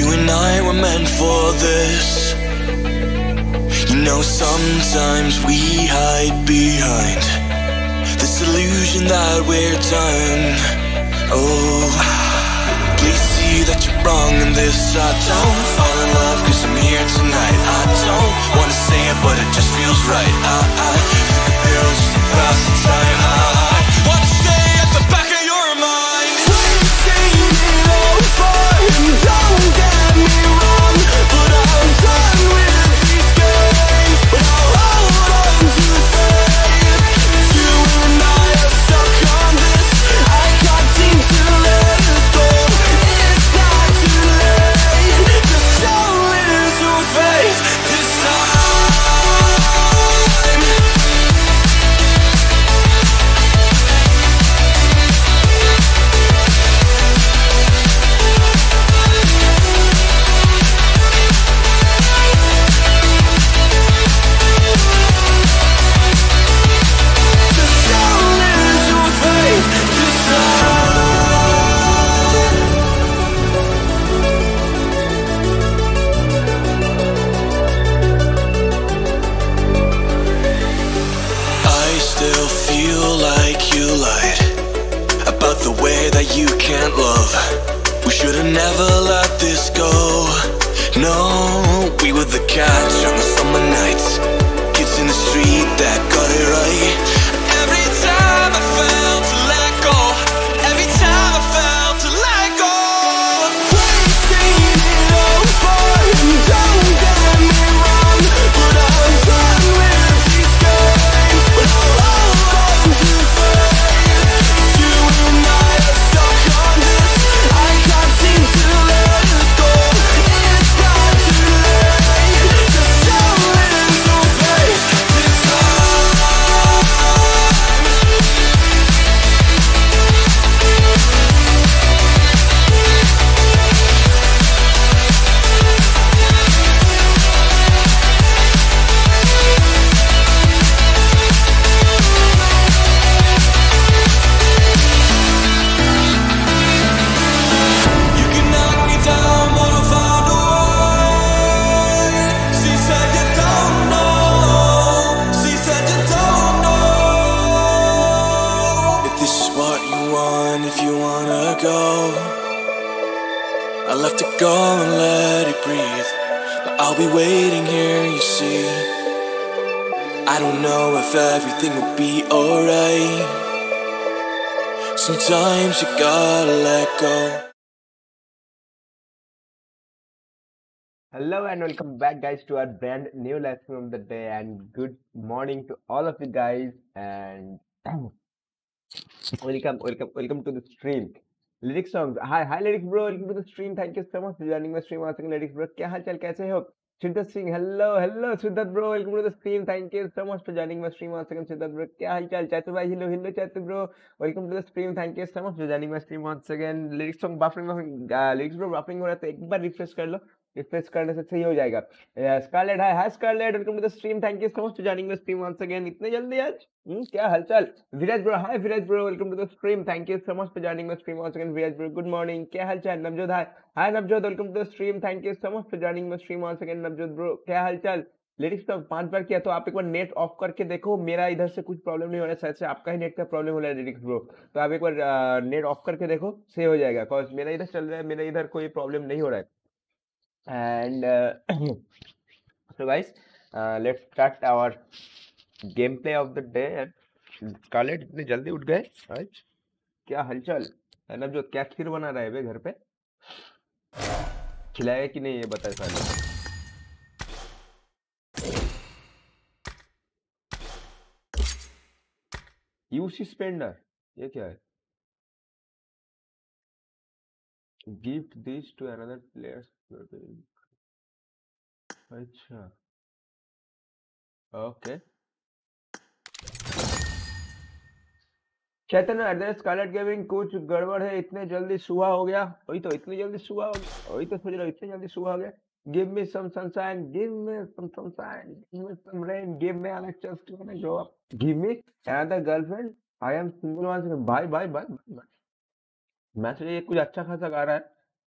You and I were meant for this. You know, sometimes we hide behind this illusion that we're done. Oh, please see that you're wrong in this. I don't fall in love cause I'm here tonight. I don't wanna say it but it just feels right. I took a pill just to pass the time. I wanna stay at the back of your mind. We've seen it all before, and don't get me wrong, but I'm done with these games. But I'll hold on to faith. You and I are stuck on this. I can't seem to let us go. It's not too late. Just show little faith this time. You can't love. We should've never let this go. No, we were the catch on the summer nights, kids in the street that got it right. Every time I felt to let go, every time I felt to let go. We've seen it all before, and don't get me wrong, but I'm done with these games. But I'll hold on to faith. You and I are stuck on this. I can't seem to let us go. It's not too late. Just show little faith this time. You can knock me down, but I'll find a way. She said you don't know. She said you don't know. If this is what you want, if you wanna go, I'll have to go and let it breathe. But I'll be waiting here, you see. I don't know if everything will be alright. Sometimes you gotta let go. Hello and welcome back, guys, to our brand new lesson of the day. And good morning to all of you guys. And welcome to the stream. Lyrics songs. Hi, Lyrics bro. Welcome to the stream. Thank you so much for joining the stream once again, Lyrics bro. क्या हाल चाल कैसे हो? Siddharth Singh. Hello, Siddharth bro. Welcome to the stream. Thank you so much for joining my stream once again, Siddharth bro. क्या हाल चाल? Chatu bhai. Hello, Chatu bro. Welcome to the stream. Thank you so much for joining my stream once again. Lyrics song buffering, lyrics bro buffering हो रहा है तो एक बार refresh कर लो. Refresh करने से सही हो जाएगा. Scarlet hi Scarlet. Welcome to the stream. Thank you so much for joining the stream once again. इतने जल्दी आज क्या हालचाल? Viraj bro hi Viraj bro. Welcome to the stream. Thank you so much for joining the stream once again. Viraj bro good morning. क्या हालचाल? Navjot hi Navjot. Welcome to the stream. Thank you so much for joining the stream once again. Navjot bro क्या हालचाल? Lyrics तो 5 बार किया तो आप एक बार net of करके देखो. मेरा इधर से कुछ प्रॉब्लम नहीं हो रहा है, शायद से आपका ही नेट का प्रॉब्लम हो रहा है लिरिक्स ब्रो. तो आप एक बार नेट ऑफ करके देखो, सही हो जाएगा. बिकॉज मेरा इधर चल रहा है, मेरा इधर कोई प्रॉब्लम नहीं हो रहा है. And so guys, let's start our gameplay of the day. And Scarlett इतने जल्दी उठ गए आज? क्या हलचल है? ना जो क्या खीर बना रहा है बे घर पे? खिलाया कि नहीं ये बता साले. यूसी स्पेंडर ये क्या है? Gift this to another players. अच्छा okay. Chaitanya at the Scarlet Gaming. कुछ गड़बड़ है, इतने जल्दी सुबह हो गया. वही तो इतनी जल्दी सुबह हो गया. वही तो सोच रहा हूँ, इतनी जल्दी सुबह हो गया. Give me some sunshine, give me some sunshine, give me some rain, give me an chance to grow up. Give me another girlfriend. I am single once again. Bye. Message ये कुछ अच्छा खासा गा रहा है.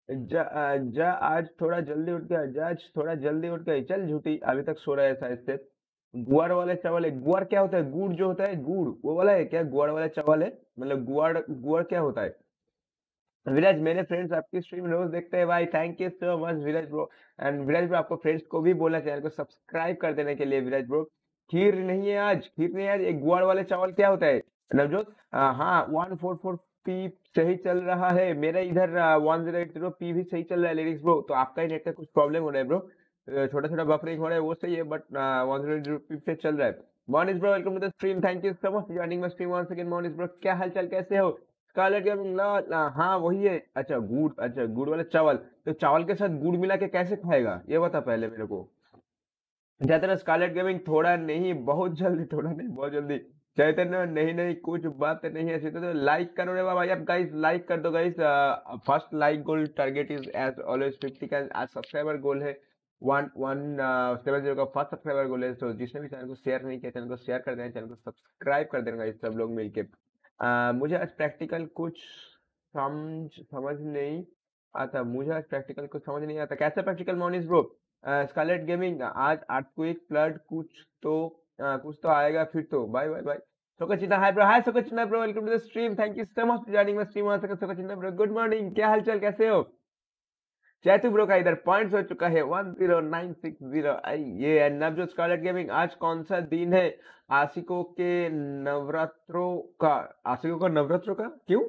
जा आज थोड़ा जल्दी उठ गया, जा आज थोड़ा जल्दी उठ गई, चल झूठी, अभी तक सो रहा है शायद से। गुआर वाले चावल है, गुआर क्या होता है? गुड़ जो होता है, गुड़ वो वाला है क्या? गुआर वाला चावल है, मतलब गुआर गुआर क्या होता है? विराज, मेरे फ्रेंड्स आपकी स्ट्रीम रोज देखते हैं भाई, thank you so much Viraj bro. And Viraj bro, आपको फ्रेंड्स को भी बोलना, चैनल को सब्सक्राइब कर देने के लिए विराज ब्रो। खीर नहीं है आज, खीर नहीं है आज, एक गुआर वाले चावल क्या होता है नवजोत? हाँ, 144 पी सही चल रहा है, मेरा इधर 1080 पी भी सही चल रहा है लिरिक्स ब्रो, तो आपका ही नेट का कुछ प्रॉब्लम हो रहा है ब्रो, छोटा छोटा बफरिंग हो रहा है, वो सही है, बट 1080 पी पे चल रहा है। Monis bro, welcome to the stream, thank you so much joining my stream once again. Monis bro, क्या हालचाल, कैसे हो? स्कारलेट गेमिंग हाँ वही है। अच्छा गुड़ वाला चावल, तो चावल के साथ गुड़ मिला के कैसे खाएगा, ये बता पहले मेरे को। चैतन्य, स्कारलेट गेमिंग थोड़ा नहीं बहुत जल्दी, थोड़ा नहीं बहुत जल्दी। चैतन्य, नहीं नहीं कुछ बात नहीं है, सीधे तो लाइक करो रे बाबा यार, गाइस लाइक कर दो guys. First like goal target is as always 50 का आज सब्सक्राइबर गोल है, 1170 का फर्स्ट सब्सक्राइबर गोल है, तो जिसने भी चैनल को शेयर नहीं किया, चैनल को शेयर कर देना, चैनल को सब्सक्राइब कर देना गाइस, सब लोग मिलके। मुझे आज प्रैक्टिकल कुछ समझ नहीं आता, मुझे आज प्रैक्टिकल कुछ समझ नहीं आता, कैसा practical Monis bro? Scarlett Gaming, आज अर्थक्वेक फ्लड कुछ तो आएगा फिर तो, bye bye bye. Sokchina, hi bro, hi Sokchina bro, welcome to the stream, thank you so much for joining my stream once again. Sokchina bro, good morning, क्या हालचाल, कैसे हो? चैतु ब्रो का इधर पॉइंट्स हो चुका है 10960। ये नवजोत, स्कारलेट गेमिंग, आज कौन सा दिन है? आशिकों के नवरात्रों का, आशिकों का नवरात्रों का क्यों?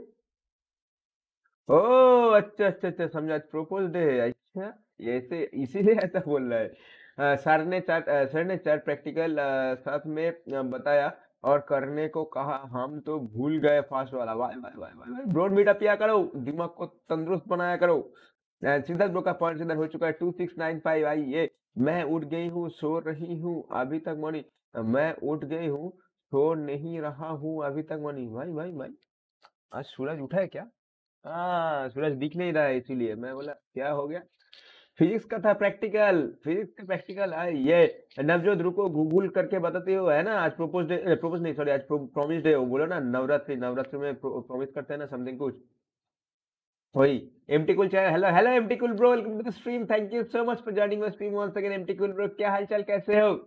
ओह अच्छा, समझा, आज प्रपोज डे है, अच्छा ऐसे इसीलिए ऐसा बोल रहा है। सर ने चार प्रैक्टिकल साथ में बताया और करने को कहा, हम तो भूल गए फास्ट वाला। वाह वाह वाह वाह वाह, ब्रॉड मीटअप किया करो, दिमाग को तंदुरुस्त बनाया करो। सिद्धार्थ ब्रो का पॉइंट इधर हो चुका है 2695। आई ये, मैं उठ गई हूँ, सो रही हूँ अभी तक मनी, मैं उठ गई हूँ, सो नहीं रहा हूँ अभी तक मनी। भाई भाई भाई, आज सूरज उठा है क्या? हाँ, सूरज दिख नहीं रहा है, इसीलिए मैं बोला क्या हो गया। फिजिक्स का था प्रैक्टिकल, फिजिक्स का प्रैक्टिकल है ये। नवजोत रुको, गूगल करके बताते हो, है ना आज प्रपोज डे, प्रपोज नहीं सॉरी, आज प्रॉमिस डे हो, बोलो ना, नवरात्रि, नवरात्रि में प्रॉमिस करते हैं ना समथिंग कुछ, वही। एमटी कुल चाहे, hello hello MT cool bro, welcome to the stream, thank you so much for joining my stream once again. MT cool bro, क्या हालचाल, कैसे हो?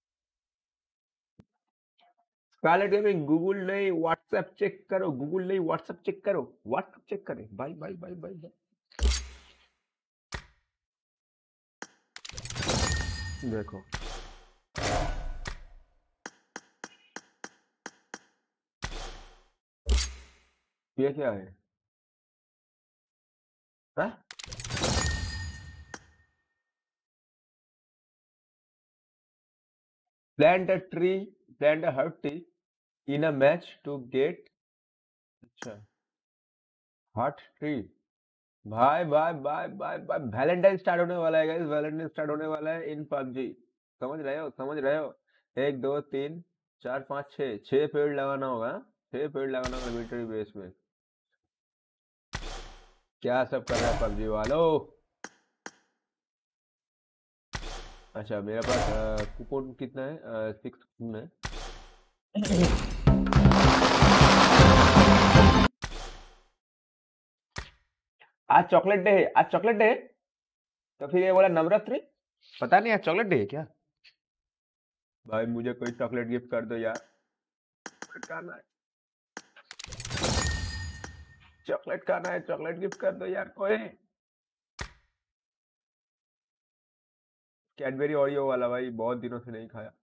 स्कारलेट गेमिंग, गूगल नहीं व्हाट्सएप चेक करो, गूगल नहीं व्हाट्सएप चेक करो, WhatsApp check करे, bye bye bye bye bye. देखो ये क्या है? हाँ? Plant a tree, plant a hot tree in a match to get, अच्छा, hot tree। भाई भाई भाई भाई भाई, वैलेंटाइन स्टार्ट होने वाला है गाइस, वैलेंटाइन स्टार्ट होने वाला है इन पबजी, समझ रहे हो, समझ रहे हो? 1 2 3 4 5 6 6 पेड़ लगाना होगा, 6 पेड़ लगाना होगा मिलिट्री बेस में। क्या सब कर रहा है पबजी वालों? अच्छा, मेरे पास कूपन कितना है? 6 कूपन है। आज चॉकलेट डे है, आज चॉकलेट डे है, तो फिर ये बोला नवरात्रि, पता नहीं आज चॉकलेट डे है क्या? भाई मुझे कोई चॉकलेट गिफ्ट कर दो यार, खाना है, चॉकलेट खाना है, चॉकलेट गिफ्ट कर दो यार कोई। कैडबेरी ओरियो वाला भाई, बहुत दिनों से नहीं खाया।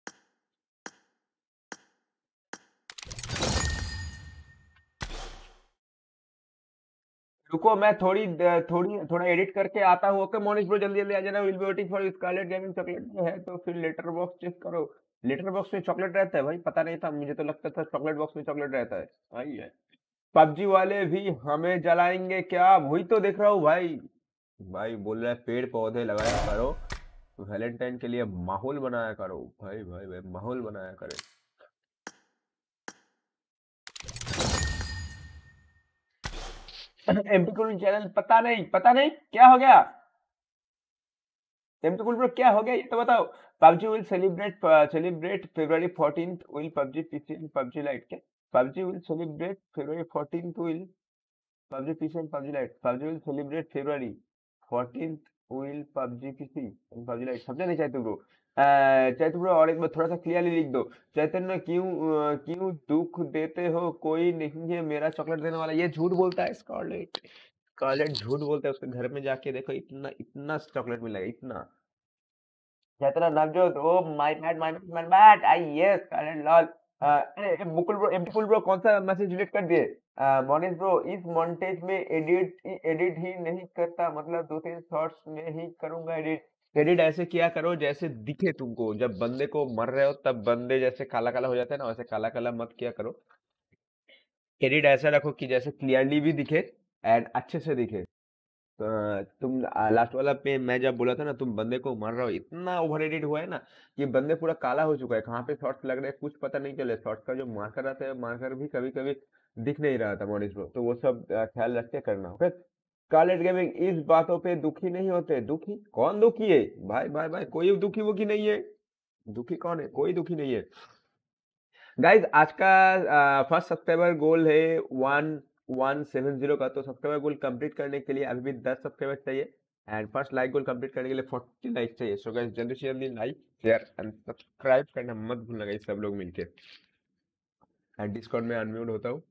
रुको, मैं थोड़ा एडिट करके आता हूँ। ओके मोनिश ब्रो, जल्दी जल्दी आ जाना, will be waiting for Scarlet Gaming. Chocolate में है तो फिर लेटर बॉक्स चेक करो, लेटर बॉक्स में चॉकलेट रहता है भाई? पता नहीं था, मुझे तो लगता था चॉकलेट बॉक्स में चॉकलेट रहता है। आई है, पबजी वाले भी हमें जलाएंगे क्या? वही तो देख रहा हूँ भाई, भाई बोल रहा है पेड़ पौधे लगाया करो, वैलेंटाइन के लिए माहौल बनाया करो, भाई भाई भाई माहौल बनाया करे। एमपी कुल चैनल, पता नहीं क्या हो गया? एमपी कुल ब्रो क्या हो गया ये तो बताओ। PUBG will celebrate February 14th will PUBG PC and PUBG lite के, PUBG will celebrate February 14th will PUBG PC and PUBG Lite. PUBG will celebrate February 14th. Will PUBG PC and PUBG Lite. समझा नहीं Chaitu bro? Chaitu bro और एक बार थोड़ा सा clearly लिख दो। चैतन्य क्यों दुख देते हो? कोई नहीं है मेरा चॉकलेट देने वाला। ये झूठ बोलता है स्कारलेट। स्कारलेट झूठ बोलता है। उसके घर में जाके देखो इतना चॉकलेट मिलेगा इतना। Chaitanya Navjot oh my bad I yes Scarlet lol. अरे मुकुल ब्रो कौन सा मैसेज डिलीट कर दिए? मोनिस ब्रो इस मॉन्टेज में एडिट ही नहीं करता, मतलब 2-3 शॉट्स में ही करूंगा एडिट ऐसे किया करो जैसे दिखे तुमको। जब बंदे को मर रहे हो तब बंदे जैसे काला काला हो जाता है ना, वैसे काला काला मत किया करो। एडिट ऐसा रखो कि जैसे क्लियरली भी दिखे एंड अच्छे से दिखे। तुम लास्ट वाला पे मैं जब बोला था ना तुम बंदे को मार रहे हो, इतना ओवर एडिट हुआ है ना कि बंदे पूरा काला हो चुका है। कहाँ पे शॉट्स लग रहे हैं कुछ पता नहीं चले। शॉट्स का जो मार्कर आता है मार्कर भी कभी कभी दिख नहीं रहा था मॉनिस ब्रो। तो वो सब ख्याल रख के करना। ओके स्कारलेट गेमिंग इस बातों पे दुखी नहीं होते। दुखी कौन दुखी है? भाई कोई दुखी वुखी नहीं है। दुखी कौन है? कोई दुखी नहीं है। गाइज आज का फर्स्ट सब्सक्राइबर गोल है 1170 का। तो सब्सक्राइबर गोल कंप्लीट करने के लिए अभी भी 10 सब्सक्राइबर चाहिए and first like goal complete करने के लिए 40 लाइक चाहिए। सो गाइस जल्दी से जल्दी लाइक शेयर एंड सब्सक्राइब करना मत भूलना गाइस सब लोग मिलके। एंड डिस्कॉर्ड में अनम्यूट होता हूँ।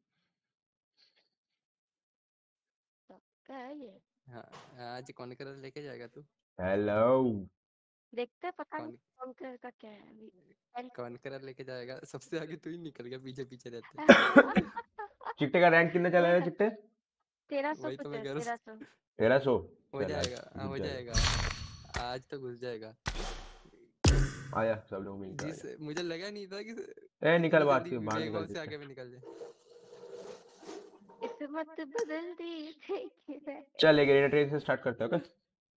क्या है ये? हाँ आज कौन कर लेके जाएगा तू? हेलो देखते हैं, पता कौन नहीं कौन का क्या है अभी। कौन कर लेके जाएगा? सबसे आगे तू ही निकल गया, पीछे रहते हैं। चिट्टे का रैंक कितना चला है चिट्टे? 1300 वही तो मैं कह रहा हूँ। 1300 हो जाएगा। हाँ हो जाएगा, आज तो घुस जाएगा। आया सब लोग मिलकर। मुझे लगा नहीं था कि ए निकल बात के बाहर निकल से आगे में निकल जाए। इसे मत बदल दी। चल एक ट्रेन से स्टार्ट करते हैं। ओके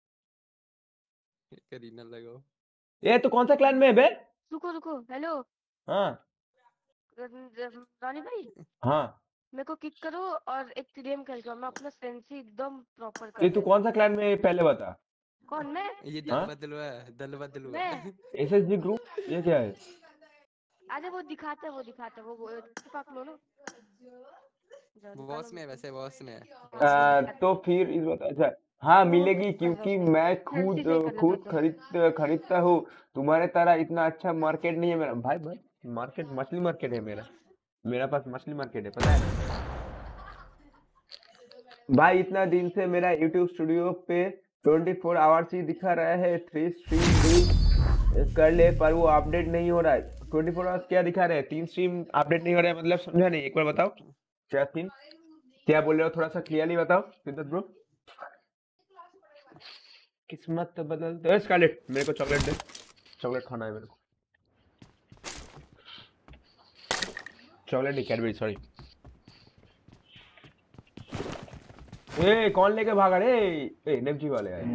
करीना लगाओ। ये तो कौन सा क्लैन में है बे? रुको हेलो। हाँ रानी भाई हाँ मेरे को किक करो और एक टीडीएम खेल कर मैं अपना सेंसी एकदम प्रॉपर कर। ये तू कौन सा क्लैन में है पहले बता। कौन मैं? ये दल बदलवा मैं एसएसजी ग्रुप ये क्या है? अरे वो दिखाता है वो पकड़ लो ना। बॉस में वैसे बॉस में तो फिर इस बात अच्छा हाँ मिलेगी क्योंकि मैं खुद खरीदता हूँ। तुम्हारे तरह इतना अच्छा मार्केट नहीं है मेरा। भाई मार्केट मछली मार्केट है मेरा पास मछली मार्केट है पता है भाई। इतना दिन से मेरा YouTube स्टूडियो पे 24 आवर्स ही दिखा रहा है। 3 स्ट्रीम भी कर ले पर वो अपडेट नहीं हो रहा है। 24 आवर्स क्या दिखा रहे हैं? 3 स्ट्रीम अपडेट नहीं हो रहा है मतलब समझा नहीं। एक बार बताओ क्या सीन क्या बोल रहे हो? थोड़ा सा क्लियरली बताओ सिद्धार्थ ब्रो। किस्मत बदलते स्कारलेट मेरे को चॉकलेट दे। चॉकलेट खाना है मेरे को। चॉकलेट नहीं कैडबरी सॉरी। ए कौन लेके भागा रे? ए नेफजी वाले आए।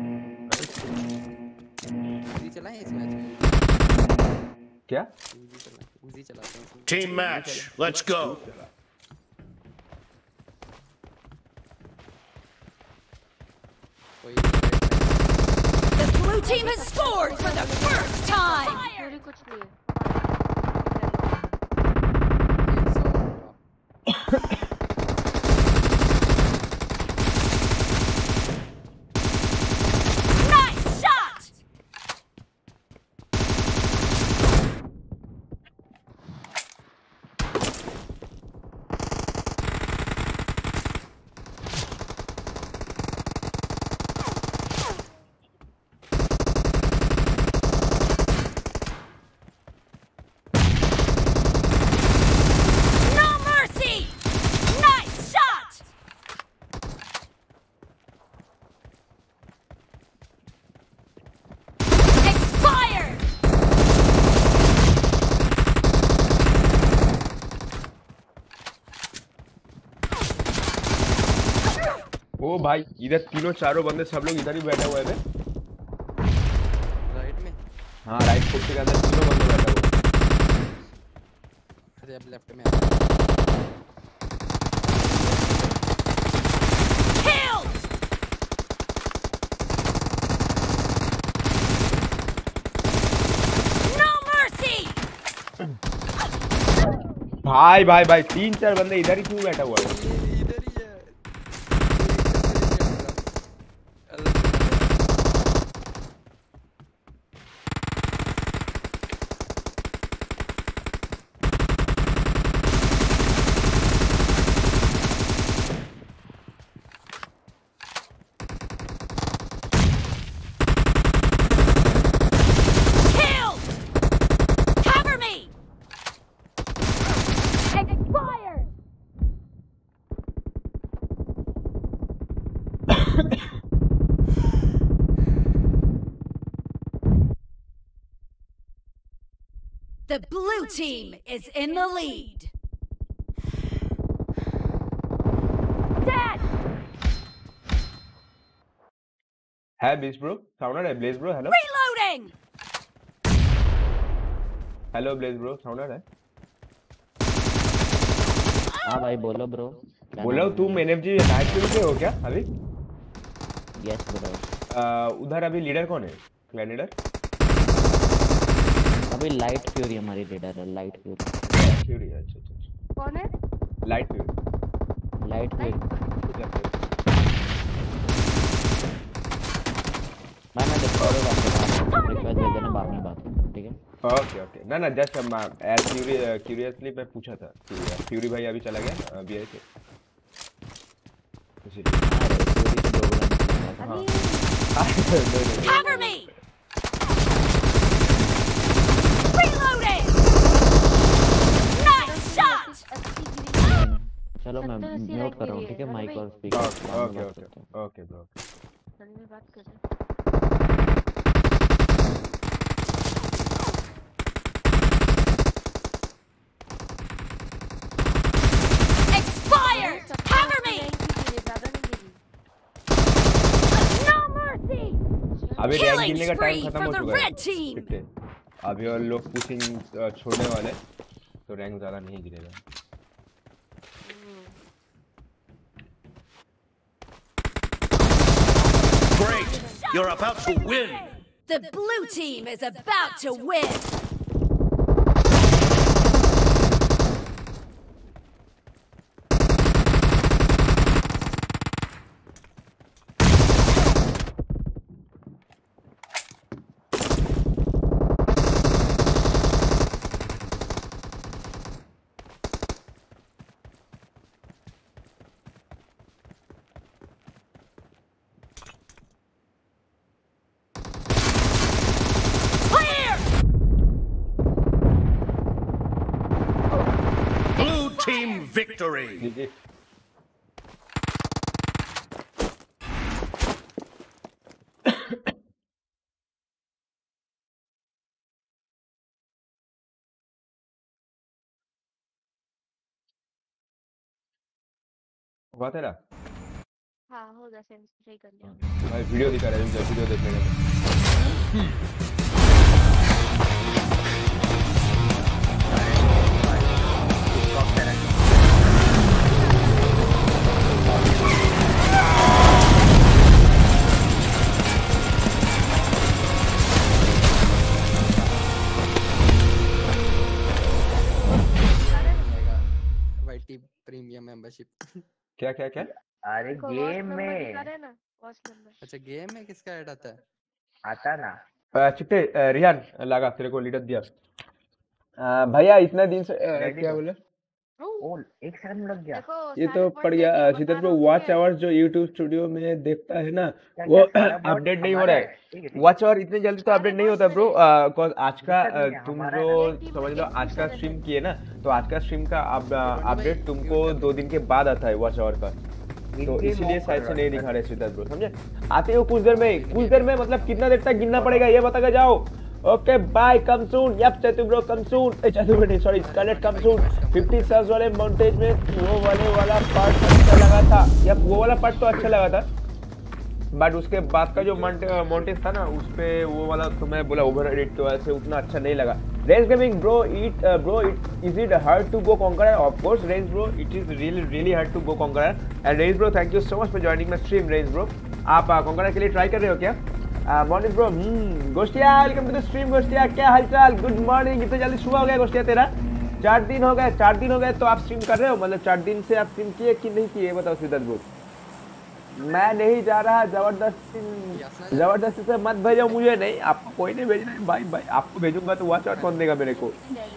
उजी चला है इस मैच में। क्या उजी चलाते हैं। Team match let's go. The blue team has scored for the first time. कुछ नहीं है। Nice shot. No mercy. Nice shot. Expired. ओ भाई इधर तीनों चारों बंदे सब लोग इधर ही बैठे हुए हैं। राइट में हाँ राइट फुट के अंदर तीनों बंदे बैठे हुए हैं। अरे अब लेफ्ट में Killed. No mercy. भाई 3-4 बंदे इधर ही क्यों बैठा हुआ है? इधर ही है। The blue team is in the lead. Dead. है Blaze bro, साउंड आ रहा है Blaze bro, hello Reloading. Hello Blaze bro, sound आ रहा है? हाँ भाई बोलो ब्रो। बोल रहा हूँ तुम एनएफजी नाइट फ्यूरी पे हो क्या अभी? Yes bro. उधर अभी लीडर कौन है? Clan leader? अभी लाइट फ्यूरी हमारी लीडर है, लाइट फ्यूरी। फ्यूरी, अच्छा अच्छा अच्छा। कौन है? Light Fury. Light Fury. मैं डिस्कॉर्ड पे बात कर रहा हूँ, रिक्वेस्ट दे देना, बाद में बात करते हैं, ठीक है? ओके ओके, ना ना जस्ट एज क्यूरियसली मैं पूछा था कि फ्यूरी भाई अभी चला गया ना अभी आए थे इसीलिए। अरे फ्यूरी तो 2 बजे निकला था। Cover me. Reloading. Nice shot. चलो मैं म्यूट कर रहा हूँ, ठीक है? माइक और speaker. Okay okay okay bro. में बात कर रहे हैं। Expired. Cover me. ज्यादा नहीं गिरी। No mercy. अभी रैंक Killing गिनने का टाइम spree खत्म for हो the चुका है। red team. ठीक है, अभी और लोग पुशिंग छोड़ने वाले तो रैंक ज्यादा नहीं गिरेगा। Great! You're about to win! The blue team is about to win. Clear. Blue team victory! जी जी। हुआ तेरा? हाँ होगा, सेंस सही कर लिया। भाई वीडियो दिखा रहा है, वीडियो देखने का। YT premium membership. क्या क्या क्या? अरे गेम में वॉच नंबर। अच्छा गेम में किसका ऐड आता है? आता ना। चिट्टे रिहान लगा तेरे को लीडर दिया। भैया इतना दिन से क्या बोले? ओ एक सेकंड लग गया। ये तो पड़ गया सिद्धेश ब्रो। वॉच आवर्स जो YouTube स्टूडियो में देखता है ना वो अपडेट नहीं हो रहा है। वॉच आवर इतने जल्दी तो अपडेट नहीं होता ब्रो। आज का तुम जो समझ लो आज का स्ट्रीम किए ना तो आज का स्ट्रीम का अपडेट तुमको 2 दिन के बाद आता है वॉच आवर का, तो इसीलिए शायद से नहीं दिखा रहे सिद्धार्थ ब्रो, समझे? आते हो कुछ देर में मतलब कितना देर तक गिनना पड़ेगा ये बता के जाओ। Okay bye, come soon. Yep Chatu bro come soon. Chatu bro sorry Scarlet come soon. 50 सबs वाले मॉन्टेज में वो वाला पार्ट अच्छा लगा था। यप वो वाला पार्ट तो अच्छा लगा था, बट उसके बाद का जो मॉन्टेज था ना उस पे वो वाला तो मैं बोला ओवर एडिट की वजह से उतना अच्छा नहीं लगा। Range gaming bro it is it hard to go conquer? Of course Range bro, it is really hard to go conquer. And Range bro thank you so much for joining my stream. Range bro आप conquer के लिए try कर रहे हो क्या? Morning bro. Ghostia welcome to the stream. Ghostia क्या हालचाल? Good morning. इतना जल्दी सुबह हो गया गोस्टिया तेरा? 4 दिन हो गए तो आप स्ट्रीम कर रहे हो? मतलब 4 दिन से आप स्ट्रीम किए कि नहीं किए बताओ सिद्धार्थ ब्रो। मैं नहीं जा रहा, जबरदस्ती से मत भेजो मुझे। नहीं आपको कोई नहीं भेजना है भाई, आपको भेजूंगा तो वॉच आउट कौन देगा मेरे को?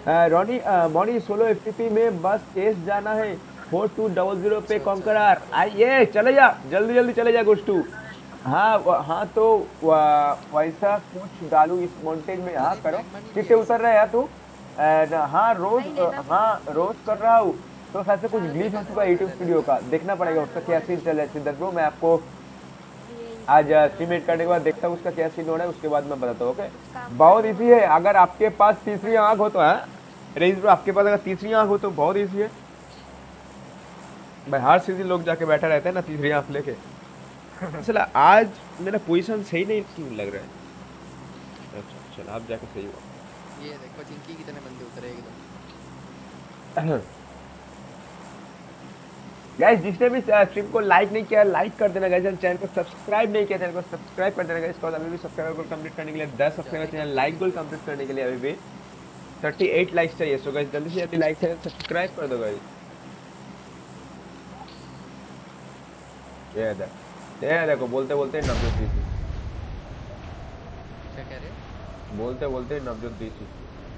मॉनी सोलो एफटीपी में बस एस जाना है 4200 पे कॉन्करर। आइए चले जा, जल्दी चले जा गोस्टू। हाँ तो वैसा कुछ डालू इस मॉन्टेज में। हाँ करो, कितने उतर रहे हैं तू? हाँ रोज कर रहा हूँ, तो शायद से कुछ ग्लिच हो चुका है यूट्यूब स्टूडियो का, देखना पड़ेगा उसका क्या सीन चल रहा है। सिद्धार्थ ब्रो मैं आपको आज स्ट्रीम एड करने के बाद देखता हूँ उसका क्या सीन हो रहा है, उसके बाद मैं बताता हूँ। ओके, बहुत इजी है। अगर आपके पास तीसरी आंख हो तो है रेस ब्रो, आपके पास अगर तीसरी आंख हो तो बहुत इजी है भाई। हर सीधी लोग जाके बैठा रहता है ना तीसरी आंख लेके। चला आज मेरा पोजीशन सही नहीं लग रहा है। अच्छा चल आप जाके सही हो। ये देखो चिंकी कितने बंदे उतरे एकदम। गाइस जिसने भी स्ट्रीम को लाइक नहीं किया लाइक कर देना गाइस, चैनल को सब्सक्राइब नहीं किया चैनल को सब्सक्राइब कर देना गाइस। इसको अभी भी सब्सक्राइबर गोल कंप्लीट करने के लिए 10 सब्सक्राइबर चाहिए, लाइक गोल कंप्लीट करने के लिए अभी भी 38 लाइक्स चाहिए। सो गाइस जल्दी से जल्दी लाइक चैनल सब्सक्राइब कर दो गाइस। ये देखो बोलते बोलते नवजोत दी थी। क्या कह रहे? बोलते बोलते नवजोत दी थी।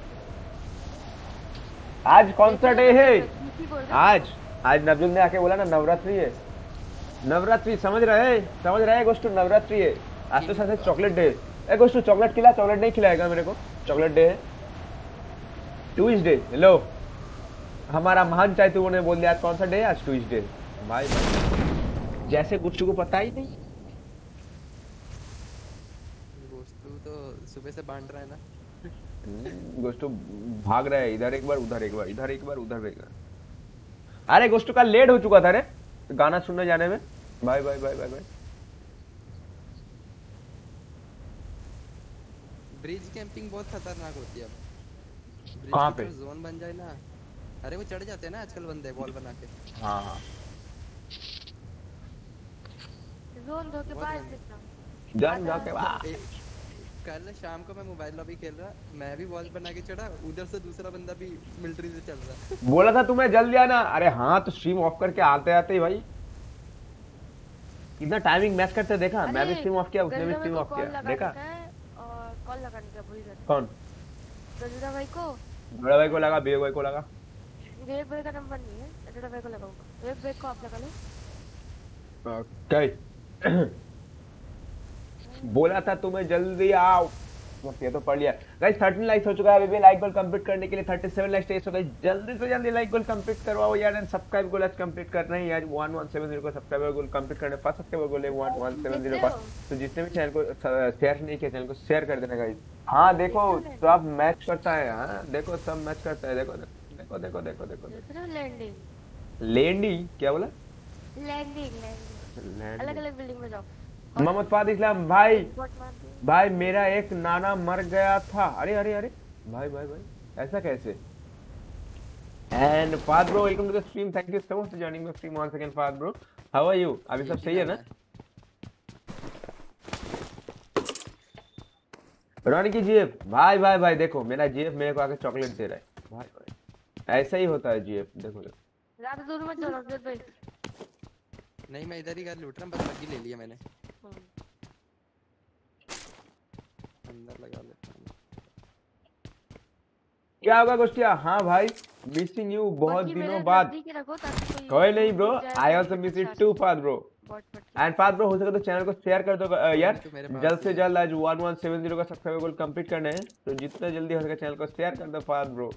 आज कौन सा डे है? आज नवजोत ने आके बोला ना नवरात्रि है। नवरात्रि समझ रहे गोष्ट नवरात्रि है। आज तो साथ चॉकलेट डे है। गोष्ट चॉकलेट खिला, चॉकलेट नहीं खिलाएगा मेरे को। चॉकलेट डे है, ट्यूसडे। हेलो हमारा महान चाइतू ने बोल दिया आज कौन सा डे है, आज ट्यूसडे। भाई जैसे गुच्चू को पता ही नहीं। गोस्तू तो सुबह से बांट रहा है ना। गोष्टू भाग रहा है, इधर एक बार उधर एक बार, इधर एक बार उधर एक बार। अरे गोष्टू का लेट हो चुका था रे गाना सुनने जाने में। Bye bye bye bye bye. Bridge camping बहुत खतरनाक होती है अब। कहाँ पे? जोन बन जाए ना, अरे वो चढ़ जाते हैं ना आजकल बंदे वॉल बना के। हाँ जोन दो के बाद जन जाके वाह। कल शाम को मैं मोबाइल लॉबी खेल रहा, मैं भी वॉल बना के चढ़ा, उधर से दूसरा बंदा भी मिलिट्री से चल रहा। बोला था तुम्हें जल्दी आना। अरे हाँ तो स्ट्रीम ऑफ करके आते आते ही भाई कितना टाइमिंग मैच करते देखा। मैं भी स्ट्रीम ऑफ किया, उसने भी स्ट्रीम ऑफ किया देखा। और कॉल लगाने का भूल गया। कौन? गजरा भाई को, बड़ा भाई को लगा, बेग भाई को लगा। विवेक भाई का नंबर नहीं है, गजरा भाई को लगाऊंगा। विवेक भाई को आप लगा लो। क्या बोला था तुम्हें जल्दी आओ। ये तो पढ़ लिया गाइस। 13 लाइक्स हो चुका है, अभी भी लाइक गोल कंप्लीट करने के लिए 37 लाइक्स चाहिए। सो गाइस जल्दी से जल्दी लाइक गोल कंप्लीट करवाओ यार। एंड सब्सक्राइब गोल आज कंप्लीट करना है यार। 1170 को सब्सक्राइबर गोल कंप्लीट करने, फर्स्ट सब्सक्राइबर गोल है 1170 का। तो जिसने भी चैनल को शेयर नहीं किया चैनल को शेयर कर देना गाइस। हाँ देखो सब मैच करता है। हाँ देखो सब मैच करता है। देखो देखो देखो देखो देखो लैंडिंग लैंडिंग क्या बोला? लैंडिंग अलग अलग बिल्डिंग में जाओ। मोहम्मद फाद इस्लाम भाई मेरा एक नाना मर गया था। अरे अरे अरे भाई भाई भाई ऐसा कैसे? And Fahad bro welcome to the stream, thank you so much for joining the stream once again. Fahad bro how are you? अभी सब सही है ना? रोनी की जीएफ भाई भाई भाई देखो मेरा जीएफ मेरे को आके चॉकलेट दे रहा है भाई भाई। ऐसा ही होता है जीएफ। देखो ज्यादा दूर मत जाओ अफजल भाई। नहीं मैं इधर ही घर लूट रहा हूं, बस बग्गी ले लिया मैंने। अंदर लगा लेता हूं। क्या होगा गोष्टिया? हाँ भाई मिसिंग यू बहुत दिनों बाद। कोई नहीं bro, I also miss it too Fahad bro. And Fahad bro हो सके तो चैनल को शेयर कर दो यार। जल्द से जल्द आज 1170 का सब्सक्राइबर गोल कंप्लीट करना है, तो जितना जल्दी हो सके चैनल को शेयर कर दो फाद ब्रो।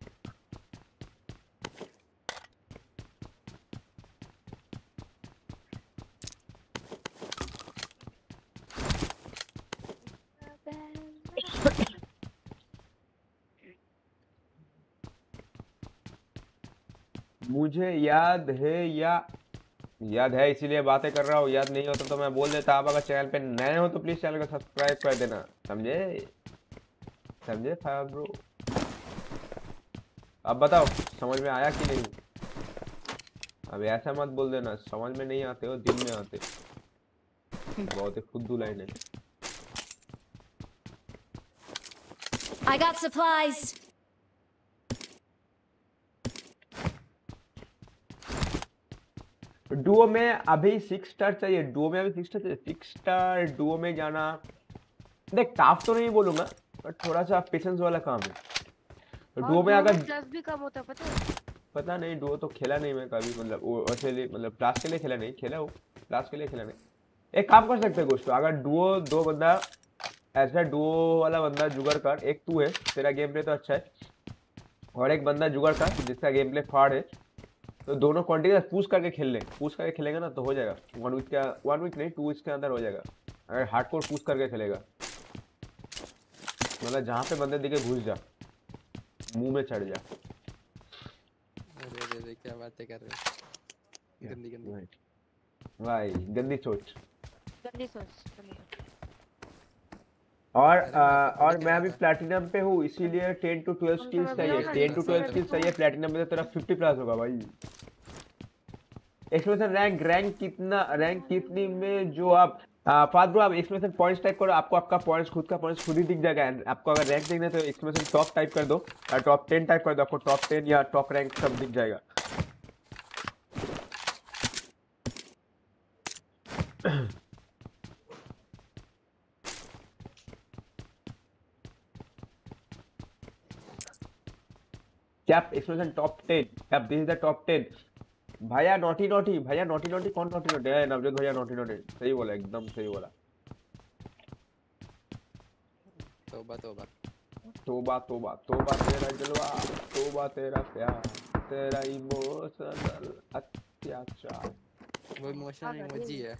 मुझे याद है इसीलिए बातें कर रहा हूँ। याद नहीं होता तो मैं बोल देता। आप अगर चैनल पे नए हो तो प्लीज चैनल को सब्सक्राइब कर देना, समझे फाद ब्रो। अब बताओ समझ में आया कि नहीं? अब ऐसा मत बोल देना समझ में नहीं आते हो, दिल में आते। बहुत ही खुद लाइन है। I got supplies. डुओ में अभी 6 स्टार चाहिए। डुओ में अभी 6 स्टार चाहिए। 6 स्टार डुओ में जाना देख टफ तो नहीं बोलूंगा, बट थोड़ा सा पेशेंस वाला काम है। डुओ में अगर प्लस भी कम होता है पता नहीं। डुओ तो खेला नहीं मैं कभी, मतलब मतलब क्लास के लिए खेला नहीं, खेला हो क्लास के लिए खेला नहीं। एक काम कर सकते हैं दोस्तों, अगर डुओ 2 बंदा ऐसा डुओ वाला बंदा जुगाड़ कर, एक तू है तेरा गेम प्ले तो अच्छा है और एक बंदा जुगाड़ कर जिसका गेम प्ले फाड़ है, तो दोनों क्वांटिटी पुश करके खेल लें। पुश करके खेलेंगे ना तो हो जाएगा। 1 वीक नहीं 2 वीक्स के अंदर हो जाएगा। अरे हार्डकोर पुश करके चलेगा, मतलब जहाँ पे बंदे दिखे घुस जा, मुंह में चढ़ जा। अरे क्या बातें कर रहे हो, गंदी गंदी भाई गंदी सोच। जल्दी सोच। और मैं अभी प्लैटिनम पे हूँ, इसीलिए 10 to 12 स्किल्स चाहिए, 10 to 12 स्किल्स चाहिए प्लैटिनम में, तो तेरा 50 प्लस होगा भाई। एक्सप्लोजन रैंक कितनी में जो आप फास्ट ब्रो आप एक्सप्लोजन पॉइंट्स टाइप करो, आपको आपका पॉइंट्स खुद का पॉइंट्स खुद ही दिख जाएगा। आपको अगर रैंक देखना है तो एक्सप्लोजन टॉप टाइप कर दो, टॉप 10 टाइप कर दो, आपको टॉप 10 या टॉप रैंक सब दिख जाएगा। क्या एक्सप्लोजन टॉप 10, अब दिस इज द टॉप 10। भैया नॉटी भैया नॉटी कौन नॉटी है? नवजोत भैया नॉटी सही बोला, एकदम सही बोला। तौबा तौबा तौबा तौबा तौबा तेरा जलवा, तौबा तेरा प्यार, तेरा इमोशनल अत्याचार। वो इमोशनल इमोजी है।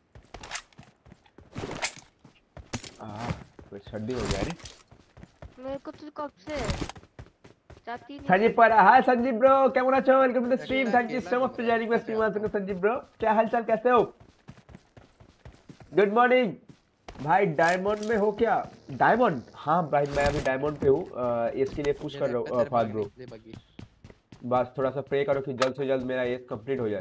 कोई सर्दी हो गया रे मेरे को तो कब से जाती नहीं। संजीव पर हाय संजीव ब्रो, कैमन आछो? Welcome to the stream, thank you so much for joining my stream. Answer Sanjeev bro, क्या हालचाल, कैसे हो? गुड मॉर्निंग भाई। डायमंड में हो क्या? डायमंड? हाँ भाई मैं अभी डायमंड पे हूँ, इसके लिए पुश कर रहा हूँ फास्ट ब्रो। बस थोड़ा सा प्रे करो कि जल्द से जल्द मेरा एज कंप्लीट हो जाए।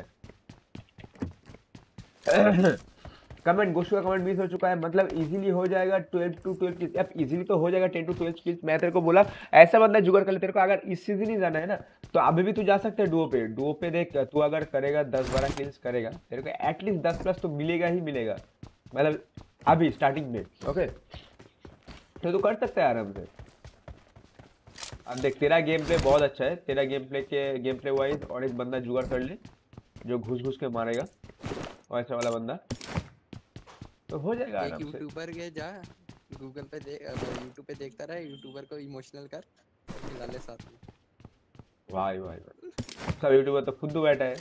कमेंट गोशु का कमेंट मिस हो चुका है, मतलब इजीली हो जाएगा 12 to 12 किल्स। अब इजीली तो हो जाएगा 10 to 12 किल्स। मैं तेरे को बोला ऐसा बंदा जुगाड़ कर ले, तेरे को अगर इस सीजन ही जाना है ना तो अभी भी तू जा सकते है डुओ पे देख, तू अगर करेगा 10-12 किल्स करेगा, तेरे को एटलीस्ट 10 प्लस तो मिलेगा ही मिलेगा, मतलब अभी स्टार्टिंग में। ओके तो तू कर सकता है आराम से। अब देख तेरा गेम प्ले बहुत अच्छा है, तेरा गेम प्ले वाइज, और एक बंदा जुगाड़ कर ले जो घुस के मारेगा, वैसा वाला बंदा तो हो जाएगा आराम से। यूट्यूबर के जा गूगल पे देख, यूट्यूब पे देखता रहे, यूट्यूबर को इमोशनल कर फिर ले साथ में। भाई सब यूट्यूबर तो खुद बैठा है।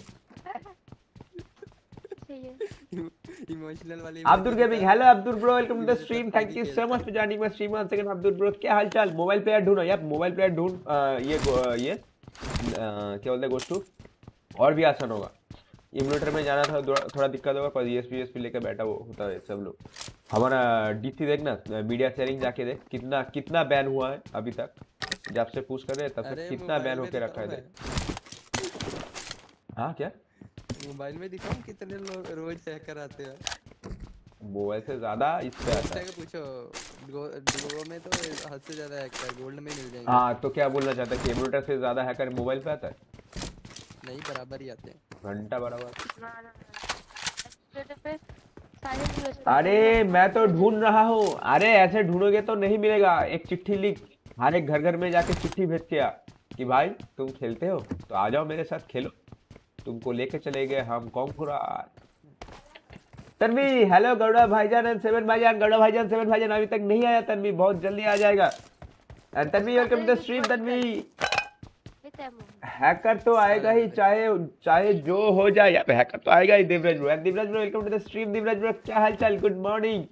इमोशनल वाली Abdul gaming, hello Abdul bro, welcome to the stream, thank you so much for joining my stream once again. Abdul bro क्या हालचाल? मोबाइल प्लेयर ढूंढो यार, मोबाइल प्लेयर ढूंढ, ये क्या बोलते हैं गोष्टू, और भी आसान होगा। इम्यूलेटर में जाना था थोड़ा दिक्कत होगा, पर यूएसबी लेकर बैठा वो होता है सब लोग। हमारा डीसी देखना, मीडिया शेयरिंग जाके देख कितना बैन हुआ है अभी तक, जब से पुश कर रहे हैं तब से कितना बैन होके रखा है। हाँ क्या मोबाइल में दिखाऊं कितने लोग रोज हैकर आते हैं? मोबाइल से ज्यादा इस पे आता है। पूछो डुओ में तो हद से ज्यादा हैकर गोल्ड में मिल जाएंगे। हाँ तो क्या बोलना चाहता है कि इम्यूलेटर से ज्यादा हैकर मोबाइल पे आता है? नहीं बराबर ही आते हैं, घंटा बराबर। पे अरे मैं तो ढूंढ रहा हूँ। अरे ऐसे ढूंढोगे तो नहीं मिलेगा, एक चिट्ठी लिख, हर एक घर में जाके चिट्ठी भेज के आ कि भाई तुम खेलते हो तो आ जाओ मेरे साथ खेलो, तुमको लेके चले गए हम कॉन्कुरा। तन्वी हेलो गौड़ा भाईजान एंड 7 भाईजान, गौड़ा भाईजान 7 भाईजान अभी तक नहीं आया तन्वी, बहुत जल्दी आ जाएगा। And Tanvi welcome to the stream. Tanvi hacker तो आएगा ही, चाहे जो हो जाए, यहाँ पे हैकर तो आएगा ही। Devraj bro, Devraj bro welcome to the stream. Devraj bro क्या हालचाल, गुड मॉर्निंग।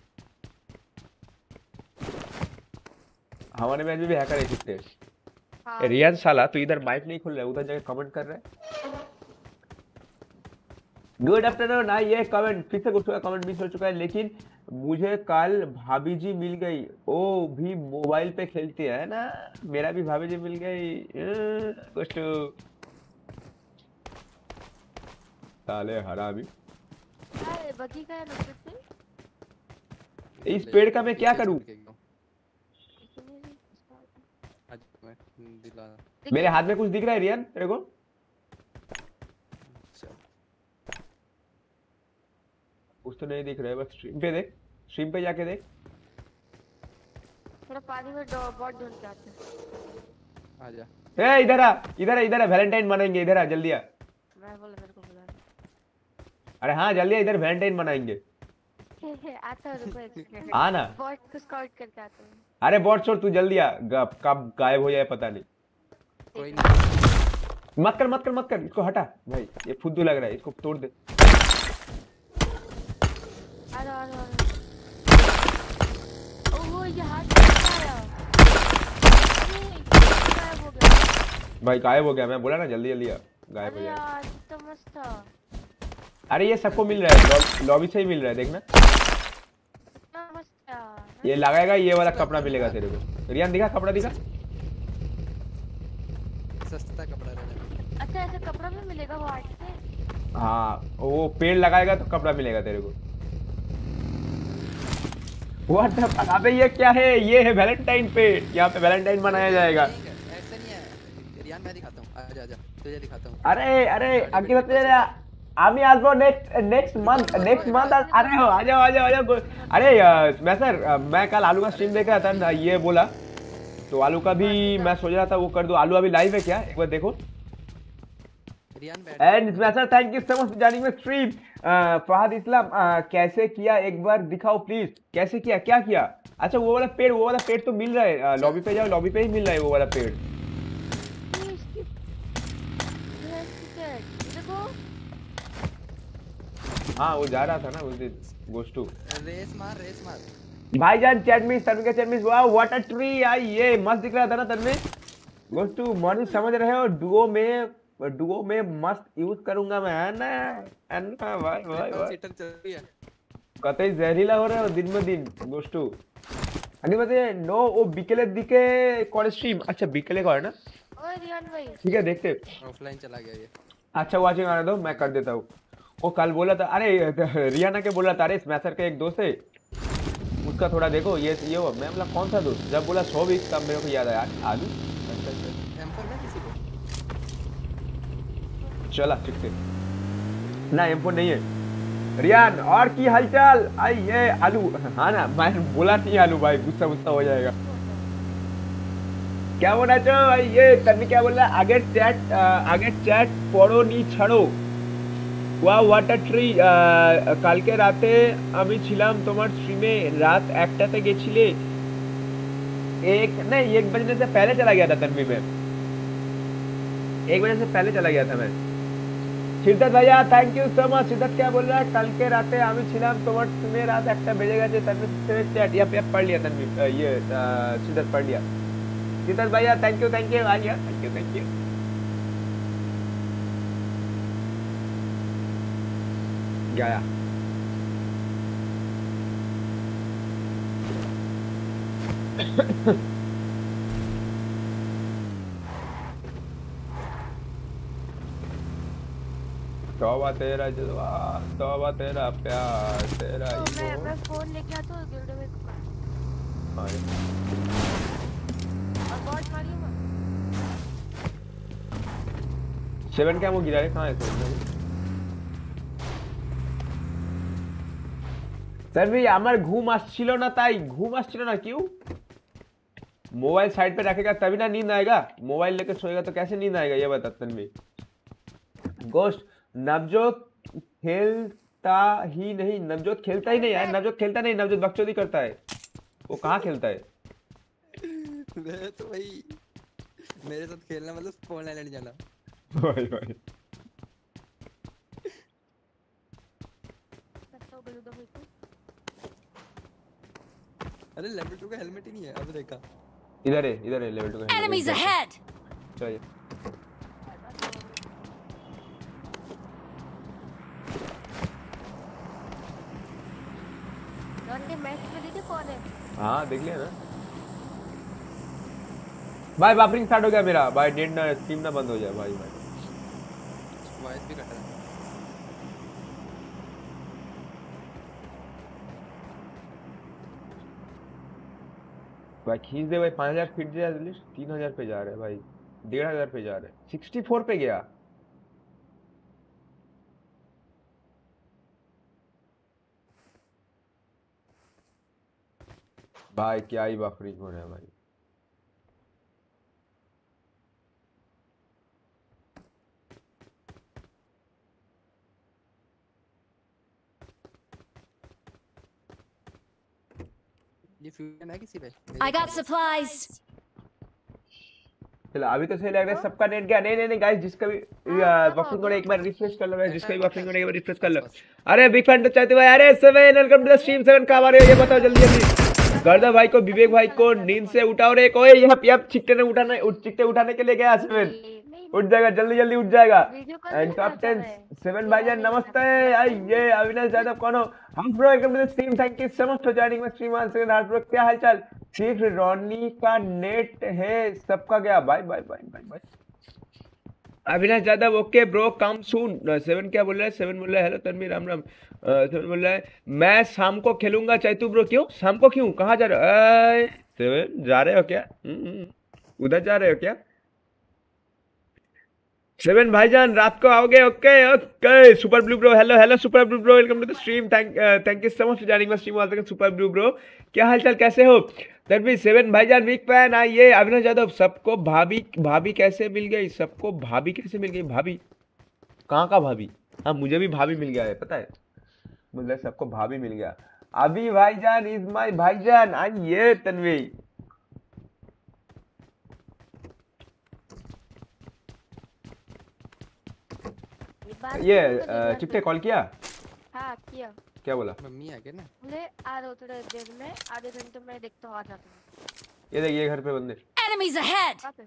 हमारे में भी हैकर है कितने। हाँ। रियाज साला तू इधर माइक नहीं खोल रहा है, उधर जाके कमेंट कर रहा है। Good afternoon. हाँ ये कमेंट फिर से कुछ कमेंट मिस हो चुका है, लेकिन मुझे कल भाभी जी मिल गई, वो भी मोबाइल पे खेलती है ना, मेरा भी भाभी जी मिल गई। कुछ साले हरामी। बगी का है ना, इस पेड़ का मैं क्या करूं? मेरे हाथ में कुछ दिख रहा है रियान तेरे को? कुछ तो नहीं दिख रहा है, बस स्ट्रीम पे देख, स्ट्रीम पे जाके देख। थोड़ा पानी में बॉट ढूंढ के आते हैं। आजा ए इधर आ वैलेंटाइन मनाएंगे, इधर आ जल्दी आ। मैं बोला मेरे को बुला। अरे हाँ जल्दी इधर वैलेंटाइन मनाएंगे। आता है रुको आना, बॉट को स्काउट करके आता हूं। अरे बॉट छोड़, तू जल्दी आ, कब गायब हो जाए पता नहीं। कोई नहीं, मत कर, इसको हटा भाई, ये फुद्दू लग रहा है, इसको तोड़ दे। अरे ये हाथ कैसे आया? अरे, गायब हो गया। भाई गायब हो गया, मैं बोला ना जल्दी जल्दी गायब हो अरे गया। यार तो मस्त था। अरे ये सबको मिल रहा है, लॉबी से ही मिल रहा है, देखना कितना मस्त था। ये लगाएगा, ये वाला कपड़ा मिलेगा तेरे को। रियान दिखा, कपड़ा दिखा। सस्ता कपड़ा रहना। अच्छा ऐसे कपड़ा भी मिलेगा वो आर्ट से? हाँ वो पेड़ लगाएगा तो कपड़ा मिलेगा तेरे को। व्हाट द फक, अबे ये क्या है? ये है वैलेंटाइन पे, यहाँ पे वैलेंटाइन मनाया जाएगा। ऐसा नहीं है रियान, मैं दिखाता हूँ, आजा आजा तुझे दिखाता हूँ। अरे अरे अंकित तेरा आमी आजबो नेक्स्ट मंथ अरे हो आ जाओ। अरे मैं सर मैं कल आलू का स्ट्रीम देख रहा था, ये बोला तो आलू का भी मैं सोच रहा था वो कर दो। आलू अभी लाइव है क्या, एक बार देखो। And sir thank you so much for joining my stream. Fahad Islam कैसे किया एक बार दिखाओ प्लीज, कैसे किया, क्या किया? अच्छा वो वाला पेड़ तो मिल रहा है, लॉबी पे जाओ, लॉबी पे ही मिल रहा है वो वाला पेड़। हाँ वो जा रहा था ना उस दिन गोस्टू। रेस मार भाईजान चैट में तन्वी का चैट में वाह व्हाट अ ट्री। आई ये मस्त दिख रहा था ना तन्वी। गोस्टू मॉर्निंग समझ रहे हो, डुओ में मस्त यूज करूंगा मैं, है ना भाई कतई जहरीला हो रहा है दिन में दिन गोस्टू। अरे बताइए नो वो बिकेले दिखे कॉलेज स्ट्रीम। अच्छा बिकेले का है ना, ओए रियान भाई ठीक है देखते। ऑफलाइन चला गया ये। अच्छा वाचिंग आने दो, मैं कर देता हूँ। वो कल बोला था, अरे रियाना के बोला था, अरे स्मैशर का एक दोस्त है उसका थोड़ा देखो ये वो। मैं बोला कौन सा दोस्त, जब बोला 100 बीस का मेरे को याद आया आलू। चला ठीक से ना, M4 नहीं है। रियान और की हालचाल? आई ये आलू, हाँ ना मैं बोला नहीं आलू भाई, गुस्सा हो जाएगा। क्या बोला चाहो भाई? ये तन्वी क्या बोल रहा है? आगे चैट पढ़ो नी छड़ो। वाह व्हाट अ ट्री। কালকে রাতে আমি ছিলাম তোমার স্ট্রিমে, রাত 1টাতে গেছিলে। एक बजने से पहले चला गया था तन्वी में, 1 बजे से पहले चला गया था मैं। सिद्धार्थ भैया thank you so much. Siddharth क्या बोल रहा है? কালকে রাতে আমি ছিলাম তোমার স্ট্রিমে, রাত 1টা বেজে গেছে। तन्वी से चैट या पढ़ लिया तन्वी, ये सिद्धार्थ पढ़ लिया। सिद्धार्थ भैया थैंक यू आ गया, थैंक यू। गया तौबा तेरा जलवा, तौबा तेरा प्यार, तेरा तो मैं फोन लेके आता हूँ गिल्ड में और बॉट मारी मैं 7 क्या वो गिरा है, कहाँ है सर भाई? আমার ঘুম আসছিল না, তাই ঘুম আসছিল না। क्यों? मोबाइल साइड पे रखेगा तभी ना नींद आएगा, मोबाइल लेकर सोएगा तो कैसे नींद आएगा ये बता तन्वी। गोश्त नवजोत खेलता ही नहीं, नवजोत खेलता ही नहीं यार, नवजोत खेलता नहीं, नवजोत बकचोदी करता है। वो कहाँ खेलता है? मैं तो भाई मेरे साथ खेलना मतलब फोन आइलैंड जाना। भाई अरे लेवल 2 का हेलमेट ही नहीं है, अब देखा। इधर है लेवल 2 का। Enemies ahead. चलिए मैच में देखे कौन है? हाँ देख लिया ना भाई। बापरिंग स्टार्ट हो गया मेरा भाई, नेट ना स्ट्रीम ना बंद हो जाए भाई। वॉइस भी कट रहा है। भाई खींच दे भाई, 5000 फीट जा एटलीस्ट, 3000 पे जा रहे हैं भाई, 1500 पे जा रहे हैं, 64 पे गया भाई। क्या ही बफरिंग हो रहा है भाई। ये फ्यूजन है किसी पे? I got supplies. चलो अभी तो सही लग रहा है, सबका नेट गया। नहीं गाइस, जिसका भी बफरिंग हो रहा है एक बार रिफ्रेश कर लो भाई, जिसका भी बफरिंग हो रहा है एक बार रिफ्रेश कर लो। अरे बिग फैन तो चाहते भाई। अरे 7 वेलकम टू द स्ट्रीम। 7 कब आ रहे हो ये बताओ जल्दी जल्दी। गर्दा भाई को, विवेक भाई को नींद से उठाओ रे। कोई यहाँ चिट्टे ने चिट्टे उठाने के लिए गया। 7 उठ जाएगा, जल्दी जल्दी उठ जाएगा। एंड कैप्टन 7 भाईजान नमस्ते। ये अविनाश यादव कौन हो? हम bro welcome to the stream, thank you so much for joining my stream on second heart bro. क्या हालचाल? सिर्फ रोनी का नेट है, सबका गया। Bye bye bye bye bye. Avinash Yadav okay bro, come soon. 7 क्या बोल रहा है? 7 बोल रहा है हेलो तन्वी राम राम। 7 बोल रहा है मैं शाम को खेलूंगा चैतू ब्रो। क्यों शाम को? क्यों? कहाँ जा रहे हो? 7 जा रहे हो क्या? उधर जा रहे हो क्या? 7 भाईजान रात को आओगे? Okay okay. Super blue bro hello hello super blue bro, welcome to the stream. Thank you so much for joining my stream on super blue bro. क्या हालचाल, कैसे हो? तन्वी 7 भाईजान वीक फैन। आइए अविनाश यादव, सबको भाभी कैसे मिल गई? सबको भाभी कैसे मिल गई? भाभी कहाँ का भाभी? हाँ मुझे भी भाभी मिल गया है, पता है मुझे सबको भाभी मिल गया। अभी भाईजान इज माय भाईजान। आइए तन्वी। ये चिट्टे कॉल किया? हाँ किया। क्या बोला? मम्मी आ गए ना, बोले आ रहा हूँ थोड़ा देर में, आधे घंटे में देखता हूँ आ जाता हूँ। ये देखिए घर पे बंदे। Enemies ahead! कहाँ पे?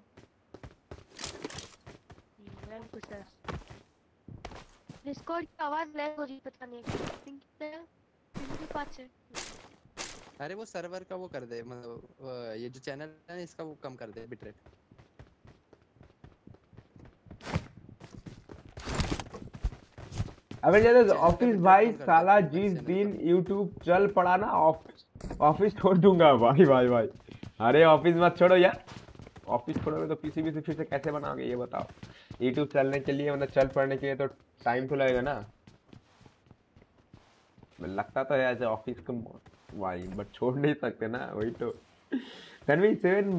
नहीं कुछ है। डिस्कॉर्ड की आवाज लैग हो रही, पता नहीं कितने पास है। अरे वो सर्वर का वो कर दे, मतलब ये जो चैनल है इसका वो कम कर दे बिटरेट। अबे ज्यादा ऑफिस भाई साला, जिस दिन यूट्यूब चल पड़ा ना ऑफिस छोड़ दूंगा। भाई भाई भाई अरे ऑफिस मत छोड़ो यार। ऑफिस छोड़ोगे तो पीसी भी फिर से कैसे बनाओगे ये बताओ? यूट्यूब चलने के लिए मतलब चल पड़ने के लिए तो टाइम तो लगेगा ना। लगता तो है ऐसे ऑफिस को भाई, बट छोड़ नहीं सकते ना, वही तो। तन्वी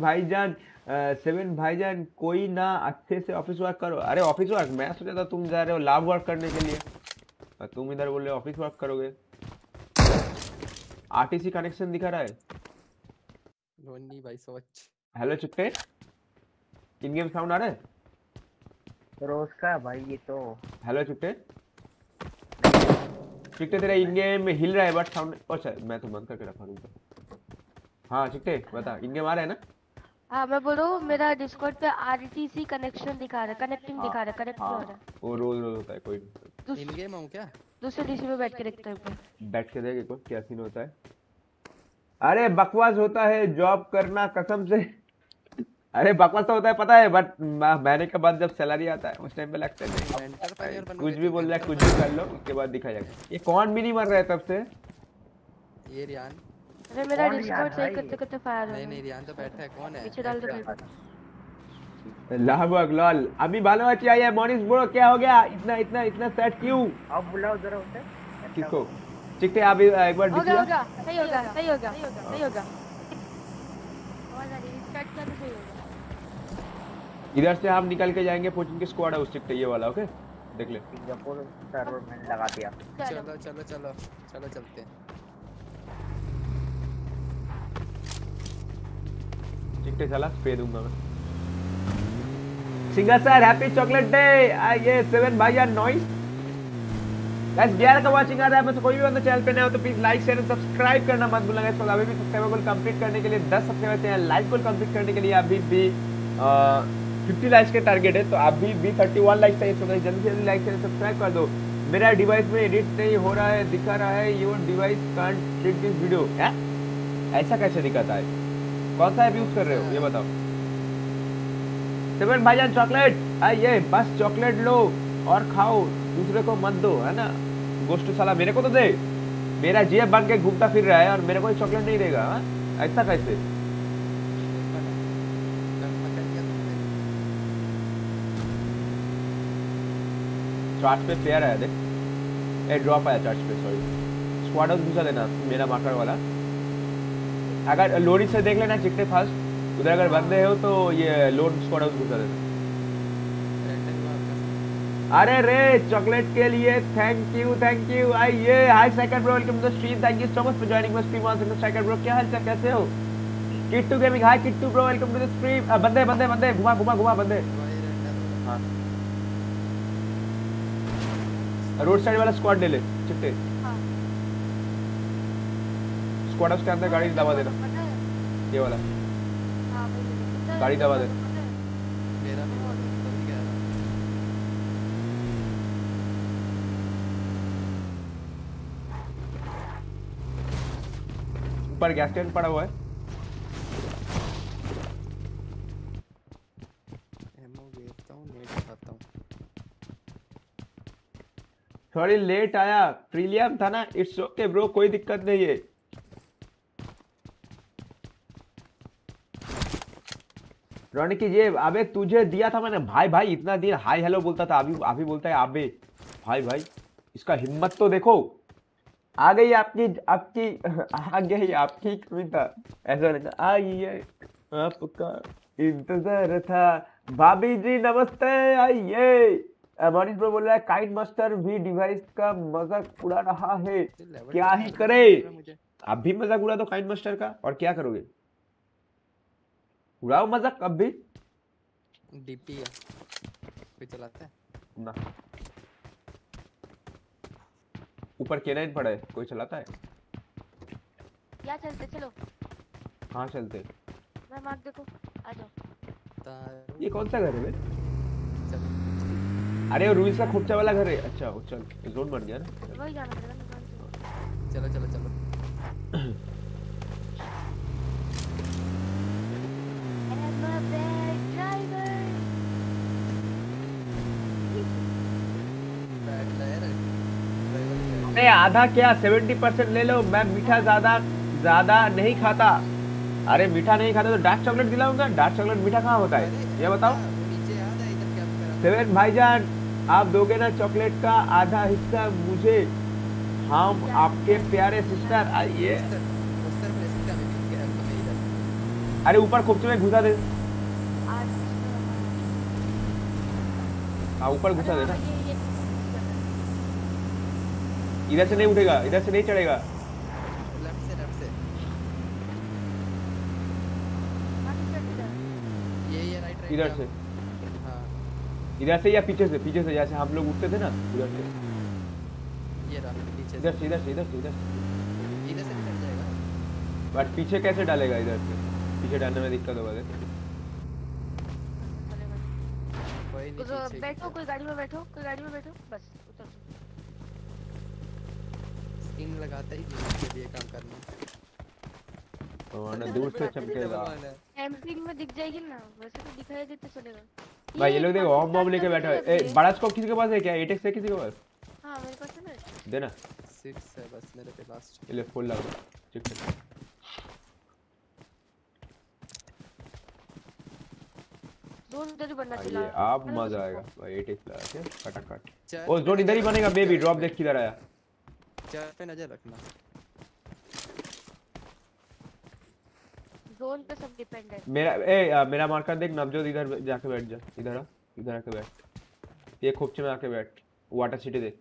7 भाईजान कोई ना अच्छे से ऑफिस वर्क करो। अरे ऑफिस वर्क मैं सोचा था तुम जा रहे हो लैब वर्क करने के लिए, तुम इधर बोल रहे हो ऑफिस वर्क करोगे। आरटीसी कनेक्शन दिखा रहा है। रोनी भाई सोच। हेलो चिट्टे, इन गेम साउंड आ रहा है? रोज का भाई ये तो। हेलो चिट्टे, चिट्टे तेरा इन गेम हिल रहा है बट साउंड। अच्छा मैं तो बंद करके रखा हूँ। हाँ चिट्टे बता, इन गेम आ रहा है ना? हाँ मैं बोल रहा हूँ मेरा डिस्कॉर्ड पे आरटीसी कनेक्शन दिखा रहा है, कनेक्टिंग दिखा रहा है, कनेक्ट हो रहा है। वो रोज होता है, कोई नहीं। इन गेम हूँ क्या? दूसरे डीसी पे बैठ के देखते हैं। बैठ के देखो क्या सीन होता है। अरे बकवास होता है जॉब करना कसम से। अरे बकवास तो होता है पता है, बट महीने के बाद जब सैलरी आता है उस टाइम पे लगता है कुछ भी बोल रहा है, कुछ भी कर लो उसके बाद दिखा जाएगा। ये कौन भी नहीं मर रहा है तब से? ये रियान। अरे मेरा डिस्कॉर्ड सही करते फायर हो। नहीं रियान तो बैठा है, कौन है? पीछे डाल दो भाई। लाभक लॉल अभी बालो अच्छी आई है। मॉर्निंग ब्रो क्या हो गया? इतना सेट क्यों? अब बुलाओ जरा उसे। किसको? चिट्टे आप एक बार होगा सही होगा। स्टार्ट कर सही होगा। इधर से हम निकल के जाएंगे, कोचिंग की स्क्वाड है उस चिट्टे ये वाला। ओके देख ले। सिंगापुर सर्वर मैंने लगा दिया। चलो चलते हैं। चिट्टे चला स्प्रे दूंगा मैं। Singer sir happy chocolate day. ये 7 भाईजान नॉइस। गाइस 11 का वाचिंग आ रहा है, मैं तो कोई भी बंदा चैनल पे नया हो तो please like share and subscribe करना मत भूलना गाइस। अभी भी सब्सक्राइबर गोल कंप्लीट करने के लिए 10 सब्सक्राइबर हैं, लाइक गोल कंप्लीट करने के लिए अभी भी 50 लाइक्स के टारगेट है, तो अभी भी 31 लाइक्स चाहिए। तो गाइस जल्दी से जल्दी लाइक शेयर सब्सक्राइब कर दो। मेरा डिवाइस में एडिट नहीं हो रहा है, दिखा रहा है your device can't read this video. ऐसा कैसे दिखाता है? कौन सा ऐप यूज कर रहे हो ये बताओ? 7 भाईजान चॉकलेट आइए, बस चॉकलेट लो और खाओ, दूसरे को मत दो, है ना? गोश्त साला मेरे को तो दे। मेरा जेब बन के घूमता फिर रहा है और मेरे को चॉकलेट नहीं देगा। ऐसा कैसे? चार्ट पे प्लेयर आया देख, ए ड्रॉप आया चार्ट पे, सॉरी। स्क्वाड हाउस घुसा देना मेरा मार्कर वाला। अगर लोडी से देख लेना चिट्टे फास्ट, उधर अगर बंदे हो तो ये लोड स्क्वाड हाउस घुसा देना। अरे रे चॉकलेट के लिए थैंक यू। आइए hi cycle bro, welcome to the stream, thank you so much for joining my stream on cycle bro. क्या हाल चाल, कैसे हो? Kittu gaming hi Kittu bro, welcome to the stream. बंदे घुमा बंदे। हां रोड साइड वाला स्क्वाड ले ले चिट्टे। स्क्वाड हाउस के अंदर गाड़ी दबा देना, पता है? ये वाला हाँ वही है। गाड़ी दबा दे। पता है? मेरा भी बहुत तभी कह रहा ऊपर गैस टैंक पड़ा हुआ है। एमओ देखता हूँ, नेट उठाता हूँ। थोड़ी लेट आया, ट्रिलियम था ना, इट्स ओके ब्रो, कोई दिक्कत नहीं है। रोनी की जेब, अबे तुझे दिया था मैंने भाई भाई, इतना दिन हाय हेलो बोलता था, अभी बोलता है अबे भाई भाई, इसका हिम्मत तो देखो। आ गई आपकी आपकी आ गई आपकी कविता, ऐसा नहीं था, आई है आपका इंतजार था। भाभी जी नमस्ते, आइए। मनीष ब्रो बोल रहा है काइट मास्टर भी डिवाइस का मजाक उड़ा रहा है, क्या ही करे। आप भी मजाक उड़ा दो काइट मास्टर का, और क्या करोगे, उड़ाओ मजाक अब भी डीपी है, कोई चलाता है ना। ऊपर K9 पड़ा है, कोई चलाता है? क्या चलते, चलो कहाँ चलते? मैं मार्क देखो, आ जाओ। ये कौन सा घर है बे? चलो अरे वो रूइस का खोपचा वाला घर है। अच्छा वो चल, जोन बन गया ना। वही जाना पड़ेगा निकाल के। चलो चलो चलो। I'm a bad driver. बैठ ले यार, ड्राइवर नहीं है। अरे आधा क्या 70% ले लो, मैं मीठा ज्यादा नहीं खाता। अरे मीठा नहीं खाता तो डार्क चॉकलेट दिलाऊंगा, डार्क चॉकलेट मीठा कहाँ होता है ये बताओ। वो नीचे याद है इधर क्या मेरा सेवन भाईजान, आप दोगे ना चॉकलेट का आधा हिस्सा मुझे, हम आपके प्यारे सिस्टर। आइए, पोस्टर में इसका भी मिल गया हमें इधर। अरे ऊपर खोपचे में घुसा दे। हाँ ऊपर घुसा दे ना, इधर से नहीं उठेगा, इधर से नहीं चढ़ेगा। लेफ्ट से ये राइट राइट इधर से, हाँ इधर से या पीछे से, पीछे से जैसे हम लोग उठते थे ना उधर से, ये रहा नीचे इधर से, इधर से, इधर से, इधर से। इधर से भी चढ़ जाएगा। बट पीछे कैसे डालेगा, इधर से पीछे डालने में दिक्कत होगा। कोई नहीं पीछे बैठो, कोई गाड़ी में बैठो, कोई गाड़ी में बैठो, बस उतर। स्किन लगाता ही जीवन के लिए काम करना। तो दूर से चमकेगा। एमपी में दिख जाएगी ना, वैसे तो दिखाई देते चलेगा। भाई ये लोग देखो ऑफ बॉम्ब लेके बैठा है। ए बड़ा स्कोप किसी के पास है क्या? 8x है किसी के पास? हां मेरे पास है ना। देना 6 है बस मेरे पे लास्ट। ये ले फुल लगा, चेक कर। जोन इधर ही बनना ये चाहिए। अब मजा आएगा भाई, 8x लगा के फटाफट। चल, ओ जोन इधर ही बनेगा बेबी, ड्रॉप देख किधर आया। चार पे नजर रखना। जोन पे सब डिपेंड है। मेरा मार्कर देख नवजोत, इधर जाके बैठ जा, इधर आ, इधर आके बैठ, ये खोपचे में आके बैठ, वाटर सिटी देख।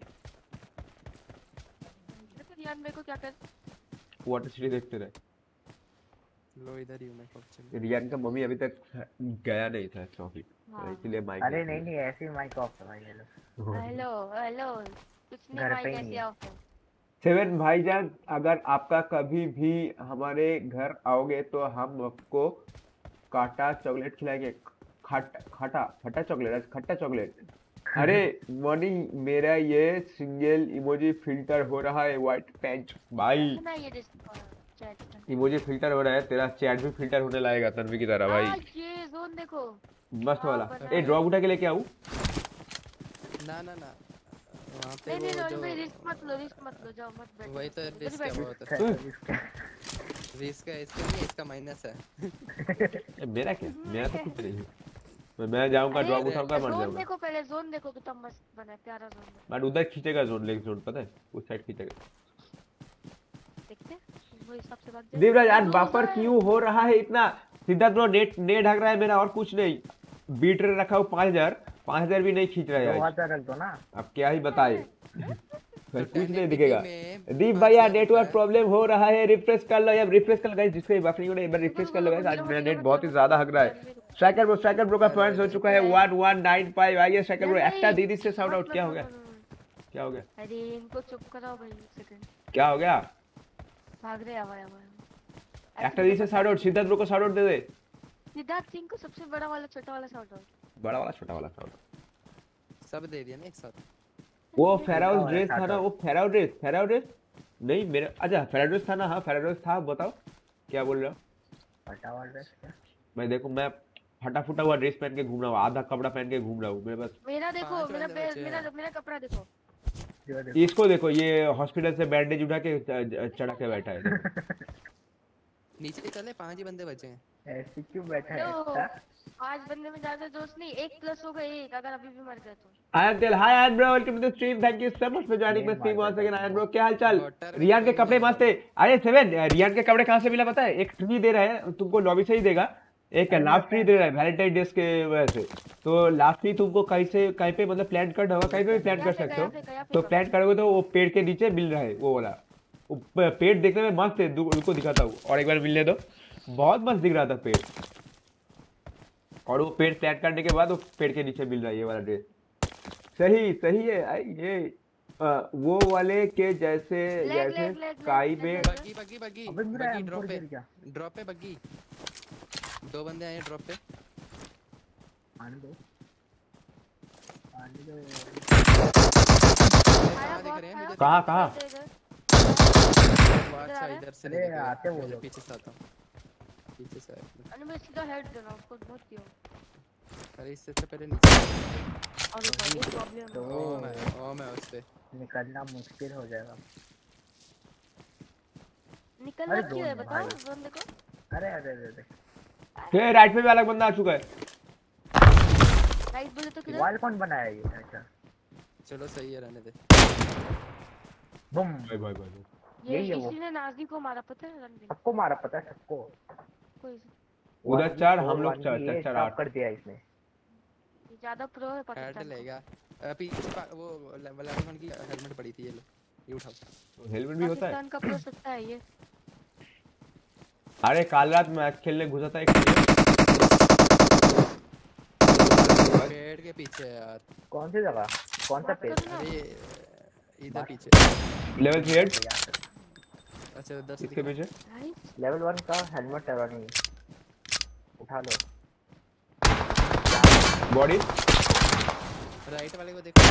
देखो रियान मेरे को क्या कर, वाटर सिटी देखते रहे। लो इधर ही हूं मैं कब रियान का मम्मी अभी तक गया नहीं था ट्रॉफी, हाँ। इसलिए माइक। अरे नहीं नहीं, ऐसे ही माइक ऑफ है भाई। हेलो हेलो, कुछ नहीं घर भाई, पे ही कैसे है। आओ? सेवन भाईजान, अगर आपका कभी भी हमारे घर आओगे तो हम आपको काटा चॉकलेट खिलाएंगे। खट्टा चॉकलेट, खट्टा चॉकलेट। अरे मनी, मेरा ये सिंगल इमोजी फिल्टर हो रहा है व्हाइट पैंट भाई, ना ये चैट इमोजी फिल्टर हो रहा है, तेरा चैट भी फिल्टर होने लगेगा तन्वी की तरह भाई। ये जोन देखो मस्त वाला। बना ए ड्रॉप उठा के लेके आऊं? ना ना ना, वहां पे नहीं वो नहीं जो रिस्क मत लो, जाओ मत बैठो। वही तो इधर ही रिस्क है बैठो। बहुत। इसका रिस्क है इसके लिए, इसका माइनस है। मेरा क्या, मेरा तो कुछ नहीं है। मैं जाऊंगा अरे, ड्रॉप उठाऊंगा मर जोन जाऊंगा। देखो पहले, जोन देखो कितना मस्त बना है, प्यारा जोन है। बट उधर खींचेगा जोन, लेग जोन पता है, उस साइड खींचेगा। देखते वो हिसाब से बात। देवराज आज बापर क्यों हो रहा है इतना? सिद्धार्थ ब्रो नेट ढक रहा है मेरा, और कुछ नहीं। बीट रेट रखा हूँ 5000 भी नहीं खींच रहा है आज। 2000 रख दो ना। अब क्या ही बताए, कुछ नहीं दिखेगा। दीप भैया नेटवर्क प्रॉब्लम हो रहा है, रिफ्रेश कर लो या रिफ्रेश कर लो गाइस, जिसको बफरिंग हो रही है एक बार रिफ्रेश कर लो गाइस। आज मेरा नेट बहुत ही ज्यादा हग रहा है। स्ट्राइकर ब्रो का पॉइंट्स हो चुका है 1195। आइए स्ट्राइकर ब्रो, एक्टा दीदी से शाउट आउट। क्या हो गया, क्या हो गया? अरे इनको चुप कराओ भाई, एक सेकंड। क्या हो गया? भाग रहे हवा हवा একটা দিছে শাউট আউট, সিদ্ধার্থ ব্রো को শাউট आउट दे दे। सिद्धार्थ सिंह को सबसे बड़ा वाला छोटा वाला शाउट आउट। बड़ा वाला छोटा वाला शाउट। सब दे दिया ना एक साथ। वो फेराउस ड्रेस था ना, वो फेराउस ड्रेस नहीं मेरा, अच्छा फेराउस ड्रेस था ना, हाँ फेराउस ड्रेस था। बताओ क्या बोल रहे हो? फटा हुआ ड्रेस क्या? मैं देखो, मैं फटा फुटा हुआ ड्रेस पहन के घूम रहा हूँ, आधा कपड़ा पहन के घूम रहा हूँ मेरे पास। मेरा देखो, मेरा कपड़ा देखो, इसको देखो, ये हॉस्पिटल से बैंडेज उठा के चढ़ा के बैठा है। नीचे चले, 5 ही बंदे बचे हैं। ऐसे क्यों बैठा है? 5 बंदे में ज्यादा दोस्त नहीं, 1 प्लस होगा 1 अगर अभी भी मर गया तो। आयन दिल, hi Ayan bro, welcome to the stream, thank you so much for joining my stream once again. Ayan bro क्या हाल चाल? रियान के कपड़े मस्त है। अरे 7 रियान के कपड़े कहां से मिला पता है? एक ट्री दे रहा है तुमको, लॉबी से ही देगा। एक लास्ट ट्री दे रहा है वैलेंटाइन डे के वजह से। तो लास्ट ट्री तुमको कहीं से कहीं पे मतलब प्लांट करना होगा, कहीं पे भी प्लांट कर सकते हो। तो प्लांट करोगे तो वो पेड़ के नीचे मिल रहा है वो वाला। पेड़ देखने में मस्त है, उनको दिखाता हूँ और एक बार मिलने दो। बहुत मस्त दिख रहा था पेड़, और वो पेड़ प्लांट करने के बाद वो पेड़ के नीचे मिल रहा है ये वाला ड्रेस। सही सही है ये वो वाले के जैसे काई में बग्गी ड्रॉप पे बग्गी 2 बंदे आए ड्रॉप पे। आने दो कहाँ अच्छा इधर से आते वो लोग। पीछे से आता हूँ, पीछे से अरे मैं सीधा हेड देना उसको, बहुत किया। अरे इससे पहले नीचे और ये प्रॉब्लम तो मैं उस पे निकलना मुश्किल हो जाएगा। निकलना क्यों है बताओ बंदे को? अरे अरे अरे ये राइट पे भी अलग बंदा आ चुका है। राइट बोले तो किधर? वॉल कौन बनाया ये? अच्छा चलो सही है, रहने दे। बम भाई ये इसी ने नाजी को मारा, पता है? रणबीर सबको मारा, पता है सबको। कोई उधर 4 हम लोग 4 8 कर दिया इसने। ज्यादा प्रो है हेड पाकिस्तान। लेगा पीछे वो लेवल 1 की हेलमेट पड़ी थी, ये लो ये उठाओ। हेलमेट भी होता है पाकिस्तान का प्रो सकता है ये। अरे काल रात मैच खेलने घुसा था एक पेड़ के पीछे यार। कौन सी जगह? कौन सा पेड़? अरे इधर पीछे लेवल 3 अच्छा उधर से इसके पीछे। लेवल 1 का हेलमेट है नहीं, उठा लो। बॉडी राइट वाले को देखो,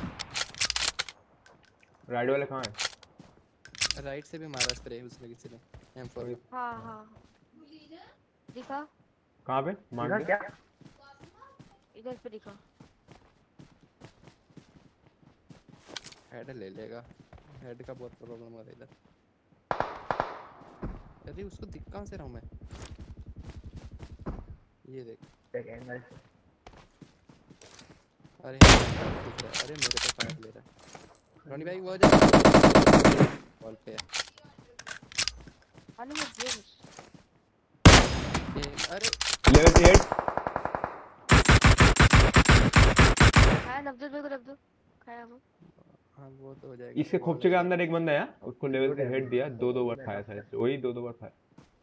राइट वाले कहाँ है? राइट से भी मारा स्प्रे उसने किसी ने M4। हाँ दिखा कहाँ पे मार दिया? क्या इधर पे दिखा। हेड ले लेगा, हेड का बहुत प्रॉब्लम हो रहा है इधर। अरे उसको दिख कहाँ से रहा हूँ मैं? ये देख एंगल। अरे दिख रहा है, अरे मेरे पे फायर ले रहा है रोनी भाई। वो जा बॉल पे आने में गेम। अरे लेवल 8 खाया नवजोत भाई को रख दो, खाया वो। हाँ वो तो हो जाएगा। इसके खोपचे के अंदर एक बंदा है, उसको लेवल से हेड दिया, 2 बार खाया था, वही 2 बार खाया।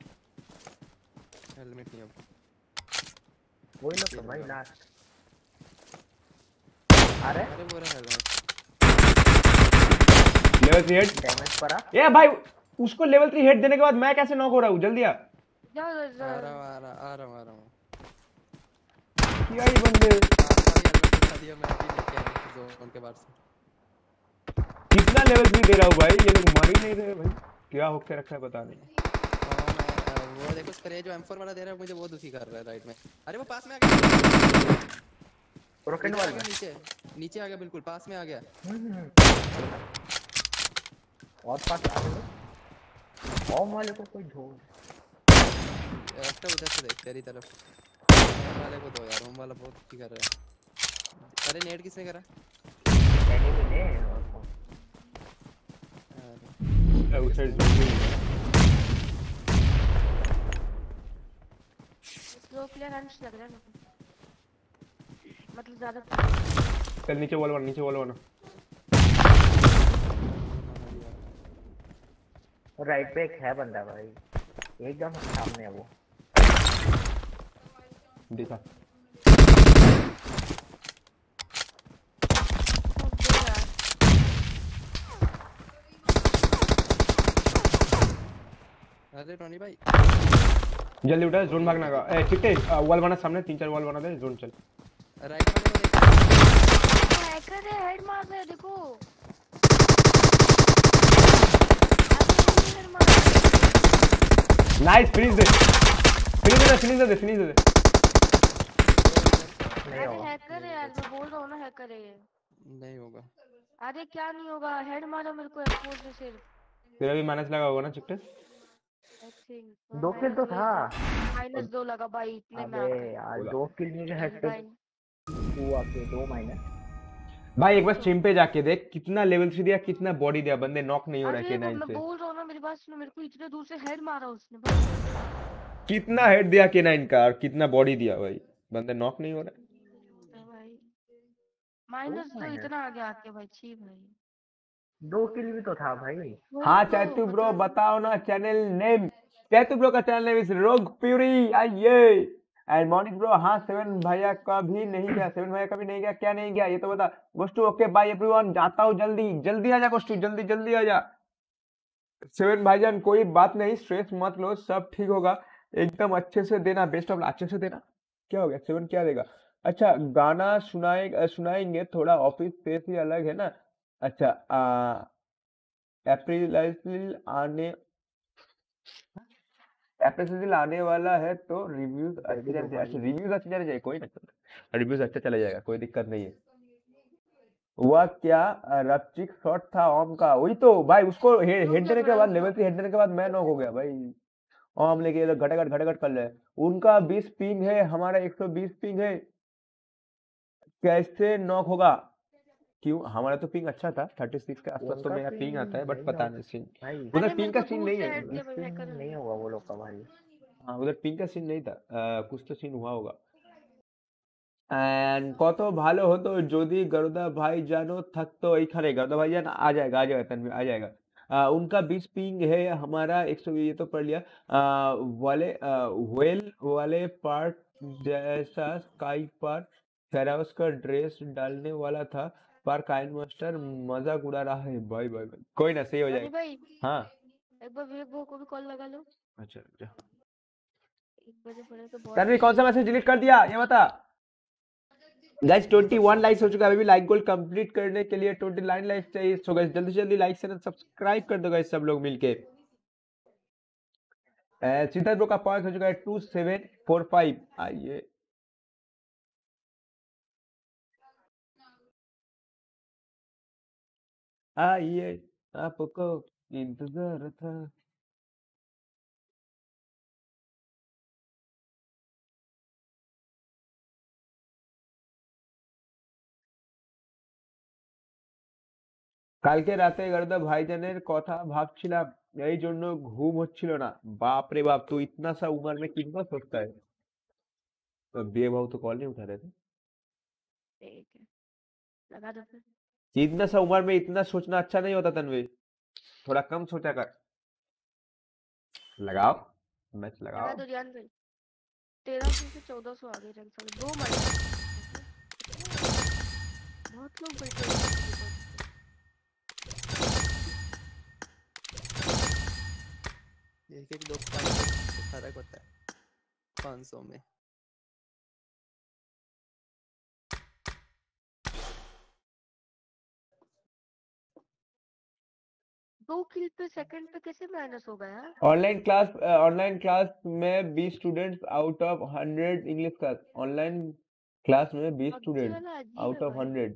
हेलमेट नहीं अब वही लोग तो भाई लास्ट। अरे वो रहा हेलमेट। लेवल 3 हेड डैमेज पड़ा। ए भाई उसको लेवल 3 हेड देने के बाद मैं कैसे नॉक हो रहा हूँ? जल्दी आ। आ रहा हूँ क्या ये बंदे दिया मैं भी लेके आया जोन के बाहर से। कितना लेवल 3 दे रहा हूँ भाई, ये लोग मार ही नहीं रहे भाई, क्या होके रखा है पता नहीं। वो देखो स्प्रे जो M4 वाला दे रहा है मुझे वो दुखी कर रहा है राइट में। अरे वो पास में आ गया, रॉकेट वाला नीचे आ गया, बिल्कुल पास में आ गया। और पास आ गया। ओम वाले को कोई ढोल तो उधर से देख तेरी तरफ। ओम वाले को दो यार, ओम वाला बहुत दुखी कर रहा है। अरे नेट किसने करा? एनिमी ने और उसे स्लो प्लेयर रन्स लग रहा है मेरे को, मतलब ज्यादा। चल नीचे वॉल वन राइट पे एक है बंदा भाई, एकदम सामने है वो। देखा अरे टोनी भाई जल्दी उठा, जोन भागना का। ए चिट्टे वॉल बना सामने, 3-4 वॉल बना दे, जोन चल। राइट वाले को देख। हैकर है, हेड मार रहा है देखो। नाइस, फिनिश दे, फिनिश दे। नहीं अरे होगा। हैकर है यार, मैं बोल रहा हूँ ना हैकर है ये। नहीं होगा। अरे क्या नहीं होगा, हेड मारा मेरे को एक्सपोज से सिर्फ। तेरा भी माइनस लगा होगा ना चिट्टे? आई थिंक 2 किल तो था। -2 लगा भाई इतने में अबे आके। यार 2 किल नहीं है, हेडशॉट हुआ के 2 माइनस। भाई एक बार स्ट्रीम पे जाके देख कितना लेवल 3 दिया, कितना बॉडी दिया, बंदे नॉक नहीं हो रहा अरे के वो 9 मैं से। बोल रहा हूँ ना, मेरी बात सुनो, मेरे को इतने दूर से हेड मारा उसने भाई। कितना हेड दिया के 9 का और कितना बॉडी दिया भाई, बंदे नॉक नहीं हो रहा। भाई -2 इतना आगे आके भाई, छी भाई। 2 किल भी तो था भाई। हाँ चैतु ब्रो बताओ ना चैनल नेम। चैतु ब्रो का channel name is rogue puree, आइए। एंड मॉर्निंग ब्रो, हाँ 7 भैया का भी नहीं गया, 7 भैया का भी नहीं गया, क्या नहीं गया ये तो बता। गोष्टू ओके बाय एवरीवन, जाता हूँ जल्दी आजा गोष्टू, जल्दी आजा। 7 भाईजान कोई बात नहीं, स्ट्रेस मत लो, सब ठीक होगा, एकदम अच्छे से देना, बेस्ट ऑफ अच्छे से देना। क्या हो गया 7 क्या देगा? अच्छा गाना सुनाएंगे, थोड़ा ऑफिस स्पेस ही अलग है ना। अच्छा अप्रैल आने वाला है तो रिव्यूज अच्छे जाने चाहिए। अच्छा रिव्यूज अच्छे जाने चाहिए, कोई ना, रिव्यूज अच्छा चला जाएगा, कोई दिक्कत नहीं है। वह क्या रपचिक शॉट था ओम का, वही तो भाई, उसको हेड देने के बाद, लेवल 3 हेड देने के बाद मैं नॉक हो गया भाई। ओम लेके घटाघट कर रहे हैं। उनका 20 पिंग है, हमारा 120 पिंग है, कैसे नॉक होगा? क्यों? हमारा तो पिंग अच्छा था, 36 के आसपास तो मेरा पिंग आता है, बट पता नहीं सीन उधर पिंग का सीन नहीं है। नहीं होगा वो लोग का भाई। हाँ उधर पिंग का सीन नहीं था, कुछ तो सीन हुआ होगा। एंड কত ভালো হতো যদি गरुदा भाई जानो थक तो এইখানে गरुदा भाई जान आ जाएगा तन्वीर आ जाएगा। उनका 20 पिंग है, हमारा 100, ये तो पढ़ लिया। व्हेल वाले पार्ट जैसा स्काई पर फेराउस का ड्रेस डालने वाला था, पर काइन मास्टर मजाक उड़ा रहा है। भाई कोई ना, सही हो जाएगा। भाई हाँ एक बार विवेक को भी कॉल लगा लो। अच्छा 1 बजे पड़े तो बहुत। तन्वीर कौन सा मैसेज डिलीट कर दिया ये बता। गाइस 21 लाइक्स हो चुका है, अभी भी लाइक गोल कंप्लीट करने के लिए 29 लाइक्स चाहिए। सो गाइस जल्दी से जल्दी लाइक से सब्सक्राइब कर दो गाइस सब लोग मिलके। सिद्धार्थ ब्रो का पॉइंट हो चुका है 2745। आइए आपको इंतजार था। কালকে রাতে গরদা ভাইজানের কথা ভাবছিলাম, এই জন্য ঘুম হচ্ছিল না। बाप रे बाप, तो इतना सा उम्र में कितना सोचता है। तो बेबहू तो कॉल नहीं उठा रहे थे। ठीक है लगा दो फिर। इतना सा उम्र में इतना सोचना अच्छा नहीं होता तन्वीर, थोड़ा कम सोचा कर। लगाओ मैच लगाओ। लगा दो रियान भाई। 1300 से 1400 आ गए रैंक सारे 2 महीने। बहुत लोग बैठे हैं। एक 2 फर्क होता है 500 में। दो किल पे सेकंड पे कैसे माइनस हो गया? ऑनलाइन क्लास में 20 students out of 100 English class. Online class में 20 students out of 100,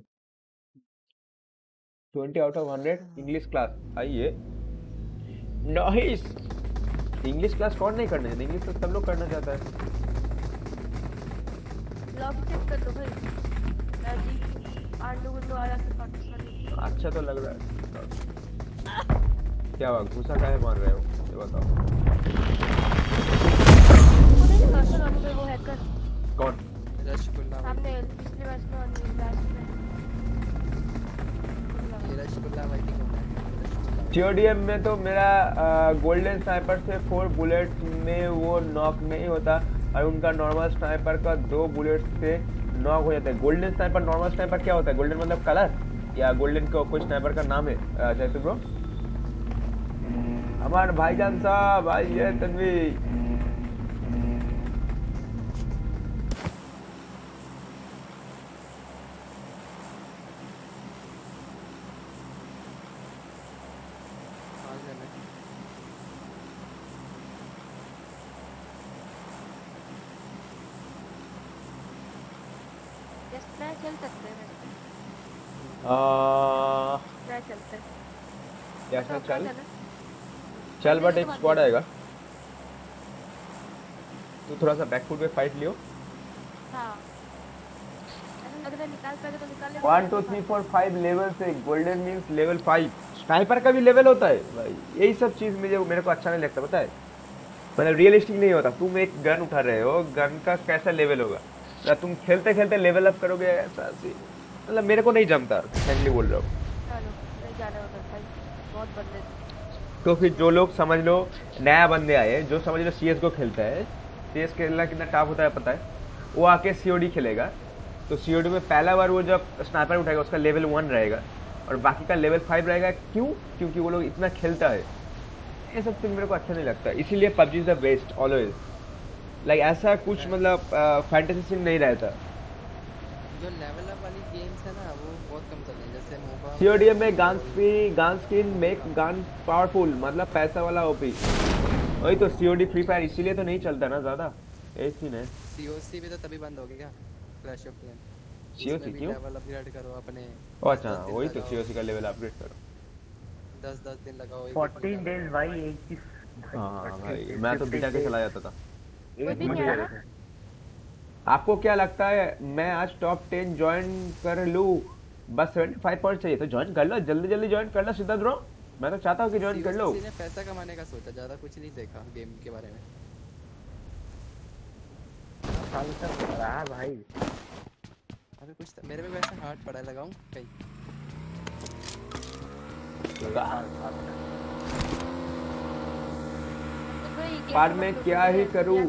20 out of 100 English class. आइए नाइस। इंग्लिश क्लास कौन नहीं करना चाहता? इंग्लिश तो सब लोग करना चाहता है। लॉग चेक कर दो भाई। जी आंडू गुंडू आया से पाकिस्तानी। अच्छा तो लग रहा है। क्या हुआ, घुसा काहे मार रहे हो ये बताओ। वो हैकर कौन? रसगुल्ला सामने पिछले मैच में लास्ट में रसगुल्ला भाई ठीक होता है। TODM में तो मेरा गोल्डन स्नाइपर से 4 बुलेट्स में वो नॉक नहीं होता, और उनका नॉर्मल स्नाइपर का 2 बुलेट से नॉक हो जाता है। गोल्डन स्नाइपर, नॉर्मल स्नाइपर क्या होता है? गोल्डन मतलब कलर, या गोल्डन का कोई स्नाइपर का नाम है? जैसे ब्रो हमारे भाईजान साहब आइए तनवीर। मैं चल सकते हैं मैं चलते हैं क्या तो चल चल चल बट एक स्क्वाड आएगा। तू थोड़ा सा बैकफुट पे फाइट लियो। हाँ ऐसा लग रहा है निकाल पहले तो निकाल ले 1 2 3 4 5 लेवल से गोल्डन मींस लेवल 5। स्नाइपर का भी लेवल होता है भाई। यही सब चीज मुझे मेरे को अच्छा नहीं लगता पता है। मतलब रियलिस्टिक नहीं होता। तुम एक गन उठा रहे हो गन का कैसा लेवल होगा या तुम खेलते खेलते लेवल अप करोगे ऐसा सी मतलब मेरे को नहीं जमता फ्रेंकली बोल रहा हूँ। चलो नहीं जाना उधर भाई बहुत बंदे तो फिर जो लोग समझ लो नया बंदे आए जो समझ लो सीएस को खेलता है सीएस खेलना कितना टफ होता है पता है। वो आके सीओडी खेलेगा तो सीओडी में पहला बार वो जब स्नाइपर उठाएगा उसका लेवल 1 रहेगा और बाकी का लेवल 5 रहेगा। क्यों? क्योंकि वो लोग इतना खेलता है। ये सब चीज मेरे को अच्छा नहीं लगता इसीलिए PUBG is the best always. Like ऐसा कुछ मतलब फैंटेसी सीन नहीं रहता। जो लेवल अप वाली गेम्स है ना वो बहुत कम चल रही है जैसे मोबा सीओडी में gun skin make gun powerful मतलब पैसा वाला ओपी। वही तो सीओडी फ्री फायर इसीलिए तो नहीं चलता ना ज्यादा। यही सीन है। सीओसी भी तो तभी बंद हो गया क्या क्लैश ऑफ क्लैंस सीओसी क्यों? लेवल अपग्रेड करो अपने। अच्छा वही तो सीओसी का लेवल अपग्रेड करो 10 दिन लगाओ 14 डेज भाई एक ही। हाँ भाई मैं तो बीटा के चला जाता था। कोई भी नहीं आया। आपको क्या लगता है मैं आज टॉप 10 ज्वाइन कर लूं बस 75 पॉइंट चाहिए तो ज्वाइन कर लो जल्दी जल्दी ज्वाइन कर लो सीधा ब्रो। मैं तो चाहता हूँ कि ज्वाइन कर लो। COC ने पैसा कमाने का सोचा ज्यादा कुछ नहीं देखा गेम के बारे में। साल तक रहा भाई। अबे कुछ मेरे में वैसे हार्ट पड़ा लगाऊं कहीं पर मैं क्या ही करूं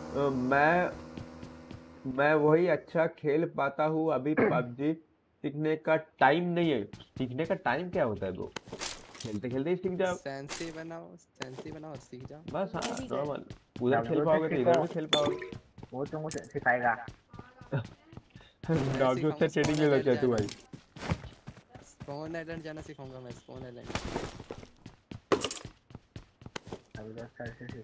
मैं वही अच्छा खेल पाता हूँ अभी पबजी सीखने का टाइम नहीं है। सीखने का टाइम क्या होता है ब्रो? खेलते खेलते ही सीख जाओ। सेंसी बनाओ और सीख जाओ बस हाँ नॉर्मल उधर खेल पाओगे तो इधर भी खेल पाओगे। वो तो मुझे सिखाएगा। डॉग से ट्रेनिंग ले सकते तू भाई। स्पॉन आइलैंड जाना सिखाऊंगा मैं स्पॉन आइलैंड। अभी 10 साल से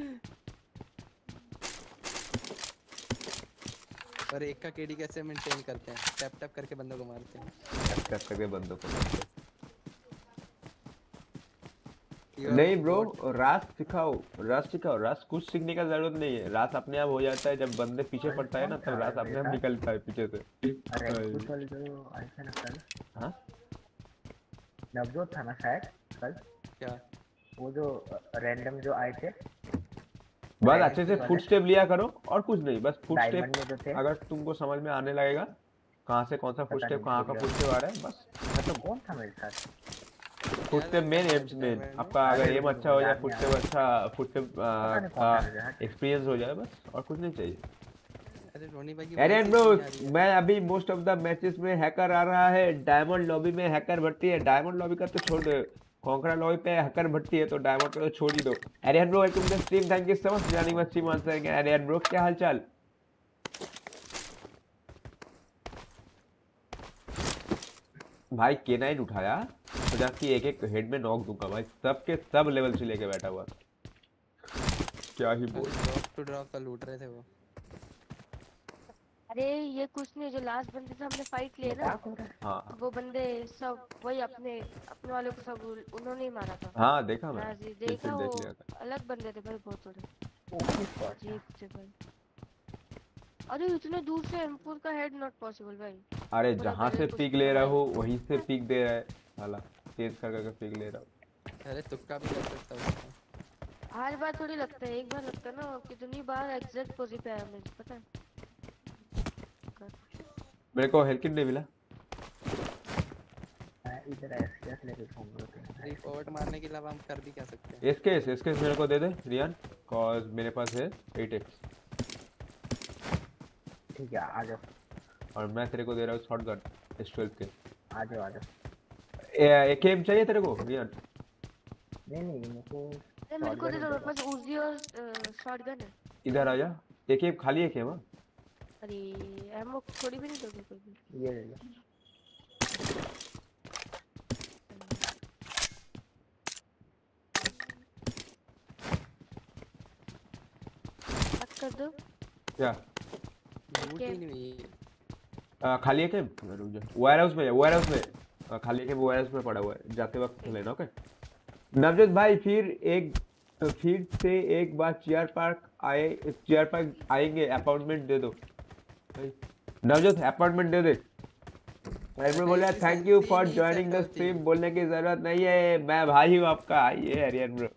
और एक का केडी कैसे मेंटेन करते हैं टैप टैप करके बंदों को मारते हैं। टैप करके बंदों को मारते हैं। नहीं ब्रो रास सिखाओ रास कुछ सीखने का जरूरत नहीं है। रास अपने आप हो जाता है जब बंदे पीछे पड़ता है ना तब रास अपने आप निकलता है पीछे से। अरे कुछ वाली जो ऐसा ना कल हाँ नवजोत था ना शायद कल क्या वो जो रैंडम जो आए थे बस अच्छे से फुटस्टेप लिया करो और कुछ नहीं बस डायमंड में जो फुटस्टेप थे अगर तुमको समझ में आने लगेगा कहाँ से कौन सा फुटस्टेप कहाँ का फुटस्टेप आ रहा है बस तो कौन था मेरे साथ फुटस्टेप मेन आपका अगर एम अच्छा हो जाए फुटस्टेप अच्छा फुटस्टेप का एक्सपीरियंस हो जाए बस और कुछ नहीं चाहिए। अरे रोनी भाई अरे ब्रो मैं अभी मोस्ट ऑफ द मैचेस में हैकर आ रहा है डायमंड लॉबी में हैकर भर्ती है। डायमंड लॉबी का तो छोड़ दो कॉन्करा लॉबी पे हैकर भर्ती है तो डायमंड पे तो छोड़ ही दो। अरे bro welcome to the stream thank you so much joining my stream once again. अरे ब्रो क्या हालचाल? भाई K9 उठाया तो जाके एक एक हेड में नॉक दूंगा भाई सबके सब लेवल से लेके बैठा हुआ क्या ही बोल। ड्रॉप टू ड्रॉप का लूट रहे थे वो। अरे ये कुछ नहीं जो लास्ट बंदे से हमने फाइट लिए ना हाँ वो बंदे सब वही अपने वालों को सब उन्होंने ही मारा था। हाँ देखा मैं देखा वो देख लिया था। अलग बंदे थे भाई बहुत थोड़े अजीब से भाई। अरे इतने दूर से M4 का हेड नॉट पॉसिबल भाई। अरे जहाँ से पिक ले रहा हो वहीं से पिक दे रहा है साला तेज करके पिक ले रहा हो। अरे तुक्का भी कर सकता हूँ हर बार थोड़ी लगता है एक बार लगता है ना कितनी बार एग्जैक्ट पोजीशन पे आया मुझे पता है। मेरे को हेल्थ किट नहीं मिला। इधर एसकेएस लेके घूम रहे थे। रिपोर्ट मारने के अलावा हम कर भी क्या सकते हैं। एसकेएस मेरे को दे दे रियान कॉज मेरे पास है 8x। ठीक है आ जाओ और मैं तेरे को दे रहा हूँ शॉटगन S12 के। आ जाओ एक एम चाहिए तेरे को रियान? नहीं मेरे को अरे मेरे को दे दो, मेरे पास उजी और शॉटगन है। इधर आ जा। एक खाली है वहाँ। अरे एमो थोड़ी भी नहीं दोगे कोई भी। ये ले लो। कर दो क्या लूट ही नहीं। खाली है क्या? रुक जा, वेयर हाउस में जा, वेयर हाउस में खाली है क्या? वेयर हाउस में पड़ा हुआ है, जाते वक्त लेना। ओके नवजोत भाई, फिर से एक बार चियर पार्क आएंगे, अपॉइंटमेंट दे दो भाई। नवजोत अपॉइंटमेंट दे दे। मैं बोला thank you for joining the stream, बोलने की जरूरत नहीं है, मैं भाई हूँ आपका। ये हरियाण ब्रो।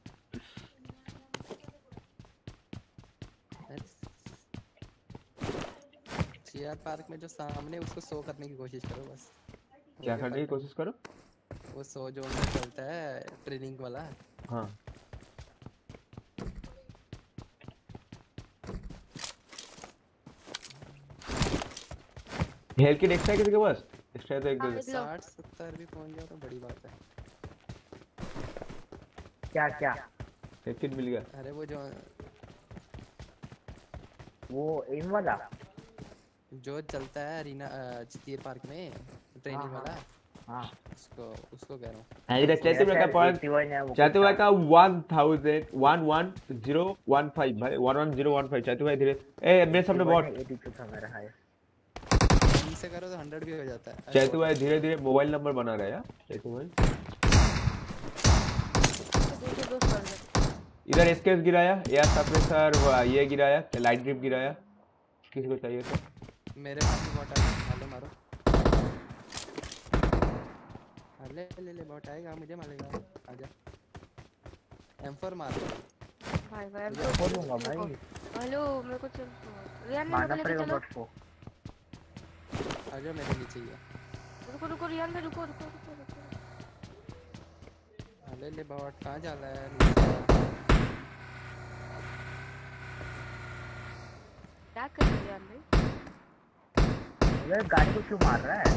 चियर पार्क में जो सामने उसको शो करने की कोशिश करो बस। क्या करने की कोशिश करो? वो शो जो उनका चलता है ट्रेनिंग वाला। हाँ हेल्थ किट एक्स्ट्रा किसी के पास? एक्स्ट्रा तो एक दे दे। 60-70 भी पहुंच जाओ तो बड़ी बात है। क्या हेल्थ किट मिल गया। अरे वो एम वाला जो चलता है अरीना चियर पार्क में ट्रेनिंग वाला। हाँ उसको कह रहा हूँ। इधर चैतु का पॉइंट, चैतु भाई का 11015 भाई, 11015 चैतु भाई धीरे। ए मेरे सामने बॉट। 82 था मेरा हाई। से करो तो 100 भी हो जाता है। चैतु भाई धीरे धीरे मोबाइल नंबर बना रहा है यार चैतु भाई। इधर एसकेएस गिराया, एयर सप्रेसर ये गिराया, लाइट ड्रिप गिराया। किसी को चाहिए तो मेरे पास भी बॉट है, हेलो मारो। ले बॉट आएगा, मुझे मारेगा। आजा M4 मार भाई मैं खोलूंगा भाई। हेलो मेरे को चल रियान मारना ने पड़ेगा चलो। बॉट को। आजा मेरे नीचे ही है। रुको रियान में रुको। ले बॉट कहाँ जा रहा है? क्या कर रहे रियान भाई? ये गाड़ी को क्यों मार रहा है?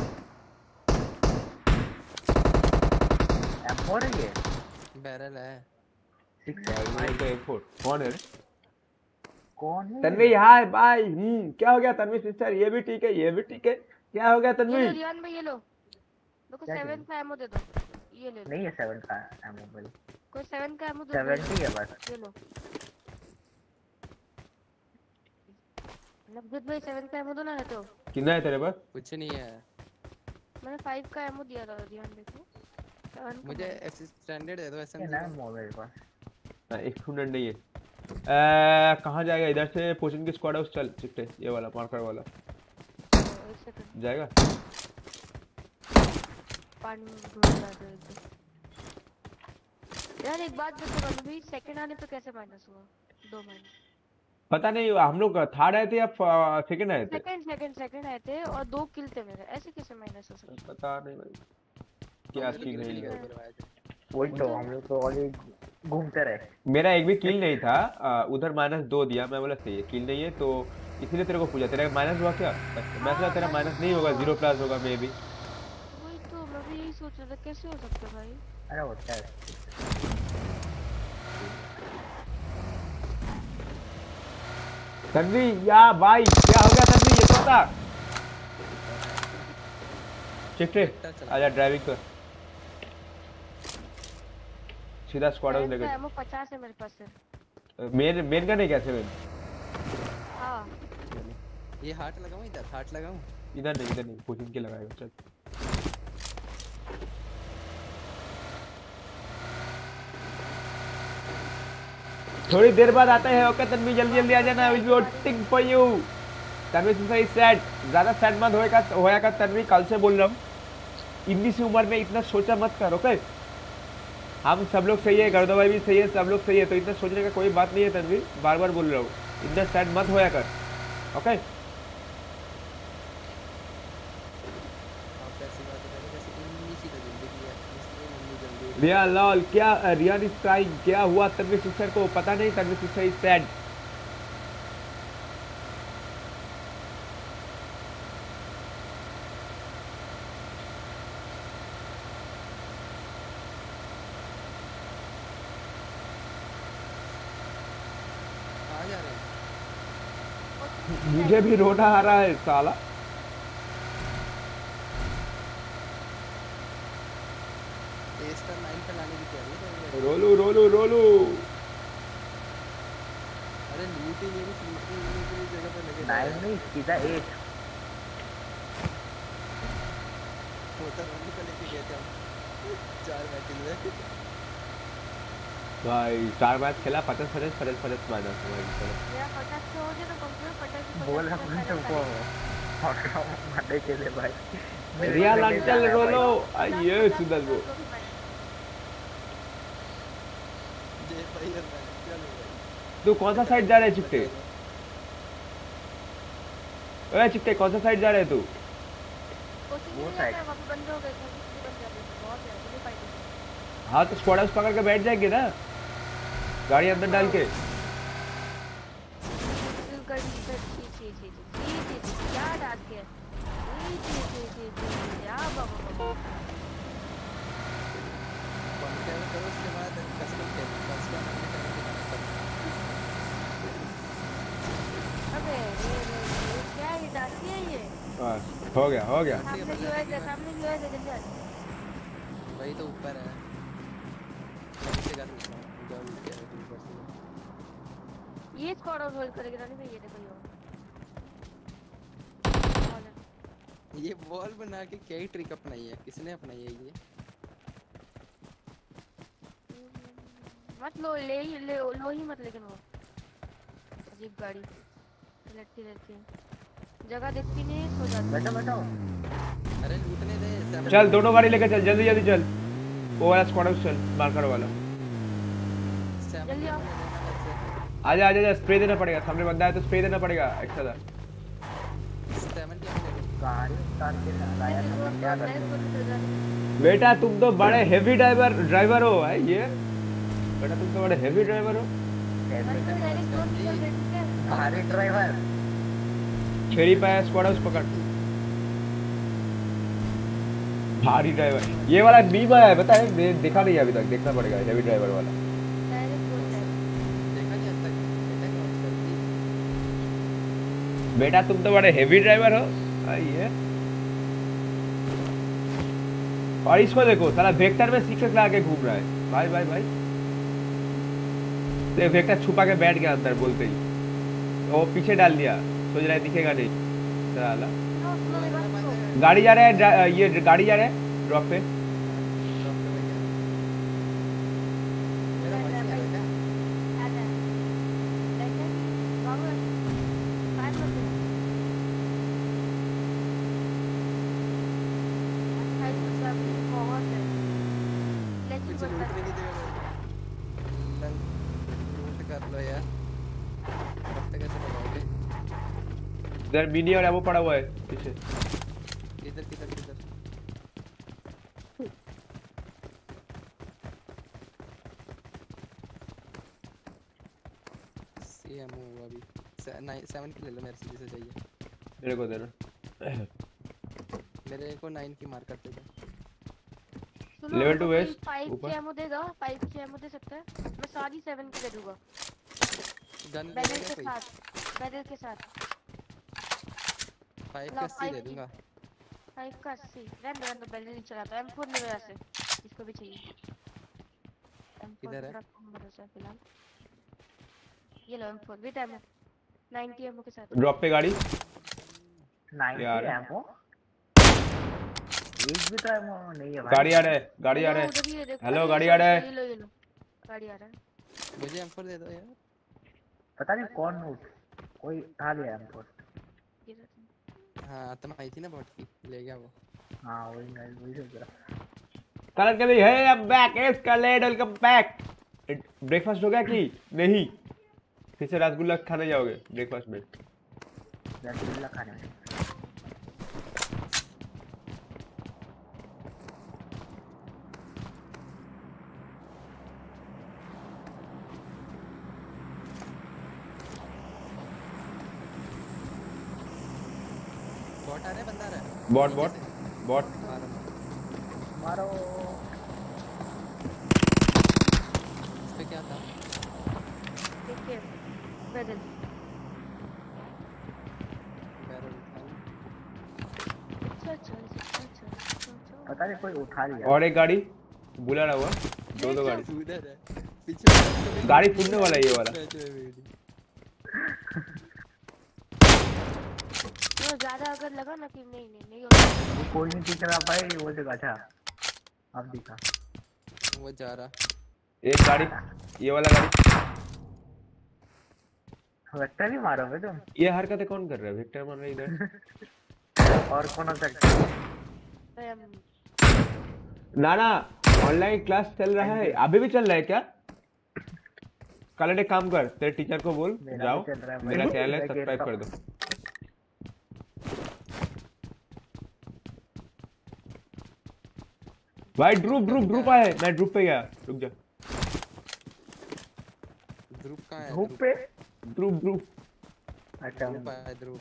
M4 है ये? बैरल है। 6 है। M4 कौन है? कौन है? Tanvi hi bye. क्या हो गया तन्वी सिस्टर? ये भी ठीक है। क्या हो गया तन्वी? ये लो रियान भाई, ये लो। मेरे को 7 का एमो दे दो। ये ले लो। नहीं है 7 का एमो भाई। कोई 7 का एमो दे दो। 70 है बस। ये लो। नवजोत भाई 7 का एमो दो ना तो। कितना है तेरे पास? कुछ नहीं है। मैंने 5 का एमो दिया था रियान देखो। मुझे स्टैंडर्ड दे दो एसएमजी ना मोबाइल पास। एक स्टूडेंट नहीं है। कहाँ जाएगा? इधर से पोषण की स्क्वाड हाउस चल चिट्टे, ये वाला मार्कर वाला जाएगा। पानी ढूंढना दे दो यार। एक बात बताओ भाई, सेकंड आने पे कैसे माइनस हुआ? 2 माइनस पता नहीं, हम लोग थर्ड आए थे या सेकंड आए थे? सेकंड आए थे और 2 किल थे मेरे, ऐसे कैसे माइनस हो सकता? पता नहीं भाई क्या किल नहीं है। वही तो हम लोग तो ऑलरेडी घूमते रहे। मेरा एक भी किल नहीं था। उधर -2 दिया, मैं बोला सही है किल नहीं है तो इसीलिए तेरे को पूछा। तेरा माइनस हुआ क्या? मैं सोचा तेरा माइनस नहीं होगा, 0+ होगा मे बी। वही तो मैं भी यही सोच रहा था, कैसे हो सकता भाई? अरे होता है। तन्वी या भाई क्या हो गया तन्वी? ये तो था चिट्टे। आजा ड्राइविंग कर, सीधा स्क्वाड हाउस लेके। एमो 50 है मेरे पास है। मेन का नहीं क्या 7? हां ये हार्ट लगाऊं? इधर हार्ट लगाऊं? इधर नहीं कोचिंग के लगाएगा। चल थोड़ी देर बाद आता है। ओके तन्वी जल्दी आ जाना। Will be waiting for you. Tanvi सही सैड, ज्यादा सैड मत होया कर तन्वी, कल से बोल रहा हूँ। इतनी सी उम्र में इतना सोचा मत कर। ओके हम सब लोग सही है, गर्दो भाई भी सही है, सब लोग सही है, तो इतना सोचने का कोई बात नहीं है तन्वी। बार बार बोल रहा हूँ, इतना सैड मत होया कर। ओके रियान लॉल क्या? Riyan is crying. क्या हुआ तन्वी सिस्टर को? पता नहीं, तन्वी सिस्टर इज सैड। मुझे भी रोना आ रहा है साला। A-star 9 पे लाने की तैयारी है। रोलू रोलू रोलू। अरे लूट ही मेरी जगह पे लगे 9 नहीं सीधा 8 होता रोलू को लेके गए थे हम 4 मैच में। भाई 4 मैच खेला 50 माइनस भाई। चलो मेरा फटाक से हो जाए तो कंप्यूटर फटाक से बोल रहा हूँ तुमको हटाओ मारने के लिए भाई रियल अंकल रोलो आइए सुंदर वो। जय भाई और मैं चलो भाई। तू कौन सा साइड जा रहा है चिट्टे? ओए चिट्टे कौन सा साइड जा रहा है तू? कोचिंग वो में साइड। जाता है वहाँ पे बंद हो गए थे बन जाते थे बहुत है मुझे फाइट है। हाँ तो स्क्वाड हाउस पकड़ के बैठ जाएंगे ना गाड़ी अंदर डाल के। फिर गाड़ी फिर छी क्या डाल के क्या बाबा पंखे में करो उसके बाद कस्टम खेल कस्टम में अबे ये क्या ये डालती है ये बस हो गया सामने जो है जल्दी आ वही तो ऊपर है नीचे कर ऊपर ये स्क्वाड आउट होल्ड करेगा नहीं भाई ये देखो ये बॉल बना के क्या ही ट्रिक अपनाई है किसने अपनाई है ये मत लो ले ही मत लेकिन वो अजीब गाड़ी रहती है जगह देखती नहीं सो जाती। बैठो अरे लूटने दे चल दोनों गाड़ी लेके चल जल्दी चल। वो वाला स्क्वाड हाउस चल मार्कर वाला। जल्दी आओ आजा स्प्रे देना पड़ेगा सामने बंदा है तो स्प्रे देना पड़ेगा एक्स्ट्रा। गाड़ी उतार के लाया था क्या करते बेटा तुम तो बड़े हेवी ड्राइवर हो है ये। बेटा तुम तो बड़े हेवी ड्राइवर हो। भारी ड्राइवर छेड़ी पाया स्क्वाड हाउस पकड़। भारी ड्राइवर ये वाला बीम आया है पता है देखा नहीं अभी तक देखना पड़ेगा हेवी ड्राइवर वाला। बेटा तुम तो बड़े हेवी ड्राइवर हो आइए। और इसको देखो साला वेक्टर में सीक्रेट लगा के घूम रहा है भाई। देख वेक्टर छुपा के बैठ गया अंदर बोलते ही वो पीछे डाल दिया सोच रहा है दिखेगा नहीं साला। गाड़ी जा रहा है ये गाड़ी जा रहा है ड्रॉप पे। इधर मिनी और वो पड़ा हुआ है पीछे। किधर सीएमओ अभी 7 की ले लो मेरे से जिसे चाहिए। मेरे को देना मेरे को 9 की मार करते थे। लेवल 2 वेस्ट पाइप की एमो देगा पाइप की एमो दे सकता है मैं सारी 7 की दे दूंगा गन बैरल के साथ 5 का 80 दे दूंगा 5 का 80 रैंडम बैरल नहीं चलाता M4 ले लो ऐसे इसको भी चाहिए M4 किधर है फिलहाल ये लो M4 विद एमो 90 एमो के साथ ड्रॉप पे गाड़ी 90 एमो एक भी तो एमो नहीं है भाई। गाड़ी आ रहा है हेलो गाड़ी आ रहा है गाड़ी आ रहा है मुझे M4 दे दो यार। पता नहीं कौन नोट कोई उठा लिया M4। हाँ तुम आई थी ना बॉट की ले गया वो। हाँ वही सोच रहा कल के भी है अब back is called welcome back. Breakfast हो गया कि नहीं फिर से रसगुल्ला खाने जाओगे ब्रेकफास्ट में? रसगुल्ला खाने में बॉट आ रहा है बंदा आ रहा है बॉट मारो इस पे क्या था देखिए बैरल पता नहीं कोई उठा लिया। और एक गाड़ी बुला रहा हुआ, दो गाड़ी उधर है पीछे गाड़ी फूटने वाला है ये वाला। तो ज्यादा अगर लगा ना कि नहीं होता। कोई नहीं दिख रहा भाई वो जगह था। अब दिखा वो जा रहा। एक गाड़ी ये वाला गाड़ी। वेक्टर ही मारो बे तुम। ये हरकतें कौन कर रहा है? विक्टर मार रहा है इधर। और कौन हो सकता है? ना ऑनलाइन क्लास चल रहा है, अभी भी चल रहा है क्या? कल एक काम कर, तेरे टीचर को बोल जाओ मेरा चैनल है सब्सक्राइब कर दो। भाई ड्रूप आया है, मैं ड्रूप पे गया, रुक जा। ध्रुव कहाँ है? धूप पे ड्रूप अच्छा ध्रुव आया ध्रुव।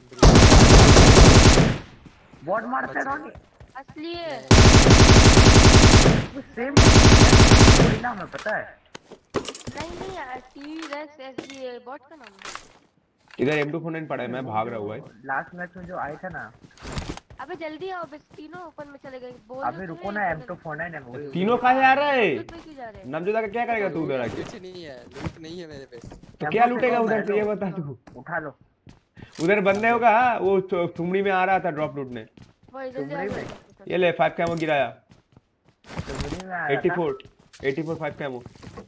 बॉट मारते रहो। असली है वो सेम कोई नाम है पता है? नहीं टीवी रेक्स एसडी है, बॉट का नाम है। इधर M249 पड़ा है, मैं भाग रहा हूँ भाई। लास्ट मैच में जो आए थे ना। अबे जल्दी आओ, बस तीनों ओपन में चले गए। बोल अबे रुको ना, M249 है वो। तीनों कहाँ आ रहा है? पे क्यों जा रहे हैं? नमजोदा का क्या करेगा तू उधर आके? कुछ नहीं है, लूट नहीं है मेरे पे। तो क्या लूटेगा उधर से ये बता तू। उठा लो। उधर बंदे होगा वो ठुमड़ी में आ रहा था ड्रॉप लूटने। वही जल्दी आ जाओ। ये ले 5 कैमो गिराया। ठुमड़ी में आया था। 84 5 कैमो।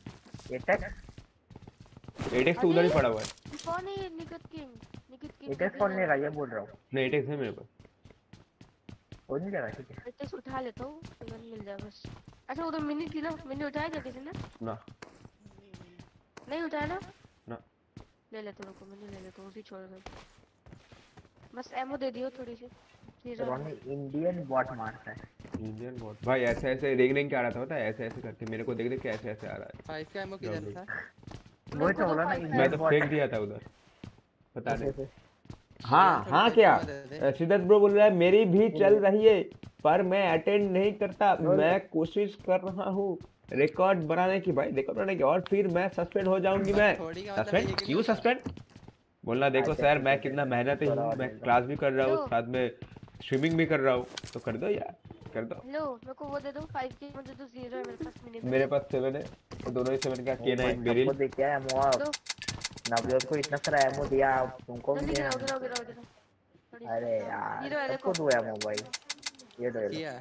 एटेक्स 8x तो उधर ही पड़ा हुआ है। कौन है ये? निकित किंग। एटेक्स कौन लेगा ये बोल रहा हूँ। नहीं 8x है मेरे पास। वो नहीं लेगा ठीक है। एटेक्स उठा लेता हूँ, गन मिल जाए बस। अच्छा उधर मिनी थी ना, मिनी उठाया क्या किसी ने? ना नहीं उठाया ना? ले लेते रुको, मिनी ले लेते, उसी छोड़ दो। बस एमो दे दियो थोड़ी सी। रोनी इंडियन बॉट मारता है। इंडियन बॉट भाई ऐसे रेंग क्या आ रहा था पता है? ऐसे करके मेरे को देख के ऐसे आ रहा है। 5 का एमो किधर था? वो तो बोला ना मैं इंडियन तो बॉट। फेंक दिया था उधर, पता नहीं। हाँ क्या सिद्धार्थ ब्रो बोल रहा है मेरी भी चल रही है पर मैं अटेंड नहीं करता, मैं कोशिश कर रहा हूँ रिकॉर्ड बनाने की। भाई रिकॉर्ड बनाने की और फिर मैं सस्पेंड हो जाऊंगी। मैं सस्पेंड क्यों सस्पेंड बोलना? देखो सर मैं कितना मेहनती हूँ, मैं क्लास भी कर रहा हूँ, साथ में स्विमिंग भी कर रहा हूँ, तो कर दो यार कर दो। लो मेरे को वो दे दो 5 के मुझे तो 0 है मेरे पास मिनी। मेरे पास 7 है, तो दोनों ही 7 का K9 बेरिल। वो देख क्या एमो आप नवजोत को इतना सारा एमो दिया, तुमको भी दिया। गिराओ। अरे यार 0 है सबको देखो। दो एमो भाई, ये दो किया।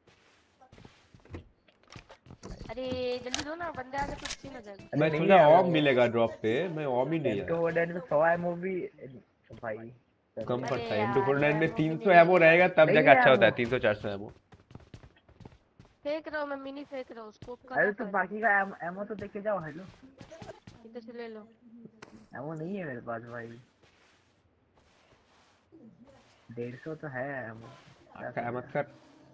अरे जल्दी दो ना, बंदे आगे तो सीन हो जाएगा। मैं सोचा ऑफ मिलेगा ड्रॉप पे, मैं ऑफ ही नहीं है। तो वोडन में 100 एमो भी भाई कम पड़ता है। यार, M249 में एमो 300 एमो रहेगा तब नहीं जाके है अच्छा होता है। एमो। 300 400 एमो फेंक रहा हूँ मैं, मिनी फेंक रहा हूँ, स्कोप का। अरे तो बाकी का एमो तो देखे जाओ। हेलो इधर से ले लो। एमो नहीं है मेरे पास भाई। 150 तो है एमो। क्या मत कर।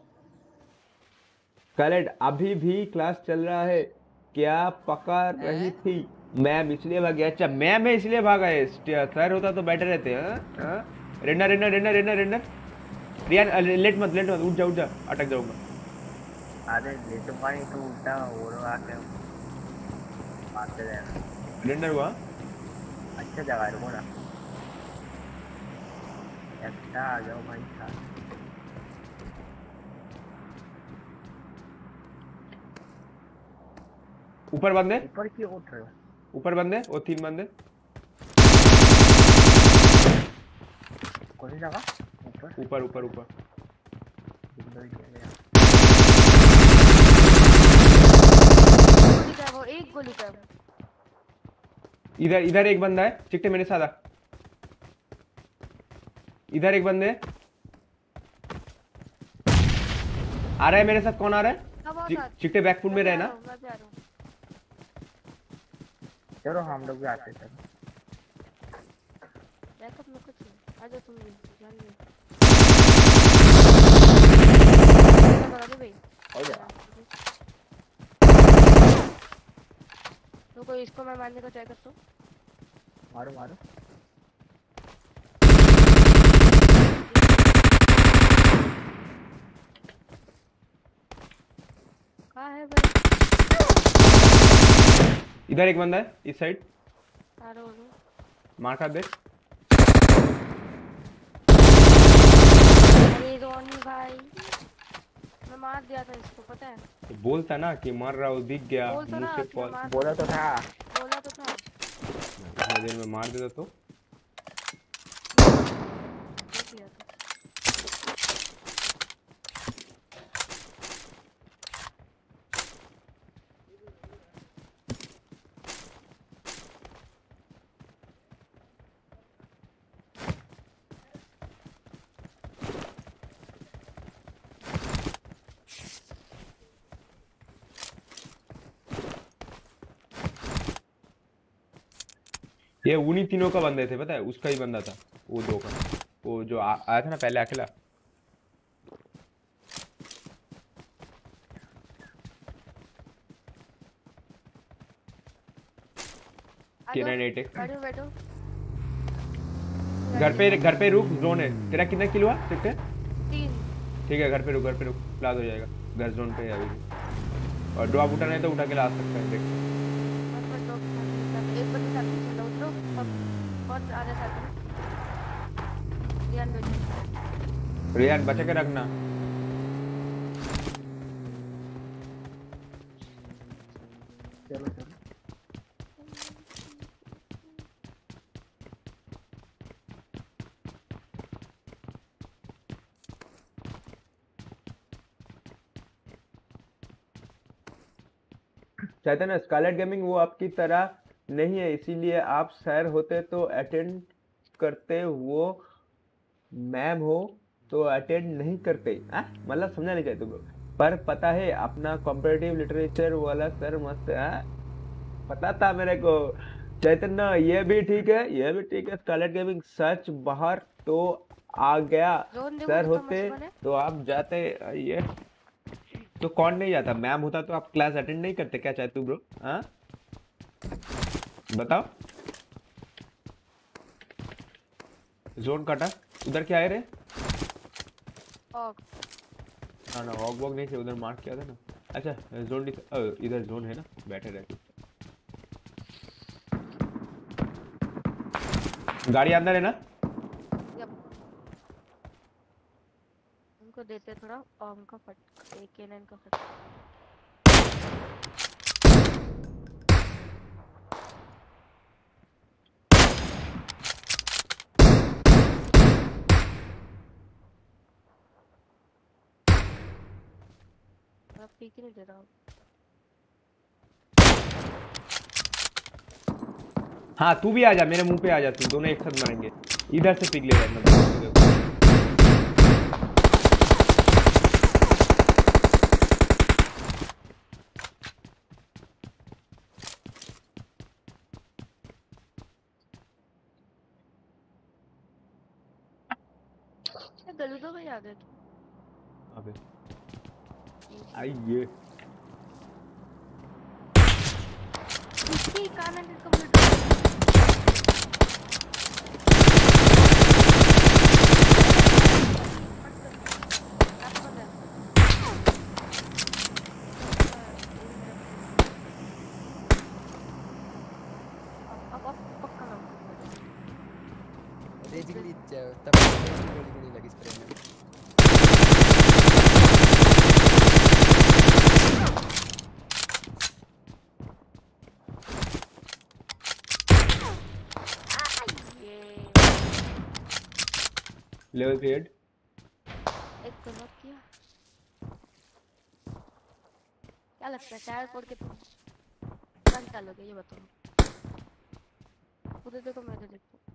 कलेक्ट अभी भी क्लास चल रहा है क्या? पकड़ रही थी मैम इसलिए भाग गया। अच्छा मैम है इसलिए भागा है, सर होता तो बेटर रहते। रेंडर रियान लेट मत उठ जा अटक जाऊंगा। अरे ले तो भाई तू उल्टा हो रहा आके मारते जाएगा। रेंडर हुआ अच्छा जगह है बोला। अच्छा आ जाओ भाई साहब। ऊपर बंदे, ऊपर क्यों उठ रहे हो? ऊपर बंदे, वो 3 बंदे। कौन सी जगह? ऊपर ऊपर विंडो ही किया गया। गोली का वो, एक गोली का। इधर एक बंदा है। चिट्टे मेरे साथ आ। इधर एक बंदे आ रहा है मेरे साथ। कौन आ रहा है? चिट्टे बैकफुट में रहना। चलो हम लोग भी आते थे। बैकअप में कुछ नहीं, आजा तुम भी जान ले। बता दे भाई हो जा। रुको इसको मैं मारने का ट्राई करता हूँ। मारो कहाँ है भाई? इधर एक बंदा है इस साइड। आ रहा हूँ। मार कर दे। अरे रोनी भाई मैं मार दिया था इसको, पता है? तो बोलता ना कि मर रहा हूँ, दिख गया बोलता मुंह ना से कि मैं मार बोला तो था। बोला तो था। इतना देर में मार देता तो देख लिया था। ये उन्हीं तीनों का बंदे थे, पता है? उसका ही बंदा था, वो दो का, वो जो आया था ना पहले अकेला। बैठो बैठो। घर पे रुक, जोन है तेरा। कितना किलो हुआ सकते? 3। ठीक है, घर पे रुक, प्लास हो जाएगा। घर जोन पे है अभी, और ड्रॉप उठाना है तो उठा के ला सकता है। देख एक बंदे साथ में चलो, उतरो। कौन आ रहा है साथ में? रियान बैठो। रियान बचा के रखना। चलो चलो। चैतन्य, स्कारलेट गेमिंग वो आपकी तरह नहीं है, इसीलिए आप सर होते तो अटेंड करते, वो मैम हो तो अटेंड नहीं करते। मतलब समझा नहीं चाहिए तुमको, पर पता है अपना कॉम्पिटिटिव लिटरेचर वाला सर मस्त है। पता था मेरे को चैतन्य, ये भी ठीक है, ये भी ठीक है। स्कारलेट गेमिंग सच बाहर तो आ गया, सर होते तो आप जाते। ये तो कौन नहीं जाता? मैम होता तो आप क्लास अटेंड नहीं करते क्या चाहते ब्रो? हाँ बताओ। जोन काटा, उधर क्या है रे? हाँ ना, हॉग वॉग नहीं थे उधर, मार्क किया था ना। अच्छा जोन इधर जोन है ना, बैठे रहते। गाड़ी अंदर है ना? उनको देते थोड़ा ओम का फट, AK9 का फट। आप पीक नहीं दे रहा हूँ। हाँ तू भी आ जा, मेरे मुंह पे आ जा, तू दोनों एक साथ मरेंगे। इधर से पिक ले लेना। गलूदो में याद है? अबे आइए इसकी कान है कंप्लीट। अब पक्का ना रेजिंगली तब गोली लगी स्प्रे में। लेवल 3 एक तो नॉक किया। क्या लगता है टायर फोड़ के कौन डालोगे ये बताओ? उधर देखो, मैं इधर देखता हूँ।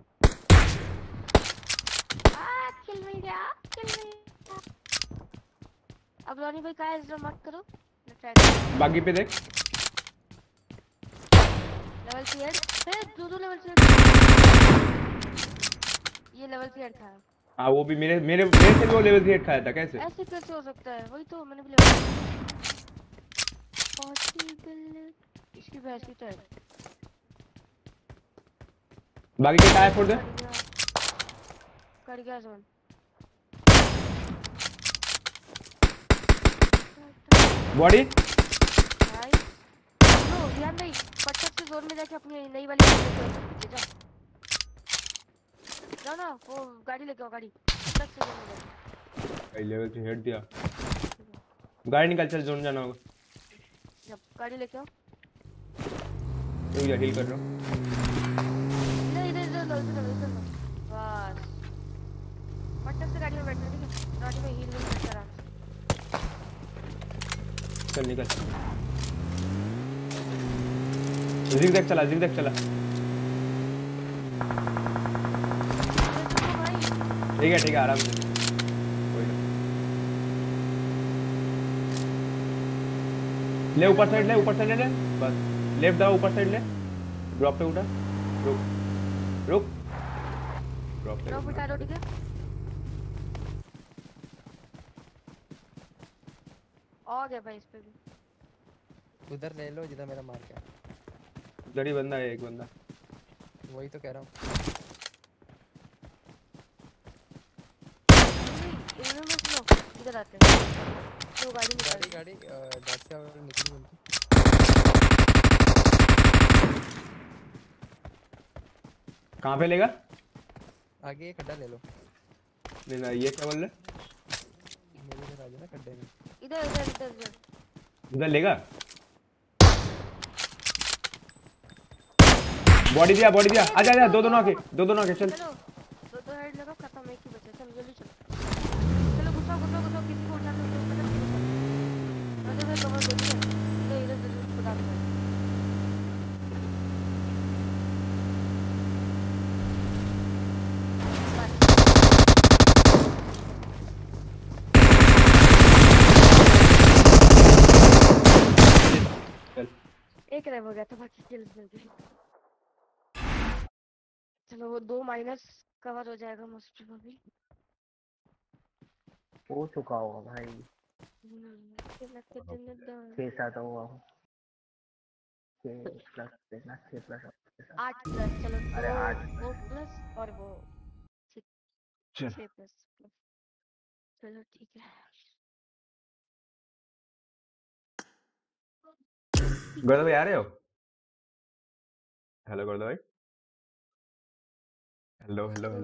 किल मिल गया, किल मिल गया। अब रोनी भाई कहाँ है? इसको मत करो, मैं ट्राई करूँ। बाकी पे देख, लेवल 3 दो लेवल 3। ये लेवल 3 था। हाँ वो भी मेरे से भी वो लेवल 3 खाया था। कैसे ऐसे कैसे हो सकता है? वही तो मैंने भी लेवल पॉसिबल। इसकी भैंस की तरह बाकी के टायर फोड़ दे। कर गया जोन। बॉडी भाई लो ध्यान भाई, फटफट से जोन में जाके अपनी नई वाली ले जाओ। जाओ ना, वो गाड़ी लेके आओ, गाड़ी फटफट से जोन में जाओ। भाई लेवल 3 हेड दिया। गाड़ी निकाल, चल जोन जाना होगा। जब गाड़ी लेके आओ। तो ये हील कर रहा हूँ। इधर इधर इधर लो, इधर लो, इधर लो। बस फटक से गाड़ी में बैठना, ठीक है? गाड़ी में हील करके आराम से। चल निकल। जिगजैग चला, जिगजैग चला। ठीक है आराम से। ले ऊपर साइड ले, ऊपर साइड ले, बस लेफ्ट दबा, ऊपर साइड ले। ड्रॉप पे उठा, रुक रुक, ड्रॉप पे ड्रॉप उठा लो, ठीक है? आ गया भाई इस पे भी। उधर ले लो जिधर मेरा मार गया। उधर ही बंदा है, एक बंदा। वही तो कह रहा हूँ। इन्होंने मत लो, इधर आते हैं। तो गाड़ी निकाल। गाड़ी डैश से और निकली बोलती। कहाँ पे लेगा? आगे एक खड्डा ले लो। नहीं ये क्या बोल रहे? मेरे इधर आ जाना खड्डे में। इधर इधर इधर इधर। उधर लेगा? बॉडी दिया, आजा दो दोनों आके चल। चलो दो हेड लगा, खत्म, एक ही बचा। चल जल्दी चलो, चलो घुसाओ किसी को उठाने दो, पता नहीं घुसाओ। अरे भाई कवर दे दिया। इधर इधर जल्दी बता दो। एक रह हो गया था, बाकी किल्स मिल गई। चलो वो 2 माइनस कवर हो जाएगा मोस्ट प्रोबेबली। हो चुका होगा भाई। 6-7 हुआ हो। 6+6+8 प्लस, चलो अरे 8 वो प्लस और वो 6 प्लस। चलो ठीक है। गौरव भाई आ रहे हो? हेलो गौरव भाई, हेलो।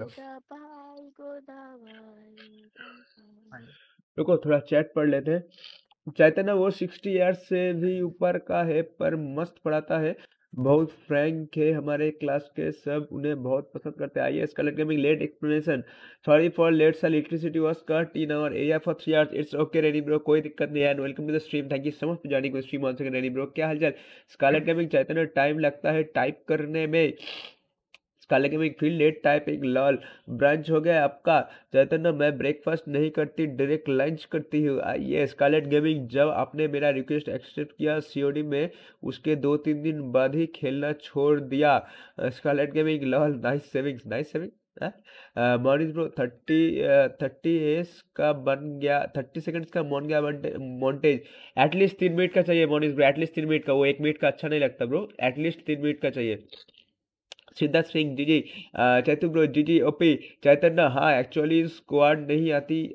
रुको थोड़ा चैट पढ़ लेते हैं। चैतन्य वो 60 इयर्स से भी ऊपर का है पर मस्त पढ़ाता है, बहुत फ्रैंक है, हमारे क्लास के सब उन्हें बहुत पसंद करते हैं। आइए scholar gaming late explanation, sorry for late सा, electricity was cut in our area for 3 hours, it's okay ready bro, कोई दिक्कत नहीं है। Welcome to the stream, thank you so much for joining the stream on second ready bro. क्या हालचाल? Scholar gaming चैतन्य, time लगता है type करने में। Scholar gaming field late typing lol, branch हो गया आपका चैतन्य। मैं ब्रेकफास्ट नहीं करती, डायरेक्ट लंच करती हूँ। आइए स्कॉलर गेमिंग, जब आपने मेरा रिक्वेस्ट एक्सेप्ट किया सीओडी में, उसके 2-3 दिन बाद ही खेलना छोड़ दिया। Scholar gaming lol, nice savings Morris bro 30 S का बन गया, 30 सेकंड्स का बन गया मॉन्टेज। एटलीस्ट 3 मिनट का चाहिए मॉरिस ब्रो, एटलीस्ट 3 मिनट का। वो 1 मिनट का अच्छा नहीं लगता ब्रो, एटलीस्ट 3 मिनट का चाहिए। सिद्धार्थ सिंह जी चैतु ब्रो जी ओपी चैतन्य, हाँ एक्चुअली स्क्वाड नहीं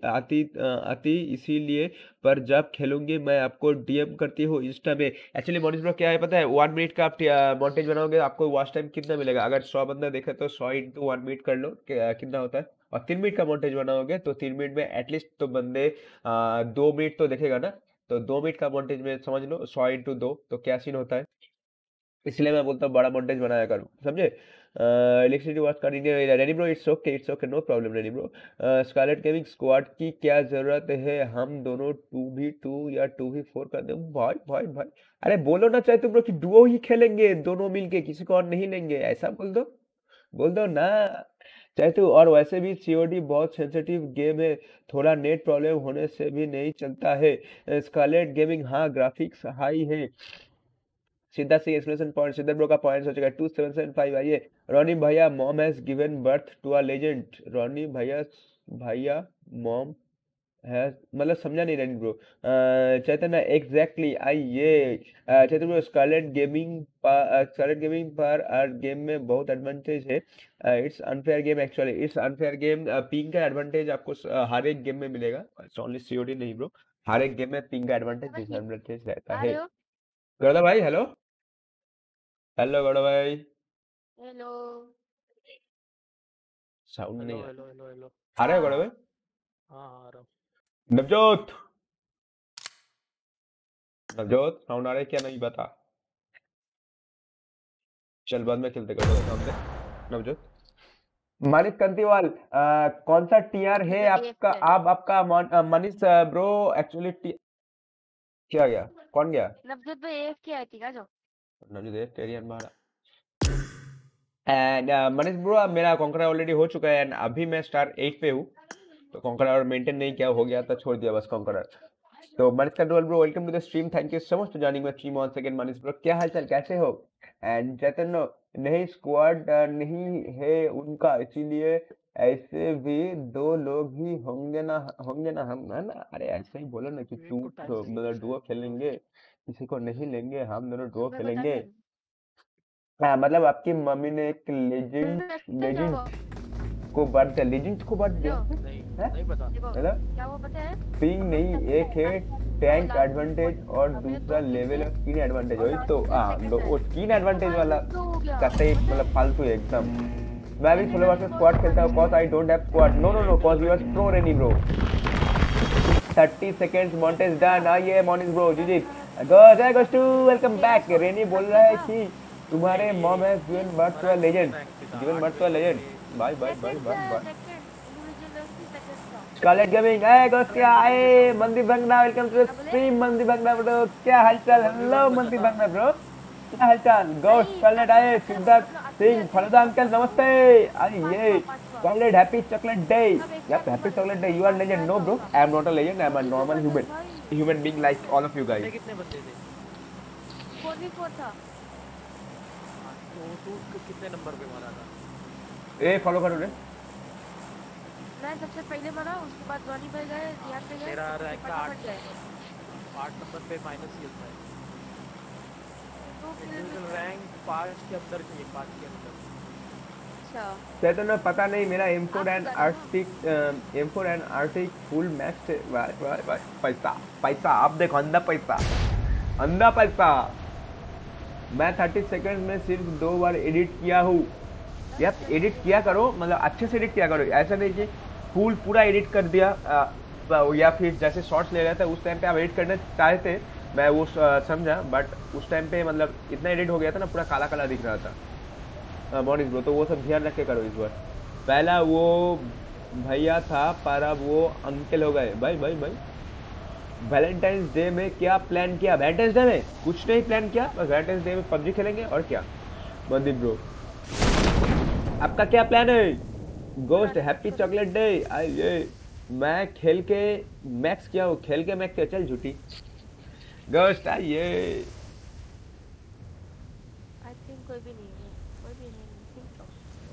आती इसीलिए, पर जब खेलूंगी मैं आपको डीएम करती हूँ इंस्टा में। एक्चुअली मॉनिस ब्रो क्या है पता है, 1 मिनट का आप मॉन्टेज बनाओगे, आपको वॉच टाइम कितना मिलेगा? अगर 100 बंदा देखे तो 100 × 1 मिनट कर लो, कितना होता है। और 3 मिनट का मॉन्टेज बनाओगे तो 3 मिनट में एटलीस्ट तो बंदे 2 मिनट तो देखेगा ना। तो 2 मिनट का मॉन्टेज में समझ लो 100 × 2 तो क्या सीन होता है। इसलिए मैं बोलता हूँ बड़ा मॉन्टेज बनाया करूँ, समझे। Electricity was cut in ready bro, it's okay no problem ready bro. Scarlett gaming squad की क्या जरूरत है, हम दोनों 2v2 या 2v4 कर दे। भाई अरे बोलो ना चाहे तुम लोग कि डुओ ही खेलेंगे दोनों मिलके, किसी को और नहीं लेंगे, ऐसा बोल दो ना चाहे तो। और वैसे भी सीओडी बहुत सेंसिटिव गेम है, थोड़ा नेट प्रॉब्लम होने से भी नहीं चलता है। स्कारलेट गेमिंग, हाँ ग्राफिक्स हाई है। Siddharth Singh explanation point, Siddharth bro का पॉइंट हो चुका है 2775। आइए रॉनी भैया, mom has given birth to a legend. Ronnie भैया मॉम है, मतलब समझा नहीं रॉनी ब्रो। चैतन्य एग्जैक्टली, आइए चैतन्य ब्रो, स्कारलेट गेमिंग पर आर गेम में बहुत एडवांटेज है। It's unfair game, actually it's unfair game. Ping का एडवांटेज आपको हर एक गेम में मिलेगा, ओनली सीओडी नहीं ब्रो, हर एक गेम में पिंग का एडवांटेज डिसएडवांटेज रहता है। गौरव भाई हेलो गौरव भाई, हेलो साउंड नहीं हेलो हेलो। आ रहा है गौरव भाई? हाँ आ रहा हूँ। नवजोत नवजोत साउंड आ रहा है क्या? नहीं बता। चल बाद में खेलते कर सामने। नवजोत मनीष कंतीवाल कौन सा टीआर है आपका? आपका मनीष ब्रो एक्चुअली क्या गया? कौन गया? नवजोत भाई एक की आई थी क्या जो? नवजोत टेरियन मारा। एंड मनीष ब्रो मेरा कॉन्करर ऑलरेडी हो चुका है एंड अभी मैं स्टार 8 पे हूँ, तो कॉन्करर मेंटेन नहीं किया, हो गया तो छोड़ दिया बस कॉन्करर। तो Manish control bro welcome to the stream, thank you so much for joining my stream on second. Manish bro क्या हालचाल, कैसे हो? एंड चैतन्य नहीं स्क्वाड नहीं है उनका, इसीलिए ऐसे भी 2 लोग ही होंगे ना हम, है ना? अरे ऐसे ही बोलो ना कि तू तो मतलब डुओ खेलेंगे, किसी को नहीं लेंगे, हम दोनों डुओ मैं खेलेंगे। बताया हाँ मतलब आपकी मम्मी ने एक लेजेंड को बर्थ दिया, लेजेंड को बर्थ दिया है? नहीं पता। देखो मतलब क्या वो पता है? पिंग नहीं, एक है टैंक एडवांटेज और दूसरा लेवल ऑफ स्किन एडवांटेज। वही तो वो स्किन एडवांटेज वाला कहते हैं मतलब फालतू है एकदम। मैं भी सोलो वर्सेस स्क्वाड खेलता हूं cause I don't have squad। No cause you are pro Reni bro। 30 seconds montage done। आइए morning bro ji goes to welcome back। रेनी बोल रहा है कि तुम्हारे mom has given birth to a legend. Bye scarlet gaming ghost क्या आए। मंदी बंगना वेलकम टू द स्ट्रीम। मंदी बंगना ब्रो क्या हालचाल? हेलो मंदी बंगना ब्रो क्या हालचाल? गोस्ट स्कारलेट आए। सिद्धार्थ सिंह फलदा अंकल नमस्ते। आइए scarlet happy chocolate day. Yup happy chocolate day. You are legend. No bro I am not a legend, I am a normal human being like all of you guys. कितने बंदे थे? 4v4 था। तो तू कितने number पे मारा था? ए फॉलो करो रे। मैं सबसे पहले मरा, उसके बाद ध्वनि पे गए, यहाँ पे गए, मेरा रैंक था 8 फटाफट गए। नंबर पे माइनस ही होता है। तो फिर इंडिविजुअल रैंक 5 के अंदर चाहिए, 5 के अंदर। अच्छा चैतन्य पता नहीं मेरा M4 and Arctic full max है। वाह पैसा आप देखो, अंधा पैसा। मैं 30 सेकंड में सिर्फ 2 बार एडिट किया हूँ। यार एडिट किया करो, मतलब अच्छे से एडिट किया करो, ऐसा नहीं कि पूरा एडिट कर दिया या फिर जैसे शॉर्ट्स ले रहे थे उस टाइम पे आप एडिट करना चाहे थे, मैं वो समझा, बट उस टाइम पे मतलब इतना एडिट हो गया था ना, पूरा काला काला दिख रहा था मॉर्निंग ब्रो। तो वो सब ध्यान रख के करो इस बार। पहला वो भैया था पर अब वो अंकल हो गए। भाई वैलेंटाइंस डे में क्या प्लान किया? वैलेंटाइंस डे में कुछ नहीं प्लान किया, बस वैलेंटाइंस डे में पबजी खेलेंगे और क्या। मंदीप ब्रो आपका क्या प्लान है? Ghost happy chocolate day. आइए मैं खेल के मैक्स किया हूँ, चल झूठी। गोस्ट आइए। आई थिंक कोई भी नहीं है, कोई भी नहीं think so।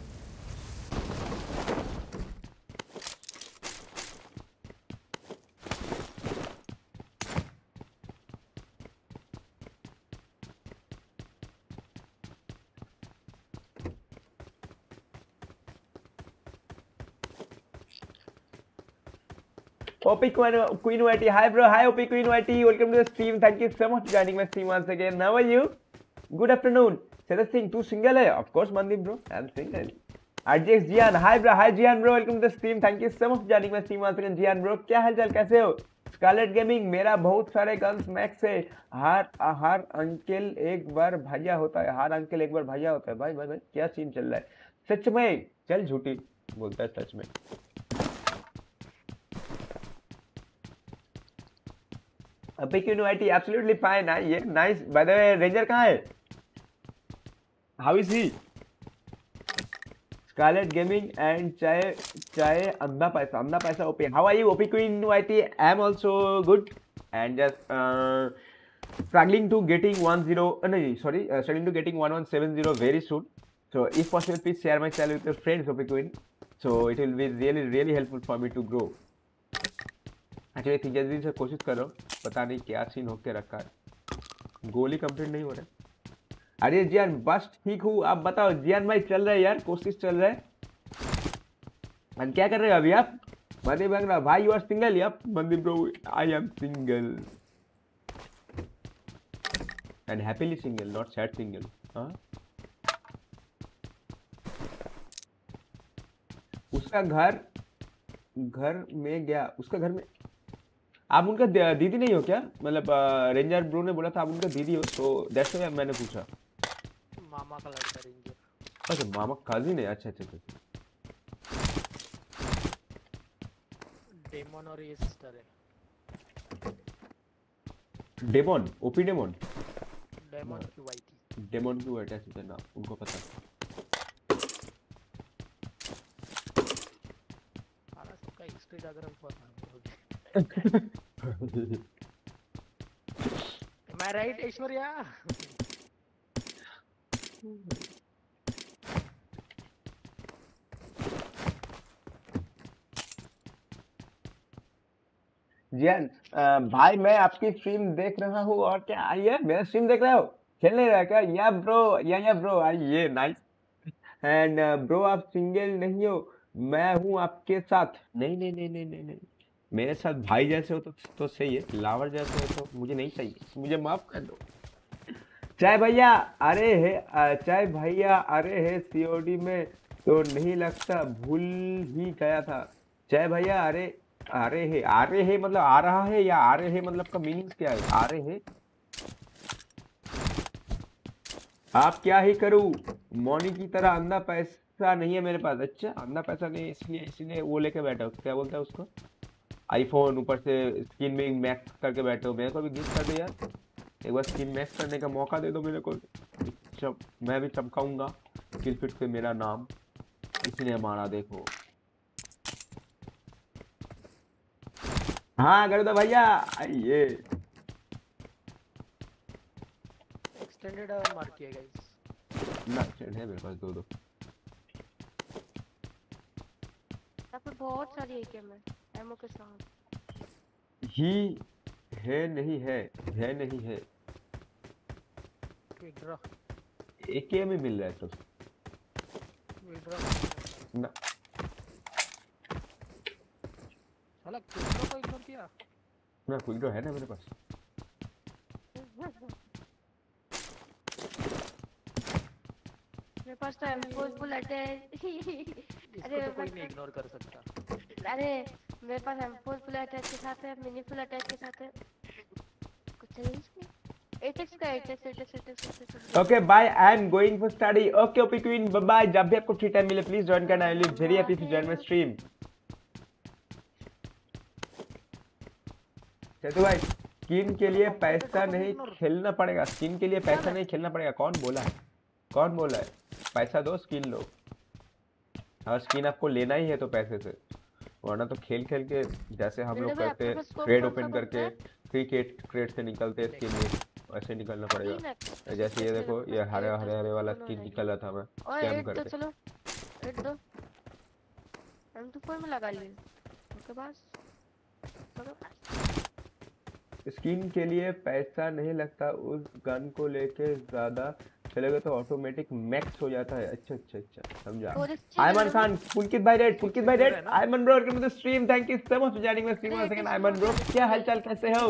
OP Queen Whitey, hi bro, hi OP Queen Whitey, welcome to the stream. Thank you so much for joining my stream once again. How are you? Good afternoon. Sedat Singh, तू single है? Of course Mandeep bro, I'm single. RGX Jian, hi bro, hi Jian bro, welcome to the stream. Thank you so much for joining my stream once again. Jian bro, क्या हालचाल, कैसे हो? Scarlet gaming, मेरा बहुत सारे guns max है। हर uncle एक बार भैया होता है, भाई क्या सीन चल रहा है? सच में? चल झूठी बोलता है सच में। Epic Unity, absolutely fine. Yeah, nice. By the way, Ranger कहाँ है? How is he? Scarlet Gaming and चाहे अंधा पैसा OP. How are you, OP Queen Whitey? I am also good and just struggling to getting 1170 very soon. So if possible, please share my channel with your friends, OP Queen. So it will be really helpful for me to grow. Actually 3 दिन से कोशिश कर रहा हूँ, पता नहीं क्या scene होके रखा है, गोली कंप्लीट नहीं हो रहा है। अरे जियान बस ठीक हूँ, आप बताओ जियान भाई? चल रहा है यार, कोशिश चल रहा है। और क्या कर रहे हो अभी आप? मंदीप बंगला भाई, you are single? Yup Mandeep bro, I am single and happily single, not sad single. हाँ उसका घर में गया, उसका घर में आप उनका दीदी नहीं हो क्या? मतलब रेंजर ब्रो ने बोला था आप उनका दीदी हो, तो दैट्स व्हाई मैंने पूछा। मामा का लड़का रेंजर। अच्छा मामा कजिन है, अच्छा अच्छा अच्छा। डेमन और ये सिस्टर है। डेमन, ओपी डेमन, डेमन की वाइटी। डेमन की वाइट ऐसे ना उनको पता। सारा सबका हिस्ट्री डायग्राम पता है। Am I right, Aishwarya? जियान भाई मैं आपकी स्ट्रीम देख रहा हूँ। और क्या आइए मेरा स्ट्रीम देख रहे हो? खेल नहीं रहा क्या? या ब्रो, या ब्रो आइए, नाइस। एंड ब्रो आप सिंगल नहीं हो, मैं हूँ आपके साथ। नहीं नहीं नहीं नहीं नहीं नहीं, मेरे साथ भाई जैसे हो तो सही है, लावर जैसे हो तो मुझे नहीं चाहिए, मुझे माफ कर दो। चाय भैया अरे है, चाय भैया अरे है सीओडी में तो नहीं लगता, भूल ही गया था। चाय भैया अरे अरे है मतलब आ रहा है, या आ रहे है मतलब का मीनिंग क्या है? आ रहे है आप क्या ही करूं, मौनी की तरह अंधा पैसा नहीं है मेरे पास। अच्छा अंधा पैसा नहीं, इसलिए वो लेके बैठा हो, क्या बोलता है उसको, आईफोन, ऊपर से स्किन में मैक्स करके बैठे हो। मेरे को भी गिफ्ट कर दो यार, एक बार स्किन मैक्स करने का मौका दे दो मेरे को, मैं भी चमकाऊंगा स्किल फिट पे मेरा नाम, इसलिए हमारा देखो। हाँ कर दो भैया आइए। एक्सटेंडेड मार किया गाइस। ना एक्सटेंड है मेरे पास दो। यहाँ पे बहुत सारी एकेएम है एमओ के साथ। ही है नहीं है, है नहीं है, विड्रॉ एकेएम ही मिल रहा है सब। विड्रॉ ना साला विड्रॉ को इग्नोर किया ना, कोई तो है ना मेरे पास। मेरे पास तो एम4 बुलेट है। इसको तो कोई नहीं इग्नोर कर सकता। अरे मेरे पास एम4 बुलेट है के साथ है, मिनी बुलेट है के साथ है, कुछ चाहिए इसमें। 8x का 8x। Okay bye, I am going for study. Okay OP queen bye bye. जब भी आपको फ्री टाइम मिले प्लीज ज्वाइन करना। I will be very happy to join my stream. चलो भाई स्किन के लिए पैसा नहीं खेलना पड़ेगा, स्किन के लिए पैसा नहीं खेलना पड़ेगा। कौन बोला है, कौन बोला है? पैसा दो स्किन लो, और स्किन आपको लेना ही है तो पैसे से, वरना तो खेल खेल के जैसे हम लोग करते ट्रेड ओपन करके फ्री क्रेट से निकलते स्किन में, वैसे निकलना पड़ेगा। जैसे ये देखो ये हरे वाला स्किन निकल रहा था, मैं स्कैम करके। चलो रेड दो, M24 में लगा लिए उसके बाद स्किन के लिए पैसा नहीं लगता, उस गन को लेके ज्यादा चलेगा तो ऑटोमेटिक मैक्स हो जाता है। अच्छा अच्छा अच्छा समझा। आयमन खान, पुलकित भाई red, Ayman bro welcome to the stream, thank you so much for joining my stream once again. Ayman bro क्या हालचाल, कैसे हो?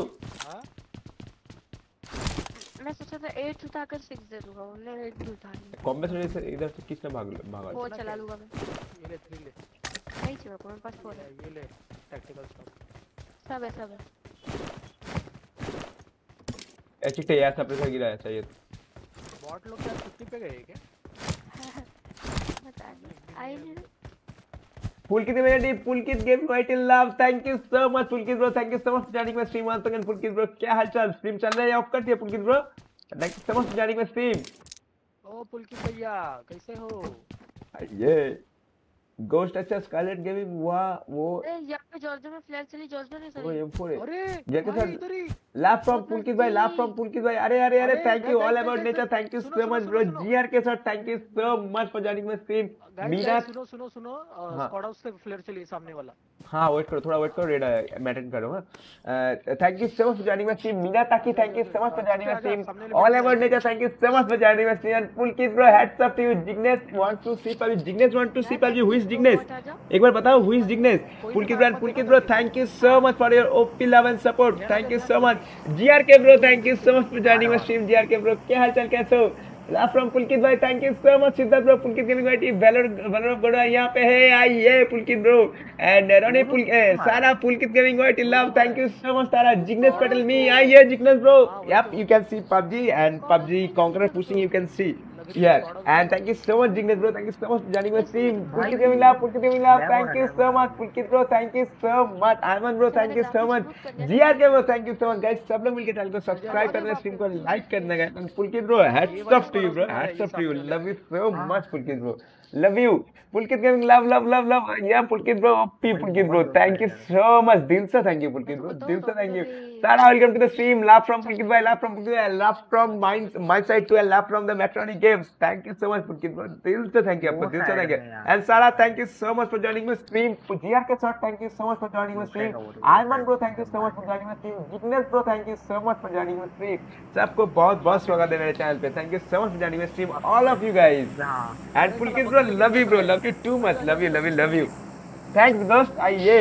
मैं सोचा था 8 उठाकर 6 दे दूंगा, उन्होंने 8 उठा लिया। कॉम्बिनेशन से इधर से किसने भागा? वो चला लूंगा मैं। ये ले 3 ले, नहीं चाहिए मेरे पास 4 है। ये ले टैक्टिकल स्टॉक सब है एचटी यार सप्रेसर गिरा है चाहिए। बॉट लोग क्या छुट्टी पे गए क्या? पता नहीं आई नहीं। पुलकित मेरी Pulkit game white in love, thank you so much Pulkit bro, thank you so much for joining my stream once again. Pulkit bro क्या हालचाल, स्ट्रीम चल रहा है या ऑफ कर दिया Pulkit bro? Thank you so much for joining my stream. ओ पुलकित भैया कैसे हो? ये गोस्ट अच्छा स्कारलेट गेमिंग हुआ वो यहाँ पे जॉर्जो में फ्लैश चली, जॉर्जो ने वो M4 है। अरे जैसे भाई सर इधर ही लाभ फ्रॉम पुलकित भाई, लाभ फ्रॉम पुलकित भाई। अरे thank you all about nature, thank you so much bro. GR के साथ thank you so much for joining my stream. Meena सुनो स्क्वाड हाउस से फ्लेयर चली सामने वाला। हाँ वेट करो, थोड़ा वेट करो, रेड मेंटेन करो। हां thank you so much for joining my stream. Meena ताकि thank you so much for joining my stream. All about nature thank you so much for joining my stream. Pulkit bro heads up to you. Jignesh want to see पल्ली, Jignesh want to see पल्ली। Who is Jignesh, एक बार बताओ who is Jignesh? Pulkit bro thank you so much for your OP love and support, thank you so much. GR K bro thank you so much for joining my stream. GR K bro क्या हालचाल, कैसे हो? Love from पुलकित भाई, thank you so much Siddharth bro, Pulkit gaming whitey, वेलर ऑफ गोड़ा यहाँ पे है, आइए पुलकित bro, and Ronnie Sara Pulkit gaming whitey love, thank you so much Sara, Jignesh Patel me, आइए Jignesh bro, yep you can see PUBG and PUBG Conqueror pushing, you can see. Yeah, and thank you so much Jignesh bro, thank you so much for joining my stream. Pulkit Gaming Lab, thank you so much Pulkit bro, thank you so much Ayman bro, thank you so much GRK bro, thank you so much guys, सब लोग मिलके channel को subscribe करना, stream को like करना guys, and Pulkit bro, hats off to you bro, hats off to you, love you so much Pulkit bro, love you Pulkit Gaming, love yeah Pulkit bro, OP Pulkit bro, thank you so much, दिल से thank you Pulkit bro, दिल से thank you Sara, welcome to the stream, love from Pulkit bhai, love from Pulkit bhai, love from my side too, and love from the Metronic Games, thank you so much Pulkit bro, दिल से thank you आपको, दिल से thank you, and Sara, thank you so much for joining my stream, GRK Shot, thank you so much for joining my stream, Ayman bro, thank you so much for joining my stream, Jignesh bro, thank you so much for joining my stream, सबको बहुत बहुत स्वागत है मेरे channel पे, thank you so much for joining my stream, all of you guys, and Pulkit bro, love you bro, love you too much, love you, thanks दोस्त, आइए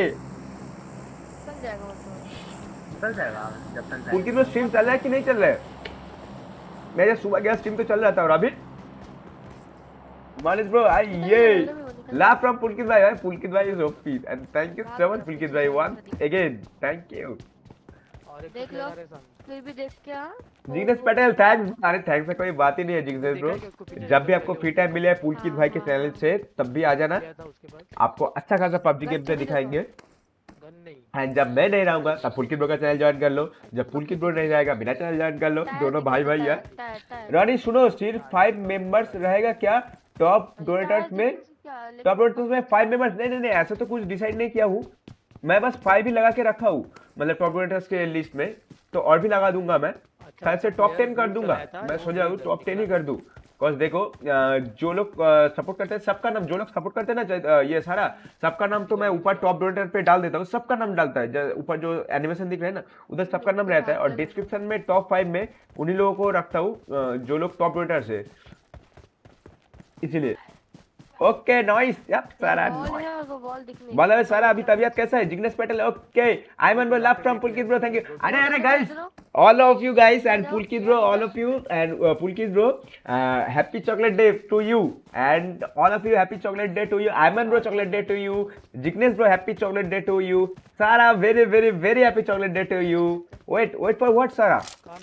चल जाएगा जब तक पुलकित ब्रो स्ट्रीम चल रहा है कि नहीं चल रहा है? मैं जब सुबह गया स्ट्रीम तो चल रहा था, और अभी मानिस ब्रो आइए, लाभ फ्रॉम पुलकित भाई, पुलकित भाई is OP, and thank you so much Pulkit भाई, वन अगेन थैंक यू, देख लो फिर भी देख क्या जिग्नेश पटेल थैंक्स, अरे थैंक्स से कोई बात ही नहीं है जिग्नेश ब्रो, जब भी आपको फ्री टाइम मिले पुलकित भाई के चैनल से तब भी आ जाना, आपको अच्छा खासा PUBG गेम पे दिखाएंगे, एंड जब मैं नहीं रहूंगा तब पुलकित ब्रो का चैनल ज्वाइन कर लो, जब पुलकित ब्रो नहीं रहेगा बिना चैनल ज्वाइन कर लो, दोनों भाई है। रानी सुनो, सिर्फ 5 मेंबर्स रहेगा क्या टॉप डोनेटर्स में? टॉप डोनेटर्स में 5 मेंबर्स? नहीं ऐसा तो कुछ डिसाइड नहीं किया हूँ मैं, बस 5 ही लगा के रखा हूँ, मतलब टॉप डोनेटर्स के लिस्ट में, तो और भी लगा दूंगा मैं, शायद से टॉप 10 कर दूंगा, मैं सोचा हूँ टॉप 10 ही कर दूं, बिकॉज देखो जो लोग सपोर्ट करते हैं सबका नाम, जो लोग सपोर्ट करते हैं ना ये सारा सबका नाम तो मैं ऊपर टॉप डोनेटर पे डाल देता हूँ, सबका नाम डालता है ऊपर जो एनिमेशन दिख रहा है ना उधर सबका नाम रहता है, और डिस्क्रिप्शन में टॉप 5 में उन्हीं लोगों को रखता हूँ जो लोग टॉप डोनेटर्स है, इसलिए। ओके नाइस यार सारा, बोला सारा अभी तबीयत कैसा है? Jignesh Patel okay, Ayman bro love from Pulkit bro, thank you. अरे guys all of you guys and Pulkit bro, all of you and Pulkit bro, happy chocolate day to you, and all of you happy chocolate day to you, Ayman bro chocolate day to you, Jignesh bro happy chocolate day to you, Sara very happy chocolate day to you, wait for what Sara,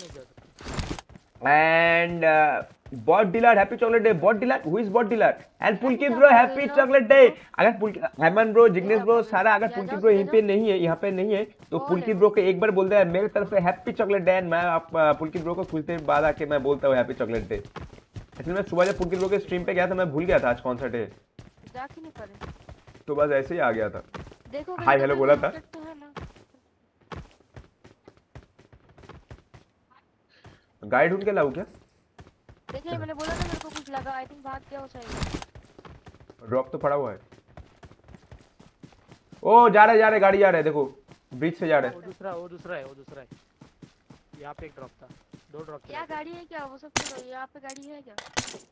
and bot dealer happy chocolate day, bot dealer, who is bot dealer, and Pulkit bro happy chocolate day। अगर Ayman bro, Jignesh bro, सारा अगर Pulkit bro यहाँ पे नहीं है तो Pulkit bro को एक बार बोल दे मेरे तरफ से हैप्पी चॉकलेट डे, मैं आप Pulkit bro को कुछ देर बाद आके मैं बोलता हूँ हैप्पी चॉकलेट डे। एक्चुअली मैं सुबह जब Pulkit bro के स्ट्रीम पे गया था मैं भूल गया था आज कौन सा डे, तो बस ऐसे ही आ गया था, हाय हेलो बोला था। गाइड ढूंढ के लाऊं क्या? देखिए मैंने बोला था मेरे को कुछ लगा, आई थिंक भाग गया हो शायद, ड्रॉप तो पड़ा हुआ है। ओ जा रहे गाड़ी जा रहे, देखो ब्रिज से जा रहे। वो दूसरा है यहाँ पे एक ड्रॉप था, 2 ड्रॉप। क्या गाड़ी है क्या वो सब? तो यहाँ पे गाड़ी है क्या?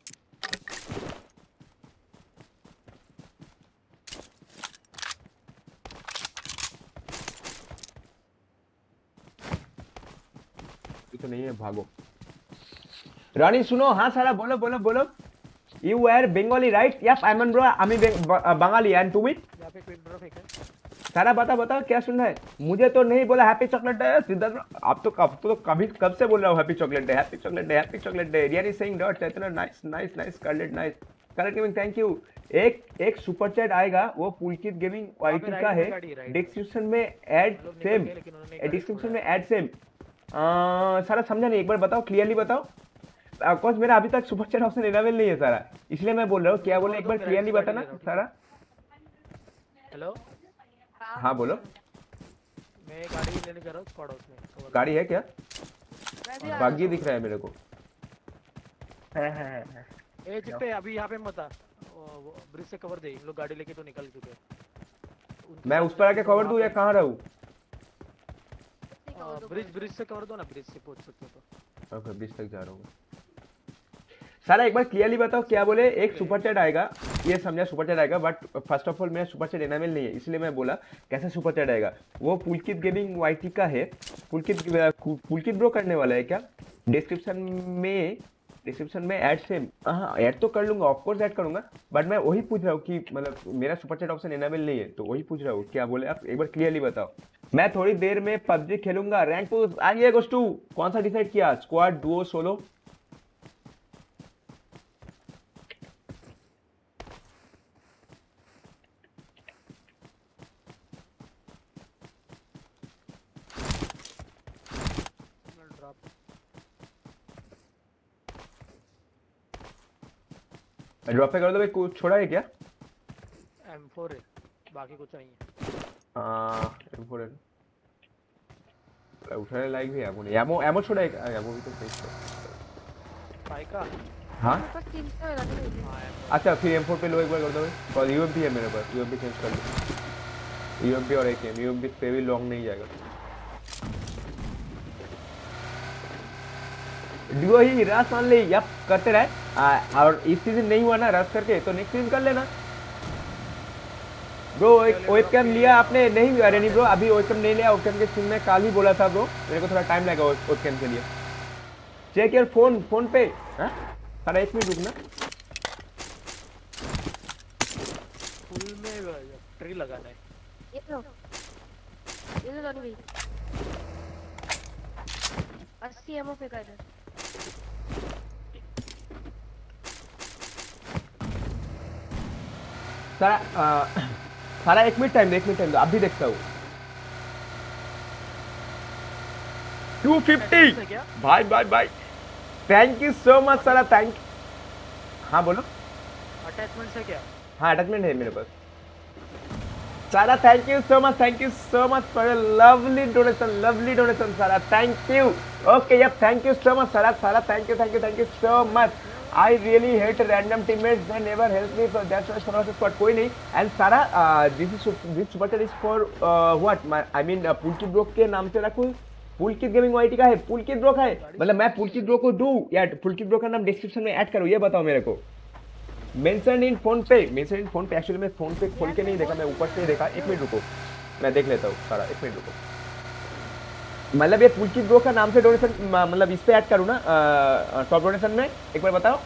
तो नहीं है, भागो। रानी सुनो, हाँ सारा बोलो। You were Bengali right? Yep, Ayman bro, I'm Bengali and to me? यहाँ पे क्विक ड्रॉप है। सारा बता क्या सुनना है? मुझे तो नहीं बोला happy chocolate day Siddharth bro, आप तो कब से बोल रहा हूँ happy chocolate day. Really saying dot Chaitanya, nice collect gaming, thank you. एक सुपर चैट आएगा वो पुलकित गेमिंग वाईटी का है, डिस्क्रिप्शन में ऐड सेम। सारा समझा नहीं, एक बार बताओ, क्लियरली बताओ। ऑफकोर्स मेरा अभी तक सुपर चैट ऑप्शन अवेलेबल नहीं है सारा, इसलिए मैं बोल रहा हूँ, क्या बोले एक बार क्लियरली बताना सारा। हेलो हाँ बोलो। मैं गाड़ी लेने जा रहा हूँ स्क्वाड हाउस में। गाड़ी है क्या? बागी दिख रहा है मेरे को। ए चिट्टे अभी यहाँ पे मत आ, ब्रिज से कवर दे, इन लोग गाड़ी लेके तो निकल चुके। मैं उस पर आके कवर दूँ या कहाँ रहूँ? ब्रिज से कवर दो ना, ब्रिज से पहुंच सकते हो तो। ओके ब्रिज तक जा रहा हूँ सारा, एक बार क्लियरली बताओ क्या बोले। एक सुपर चैट आएगा, ये समझा सुपर चैट आएगा, बट फर्स्ट ऑफ ऑल मेरा सुपर चैट एनामेल नहीं है, इसलिए मैं बोला कैसे सुपर चैट आएगा। वो पुलकित गेमिंग वाईटी का है, पुलकित ब्रो करने वाला है क्या? डिस्क्रिप्शन में डिस्क्रिप्शन में ऐड से, हाँ ऐड तो कर लूंगा, ऑफ कोर्स ऐड करूंगा, बट मैं वही पूछ रहा हूँ कि मतलब मेरा सुपर चैट ऑप्शन इनेबल नहीं है, तो वही पूछ रहा हूँ क्या बोले आप, एक बार क्लियरली बताओ। मैं थोड़ी देर में पबजी खेलूंगा, रैंक पुश आइए गोस्टू, कौन सा डिसाइड किया, स्क्वाड, डुओ, सोलो? ड्रॉप पे कर दो भाई, कुछ छोड़ा है क्या? M4 है, बाकी कुछ नहीं है। M4 है, उठाने लायक भी है एमो नहीं, एमो छोड़ा है, एमो भी तो सही है। भाई का हाँ मेरे पास 300 है लगे। अच्छा फिर M4 पे लो एक बार कर दो भाई, और यूएमपी है मेरे पास, यूएमपी चेंज कर लो, यूएमपी और AKM, यूएमपी पे भी लॉन्ग नहीं जाएगा। डुओ ही रश मान ले, यप करते रहे, और इस सीजन नहीं हुआ ना रश करके, तो नेक्स्ट सीजन कर लेना ब्रो। वेबकैम लिया आपने? नहीं, अरे नहीं ब्रो, अभी वेबकैम नहीं लिया, वेबकैम के सीन में काल ही बोला था ब्रो, मेरे को थोड़ा टाइम लगेगा वेबकैम के लिए। चेक योर फोन पे, हाँ सारा 1 मिनट रुकना। फुल में ट्री लगाना है। ये लो जानी भाई, 80 एमओ फेंका इधर। सारा 1 मिनट टाइम दे, 1 मिनट टाइम दो, अभी देखता हूँ। 250 भाई भाई भाई, thank you so much Sara, thank. हाँ बोलो। अटैचमेंट से क्या? हाँ अटैचमेंट है मेरे पास Sara, thank you so much for lovely donation Sara, thank you. Okay yep, thank you so much Sara, thank you so much. I really hate random teammates, they never help me, so that's why Sonos squad कोई नहीं। And सारा this super chat is for what? I mean Pulkit bro के नाम से रखूँ, पुलकित gaming YT का है, पुलकित bro का है, मतलब मैं पुलकित ब्रो को दूँ या पुलकित ब्रो का नाम डिस्क्रिप्शन में ऐड करूँ, ये बताओ मेरे को। मेंशन इन फोन पे, एक्चुअली मैं फोन पे खोल के नहीं देखा, मैं ऊपर से देखा। 1 मिनट रुको, मैं देख लेता हूँ सारा, 1 मिनट रुको। मतलब ये पुलकित ब्रो का नाम से डोनेशन, मतलब इस पे ऐड करूँ ना टॉप डोनेशन में, एक बार बताओ।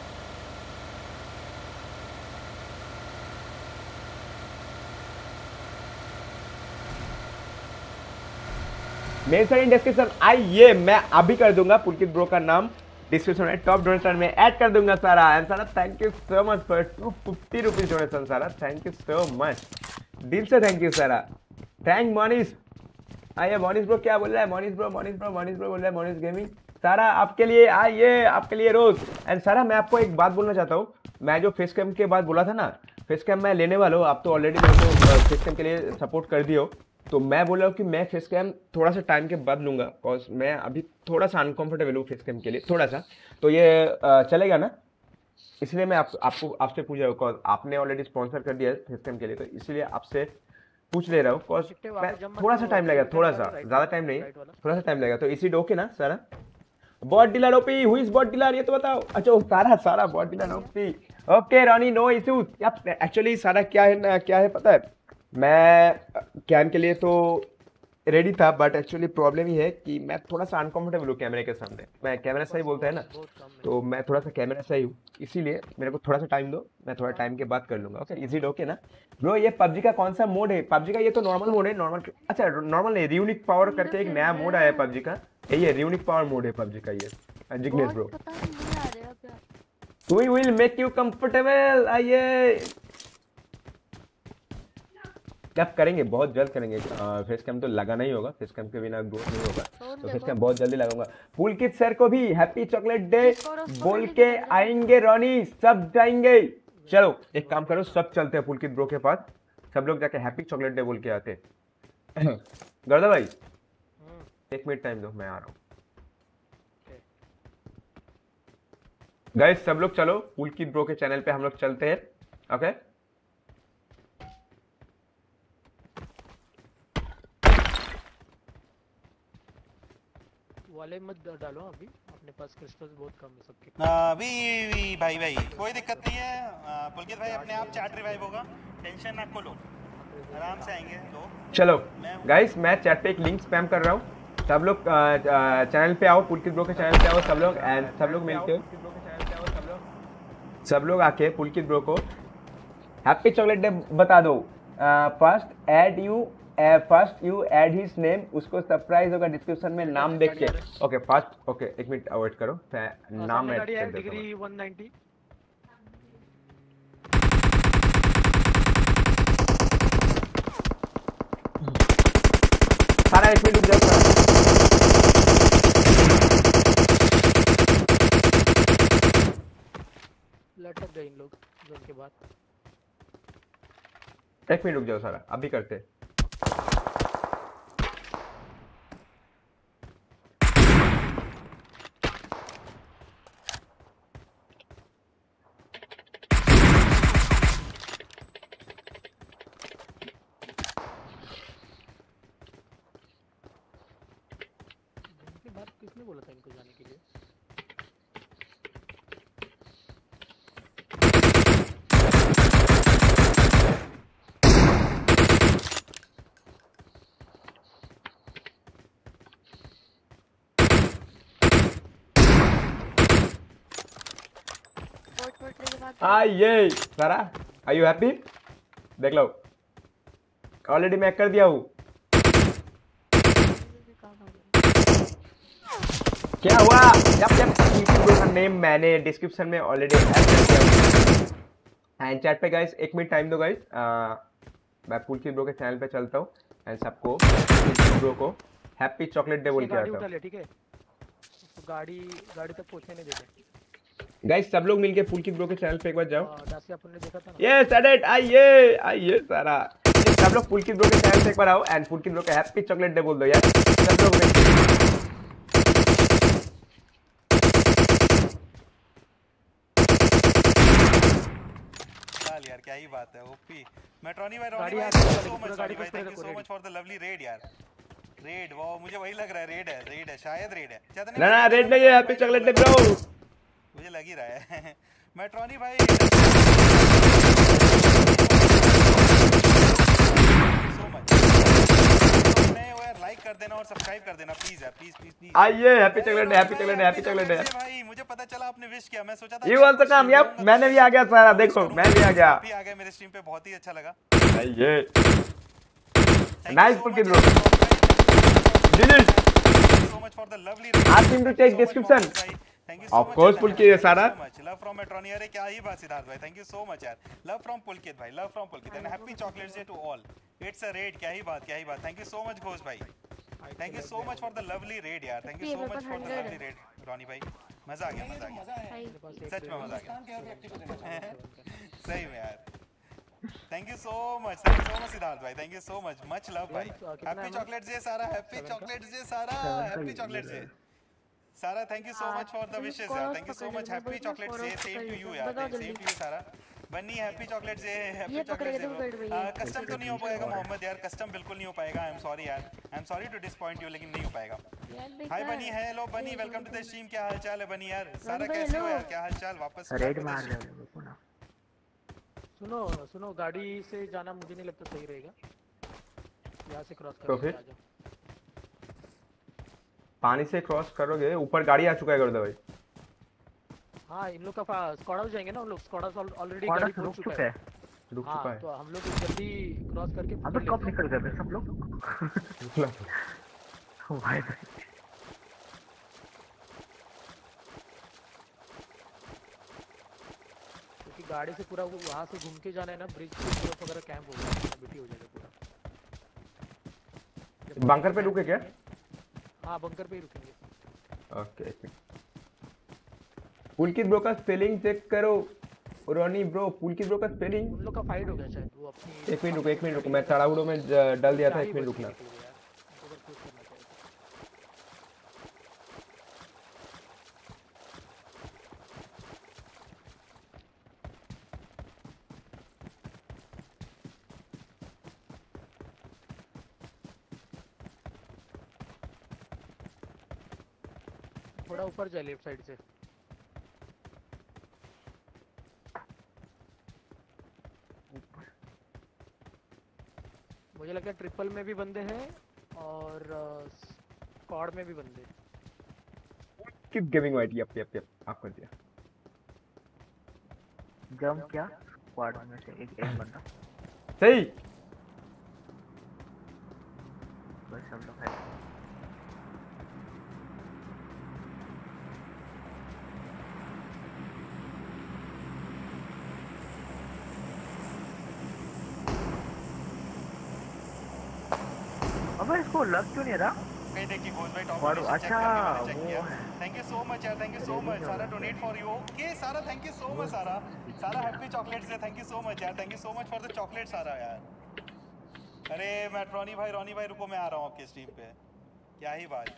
मेंशन इन डिस्क्रिप्शन, आइए मैं अभी कर दूंगा पुलकित ब्रो का नाम डिस्क्रिप्शन में, टॉप डोनेशन में ऐड कर दूंगा Sara. And Sara thank you so much for 250 rupees donation Sara, thank you so much, दिल से thank you Sara. Thank Manish. आइए मनीष ब्रो क्या बोल रहा है, मनीष ब्रो बोल रहा है, मनीष गेमिंग सारा आपके लिए, आइए आपके लिए रोज। एंड सारा मैं आपको एक बात बोलना चाहता हूँ, मैं जो फेस कैम के बाद बोला था ना, फेस कैम मैं लेने वाला हूँ, आप तो ऑलरेडी मेरे को फेस कैम के लिए सपोर्ट कर दियो, तो मैं बोल रहा हूँ कि मैं फेस कैम थोड़ा सा टाइम के बाद लूंगा, बिकॉज मैं अभी थोड़ा सा अनकंफर्टेबल हूँ फेस कैम के लिए, थोड़ा सा, तो ये चलेगा ना, इसलिए मैं आपसे पूछ रहा हूँ, बिकॉज आपने ऑलरेडी स्पॉन्सर कर दिया है फेस कैम के लिए, तो इसलिए आपसे पूछ ले रहा हूँ, बिकॉज थोड़ा सा टाइम लगेगा, थोड़ा सा, ज़्यादा टाइम नहीं, थोड़ा सा टाइम लगेगा, तो इसी ओके ना Sara. Bot dealer OP, who is bot dealer ये तो बताओ। अच्छा Sara bot dealer OP, okay Ronnie no issues. Actually Sara क्या है पता है, मैं कैम के लिए तो रेडी था, बट एक्चुअली प्रॉब्लम ये है कि मैं थोड़ा सा अनकंफर्टेबल हूँ कैमरे के सामने, मैं कैमरा सही बोलता है ना, तो मैं थोड़ा सा कैमरा सही हूँ, इसीलिए मेरे को थोड़ा सा टाइम दो, मैं थोड़ा टाइम के बाद कर लूँगा। ओके इज इट ओके ना ब्रो? ये पबजी का कौन सा मोड है? पबजी का ये तो नॉर्मल मोड है, नॉर्मल, अच्छा नॉर्मल नहीं, रियूनिक पावर करके एक नया मोड आया है पबजी का, ये रियूनिक पावर मोड है पबजी का ये, Jignesh bro. We will make you comfortable, आइए अब करेंगे, बहुत जल्द करेंगे, फेस कैम तो लगाना ही होगा, फेस कैम के बिना ग्रोथ नहीं होगा, तो फेस कैम बहुत जल्दी लगाऊंगा। पुलकित सर को भी हैप्पी चॉकलेट डे बोल के आएंगे, रॉनी सब जाएंगे, चलो एक काम करो, सब चलते हैं पुलकित ब्रो के पास, सब लोग जाके हैप्पी चॉकलेट डे बोल के आते। गर्दा भाई 1 मिनट टाइम दो, मैं आ रहा हूँ। गाइस सब लोग चलो, पुलकित ब्रो के चैनल पे हम लोग चलते हैं, ओके वाले मत डालो अभी, अपने पास क्रिस्टल्स बहुत कम है सबके। भाई कोई दिक्कत नहीं है पुलकित भाई, अपने आप चैट रिवाइव होगा, टेंशन ना लो, आराम से आएंगे लोग। चलो गाइस मैं चैट पे एक लिंक स्पैम कर रहा हूँ, सब लोग चैनल पे आओ, पुलकित ब्रो के चैनल पे आओ सब लोग, एंड सब लोग मिलके सब लोग आके पुलकित ब्रो को हैप्पी चॉकलेट डे बता दो। First you add his name, उसको सरप्राइज होगा डिस्क्रिप्शन में नाम देख के। ओके फर्स्ट, ओके एक मिनट अवॉइड करो, नाम ऐड कर देता डिग्री 190 सारा। एक मिनट रुक जाओ। लटक गए इन लोग जोन के बाद। एक मिनट रुक जाओ सारा, अभी करते। जोन के बाद किसने बोला था इनको जाने के लिए? ये सारा, आर यू हैप्पी? देख लो ऑलरेडी मैं कर दिया हूँ। क्या हुआ? जब का नेम मैंने डिस्क्रिप्शन में ऑलरेडी ऐड कर दिया हूँ। एंड चैट पे गाइस एक मिनट टाइम दो गाइस, मैं पुलकित ब्रो के चैनल पे चलता हूँ एंड सबको पुलकित ब्रो को हैप्पी चॉकलेट डे बोल के आता हूँ। ठीक है, तो गाड़ी तक पहुंचने नहीं देते गाइस। सब लोग मिलके पुलकित ब्रो के चैनल पे एक बार जाओ। दासी अपन ने देखा था ना। ये सडेट आइए सारा, सब लोग पुलकित ब्रो के चैनल पे एक बार आओ एंड पुलकित ब्रो का हैप्पी चॉकलेट डे बोल दो यार सब लोग मिलके। यार क्या ही बात है ओपी। मेट्रोनी भाई, रॉनी भाई, सो मच रॉनी भाई, thank you so much for the lovely raid यार। रेड, वाओ मुझे वही लग रहा है रेड है शायद रेड है। ना रेड नहीं है, हैप्पी चॉकलेट डे ब्रो, मुझे लग ही रहा है। मेट्रोनी भाई सो मच, नए हो यार लाइक कर देना और सब्सक्राइब कर देना प्लीज यार, प्लीज। आइए हैप्पी चॉकलेट डे। भाई मुझे पता चला आपने विश किया, मैं सोचा था ये वाला तो काम यार, मैंने भी आ गया सारा, देखो मैं भी आ गया। भी आ गया मेरे स्ट्रीम पे, बहुत ही अच्छा लगा। आइए nice Pulkit bro, so much for the lovely ask him to check description. Thank you so of much. course Pulkit Sara, love from Metroni। अरे क्या ही बात सिद्धार्थ भाई, thank you so much यार। love from पुलकित भाई, love from Pulkit and happy chocolate day to all। it's a raid, क्या ही बात। thank you so much Ghosh भाई, thank you so much for the lovely raid यार, thank you so much for the lovely raid Ronnie भाई। मजा आ गया सच में मजा आ गया सही में यार। Thank you so much Siddharth भाई, thank you so much love भाई। Happy chocolate day Sara, happy chocolate day Sara, happy chocolate day Sara. Thank you so much for the wishes यार, thank you so much. Happy chocolate day, same to you यार, same to you Sara. Bunny happy chocolate day, happy chocolate day. Custom तो नहीं हो पाएगा मोहम्मद यार, custom बिल्कुल नहीं हो पाएगा। आई एम सॉरी यार, I am sorry to disappoint you, लेकिन नहीं हो पाएगा। हाय बनी, हेलो बनी, वेलकम टू द स्ट्रीम। क्या हाल चाल है बनी यार? सारा कैसे हो यार, क्या हाल चाल? वापस रेड मार दो। सुनो गाड़ी से जाना मुझे नहीं लगता सही रहेगा, यहाँ से क्रॉस तो फिर पानी से क्रॉस करोगे, ऊपर गाड़ी आ चुका है गुरुदेव भाई। हाँ इन लोग का स्क्वाड हाउस जाएंगे ना हम लोग, स्क्वाड हाउस ऑलरेडी गाड़ी रुक चुका है। हाँ तो हम लोग जल्दी क्रॉस करके अबे कब निकल गए सब लोग? भाई गाड़ी से पूरा वहाँ से घूम के जाना है ना, ब्रिज के तरफ वगैरह कैंप होगा, बिटी हो जाएगा पूरा। बंकर पे रुके क्या? हाँ बंकर पे ही रुकेंगे। ओके पुलकित ब्रो का स्पेलिंग चेक करो रोनी ब्रो, पुलकित ब्रो का स्पेलिंग। उन लोग का फाइट हो गया शायद, वो अपनी। एक मिनट रुको, मैं तड़ाउड़ो में डाल दिया था, एक मिनट रुकना। थोड़ा ऊपर जाए लेफ्ट साइड से। मुझे लगता है ट्रिपल में भी बंदे हैं और स्क्वाड में भी बंदे। कीप गिविंग वाइट, यप आप कर दिया। जंप किया स्क्वाड में से एक बंदा सही। बस सब लोग है। अबे इसको लग क्यों नहीं रहा? देखिए घोष भाई टॉप और अच्छा चेक किया। थैंक यू सो मच यार, thank you so much Sara, donate for you. Okay Sara, thank you so much Sara. Sara happy chocolates है, थैंक यू सो मच यार, thank you so much for the chocolate Sara यार। अरे मैं रोनी भाई रुको, मैं आ रहा हूँ आपके स्ट्रीम पे। क्या ही बात,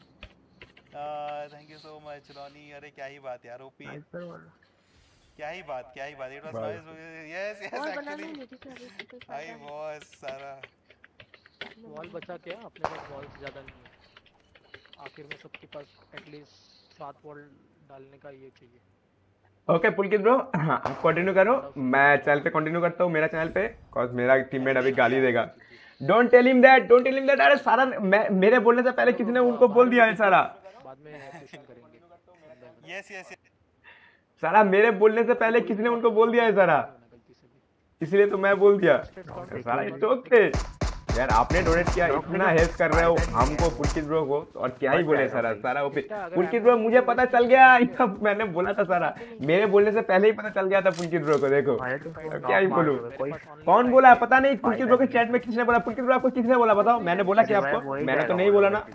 thank you so much Ronnie. अरे क्या ही बात यार, ओपी क्या ही बात, क्या ही बात। It was nice. Yes actually I was Sara wall बचा क्या? अपने पास वॉल से ज्यादा नहीं है। आखिर में सबके पास एटलीस्ट 7 वॉल डालने का ये चाहिए। ओके पुलकित ब्रो, आप कंटिन्यू करो, मैं चैनल पे कंटिन्यू करता हूँ, मेरा चैनल पे, कॉज मेरा टीममेट अभी गाली देगा। Don't tell him that, don't tell him that. अरे सारा मेरे बोलने से पहले किसी ने उनको बोल दिया है सारा। बाद में एप्रिशिएट करेंगे। यस यस सारा मेरे बोलने से पहले किसी ने उनको बोल दिया है सारा, इसलिए तो मैं बोल दिया सारा। इट्स ओके यार, आपने डोनेट किया, इतना हेल्प कर रहे हो हमको पुलकित ब्रो को, और क्या ही बोले सारा। सारा ओपी पुलकित ब्रो, मुझे पता चल गया, इतना मैंने बोला था सारा, मेरे बोलने से पहले ही पता चल गया था पुलकित ब्रो को। देखो क्या ही बोलूं, कौन बोला पता नहीं। पुलकित ब्रो के चैट में किसने बोला? पुलकित ब्रो आपको किसने बोला बताओ? मैंने बोला क्या आपको? मैंने तो नहीं बोला ना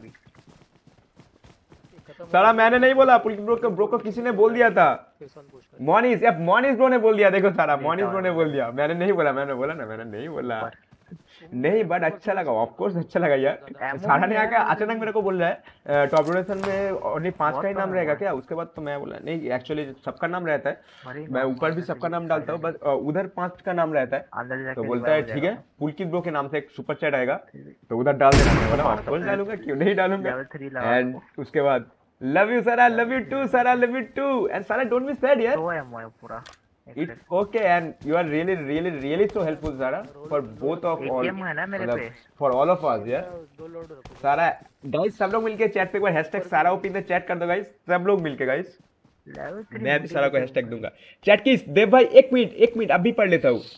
सारा, मैंने नहीं बोला। पुलकित ब्रो को किसी ने बोल दिया था। मोनिस ब्रो ने बोल दिया। देखो सारा, मोनिस ब्रो ने बोल दिया, मैंने नहीं बोला। मैंने बोला ना, मैंने नहीं बोला नहीं, बट अच्छा लगा, ऑफ कोर्स अच्छा लगा यार। सारा ने आके अचानक मेरे को बोल रहा है टॉप डोनेशन में और 5 का ही नाम रहेगा क्या? उसके बाद तो मैं बोला नहीं, एक्चुअली सबका नाम रहता है, मैं ऊपर भी सबका नाम डालता हूँ, बस उधर 5 का नाम रहता है। तो बोलता है ठीक है, पुलकित ब्रो के नाम से एक सुपर चैट आएगा तो उधर डाल देना। मैं बोला ऑफ कोर्स डालूंगा, क्यों नहीं डालूंगा। एंड उसके बाद love you Sara, love you too Sara, love you too. And Sara don't be sad यार, पूरा it's okay and you are really so helpful Sara for both of all, है ना मेरे पे, for all of us यार। सारा गाइस सब लोग मिलके चैट पे एक बार हैशटैग सारा ओपी पे चैट कर दो गाइस, सब लोग मिलके गाइस। मैं भी सारा को हैशटैग दूंगा। चैट की देव भाई एक मिनट अभी पढ़ लेता हूँ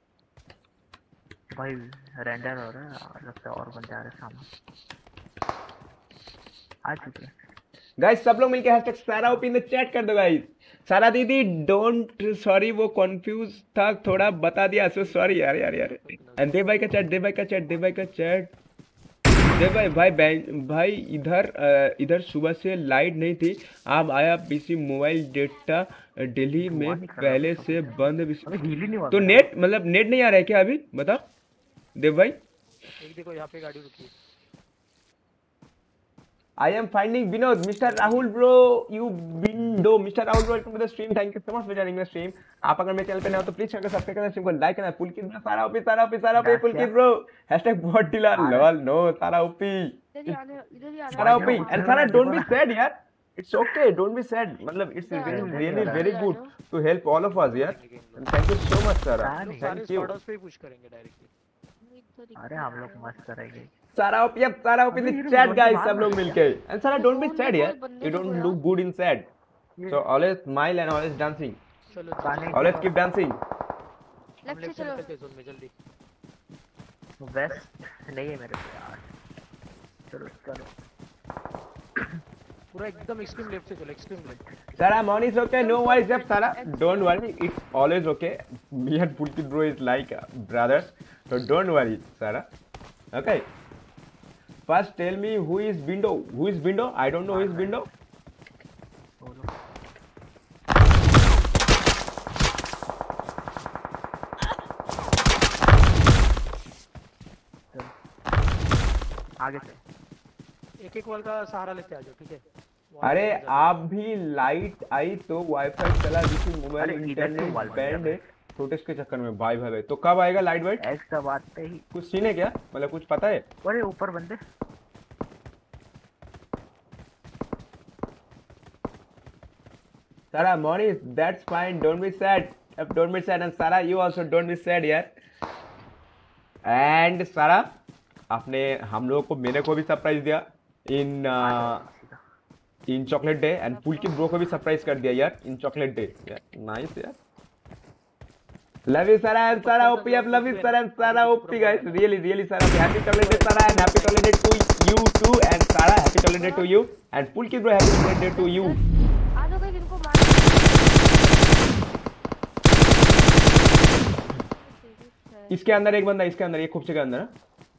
भाई। रेंडर हो रहा है, लगता है और बंदे आ रहे सामने आ चुके हैं गाइस। सब लोग मिलके हैशटैग सारा ओपी पे चैट कर दो गाइस। सारा दीदी डोंट, सॉरी वो कंफ्यूज था थोड़ा, बता दिया, सो सॉरी यार। एंड देव भाई का चैट, देव भाई इधर सुबह से लाइट नहीं थी, अब आया पीसी मोबाइल डेटा दिल्ली में पहले से बंद। तो नेट मतलब नेट नहीं आ रहा है क्या अभी? बता देव भाई। एक देखो यहाँ पे गाड़ी रुकी है। I am finding Vinod, Mr. Rahul bro, you window, Mr. Rahul bro, welcome to the stream. Thank you so much for joining the stream. आप अगर मेरे चैनल पे नए हो तो प्लीज चैनल को सब्सक्राइब करना, स्ट्रीम को लाइक करना। Pulkit bro Sara OP Pulkit bro hashtag बहुत डिला लवल no Sara OP Sara OP. And Sara don't be sad यार, it's okay, don't be sad, मतलब it's really very good to help all of us यार। And thank you so much Sara, thank you. पे push करेंगे directly. अरे हम लोग मस्त करेंगे। Sara OP in the chat guys, सब लोग मिलके। And Sara don't be sad यार, you don't look good in sad, so always smile and always dancing, always keep dancing. Left से चलो जोन में जल्दी। वेस्ट नहीं है मेरे पे यार, चलो पूरा एकदम एक्सट्रीम लेफ्ट से चलो, extreme left. Sara morn is okay, no worries जब Sara, don't worry, it's always okay. Me and Pulkit bro is like brothers, so don't worry Sarah. Okay, first tell me who is window, I don't know who is window. आगे से एक wall का सहारा लेते आ जाओ, ठीक है? अरे आप भी लाइट आई तो वाईफाई चला, जिसकी मोबाइल इंटरनेट बैंड है प्रोटेस्ट के चक्कर में। भाई तो कब आएगा लाइट वाइट? एक्स्ट्रा बात पे ही कुछ सीन है क्या, मतलब कुछ पता है? अरे ऊपर बंदे। Sara morning, that's fine, don't be sad, don't be sad. And Sara you also don't be sad यार। एंड सारा आपने हम लोगों को, मेरे को भी सरप्राइज दिया in chocolate day, and Pulkit bro को भी सरप्राइज कर दिया यार इन चॉकलेट डे। नाइस यार, Love you, Sarah, and Sarah OPF. Love you, Sarah, and Sarah OP, guys. Really, Sarah. Happy holiday, Sarah, and happy holiday to you too. And Sarah, happy holiday to you. And Pulkit bro, happy holiday to you. आ जाओ guys, इनको मार। इसके अंदर एक बंदा, इसके अंदर, ये खूबचे के अंदर।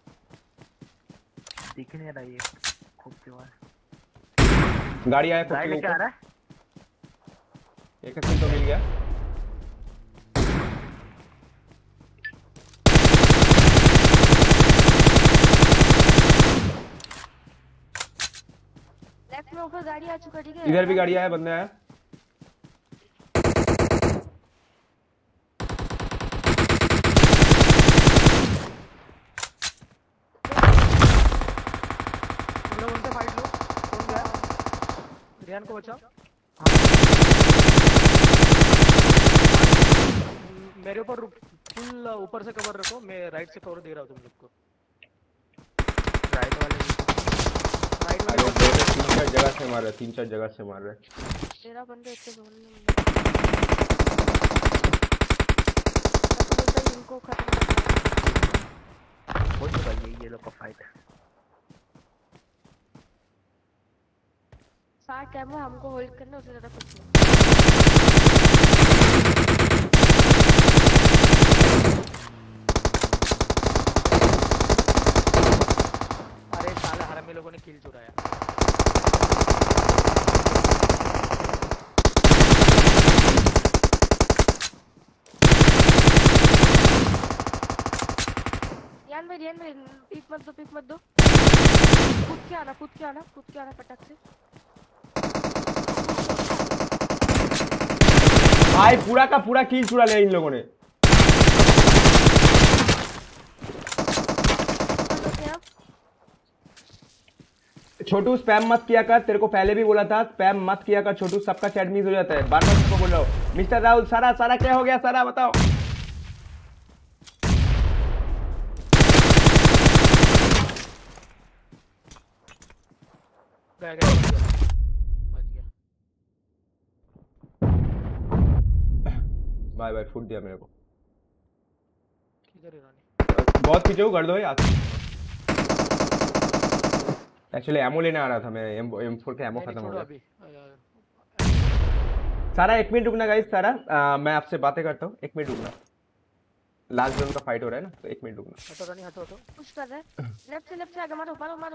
दिख नहीं रहा ये खूबचे वाला। गाड़ी आया खूबचे के लेके आ रहा है। एक किल तो मिल गया। लेफ्ट में ऊपर गाड़ी आ चुका, ठीक है। इधर भी गाड़ी आया, बंदा आया। उनसे फाइट लो। कौन गया? रियान को बचाओ। मेरे ऊपर फुल ऊपर से कवर रखो, मैं राइट से कवर दे रहा हूँ तुम लोग को। राइट वाले तीन चार जगह से मार रहे, 3-4 जगह से मार रहे। तेरा बंदे इतने जोन में इनको खत्म हो चुका ये लोग का फाइट। साथ टाइम में हमको होल्ड करना, उससे ज्यादा कुछ नहीं। अरे साले हरामी लोगों ने किल चुराया। ध्यान में पीक मत दो। कूद के आना फटक से। भाई पूरा का पूरा किल चुरा लिया इन लोगों ने। छोटू स्पैम मत किया कर, तेरे को पहले भी बोला था स्पैम मत किया कर छोटू, सबका चैट मिस हो जाता है। बार बार उसको बोल रहा हूँ। मिस्टर राहुल, सारा क्या हो गया? सारा बताओ। बाय फुट दिया मेरे को। बहुत पीछे कर दो यार। एक्चुअली एमो लेने आ रहा था मैं, M4 का एमो खत्म हो गया। सारा 1 मिनट रुकना गाइस। सारा मैं आपसे बातें करता हूँ, 1 मिनट रुकना। लास्ट जोन का फाइट हो रहा है ना, तो 1 मिनट रुकना। हटो। पुश कर रहा है। लेफ्ट से आगे मारो।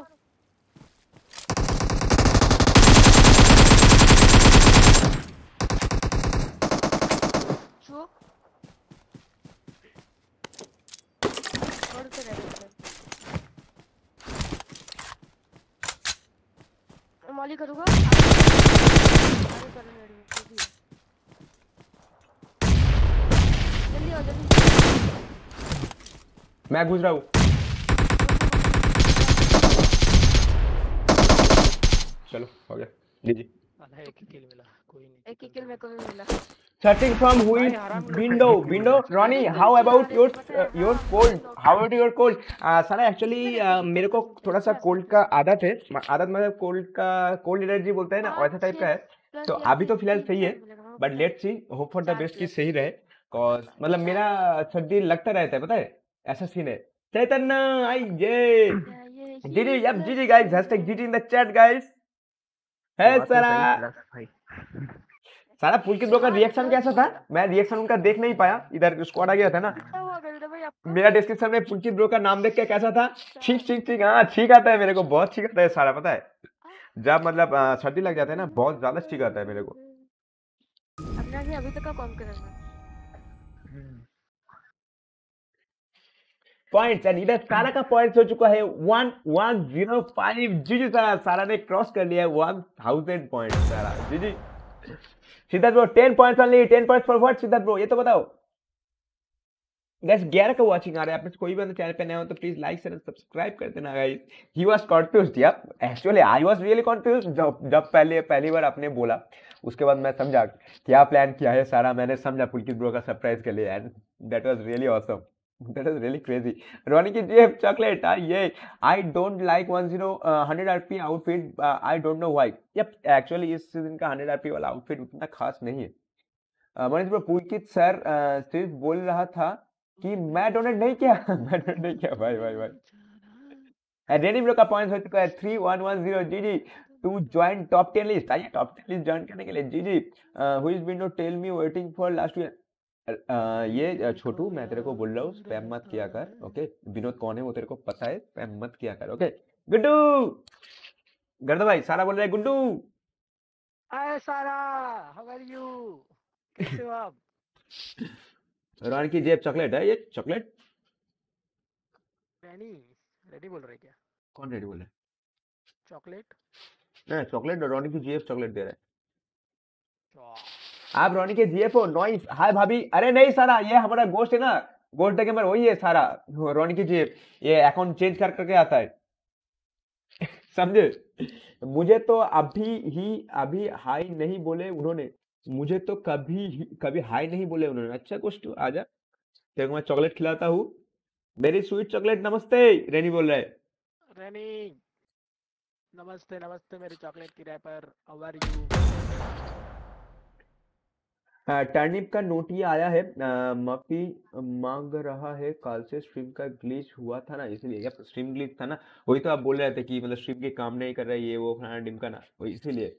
शो छोड़ के रह मॉली करूंगा। जल्दी। मैं घुस रहा हूँ। चलो हो गया जी। एक ही किल मिला, कोई नहीं। एक ही किल मेरे को भी मिला। Starting from who is window, Ronnie, how about your cold? How about your cold? Sara actually मेरे को थोड़ा सा कोल्ड का आदत है। आदत मतलब कोल्ड एलर्जी बोलते हैं ना, वैसा टाइप का है। तो अभी तो फिलहाल सही है, but let's see, hope for the best कि सही रहे। कॉज मतलब मेरा सर्दी लगता रहता है, पता है, ऐसा सीन है। चैतन्य आई ये GD guys, #GG in the chat guys. है सारा पुलकित ब्रो का रिएक्शन कैसा था? मैं रिएक्शन उनका देख नहीं पाया, इधर स्क्वाड आ गया था ना। मेरा डिस्क्रिप्शन में पुलकित ब्रो का नाम देख के कैसा था? ठीक। हाँ ठीक आता है मेरे को, बहुत ठीक आता है सारा, पता है। जब मतलब सर्दी लग जाता है ना, बहुत ज्यादा ठीक आता है मेरे को। अभी तक का कौन करेगा पॉइंट्स? एंड इधर सारा का पॉइंट्स हो चुका है 1105। जी सारा ने क्रॉस कर लिया है 1000 points. Sara ji Siddharth bro 10 points only. 10 points for what Siddharth bro? ये तो बताओ गाइस। 11 का वाचिंग आ रहा है। आप में से कोई भी बंदा चैनल पे नया हो तो प्लीज लाइक शेयर सब्सक्राइब कर देना गाइस। ही वाज कंफ्यूज्ड यार, actually I was really confused. जब पहली बार आपने बोला, उसके बाद मैं समझा क्या प्लान किया है सारा। मैंने समझा पुलकित ब्रो का सरप्राइज के लिए, and that was really awesome. That is really crazy. Ronnie की JF chocolate. ये I don't like 100 RP outfit. I don't know why. Yep, actually इस सीजन का 100 RP वाला आउटफिट उतना खास नहीं है। मनीष ब्रो पुलकित सर सिर्फ बोल रहा था कि मैं डोनेट नहीं किया मैं डोनेट नहीं किया भाई भाई भाई। रेनी ब्रो का पॉइंट हो चुका है 3110 GG to join top 10 list. आइए टॉप 10 लिस्ट ज्वाइन करने के लिए GG. Who is window tell me waiting for last year. ये छोटू मैं तेरे को बोल रहा हूँ स्पैम मत किया कर ओके। विनोद कौन है वो तेरे को पता है, स्पैम मत किया कर ओके। गुड्डू गर्दा भाई सारा बोल रहा है गुड्डू। हाय सारा, हाउ आर यू? कैसे हो आप? रोहन की जेब चॉकलेट है ये चॉकलेट। रेडी बोल रहे क्या? कौन रेडी बोल रहा है? चॉकलेट नहीं चॉकलेट रोनी की जीएफ चॉकलेट दे रहा है। आप रोनी के जीएफ हो नॉइस। हाय भाभी। अरे नहीं सारा ये हमारा गोश्त है ना, गोश्त गेमर वही है सारा। रोनी की जीएफ ये अकाउंट चेंज कर करके आता है समझे। मुझे तो अभी हाई नहीं बोले उन्होंने, मुझे तो कभी हाई नहीं बोले उन्होंने। अच्छा गोश्त आजा तेरे को मैं चॉकलेट खिलाता हूँ, मेरी स्वीट चॉकलेट। नमस्ते रेनी बोल रहा है। रेनी नमस्ते नमस्ते मेरी चॉकलेट की wrapper, how are you? Turnip का नोट ये आया है। माफी मांग रहा है, कल से स्ट्रीम का ग्लिच हुआ था ना इसीलिए। या स्ट्रीम ग्लिच था ना, वही तो आप बोल रहे थे कि मतलब स्ट्रीम के काम नहीं कर रहा है ये वो फलाना डिमका ना, वही इसीलिए।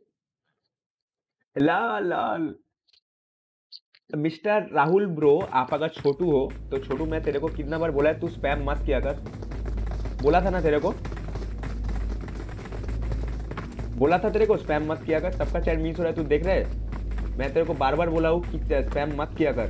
लाल मिस्टर राहुल ब्रो आप अगर छोटू हो तो छोटू मैं तेरे को कितना बार बोला है तू स्पैम मत किया कर। बोला था ना तेरे को, बोला था तेरे को स्पैम मत किया कर। सबका चैट मिस हो रहा है तू देख रहा है। मैं तेरे को बार बार बोला हूँ कि स्पैम मत किया कर।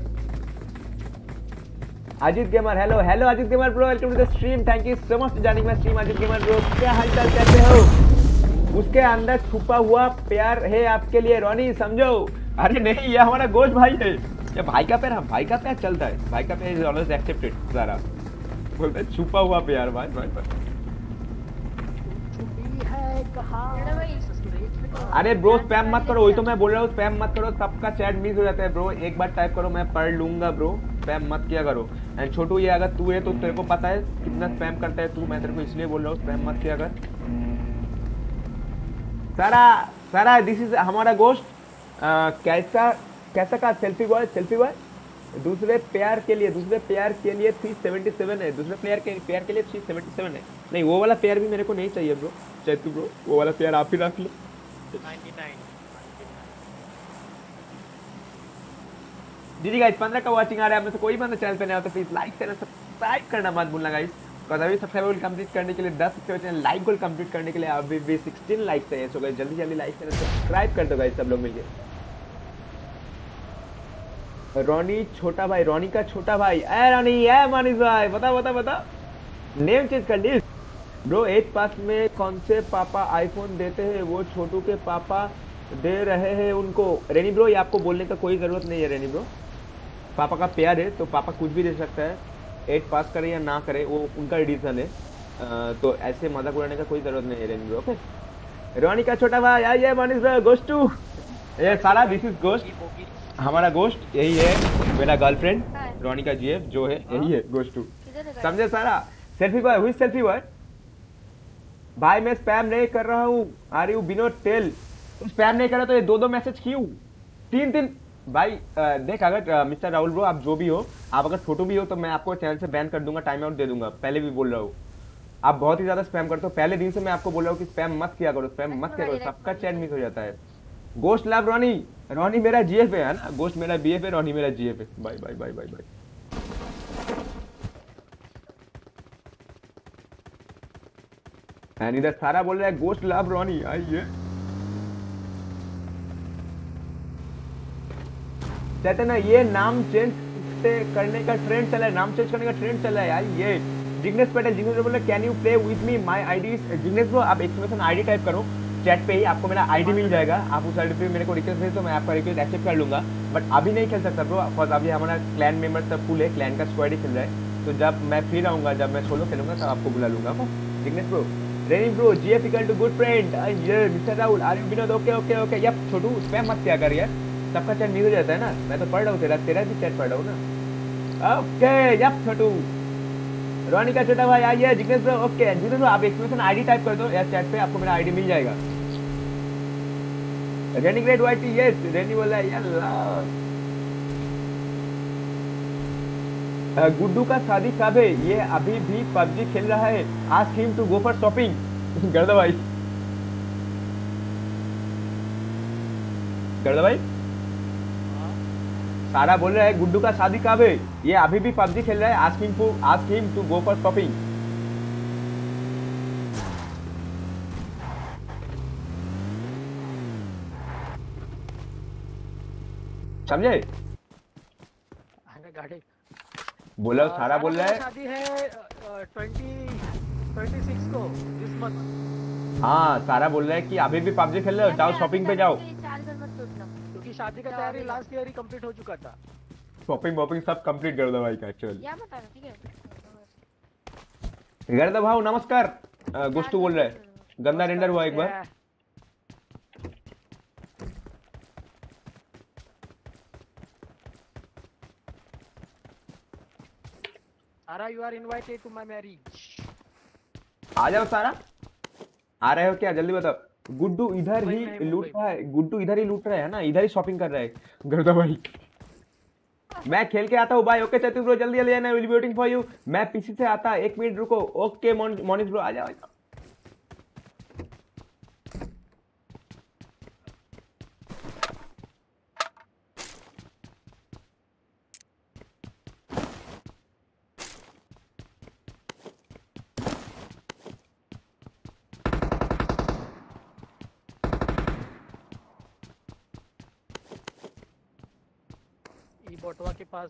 Ajit gamer hello hello Ajit gamer bro welcome to the stream. Thank you so much for joining my stream Ajit gamer bro. क्या हालचाल कैसे हो? उसके अंदर छुपा हुआ प्यार है आपके लिए रोनी समझो। अरे नहीं ये हमारा गोश्त भाई है, ये भाई का प्यार, भाई का प्यार चलता है, भाई का प्यार इज ऑलवेज एक्सेप्टेड। सारा बोलते छुपा हुआ प्यार भाई भाई भाई। अरे ब्रो स्पैम मत करो, वही तो मैं बोल रहा हूँ स्पैम मत करो, सबका चैट मिस हो जाता है ब्रो। एक बार टाइप करो मैं पढ़ लूंगा ब्रो, स्पैम मत किया करो। एंड छोटू ये अगर तू है तो तेरे को पता है कितना स्पैम करता है तू, मैं तेरे को इसलिए बोल रहा हूँ स्पैम मत किया कर। सारा दिस इज हमारा गोश्त। कैसा का सेल्फी बॉय दूसरे प्यार के लिए 377 है, दूसरे प्यार के लिए 377 है। नहीं वो वाला प्यार भी मेरे को नहीं चाहिए ब्रो, चैतू ब्रो वो वाला प्यार आप ही रख लो। 99 जी गाइस 15 का वाचिंग आ रहा है, आप में से कोई बंदा चैनल पे नया हो तो प्लीज लाइक चैनल सब्सक्राइब करना मत भूलना गाइस। बिकॉज़ अभी सब्सक्राइबर गोल कंप्लीट करने के लिए 10 चैनल लाइक गोल कंप्लीट करने के लिए अभी भी 16 लाइक चाहिए। सो गाइस जल्दी लाइक चैनल सब्सक्राइब कर दो गाइस सब लोग मिलके। रोनी छोटा भाई, रोनी का छोटा भाई। ए रोनी ए मनीष भाई बता नेम चेंज कर ली ब्रो। 8 पास में कौन से पापा आईफोन देते हैं, वो छोटू के पापा दे रहे हैं उनको। रेनी ब्रो ये आपको बोलने का कोई जरूरत नहीं है रेनी ब्रो, पापा का प्यार है तो पापा कुछ भी दे सकता है। 8 पास करे या ना करे वो उनका डिसीजन है, तो ऐसे मजाक उड़ाने का कोई जरूरत नहीं है रेनी ब्रो ओके। रोनी का छोटा भाई आइए मनीष ब्रो गोश्त टू ये सारा दिस इज गोश्त, हमारा गोश्त यही है, मेरा गर्लफ्रेंड रोनी का जीएफ जो है यही है गोश्त टू समझे सारा। सेल्फी बॉय हुई सेल्फी बॉय भाई मैं स्पैम नहीं कर रहा हूँ। Are you Vinod tell spam नहीं कर रहा तो ये 2 मैसेज क्यों 3 भाई। देख अगर मिस्टर राहुल ब्रो आप जो भी हो, आप अगर छोटू भी हो तो मैं आपको चैनल से बैन कर दूंगा, टाइम आउट दे दूंगा। पहले भी बोल रहा हूँ आप बहुत ही ज्यादा स्पैम करते हो, पहले दिन से मैं आपको बोल रहा हूँ कि स्पैम मत किया करो, स्पैम मत किया करो, सबका चैट मिस हो जाता है। गोश्त लव रोनी मेरा जीएफ है ना, गोश्त मेरा बीएफ है, रोनी मेरा जीएफ है। Bye bye bye bye bye. And इधर सारा बोल रहा है गोश्त लव रोनी। आइए कहते ना ये नाम चेंज करने का ट्रेंड चला है, नाम चेंज करने का ट्रेंड चला है यार। ये जिग्नेश पटेल बोल रहे can you play with me my ID. Jignesh bro आप एक्सक्लेमेशन आईडी टाइप करो चैट पे ही, आपको मेरा आईडी मिल जाएगा। आप उस आईडी पे मेरे को रिक्वेस्ट भेज तो मैं आपका रिक्वेस्ट एक्सेप्ट कर लूंगा, बट अभी नहीं खेल सकता ब्रो बिकॉज अभी हमारा क्लैन मेंबर सब फुल है, क्लैन का स्क्वाड ही खेल रहा है। तो जब मैं फ्री रहूंगा, जब मैं सोलो खेलूंगा तब आपको बुला लूंगा। जिग्नेश ब्रो रेनी bro GF equal to good friend. ये mister Rahul are you Vinod okay okay okay. Yep Chhotu spam मत क्या कर यार, सबका चैट मिस हो जाता है ना। मैं तो पढ़ रहा हूँ तेरा भी चैट पढ़ रहा हूँ ना। ओके यप छोटू रोनी का छोटा भाई आइए। Jignesh bro okay Jignesh bro आप एक्सक्लेमेशन आईडी टाइप कर दो यार चैट पे, आपको मेरा आईडी मिल जाएगा। रेनी ग्रेट वाइटी यस रेनी बोला यार गुड्डू का शादी कब है? ये अभी भी पबजी खेल रहा है। Ask him to go for shopping. गर्दा भाई, गर्दा भाई, सारा बोल रहा है गुड्डू का शादी कब है? ये अभी भी पबजी खेल रहा है। Ask him to go for shopping. समझे? गाड़ी बोला, सारा बोल रहा है। शादी है 26 को दिस मंथ। हाँ, सारा बोल रहा है कि अभी भी पबजी खेल रहे हो, जाओ शॉपिंग पे जाओ। क्योंकि शादी का तैयारी लास्ट ईयर ही कंप्लीट हो चुका था। शॉपिंग वॉपिंग सब कंप्लीट कर दो भाई का। चल या बता ठीक है। गर्दा भाऊ नमस्कार। गुस्टू बोल रहा है, गंदा रेंडर हुआ एक बार। Sara you are invited to my marriage. आ जाओ सारा। आ रहे हो क्या? जल्दी बताओ। गुड्डू इधर ही लूट रहा है। गुड्डू इधर ही लूट रहा है ना, इधर ही शॉपिंग कर रहा है गर्दा भाई। मैं खेल के आता हूँ भाई। ओके चतुर ब्रो, जल्दी जल्दी आना, will be waiting for you. मैं पीसी से आता, 1 मिनट रुको। ओके मोनिश ब्रो, आ जाओ। बोटवा के पास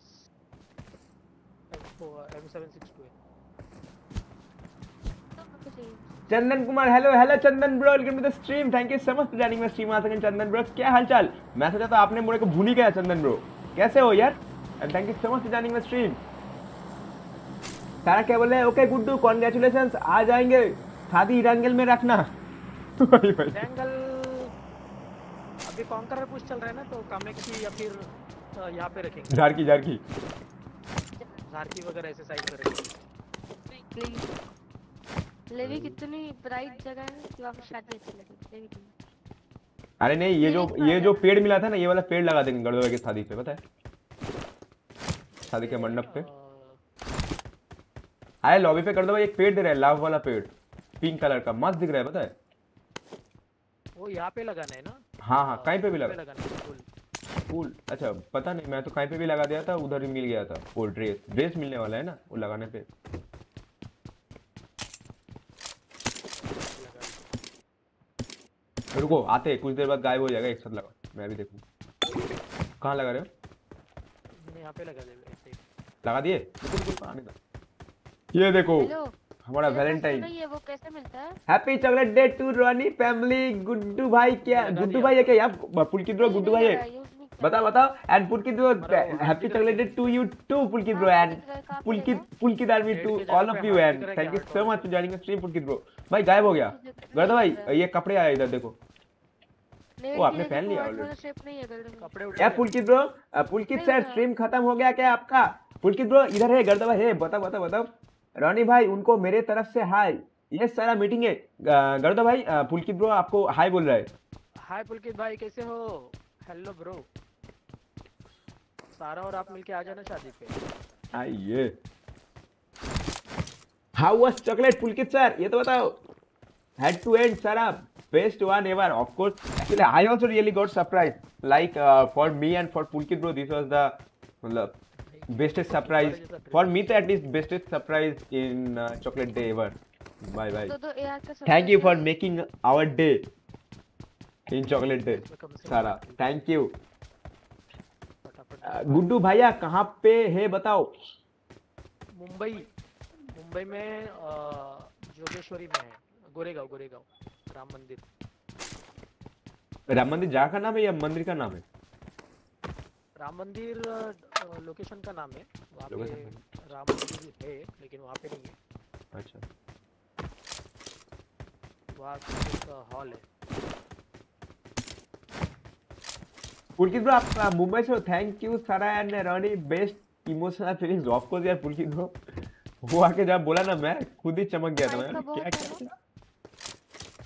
M762 है। Chandan Kumar, hello hello Chandan bro, welcome to the stream. Thank you so much for joining my stream. आ सकें चंदन ब्रो, क्या हालचाल? मैं सोचा था आपने मुझे को भूल ही गया। चंदन ब्रो कैसे हो यार? And thank you so much for joining my stream. Sara क्या बोल रहे हैं? ओके गुड्डू, कांग्रेचुलेशंस, आ जाएंगे। शादी इरांगल में रखना। इरांगल अभी कॉन्करर पुश चल रहा है ना, तो कामेक्सी या फिर यहाँ पे रखेंगे। झारकी वगैरह ऐसे साइड पे रखेंगे। लेवी कितनी ब्राइट जगह है कि वहाँ पे शादी अच्छी लगी। लेवी अरे नहीं, ये जो पेड़ मिला था ना, ये वाला पेड़ लगा देंगे गर्दवा की शादी पे, पता है? शादी के मंडप पे आए लॉबी पे गर्दवा एक पेड़ दे रहा है, लाव वाला पेड़, पिंक कलर का, मस्त दिख रहा है, पता है? वो यहाँ पे लगाना है ना? हाँ, कहीं पे भी लगाना है फूल। अच्छा पता नहीं, मैं तो कहीं पे भी लगा दिया था, उधर ही मिल गया था। वो ड्रेस मिलने वाला है ना, वो लगाने पे। रुको आते, कुछ देर बाद गायब हो जाएगा, एक साथ लगा, मैं भी देखूं। कहाँ लगा रहे हो? यहाँ पे लगा दे। लगा दिए? ये देखो हमारा वैलेंटाइन। वो कैसे मिलता है? Happy chocolate day to Ronnie family. Guddu भाई क्या? गुड्डू भाई है क्या यार? पुलकित ब्रो गुड्डू भाई है? बताओ। And Pulkit bro happy chocolate day to you too Pulkit bro, and Pulkit army to all of you, and thank you so much for joining the stream Pulkit bro. भाई गायब हो गया गर्दा भाई, ये कपड़े आए इधर देखो। वो आपने पहन लिया ऑलरेडी यार। Pulkit bro, Pulkit sir stream खत्म हो गया क्या आपका? पुलकित ब्रो इधर है, गर्दा भाई है, बताओ। रॉनी भाई उनको मेरे तरफ से हाय। ये सारा मीटिंग है गर्दा भाई। पुलकित ब्रो आपको हाय बोल रहा है। हाय पुलकित भाई, कैसे हो? Hello bro. सारा और आप मिलके आ जाना शादी पे। आइए। How was chocolate Pulkit sir, ये तो बताओ। Head to and Sara best one ever, of course. Actually I also really got surprise, like for me and for Pulkit bro, this was the मतलब bestest surprise for me, to at least bestest surprise in chocolate day ever. Bye. Thank you for making our day in chocolate day, Sara. Thank you. Guddu भैया कहाँ पे है बताओ? मुंबई में जोगेश्वरी में है, गोरेगांव राम मंदिर। राम मंदिर जगह का नाम है या मंदिर का नाम है? राम मंदिर लोकेशन का नाम है। वहाँ पे राम मंदिर है, लेकिन वहाँ पे नहीं है। अच्छा, वहाँ एक हॉल है। पुलकित ब्रो आप मुंबई से हो? Thank you Sara and Ronnie, best emotional feelings. Of course यार पुलकित ब्रो, वो आके जब बोला ना, मैं खुद ही चमक गया था। मैं क्या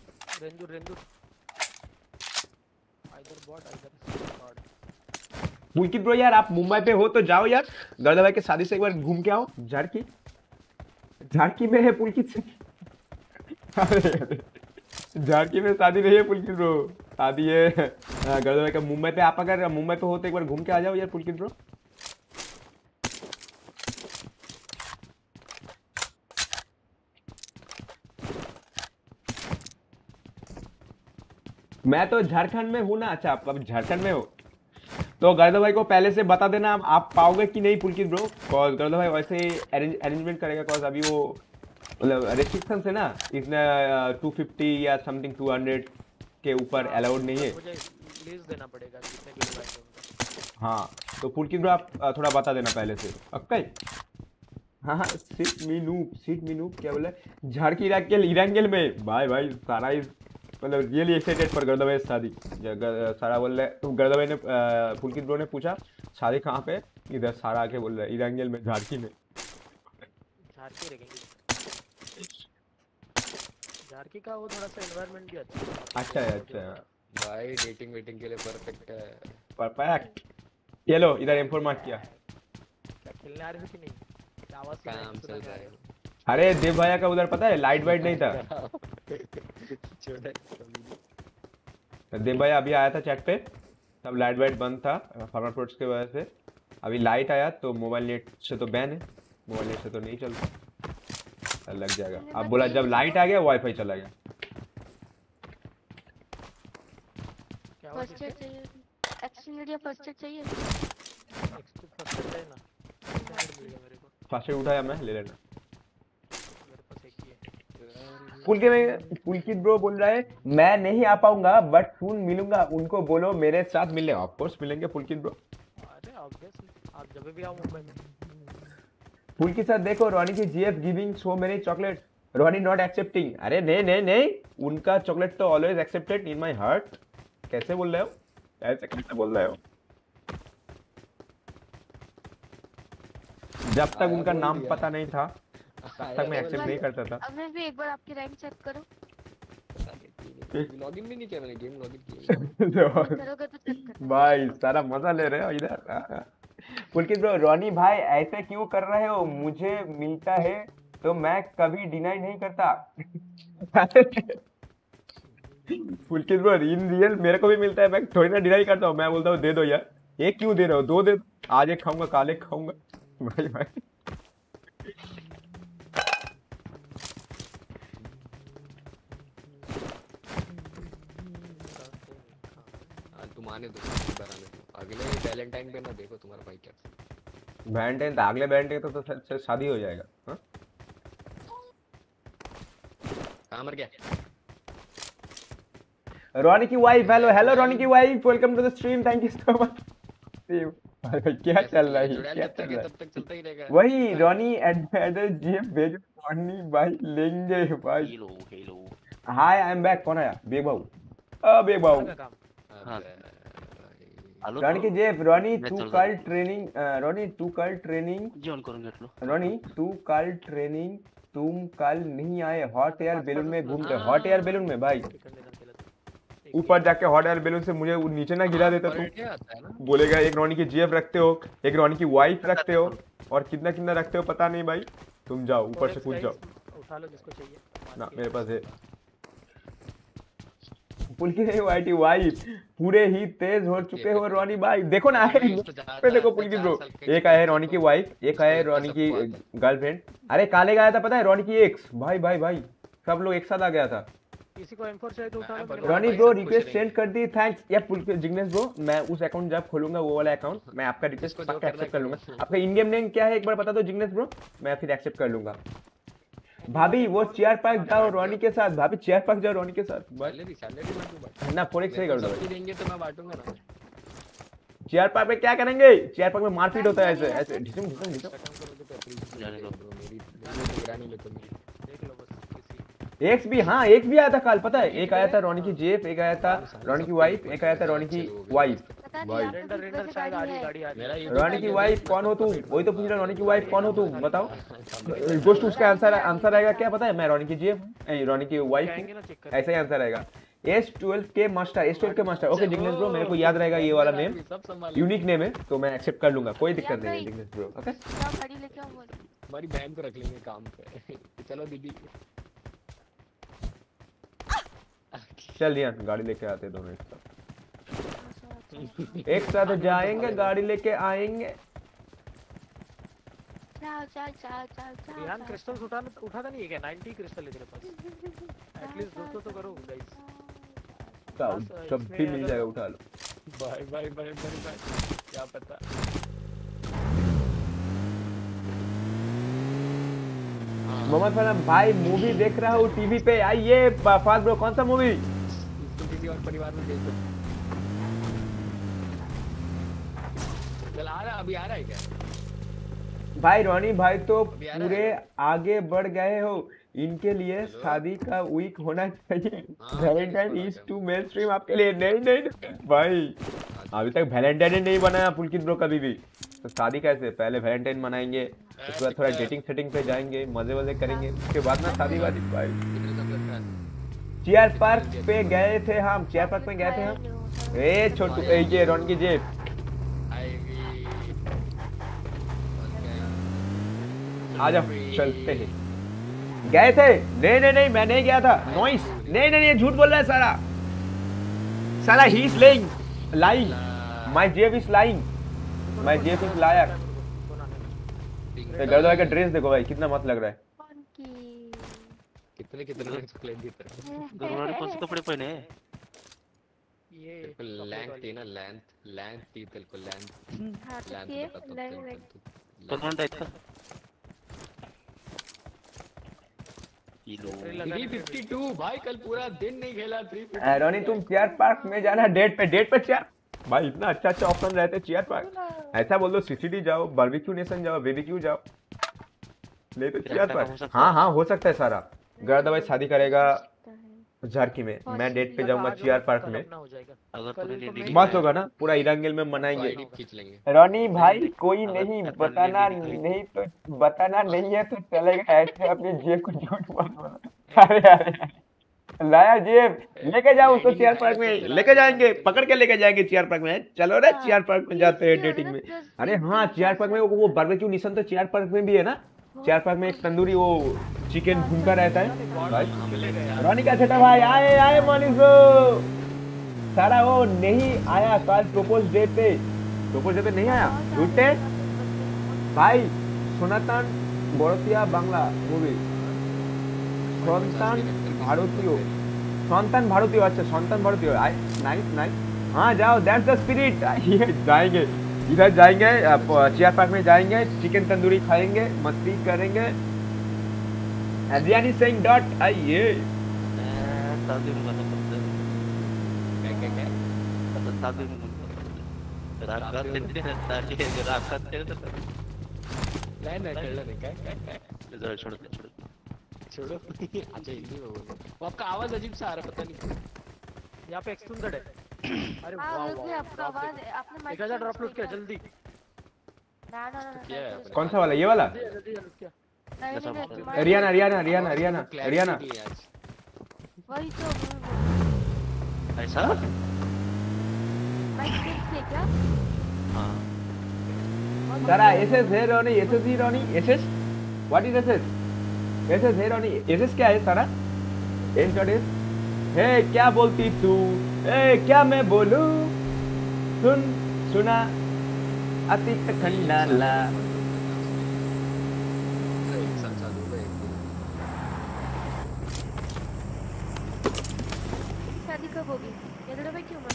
रेंदूर either bot either god. Pulkit bro यार आप मुंबई पे हो तो जाओ यार, गर्दा भाई के शादी से एक बार घूम के आओ। झारकी में है पुलकित से। अरे झारकी में शादी नहीं है पुलकित ब्रो, शादी है गर्दा भाई का मुंबई पे। आप अगर मुंबई पे हो तो एक बार घूम के आ जाओ यार पुलकित ब्रो। मैं तो झारखंड में हूँ ना। अच्छा आप अब झारखंड में हो तो गर्दा भाई को पहले से बता देना आप पाओगे कि नहीं पुलकित ब्रो। कॉज गर्दा भाई वैसे अरेंजमेंट करेगा, कॉज अभी वो मतलब रेस्ट्रिक्शन है ना, इसने 250 या समथिंग 200 के ऊपर अलाउड नहीं है। मुझे लीज देना पड़ेगा कितने किलो लाएंगे। हाँ तो पुलकित ब्रो आप थोड़ा बता देना पहले से। ओके हाँ सीट मीनू क्या बोला, झारकी इरांगेल में। भाई भाई सारा मतलब रियली एक्साइटेड फॉर गर्दा भाई शादी। सारा बोल रहे तो गर्दा भाई ने पुलकित ब्रो ने पूछा शादी कहाँ पे, इधर सारा आके बोल रहा है इरांगेल में, झारकी में। झारकी का वो थोड़ा सा एनवायरनमेंट भी अच्छा है। अच्छा है भाई डेटिंग वेटिंग के लिए परफेक्ट है। परफेक्ट। ये लो इधर M4 मार्क किया। क्या खेलने आ रहे हो कि नहीं? आवाज काम चल रहा है। अरे देव भैया का उधर पता है लाइट वाइट नहीं था। देव भैया अभी आया था चैट पे, तब लाइट वाइट बंद था फार्मर प्रोड्स के वजह से। अभी लाइट आया तो मोबाइल नेट से तो बैन है, मोबाइल नेट से तो नहीं चलता, लग जाएगा। अब बोला जब लाइट आ गया वाईफाई चला गया। फर्स्ट एड चाहिए, एक्शन मीडिया फर्स्ट एड चाहिए। फर्स्ट एड उठाया मैं, ले लेना। पुलकित ब्रो बोल रहा है मैं नहीं आ पाऊंगा बट सून मिलूंगा, उनको बोलो मेरे साथ मिलने। ऑफ कोर्स मिलेंगे पुलकित ब्रो। अरे ऑब्वियसली आप जब भी आओ मुंबई में। पुलकित सर देखो रॉनी की GF giving so many chocolate, Ronnie not accepting. अरे नहीं उनका चॉकलेट तो always accepted in my heart. कैसे बोल रहे हो, ऐसे कैसे बोल रहे हो? जब तक उनका नाम पता नहीं था तब तक मैं एक्सेप्ट नहीं करता था। अब मैं भी एक बार आपकी रैंक चेक करो। लॉगिन भी नहीं किया मैंने, गेम लॉगिन किया। करोगे तो चेक कर भाई सारा मजा ले रहे हो इधर। पुलकित ब्रो रोनी भाई ऐसे क्यों कर रहे हो, मुझे मिलता है तो मैं कभी डिनाई नहीं करता। पुलकित ब्रो इन रियल मेरे को भी मिलता है, मैं थोड़ी ना डिनाई करता हूँ। मैं बोलता हूँ दे दो यार, एक क्यों दे रहे हो, दो दे, आज एक खाऊंगा काल एक खाऊंगा। भाई भाई माने दो अगले वैलेंटाइन पे ना देखो तुम्हारा भाई क्या। वैलेंटाइन तो अगले वैलेंटाइन तो शादी हो जाएगा। हाँ कहाँ मर गया रॉनी की वाइफ। हेलो रॉनी की wife, welcome to the stream, thank you so much. क्या चल रहा है, क्या चल रहा है? तब तक चलता ही रहेगा। वही रॉनी एडर जीएफ भेजो, रॉनी भाई लेंगे भाई। Hello hi I am back. कौन आया? बेग बाबू। बेग बाबू रॉनी की जेफ। रॉनी तू कल ट्रेनिंग, रॉनी तू कल ट्रेनिंग जॉइन करूंगा। रॉनी तू कल ट्रेनिंग, तुम कल नहीं आए, हॉट एयर बैलून में घूमते। हॉट एयर बैलून में भाई ऊपर जाके हॉट एयर बैलून से मुझे नीचे ना गिरा देता तुम। बोलेगा एक रॉनी की जीएफ रखते हो, एक रॉनी की वाइफ रखते हो, और कितना कितना रखते हो पता नहीं भाई। तुम जाओ ऊपर से कूद जाओ। उठा लो जिसको चाहिए ना मेरे पास है। पुलकित वाइटी वाइफ पूरे ही तेज हो चुके हो रॉनी भाई। देखो ना पे देखो पुलकित ब्रो, एक आया है रॉनी की वाइफ, एक आया है रॉनी की गर्लफ्रेंड। अरे काले का आया था पता है, रॉनी की एक्स। भाई भाई भाई सब लोग एक साथ आ गया था। किसी को M4 चाहिए तो उठा लो। रॉनी ब्रो रिक्वेस्ट सेंड कर दी, थैंक्स। या पुलकित जिग्नेश ब्रो मैं उस अकाउंट जब खोलूंगा वो वाला अकाउंट मैं आपका रिक्वेस्ट पक्का एक्सेप्ट कर लूंगा। आपका इन गेम नेम क्या है एक बार बता दो जिग्नेश ब्रो, मैं फिर एक्सेप्ट कर लूंगा। भाभी वो चेयर पार्क जाओ रॉनी के साथ, भाभी चेयर पार्क जाओ रॉनी के साथ ना। 4x से कर दो देंगे तो मैं बांटूंगा ना। चेयर पार्क में क्या करेंगे, चेयर पार्क में मारपीट होता है ऐसे ऐसे ढिसम ढिसम ढिसम। एक्स भी, हाँ एक्स भी आया था कल पता है। एक आया था रॉनी की जेफ, एक आया था रॉनी की वाइफ, एक आया था रॉनी की वाइफ। रॉनी की वाइफ कौन हो तू, वही तो पूछ रहा। रॉनी की वाइफ कौन हो तू बताओ। गोश्त उसका आंसर आएगा क्या पता है, मैं रॉनी की जेफ रॉनी की वाइफ, ऐसा ही आंसर आएगा। S12 के मास्टर, S12 के मास्टर। ओके जिग्नेश ब्रो, मेरे को याद रहेगा ये वाला नेम, यूनिक नेम है, तो मैं एक्सेप्ट कर लूंगा, कोई दिक्कत नहीं है जिग्नेश ब्रो। ओके गाड़ी लेके आओ। हमारी बहन को रख लेंगे काम पे। चलो दीदी, चल रियान गाड़ी लेके आते दोनों एक साथ जाएंगे, गाड़ी लेके आएंगे। रिहान क्रिस्टल्स उठाता नहीं है क्या? 90 क्रिस्टल है तेरे पास, एटलीस्ट 200 तो करो गाइस। सब भी मिल जाएगा, उठा लो। Bye bye bye bye bye, क्या पता। मोहम्मद फरहान भाई मूवी देख रहा हूँ टीवी पे, आइए फास्ट ब्रो। कौन सा मूवी? किसी और परिवार में देख दो। चल आ रहा, अभी आ रहा है क्या भाई? रोनी भाई तो पूरे आगे बढ़ गए हो, इनके लिए शादी का वीक होना चाहिए। Valentine is to main stream आपके लिए। नहीं नहीं भाई, अभी तक वैलेंटाइन नहीं बनाया पुलकित ब्रो कभी भी, तो शादी कैसे? पहले वैलेंटाइन मनाएंगे, उसके बाद थोड़ा डेटिंग सेटिंग पे जाएंगे, मजे वजे करेंगे, उसके बाद ना शादी वादी। भाई चेयर पार्क पे गए थे हम, चेयर पार्क पे गए थे हम। ए छोटू, ये रोन की जेब आ जाओ, चलते हैं। गए थे? नहीं नहीं नहीं, मैं नहीं गया था। नॉइस, नहीं नहीं नहीं, झूठ बोल रहा है सारा साला। ही इज लाइंग, माय जेब इज लाइंग, माय जेब इज लायर। गर्दवा का ड्रेस देखो भाई, कितना मस्त लग रहा है। कितने कितने चॉकलेट देते हैं। गुरुवार कौन से कपड़े पहने हैं? ये लेंथ थी ना, लेंथ थी तेरे को, लेंथ कौन टाइप का? 352 भाई, कल पूरा दिन नहीं खेला। 352 रोनी तुम चेयर पार्क में जाना, डेट पे चेयर भाई, इतना अच्छा अच्छा ऑप्शन रहते चेयर पार्क। ऐसा बोल दो सीसीडी जाओ, बारबेक्यू नेशन जाओ, बेबीक्यू जाओ, नहीं तो चेयर पार्क। हाँ हाँ हो सकता है सारा। गर्दा भाई शादी करेगा झारखी में, मैं डेट पे जाऊंगा चेयर पार्क में, मस्त होगा ना, पूरा इरंगेल में मनाएंगे। रोनी भाई कोई नहीं, बताना नहीं है तो चलेगा, ऐसे अपनी जेब को झूठ मत बोलो। अरे लाया जेब, लेके जाओ उसको चेयर पार्क में, लेके जाएंगे, पकड़ के लेके जाएंगे चेयर पार्क में। चलो रे चेयर पार्क में जाते हैं डेटिंग में। अरे हाँ चेयर पार्क में वो बारबेक्यू नेशन तो चेयर पार्क में भी है ना। चेयर पार्क में एक तंदूरी वो चिकन भूनकर रहता है भाई। रोनी का छोटा भाई आए मनीष सारा वो नहीं आया कल प्रपोज डे पे नहीं आया। झूठे भाई। सनातन भारतीय बांग्ला मूवी, सन्तान भारतीय, अच्छा सन्तान भारतीय। नाइस। हाँ जाओ, दैट्स द स्पिरिट। जाएंगे इधर, जाएंगे चेयर पार्क में, जाएंगे चिकन तंदूरी खाएंगे, मस्ती करेंगे। रियानी सेइंग डॉट आइए। छोड़ो अच्छा हिंदी में बोलो। वो आपका आवाज अजीब सा आ रहा है, पता नहीं यहाँ पे एक्सटेंडेड है। अरे वाह आपका आवाज आपने माइक 1000 ड्रॉप लूट किया जल्दी। ना कौन सा वाला? ये वाला? रियाना वही तो ऐसा माइक से क्या? हाँ सारा एसएस है रोनी, एसएस ही Ronnie, SS what is SS? SS है रोनी, एसएस क्या है सारा? एस डॉट एस है। क्या बोलती तू? क्या मैं बोलूं? सुना अतीत खंडाला। शादी कब होगी? ये लड़का भाई क्यों मत?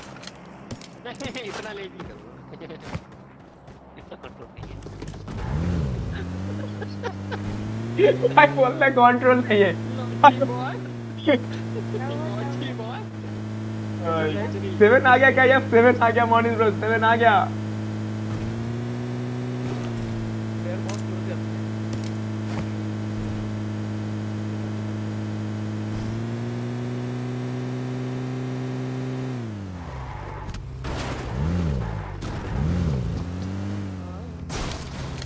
इतना लेट नहीं करो, इतना कंट्रोल नहीं है। भाई बोलना कंट्रोल नहीं है। 7 आ गया क्या? यार 7 आ गया मॉर्निंग ब्रो, 7 आ गया।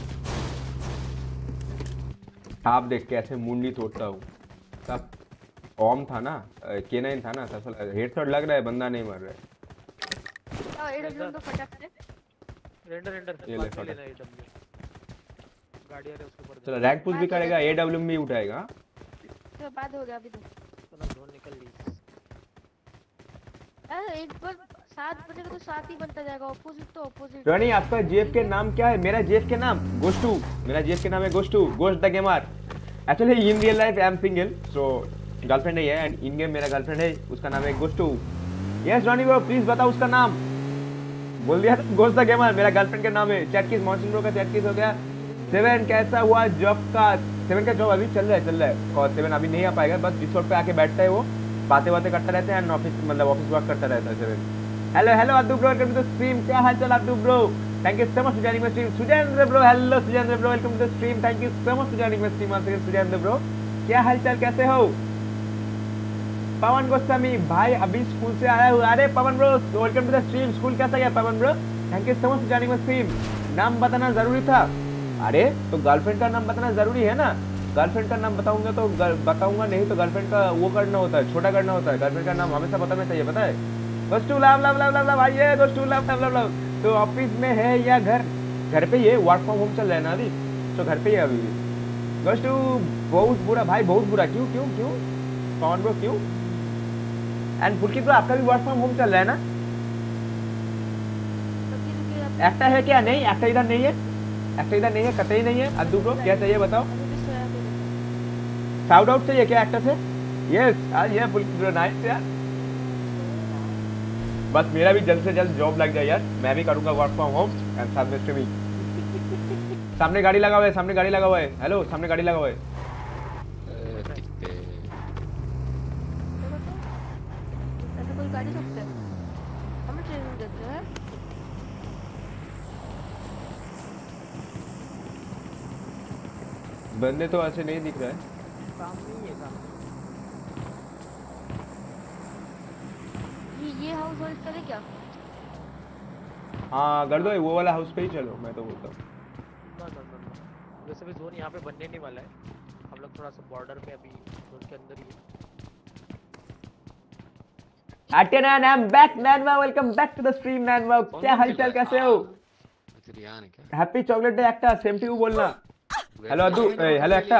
आप देख कैसे मुंडी तोड़ता हूँ सब। ओम था ना, K9 था ना, तो हेडशॉट लग रहा है, बंदा नहीं मर रहा है। एडब्ल्यू तो फटाफट रेंडर ये ले बाद में फटाफट। लेना एडब्ल्यू गाड़ी आ रही है उसके ऊपर चलो रैंक पुश भी करेगा, AW भी उठाएगा। तो बाद हो गया अभी तो। चलो जोन निकल ली। एक बार 7 बजेगा तो 7 ही बनता जाएगा, ऑपोजिट तो ऑपोजिट। रॉनी आपका जेफ के नाम क्या है? मेरा जेफ के नाम गोस्टू, मेरा जेफ के नाम है गोस्टू, ghost the gamer. Actually in real life I am single, so girlfriend नहीं है, एंड इन गेम मेरा गर्लफ्रेंड है, उसका नाम है गोस्टू। यस रॉनी ब्रो प्लीज बताओ उसका नाम। बोल दिया गोस्ट द गेमर, मेरा गर्लफ्रेंड का नाम है। चैट किस मॉन्स्टर ब्रो का चैट किस हो गया। 7 कैसा हुआ जॉब का? 7 का जॉब अभी चल रहा है और 7 अभी नहीं आ पाएगा, बस डिस्कॉर्ड पे आके बैठता है, वो बातें करता रहता है एंड ऑफिस मतलब ऑफिस वर्क करता रहता है 7। Hello Addu bro, welcome to the stream. क्या हाल चाल Addu bro? Thank you so much for joining my stream. Sujendra bro, hello Sujendra bro, welcome to the stream. Thank you so much for joining my stream once again Sujendra bro. क्या हाल चाल, कैसे हो? पवन गोस्वामी भाई अभी स्कूल से आया हूँ। अरे Pawan bro welcome to the stream. School कैसा गया Pawan bro? Thank you so much for joining my stream. नाम बताना जरूरी था। अरे तो गर्लफ्रेंड का नाम बताना जरूरी है ना, गर्लफ्रेंड का नाम बताऊंगा तो बताऊंगा, नहीं तो गर्लफ्रेंड का वो करना होता है, छोटा करना होता है। गर्लफ्रेंड का नाम हमेशा बताना चाहिए, पता है। गोस्टू love love love love love आइए गोस्टू लव लव लव लव। तो ऑफिस में है या घर पे ही है? वर्क फ्रॉम होम चल रहा है ना अभी, तो घर पे ही है अभी भी। गोस्टू बहुत बुरा भाई, बहुत बुरा। क्यों क्यों क्यों पवन ब्रो क्यों? एंड पुलकित ब्रो आपका भी वर्क फ्रॉम होम चल रहा है ना? एक्टर है क्या? नहीं एक्टर इधर नहीं है, एक्टर इधर नहीं है, कतई नहीं है। अद्दू ब्रो क्या चाहिए बताओ? शाउट आउट चाहिए क्या एक्टर से? यस आज ये पुलकित ब्रो नाइस यार। बस मेरा भी जल्द से जल्द जॉब लग जाए यार, मैं भी करूंगा वर्क फ्रॉम होम एंड साथ में स्ट्रीमिंग। सामने गाड़ी लगा हुआ है, सामने गाड़ी लगा हुआ है। हेलो सामने गाड़ी लगा हुआ है। ऐसे कोई गाड़ी सकते हैं हमें ट्रेनिंग देते हैं। बंदे तो ऐसे नहीं दिख रहा है। ये हाउस होल्ड करे क्या? हाँ कर दो, वो वाला हाउस पे ही चलो, मैं तो बोलता हूँ। वैसे भी जोन यहाँ पे बनने नहीं वाला है, हम लोग थोड़ा सा बॉर्डर पे अभी जोन के अंदर ही है। Atyanan, I'm back Nanva, welcome back to the stream Nanva। क्या हालचाल, कैसे हो? Happy chocolate day Ekta, same to you बोलना। हेलो अद्दू, हेलो एक्टा,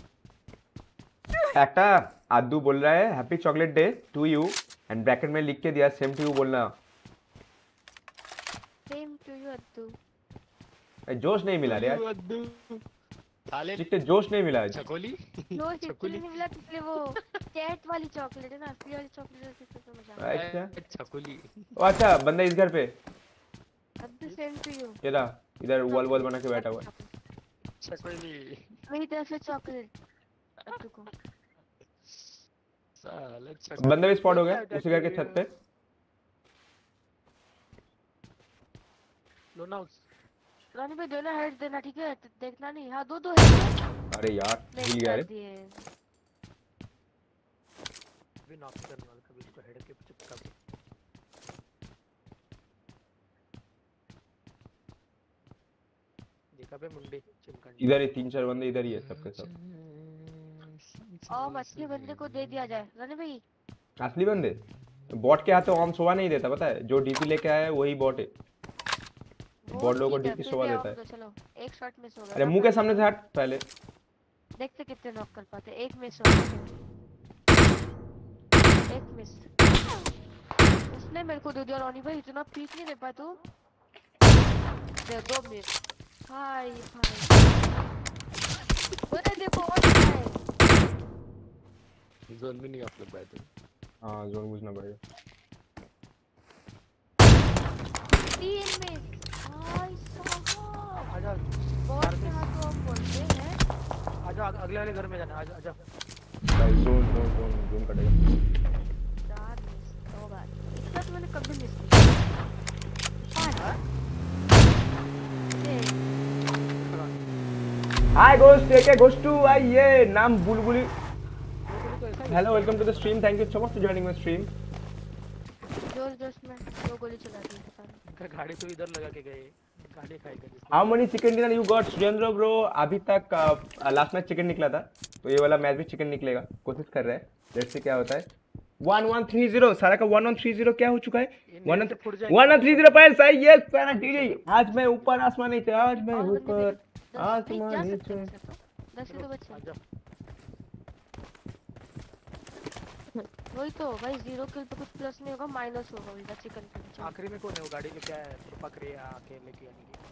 एक्टा अद्दू बोल रहा है happy chocolate day to you and bracket में लिख के दिया सेम टू यू बोलना। Same to you Addu. जोश नहीं मिला रे यार, चिट्टे जोश नहीं मिला। चकोली जोश इसलिए नहीं मिला इसलिए वो चैट वाली चॉकलेट है ना, असली वाली चॉकलेट है तो मजा आता है। अच्छा चकोली। ओ अच्छा बंदा इस घर पे अद्दू सेम टू यू। ये रहा, इधर वॉल वॉल बना के बैठा हुआ है। चकोली मेरी तरफ से चॉकलेट अद्दू को। साले चकोली। बंदा भी स्पॉट हो गया उसी घर के छत पे। लोन हाउस रानी भाई दोनों हेड देना ठीक है, देखना नहीं। हाँ दो हेड। अरे यार भूल गया रे। अभी नॉक करने वाला कभी इसको हेड के चिपका दे। देखा पे मुंडे चिमकंडी इधर ही 3-4 बंदे इधर ही है सबके सब। और असली बंदे को दे दिया जाए रानी भाई। असली बंदे बॉट के हाथों ऑन सोवा नहीं देता, पता है। जो डीपी लेके आया है वही बॉट है। बॉट लोगों को डीपी सोवा देता है। चलो एक शॉट मिस हो गया। अरे मुंह के सामने से हट पहले। देखते कितने नॉक कर पाते। एक मिस हो गया, एक मिस। उसने मेरे को दे दिया रोनी भाई, इतना पीक नहीं दे पाया तू। दे दो मिस। हाय भाई अरे देखो और है। जोन भी नहीं आप लोग बैठे। हाँ जोन बुझना पड़ेगा। 3 मिस। हाय साहब आजा बॉट के हाथों हम बोलते हैं। आजा अगले वाले घर में जाना। आजा आजा भाई जोन जोन जोन जोन कटेगा। 4 मिस 2 बार। इसका तो मैंने कभी मिस नहीं किया। हाय गोस्ट टेके गोस्टू आइए नाम बुलबुली। Hello welcome to the stream, thank you so much for joining my stream. जोश जोश में 2 गोली चला दी। गाड़ी तो इधर लगा के गए गाली खाएगा जिसने। How many chicken dinner you got Surendra bro? अभी तक लास्ट मैच चिकन निकला था, तो ये वाला मैच भी चिकन निकलेगा, कोशिश कर रहे हैं, लेट्स सी क्या होता है। 1130 सारा का 1130 क्या हो चुका है? 1130 पॉइंट्स आई। यस सारा डीजे, आज मैं ऊपर आसमान नीचे, आज मैं ऊपर आसमान नीचे। 10 ही तो बचे। वही तो भाई, 0 किल पे कुछ प्लस नहीं होगा, माइनस होगा उल्टा चिकन पे। आखिरी में कौन है वो गाड़ी लेके आया है? पक रही है आके लेके आने की।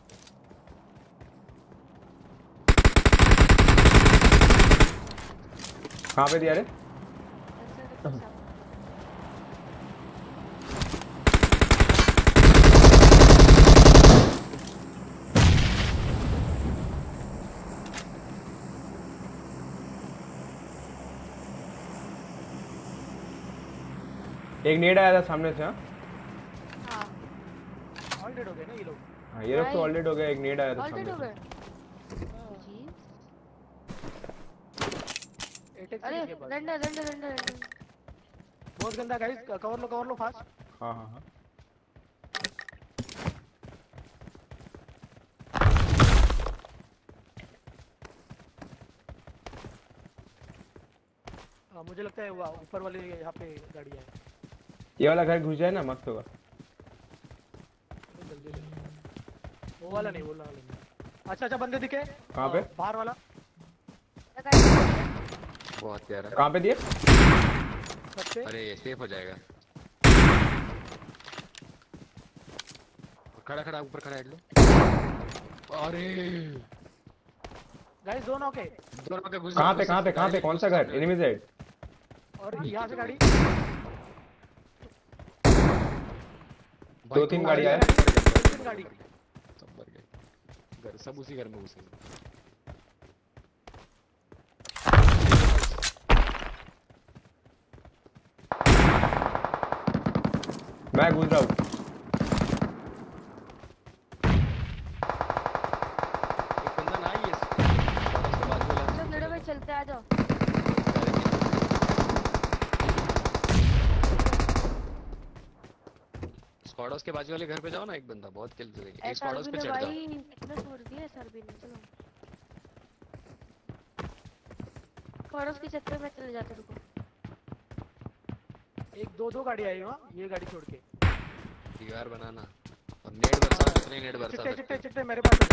कहां पे दिया रे? एक नेड आया था सामने से। हां ऑलरेडी हो गए ना ये लोग। हां ये लोग तो ऑलरेडी हो गए, एक नेड आया था सामने से। अरे रंडर बहुत गंदा गाइस, कवर लो फास्ट। हां हां हां मुझे लगता है वो ऊपर वाले यहाँ पे गाड़ी है। ये वाला घर घुस जाए ना मस्त होगा। वो वाला नहीं, वो वाला नहीं। अच्छा बंदे दिखे। कहाँ पे? बाहर वाला। बहुत प्यारा। कहाँ पे दिए? अरे ये सेफ हो जाएगा। खड़ा ऊपर खड़ा है लो। अरे गाइस दोनों के घुस। कहाँ पे कौन सा घर? Enemy side. और यहाँ से गाड़ी 2-3 गाड़ी आए। गाड़ी सब मर गए, घर सब उसी घर में घुसे। मैं घुस रहा हूँ। एक बंदा ना ही है सब लड़ो भाई, चलते आ जाओ। स्क्वाडोस के बाजू वाले घर पे जाओ ना, एक बंदा बहुत किल देंगे। एक स्क्वाडोस पे चढ़ जाओ। भाई इतना छोड़ दिया सर भी नहीं। चलो स्क्वाडोस के चक्कर में चले जाते, रुको। एक दो गाड़ी आई वहाँ, ये गाड़ी छोड़ के दीवार बनाना और नेट बरसाओ, कितने नेट बरसा सकते। चिट्टे मेरे पास।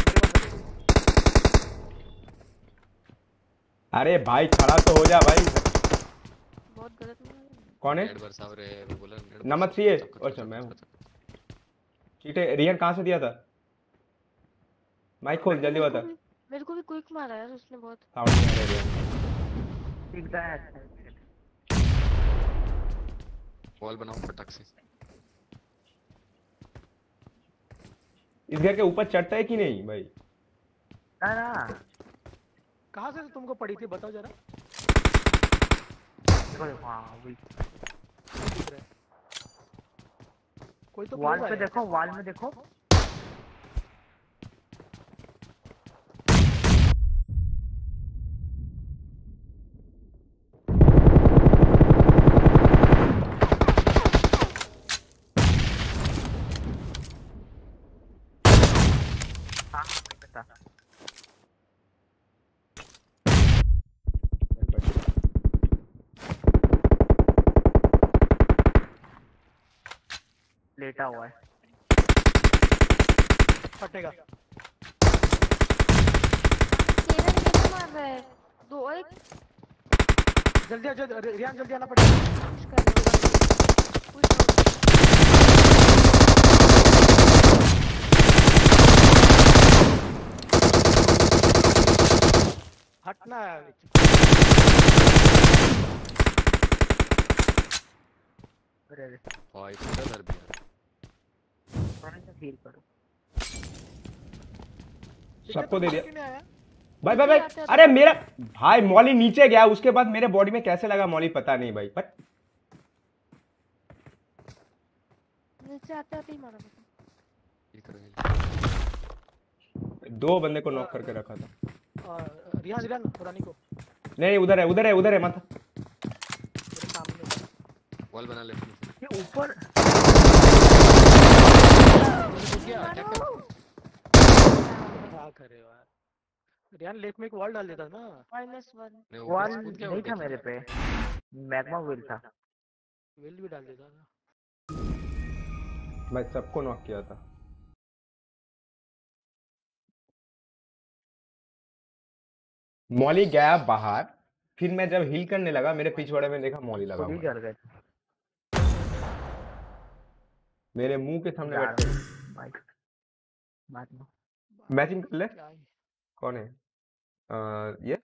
अरे भाई खड़ा तो हो जा भाई। बहुत गलत कौन है? नेट बरसाओ रे, मैं बोला नेट नंबर 3 है। अच्छा मैं हूँ। ठीक है, रियन कहाँ से दिया था? माइक खोल जल्दी बता। मेरे को भी क्विक मारा यार उसने, बहुत साउंड नहीं आ रहा है। दिखता है। वॉल बनाओ फटक से। इस घर के ऊपर चढ़ता है कि नहीं भाई? ना कहाँ से तुमको पड़ी थी बताओ जरा। कोई तो वॉल पे देखो, वॉल में देखो। लेटा हुआ है, फटेगा। मार रहा है। दो एक जल्दी रियान जल्दी आना पड़ेगा। हटना भाई पूरा दर्द दिया। थोड़ा सा फील करो। सबको दे दिया भाई। अरे मेरा भाई मॉली नीचे गया, उसके बाद मेरे बॉडी में कैसे लगा मॉली पता नहीं भाई। पर नीचे आते ही मारा। दो बंदे को नॉक करके रखा था। रियान पुरानी को नहीं, उधर है मत। वॉल बना ले ये ऊपर क्या अटैक कर। क्या करे यार, रियान लेक में एक वॉल डाल देता ना। -1 वॉल नहीं था मेरे पे, मैग्मा व्हील था। व्हील भी डाल देता था। मैं सबको नॉक किया था। मॉली गया बाहर, फिर मैं जब हील करने लगा मेरे पिछवाड़े में देखा मॉली लगा खुद ही हुआ है। कर गए मेरे मुंह के सामने यार बैठे। भाई, बात ना मैचिंग कर ले। कौन है? ये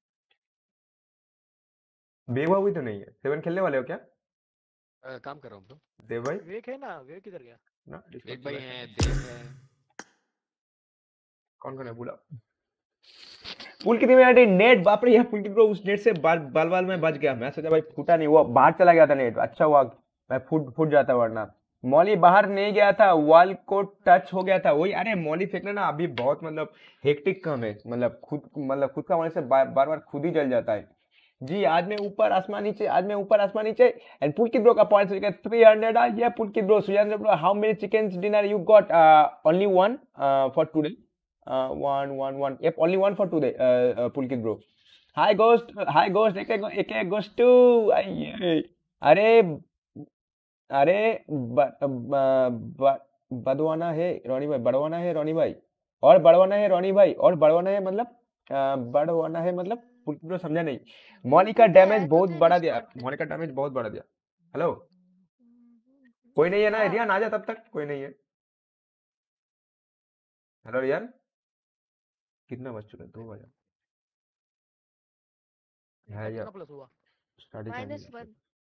बेवा हुई तो नहीं है। 7 खेलने वाले हो क्या? काम कर रहा हूँ ब्रो। देव भाई वेक है ना, वेक किधर गया ना? एक भाई है, देव है। कौन है बोला? पुल की टीम नेट, बाप रे, यह पुल की ब्रो उस नेट से बाल में बच गया। मैं सोचा भाई फूटा नहीं, वो बाहर चला गया था नेट। अच्छा हुआ, मैं फूट जाता वरना। मॉली बाहर नहीं गया था, वॉल को टच हो गया था वही। अरे मॉली फेंकना ना अभी बहुत मतलब हेक्टिक काम है, मतलब खुद का मॉली से बार बार खुद ही जल जाता है जी। आज मैं ऊपर आसमान नीचे, आज मैं ऊपर आसमान नीचे। एंड पुल की ब्रो का पॉइंट 300। ये पुल की bro, Surendra bro, how many chickens dinner you got? Only one for today. one. Yep, only one for today, Pulkit bro. Hi Ghost, AK Ghost 2. अरे बदवाना है रोनी भाई, बढ़वाना है रोनी भाई, और बढ़वाना है रोनी भाई, और बढ़वाना है मतलब बढ़वाना है मतलब पुलकित ब्रो समझा नहीं। मॉली का डैमेज बहुत बढ़ा दिया, मॉली का डैमेज बहुत बढ़ा दिया। हेलो, कोई नहीं है ना रियान? आ जा तब तक, कोई नहीं है। हेलो रियान, कितना बज चुका है? 2 बजा है यार। प्लस हुआ -1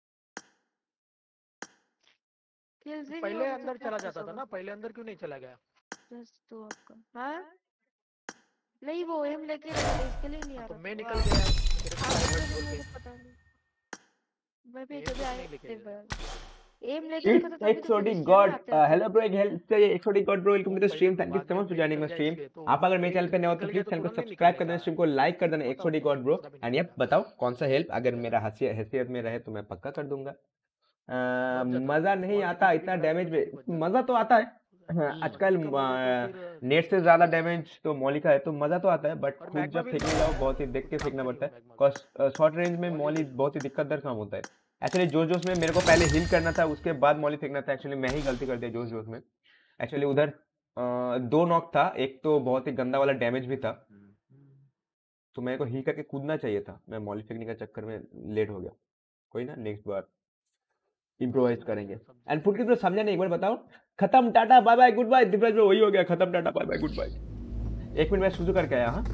पहले अंदर चला जाता था ना, पहले अंदर क्यों नहीं चला गया? तो आपका हाँ नहीं, वो एम लेके इसके लिए नहीं आ रहा। तो मैं निकल गया, पता नहीं, मैं भी कभी आया नहीं। एम एक्सोडी गॉड, हेलो ब्रो, एक हेल्प चाहिए। एक्सोडी god bro, welcome to the stream, thank you so much for joining my stream. आप अगर मेरे चैनल पे नए हो तो प्लीज चैनल को सब्सक्राइब कर देना, स्ट्रीम को लाइक कर देना। एक्सोडी गॉड ब्रो, एंड ये बताओ कौन सा हेल्प अगर मेरा हैसियत में रहे तो मैं पक्का कर दूंगा। मजा नहीं आता इतना डैमेज में, मजा तो आता है। आजकल नेट से ज्यादा डैमेज तो मॉली का है, तो मजा तो आता है, बट खुद जब फेंकने जाओ बहुत ही देख के फेंकना पड़ता है। शॉर्ट रेंज में मॉली बहुत ही दिक्कतदार काम होता है। एक्चुअली जोश में मेरे को पहले हील करना था, उसके बाद मॉली फेंकना था। एक्चुअली मैं ही गलती कर दिया जोश में। एक्चुअली उधर 2 नॉक था, एक तो बहुत ही गंदा वाला डैमेज भी था, तो मेरे को हील करके कूदना चाहिए था। मैं मॉली फेंकने का चक्कर में लेट हो गया। कोई ना, नेक्स्ट बार इम्प्रोवाइज करेंगे। एंड फुट की समझा नहीं, एक बार बताओ। खत्म, tata bye bye goodbye. Divyaj bro वही हो गया, खत्म tata bye bye goodbye. 1 minute मैं शुरू करके आया। हाँ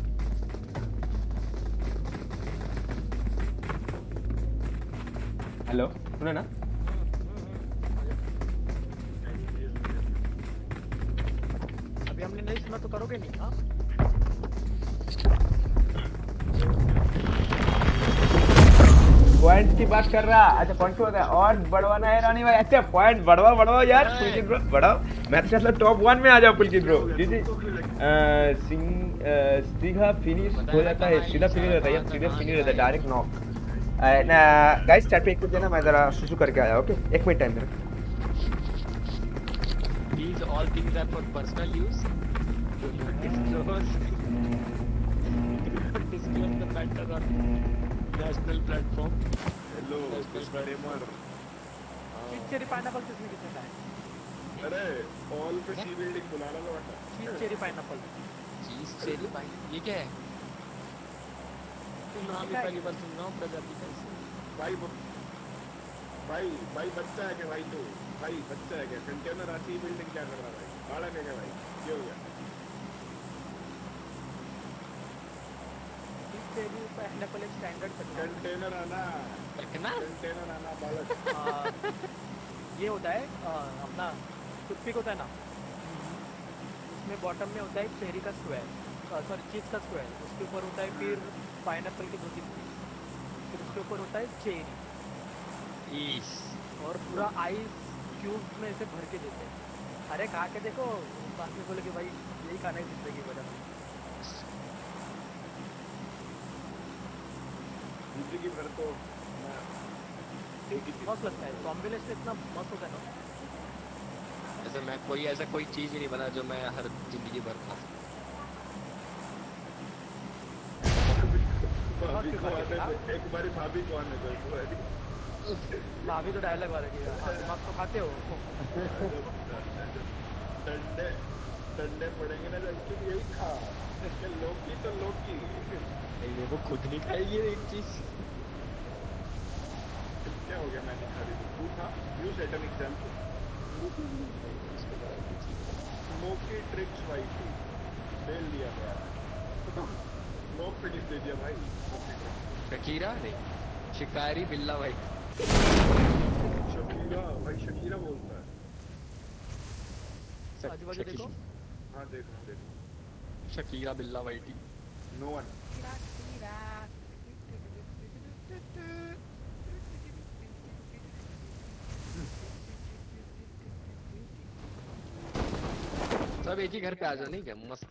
हेलो, सुने ना? अभी हमने नहीं सुना तो करोगे नहीं? हाँ पॉइंट की बात कर रहा। अच्छा पॉइंट होता है और बढ़वाना है रानी भाई। अच्छा पॉइंट बढ़वाओ यार पुलकित ब्रो, बढ़ाओ। मैं तो चाहता टॉप 1 में आ जाओ पुलकित ब्रो। जी जी, सीधा फिनिश हो जाता है, सीधा फिनिश रहता है, सीधा फिनिश रहता है, डायरेक्ट नॉक। गाइस चैट पे एक देना, मैं जरा शुरू करके आया। ओके 1 मिनट टाइम मेरा। These all things are for personal use. Disclose the matter on national platform. Hello, disclaimer. Cherry pineapple किसने किसने खाया? अरे ऑल पे सी बिल्डिंग बुलाना तो बता। Cheese cherry pineapple. Cheese cherry pineapple ये क्या है? नाम ही पहली बार सुन रहा हूँ प्रजाति का। भाई बच्चा है क्या भाई? तू भाई बच्चा है क्या? कंटेनर आती बिल्डिंग क्या कर रहा भाई? बालक है क्या भाई? क्या हो गया? चेरी पाइनएप्पल एक स्टैंडर्ड कंटेनर आना बालक। ये होता है अपना टूथपिक होता है ना, उसमें बॉटम में होता है चेरी का स्क्वायर, सॉरी चीज का स्क्वायर, उसके ऊपर होता है फिर पाइनएप्पल के 2-3 पीस, फिर उसके ऊपर होता है चेरी और पूरा आइस क्यूब में ऐसे भर के देते हैं। अरे खा के देखो, बाद में बोले कि भाई यही खाना है जिंदगी भर। जिंदगी भर तो मस्त लगता है, कॉम्बिनेशन इतना मस्त होता है ना। ऐसा मैं कोई ऐसा कोई चीज ही नहीं बना जो मैं हर जिंदगी भर खा सकूं। भाभी को आने दो, एक बारी भाभी को आने दो। भाभी तो डायलॉग वाले की दिमाग तो खाते हो। ठंडे पड़ेंगे ना जब यही खा लोकी तो लोकी ये वो खुद नहीं खाएगी एक चीज। क्या हो गया मैंने खा ली तू खा you set an example smoky tricks wife fail दिया गया स्मोक फिनिश दे दिया भाई। शकीरा नहीं शिकारी बिल्ला भाई। शकीरा भाई शकीरा बोलता है। आजू बाजू देखो। हाँ देखो देखो शकीरा बिल्ला वाइटी नो वन। सब एक ही घर पे आ जाओ नहीं क्या मस्त।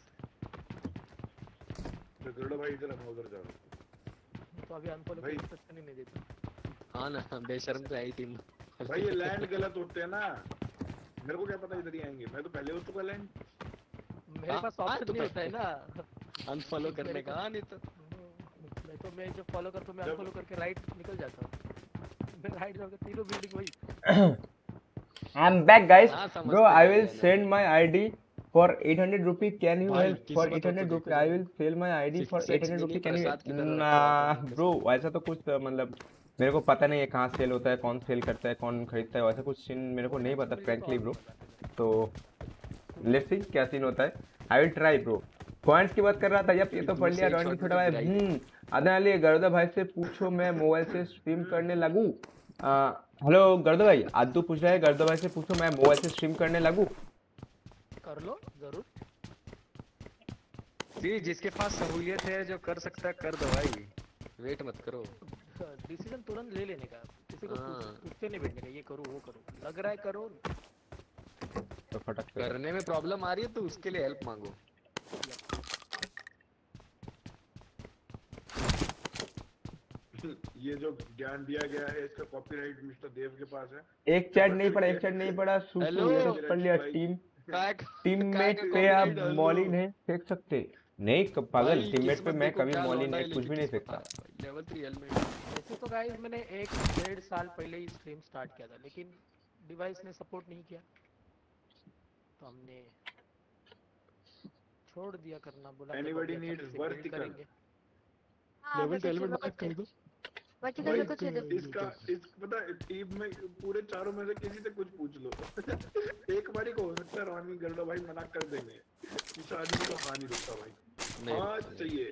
गरुड़ा भाई इधर हम उधर जाओ। तो अभी अनफॉलो करके नहीं देता। हाँ ना बेशर्म तो आई टीम। भाई ये लैंड गलत होते हैं ना मेरे को क्या पता इधर ही आएंगे। मैं तो पहले हो चुका लैंड। मेरे पास ऑप्शन नहीं होता है ना अनफॉलो करने का। नहीं तो मैं जो फॉलो करता हूँ मैं अनफॉलो करके राइट निकल जाता हूँ। मैं राइट जाकर तीनों बिल्डिंग वही। I'm back guys. Bro, I will send my ID for 800 rupees. Can you help for 800 rupees? I will sell my ID for 800 rupees. Can you? Nah, bro, ऐसा तो कुछ मतलब मेरे को पता नहीं है कहाँ सेल होता है, कौन सेल करता है, कौन खरीदता है, वैसा कुछ सीन मेरे को नहीं पता फ्रैंकली ब्रो। तो लेट्स सी क्या सीन होता है। I will try bro. Points की बात कर रहा था। यप ये तो पढ़ लिया। रॉन की छोटा भाई अदनाली गर्दा भाई से पूछो मैं मोबाइल से स्ट्रीम करने लगूं। हेलो गर्दा भाई आदू पूछ रहा है। गर्दा भाई से पूछो मैं मोबाइल से स्ट्रीम करने लगूं। कर लो जरूर। जिसके पास सहूलियत है जो कर सकता है कर दो भाई। वेट मत करो। डिसीजन तुरंत ले लेने का। किसी को पूछते नहीं बैठने का ये करो वो करो। लग रहा है करो तो फटक करने में प्रॉब्लम आ रही है तो उसके लिए हेल्प मांगो। ये जो ज्ञान दिया गया है इसका कॉपीराइट मिस्टर देव के पास है। एक चैट नहीं पड़ा सुसु ये तो पढ़ लिया। टीममेट पे आप मॉली नहीं फेंक सकते। नहीं पागल टीममेट पे मैं कभी मॉली नहीं कुछ भी नहीं फेंकता। Level 3 helmet. वैसे तो गाइस मैंने 1-1.5 साल पहले ही स्ट्रीम स्टार्ट किया था लेकिन डिवाइस ने सपोर्ट नहीं किया तो हमने छोड़ दिया करना। बोला एनीबॉडी नीड्स वर्टिकल लेवल 12 में मार्क कर दो। इसका पता टीम में पूरे चारों में से किसी से कुछ पूछ लो। एक बारी को हो सकता है रानी गरुड़ा भाई मना कर देंगे इस आदमी को हानि रुकता भाई। हाँ चाहिए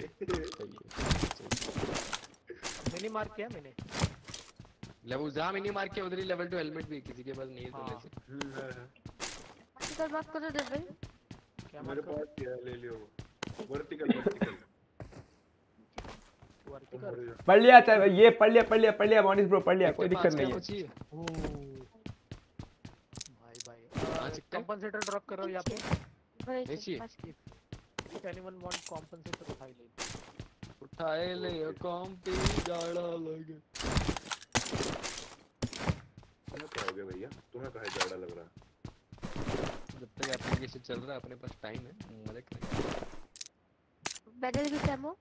मिनी मार्क किया मैंने। लेवल जहाँ मिनी मार्क किया उधर ही लेवल 2 हेलमेट भी किसी के पास नहीं है तो ले वर्टिकल बात करो दे भाई। क्या मेरे पास क्या ले लियो वर्टिकल पढ़ लिया चाहे ये पढ़ लिया मॉनिस ब्रो पढ़ लिया कोई दिक्कत नहीं है। भाई कंपनसेटर ड्रॉप करो यहाँ पे। एनीवन वांट कंपनसेटर उठाए ले कॉम्पी जाड़ा लगे। क्या हो गया भैया तुम्हें कहाँ जाड़ा लग रहा है? जब तक एप्लीकेशन चल रहा है अपने पास टाइम है मजे करेंगे। बैटल भी डेमो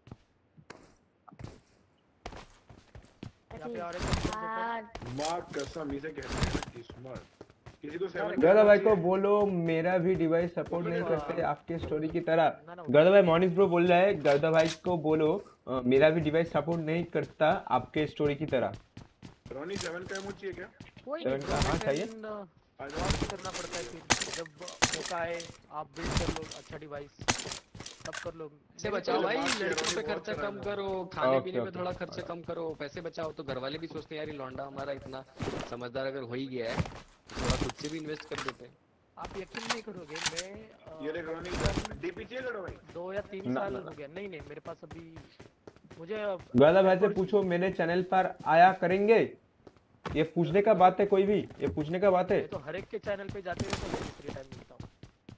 माँ कसम इसे कहते हैं ना किस्मत। किसी को गर्दा भाई को बोलो मेरा भी डिवाइस सपोर्ट नहीं करते आपके स्टोरी की तरह। गर्दा भाई मॉनिस ब्रो बोल रहा है गर्दा भाई को बोलो मेरा भी डिवाइस सपोर्ट नहीं करता आपके स्टोरी की तरह। रोनी 7 का इमोजी है क्या? 7 का हाँ चाहिए। करना पड़ता है फिर जब मौका आए आप बिल्ड कर लो अच्छा डिवाइस तब कर लो। पैसे बचाओ भाई लड़कों पे खर्चा कम करो खाने पीने में थोड़ा खर्चा कम करो पैसे बचाओ तो घर वाले भी सोचते हैं यार ये लौंडा हमारा इतना समझदार अगर हो ही गया है तो थोड़ा खुद से भी इन्वेस्ट कर देते हैं। आप यकीन नहीं करोगे मैं ये देख रोनी डीपीसी है लड़ो भाई 2 या 3 साल हो गया। नहीं मेरे पास अभी मुझे गर्दा भाई से पूछो मेरे चैनल पर आया करेंगे। ये पूछने का बात है कोई भी ये पूछने का बात है। तो हर एक के चैनल पे जाते हैं तो फ्री टाइम मिलता हूं।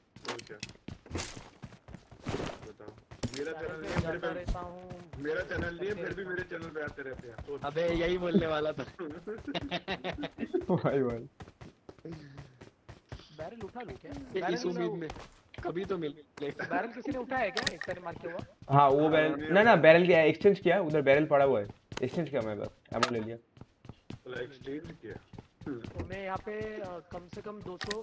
बताओ मेरा चैनल नहीं है फिर भी मेरे चैनल पे आते रहते हैं। अबे यही बोलने वाला था। भाई बैरल उठा लूं क्या? इस उम्मीद में कभी तो मिले। बैरल किसी ने उठाया है क्या? एक तरह मार के हुआ। हाँ वो बैरल ना बैरल किया एक्सचेंज किया, उधर बैरल पड़ा हुआ है, एक्सचेंज किया मैं, बस एमो ले लिया। तो एक्सचेंज किया। तो मैं यहाँ पे कम से कम 200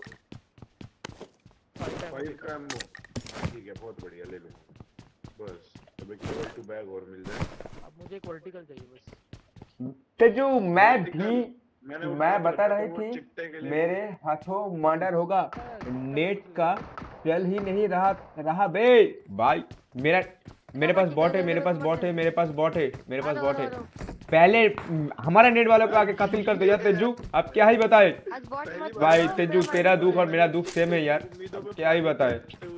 फाइव का एमो ठीक है, बहुत बढ़िया, ले लो बस। अब एक लेवल 2 बैग और मिल जाए। अब मुझे एक वर्टिकल चाहिए बस। तेजू मैं बता रही थी मेरे हाथों मर्डर होगा, नेट का चल ही नहीं रहा बे भाई। मेरे पास बॉट है, मेरे पास बॉट है, मेरे पास बॉट है, मेरे पास बॉट है। पहले हमारा नेट वालों को आके कत्ल कर दिया तेजू, अब क्या ही बताए भाई। तेजू तेरा दुख और मेरा दुख सेम है यार, अब क्या ही बताए।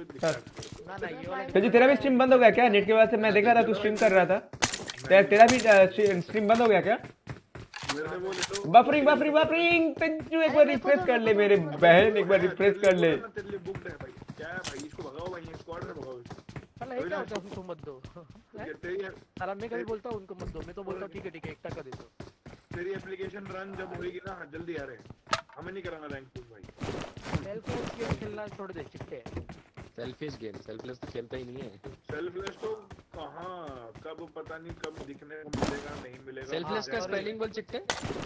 तेजू तेरा भी स्ट्रीम बंद हो गया क्या? नेट की वजह से मैं देख रहा था तू स्ट्रीम कर रहा था, तेरा भी स्ट्रीम बंद हो गया क्या? बफरिंग तेजू एक बार रिफ्रेश कर ले मेरे बहन, एक बार रिफ्रेश कर ले। क्या है भाई, इसको भगाओ भाई, स्क्वाड में भगाओ। साला ये क्या होता है, उनको मत दो। साला मैं कभी बोलता हूँ उनको मत दो, मैं तो बोलता हूँ ठीक है एक टक्का दे दो। तेरी एप्लीकेशन रन जब होएगी ना, जल्दी आ रहे, हमें नहीं कराना रैंक पुश भाई। सेल्फलेस गेम खेलना छोड़ दे चिट्टे। सेल्फिश गेम, सेल्फलेस तो खेलता ही नहीं है। सेल्फलेस तो कहाँ कब पता नहीं कब दिखने को मिलेगा, नहीं मिलेगा। सेल्फलेस का स्पेलिंग बोल चिट्टे।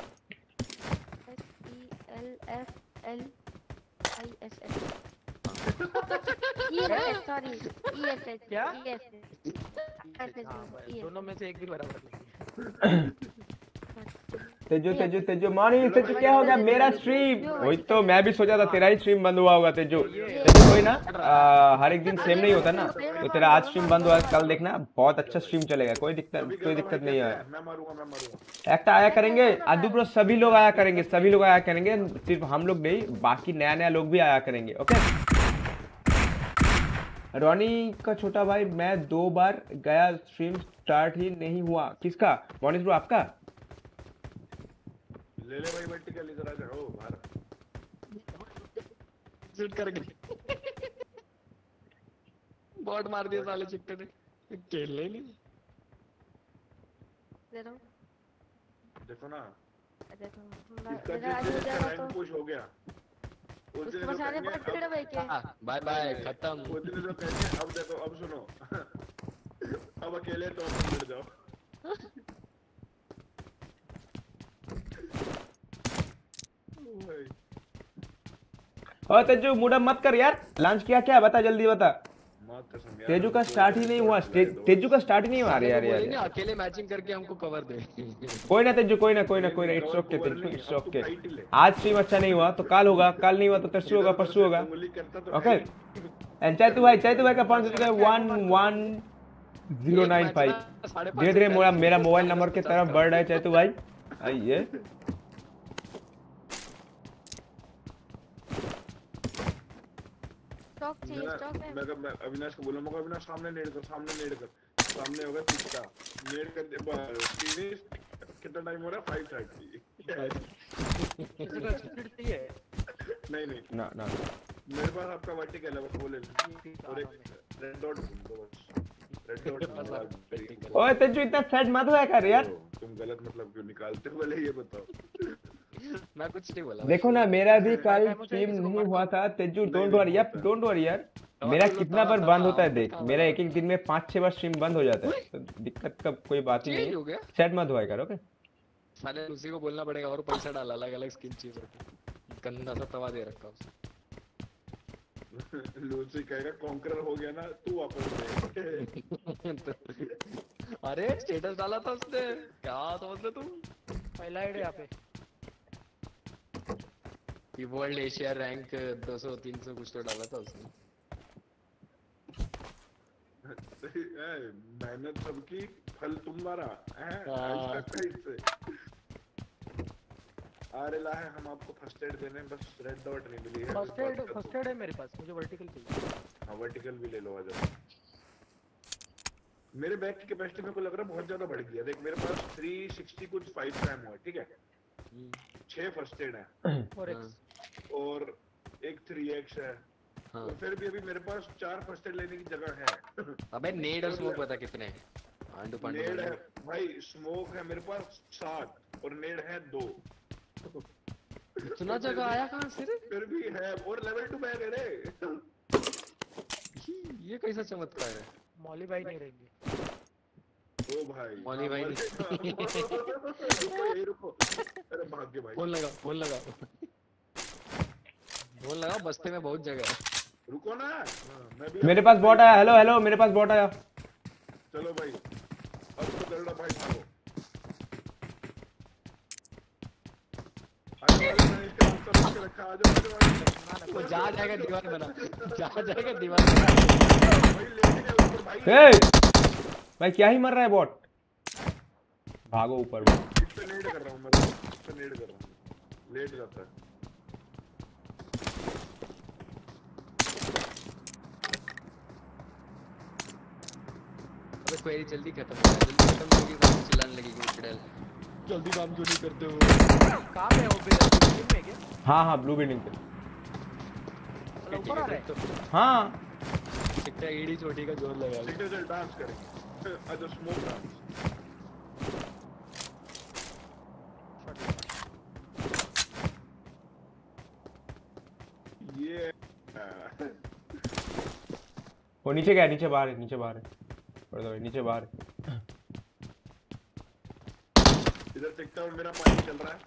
दोनों में से एक भी बराबर नहीं। तेजू मॉर्निंग। तेजू क्या हो गया मेरा स्ट्रीम? वही तो मैं भी सोचा था तेरा ही स्ट्रीम बंद हुआ होगा तेजू। कोई ना हर एक दिन सेम नहीं होता ना, तो तेरा आज स्ट्रीम बंद हुआ, कल देखना बहुत अच्छा स्ट्रीम चलेगा, कोई दिक्कत नहीं है। एक आया करेंगे आदू ब्रो, सभी लोग आया करेंगे, सिर्फ हम लोग नहीं, बाकी नया लोग भी आया करेंगे। ओके रॉनी का छोटा भाई, मैं 2 बार गया, स्ट्रीम स्टार्ट ही नहीं हुआ। किसका? मोनिस ब्रो आपका? ले भाई वर्टिकल, इधर आ जाओ बाहर। शूट करके बॉट मार दिया साले चिट्टे ने, खेलने ही नहीं दे दो। देखो ना, इसका रैंक पुश हो गया। उसको बचाने पर टेढ़ा भाई क्या? बाय बाय खत्म। वो दिन जो कहते, अब देखो, अब सुनो अब अकेले तो मिट जाओ। तेजू मूड मत कर यार, लॉन्च किया क्या बता, जल्दी बता। तेजू का स्टार्ट ही नहीं हुआ, तेजू का स्टार्ट ही नहीं हुआ। यार अकेले मैचिंग करके हमको कवर दे। कोई ना तेजू, कोई ना it's okay Teju, it's okay. आज स्ट्रीम अच्छा नहीं हुआ तो कल होगा, कल नहीं हुआ तो परसों होगा, परसों होगा। ओके एंड चाहे तू भाई का 111095 धीरे धीरे मेरा मोबाइल नंबर की तरफ बढ़ रहा है। चाहे तू भाई आइए। मैं अविनाश को बोला, मगर अविनाश सामने नेड कर, सामने होगा पिछला नेड कर दे बस। फिनिश कितना टाइम हो रहा है? 5:30। नहीं ना मेरे पास आपका वर्टिकल है, बस वो ले लो और एक रेड डॉट दो बस। रेड डॉट ओए तेजू इतना सेट मत हुआ कर यार, तुम गलत मतलब क्यों निकालते हो, पहले ये बताओ। मैं कुछ नहीं बोला। देखो ना मेरा भी कल स्ट्रीम नहीं हुआ था तेजू, डोंट वरी यार। मेरा कितना बार बंद होता है देख, मेरा एक दिन में 5-6 बार स्ट्रीम बंद हो जाता है, तो दिक्कत का कोई बात ही नहीं। सेट मत हुआ कर। ओके साले उसी को बोलना पड़ेगा और पैसा डाला, अलग स्किन चीज गंदा सा तवा दे रखा उसे। लूसी कहेगा कॉन्करर हो गया ना तू, वापस दे। अरे स्टेटस डाला था उसने, क्या समझ ले तुम? पहला आईडी यहाँ पे वर्ल्ड एशिया रैंक 200-300 कुछ तो डाला था उसने। मेहनत सबकी, फल तुम्हारा है। अरे ला है, हम आपको फर्स्ट एड देने, बस रेड डॉट नहीं मिली है। फर्स्ट एड है मेरे पास, मुझे वर्टिकल चाहिए। हाँ वर्टिकल भी ले लो, आ जाओ। मेरे बैग की कैपेसिटी मेरे को लग रहा है बहुत ज्यादा बढ़ गया। देख मेरे पास 360 कुछ 5 रैम हुआ, ठीक है, 6 फर्स्ट एड है और एक 3x है। हाँ। तो फिर भी अभी मेरे पास 4 फर्स्ट एड लेने की जगह है। अबे नेड और स्मोक बता कितने हैं? नेड है भाई, स्मोक है मेरे पास 7 और नेड है 2। इतना जगह आया कहां से रे? फिर भी है, और लेवल 2 बैग है रे। ये कैसा चमत्कार है? मौली भाई नहीं रहेंगे। ओ भाई मौली भाई रुको अरे भाग गए भाई। फोन लगा बस्ते में बहुत जगह है। रुको ना मैं भी मेरे पास बॉट आया। हेलो हेलो मेरे पास बॉट आया। चलो भाई अब तो गरड़ा भाई भागो। वो जा जाएगा दीवार बना भाई क्या ही मर रहा है बॉट। भागो ऊपर। इस पे नेड कर रहा हूं मैं, इस पे नेड कर रहा हूं। लेट जाता है। अबे क्वेरी जल्दी खत्म होगी तो चिल्लाने लगेगी चुड़ैल। जल्दी काम क्यों नहीं करते हो? कहां पे हो? बिल्डिंग में क्या? हाँ ब्लू बिल्डिंग पे। ऊपर आ रहे तो हाँ चिट्टा ईडी चोटी का जोर लगा। चिट्टे से डांस करेंगे। अच्छा स्मोक डांस। ये वो नीचे गया। नीचे बाहर है नीचे बाहर है। इधर देखता हूँ मेरा पानी चल रहा है।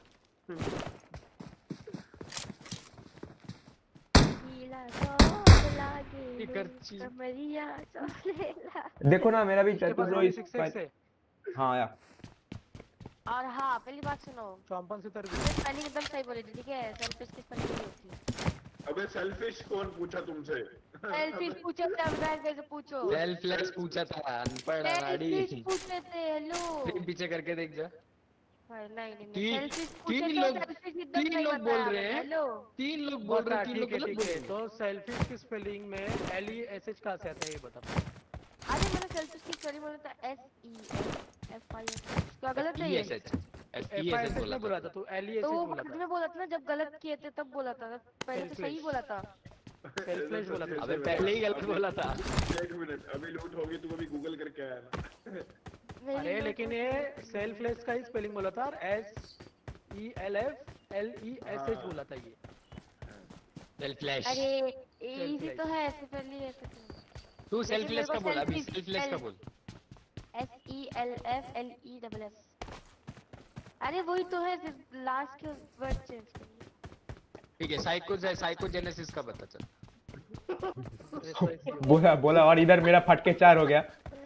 देखो ना मेरा भी ब्रो इस हाँ आया। और हाँ पहली बात सुनो, चौंपन से स्पेलिंग एकदम सही बोली थी, ठीक है? सेल्फिश की स्पेलिंग नहीं होती है। अबे सेल्फिश कौन पूछा तुमसे? सेल्फिश पूछा था, अब्राहम कैसे पूछो? सेल्फलेस पूछा था, अनपढ़ अनाड़ी। सेल्फिश पूछे थे। हेलो पीछे करके देख जा। नहीं तीन लोग बोल रहे हैं। ठीक है। तो सेल्फिश की स्पेलिंग में LESH कहाँ से आता है ये बता। अरे मैंने सेल्फिश की स्पेलिंग बोला था SELFISH। क्या गलत है ये? SESH बोला था तू। LESH तो बोला था। मैं बोला था ना, जब गलत किए थे तब बोला था। पहले तो सही बोला था। सेल्फलेस बोला था। अबे पहले ही गलत बोला था। एक मिनट अभी लूट होगी, तू अभी गूगल करके आया ना। अरे लेकिन ये सेल्फलेस का ही स्पेलिंग बोला था और SELFLESH बोला था ये। सेल्फलेस। अरे इजी तो है ऐसे पहले ऐसे। तू सेल्फलेस का बोल, अभी सेल्फलेस का बोल। SELFLESS। अरे वही तो है, सिर्फ लास्ट के वर्ड चेंज करिए। ठीक है, साइकोजेनेसिस का बता चल। बोला और इधर मेरा फट के 4 हो गया।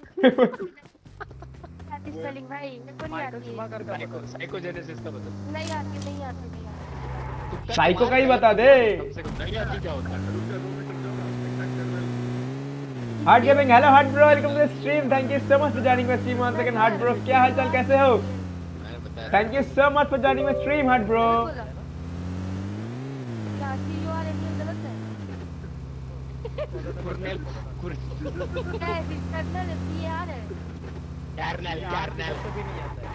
स्पेलिंग भाई मेरे को नहीं आती। साइकोजेनेसिस का बता। नहीं आती। साइको का ही बता दे। नहीं आती क्या होता है? Hard gaming, hello hard bro, welcome to the stream. Thank you so much for joining my stream once again. Hard bro क्या हालचाल, कैसे हो? Thank you so much for joining my stream hard bro. क्या CUR है गलत है? Colonel क्या है? कर्नल है, CR है। कर्नल तो भी नहीं आता है।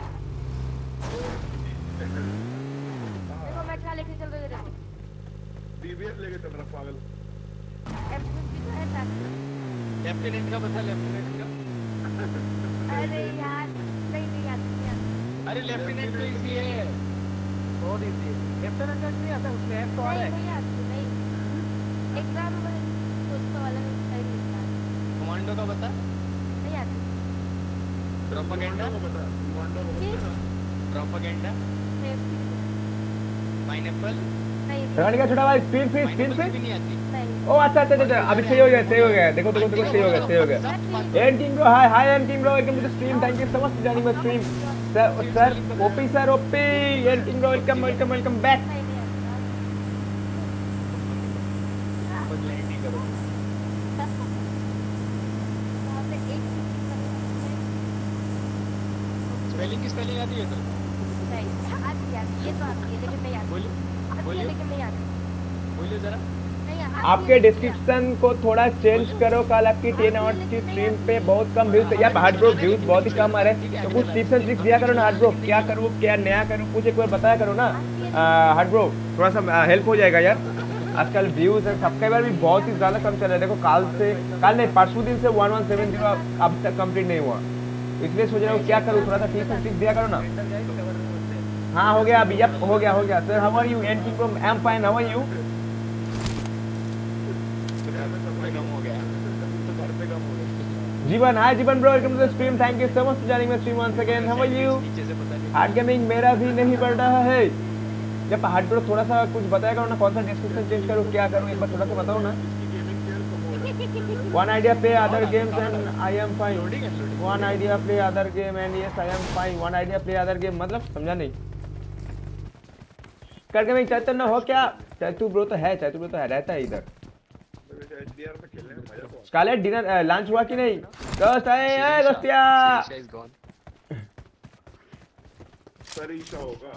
देखो मैं क्या लेके चल रही हूँ। DBS लेके चल रहा पागल। FFP तो है साथ। लेफ्टिनेंट का बता, लेफ्टिनेंट का। अरे यार नहीं आती। अरे लेफ्टिनेंट तो इजी है, बहुत इजी है। लेफ्टिनेंट नहीं आता उसमें F तो है। नहीं आती। एग्जाम में दोस्तों वाला सही लिखा है। कमांडो का बता। नहीं आती। प्रोपेगेंडा का बता। प्रोपेगेंडा। पाइनएप्पल। नहीं। रानी का छोटा भाई स्पिन फिश भी नहीं आती। ओ अच्छा अभी सही हो गया। देखो सही हो गया। N king bro, hi N king bro, welcome to the stream. Thank you so much for joining my stream. Sir OP N king bro, welcome back. Spelling की स्पेलिंग आती है तो? नहीं आती ये तो आती है लेकिन नहीं आती। बोलिए लेकिन नहीं आती। बोलिए जरा। आपके डिस्क्रिप्शन को थोड़ा चेंज करो। कल आपकी 10 आवर्स की स्ट्रीम पे बहुत कम व्यूज यार। हार्ड ब्रो व्यूज बहुत ही कम आ रहे हैं, तो कुछ टिप्स एंड ट्रिक्स दिया करो ना हार्ड ब्रो। क्या करूँ, क्या नया करूँ, कुछ एक बार बताया करो ना हार्ड ब्रो। थोड़ा सा हेल्प हो जाएगा यार। आजकल व्यूज और सब्सक्राइबर भी बहुत ही ज्यादा कम चल रहे हैं। देखो कल नहीं परसों दिन से 1170 अब तक कंप्लीट नहीं हुआ, इसलिए सोच रहा हूँ क्या करूँ। थोड़ा सा टिप्स एंड ट्रिक्स दिया करो ना। हाँ हो गया अभी, हो गया sir. How are you N king bro? I am fine, how are you? कम हो गया। Jeevan, hi Jeevan bro, welcome to the stream, thank you so much for joining my stream once again, how are you? Hard gaming मेरा भी नहीं बढ़ रहा है। जब हार्ड ब्रो थोड़ा सा कुछ बताएगा ना, कौन सा डिस्क्रिप्शन चेंज करूं, क्या करूं, एक बार थोड़ा सा बताओ ना। One idea play other games and I am fine. One idea play other game and yes I am fine. One idea play other game मतलब समझा नहीं। करके मैं चैतन्य हो क्या? चैतु ब्रो तो है, चैतु ब्रो तो है, रहता है इधर। स्कारलेट डिनर लंच हुआ कि नहीं? दोस्त आए दोस्तिया। सरीशा होगा।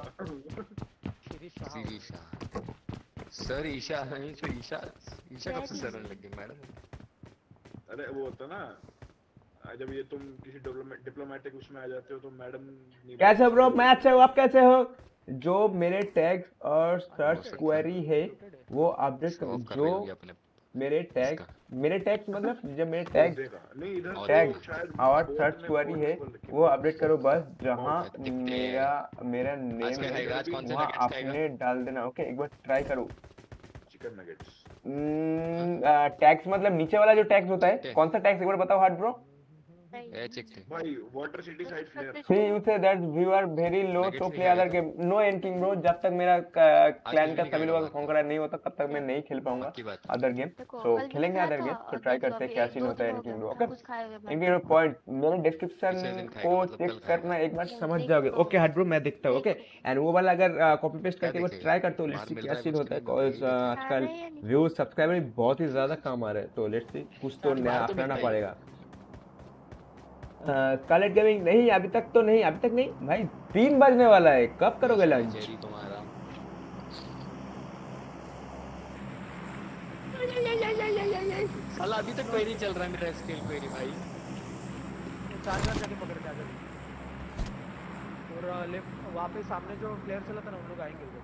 सर ईशा नहीं तो ईशा कब से सर लग गई मैडम? अरे वो होता ना, जब ये तुम किसी डिप्लोमेटिक उसमें आ जाते हो तो मैडम। कैसे ब्रो? मैं अच्छा हूँ, आप कैसे हो? जो मेरे टैग्स और सर्च क्वेरी है वो अपडेट करो। जो मेरे टैग्स मतलब जब मेरे टैग और सर्च क्वेरी है वो अपडेट करो बस। जहाँ मेरा नेम है वहाँ आपने डाल देना। ओके, एक बार ट्राई करो। चिकन नगेट्स टैक्स मतलब नीचे वाला जो टैक्स होता है, कौन सा टैक्स एक बार बताओ हार्ड ब्रो। भाई water city side flare. See you say that we are very low to play other game. No ending bro, जब तक मेरा क्लैन का सभी लोगों का कॉन्कर नहीं होता तब तक मैं नहीं खेल पाऊंगा अदर गेम। तो खेलेंगे अदर गेम, तो ट्राई करते हैं क्या सीन होता है ending bro. Okay, ending point मेरे डिस्क्रिप्शन को चेक करना, एक बार समझ जाओगे। ओके हार्ड ब्रो, मैं देखता हूँ। ओके, एंड वो वाला अगर कॉपी पेस्ट करके एक बार ट्राई करते हो, लेट्स सी क्या सीन होता है। आजकल व्यूज सब्सक्राइबर बहुत ही ज्यादा कम आ रहे हैं, तो लेट्स सी कुछ तो नया अपनाना पड़ेगा। स्कारलेट गेमिंग नहीं, अभी तक तो नहीं, अभी तक नहीं भाई, 3 बजने वाला है, कब करोगे लंच? साला अभी तक क्वेरी चल रहा है मेरा, स्केल क्वेरी भाई। चार्जर जाके पकड़ के आ जाओ और लेफ्ट वहाँ पे सामने जो प्लेयर चला था ना, उन लोग आएंगे उधर।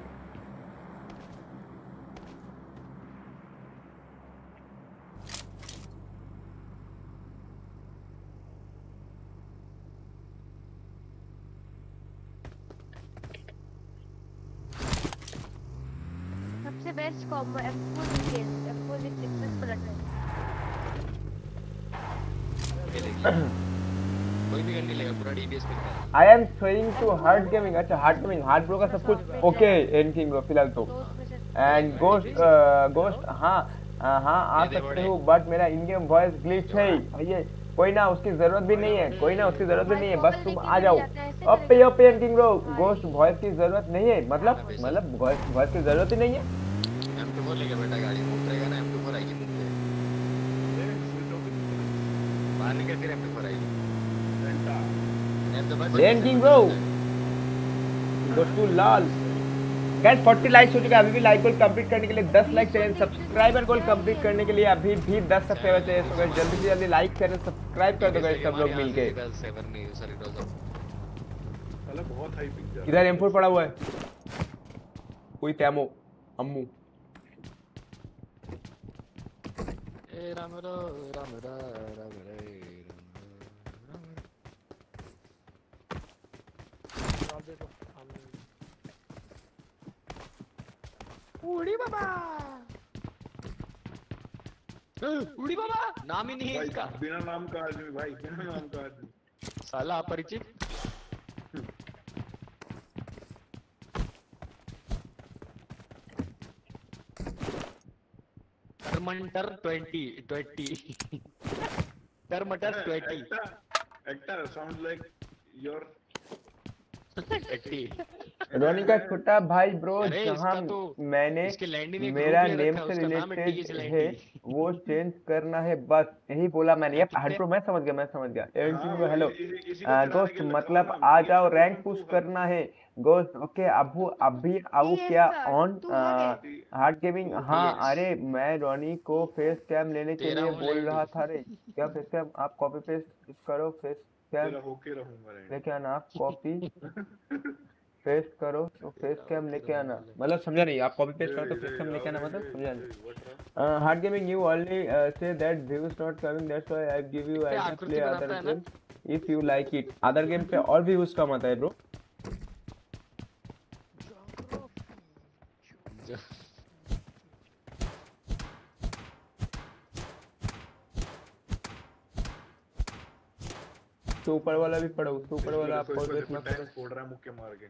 सबसे best combo M4 case, M4 with successful attack. कोई भी गन नहीं लेगा, पूरा डीबीएस पे निकाल। I am switching to hard gaming. अच्छा हार्ड गेमिंग, हार्ड ब्रो का सब कुछ ओके एंडिंग ब्रो फिलहाल तो। एंड गोस्ट हाँ आ सकते हो, बट मेरा इन गेम वॉइस ग्लिच है भैया। कोई ना, उसकी जरूरत भी नहीं है, कोई ना उसकी जरूरत भी नहीं है, बस तुम आ जाओ। ओपे एंडिंग ब्रो, गोस्ट वॉइस की जरूरत नहीं है, मतलब वॉइस की जरूरत ही नहीं है। M24 लेके बैठा गाड़ी, मूव करेगा ना M24 आएगी मुंह पे। बाहर निकल फिर M24 आएगी। एंडिंग ब्रो गोस्ट टू लाल। गाइस 40 लाइक्स हो चुके हैं, अभी भी लाइक गोल कंप्लीट करने के लिए 10 लाइक चाहिए। सब्सक्राइबर गोल कंप्लीट करने के लिए अभी भी 10 सब्सक्राइबर चाहिए। तो गाइस जल्दी से जल्दी लाइक करें, सब्सक्राइब कर दो गाइस सब लोग मिलके। बहुत हाई पिक। इधर M4 पड़ा हुआ है, कोई तैमो अम्मू। ए राम राम उड़ी बाबा नाम ही नहीं है इसका। बिना नाम का आदमी भाई, बिना नाम का आदमी, साला अपरिचित। टर्मटर 20 टर्मटर 20 actor sound like your Ronnie का छोटा भाई ब्रो, जहाँ मैंने मेरा नेम से रिलेटेड है वो चेंज करना है, बस यही बोला मैंने। हार्ड ब्रो मैं समझ गया। हेलो दोस्त, मतलब आ जाओ, रैंक पुश करना है गोस्ट। ओके अभी आऊ क्या ऑन हार्ड गेमिंग? हाँ अरे मैं रोनी को फेस कैम लेने के लिए बोल रहा था। रे क्या फेस कैम? आप कॉपी पेस्ट करो फेस कैम लेके आना, आप कॉपी पेस्ट करो तो फेस कैम लेके आना, मतलब समझा नहीं। आप कॉपी पेस्ट करो तो फेस कैम लेके आना, मतलब समझा नहीं। Hard gaming you only say that views not coming, that's why I give you idea play other game if you like it. Other game पे और भी व्यूज कम आता है ब्रो। उसके ऊपर वाला भी पढ़ो, उसके ऊपर वाला आपको वेट मत करो। फोड़ रहा है मुक्के मार के।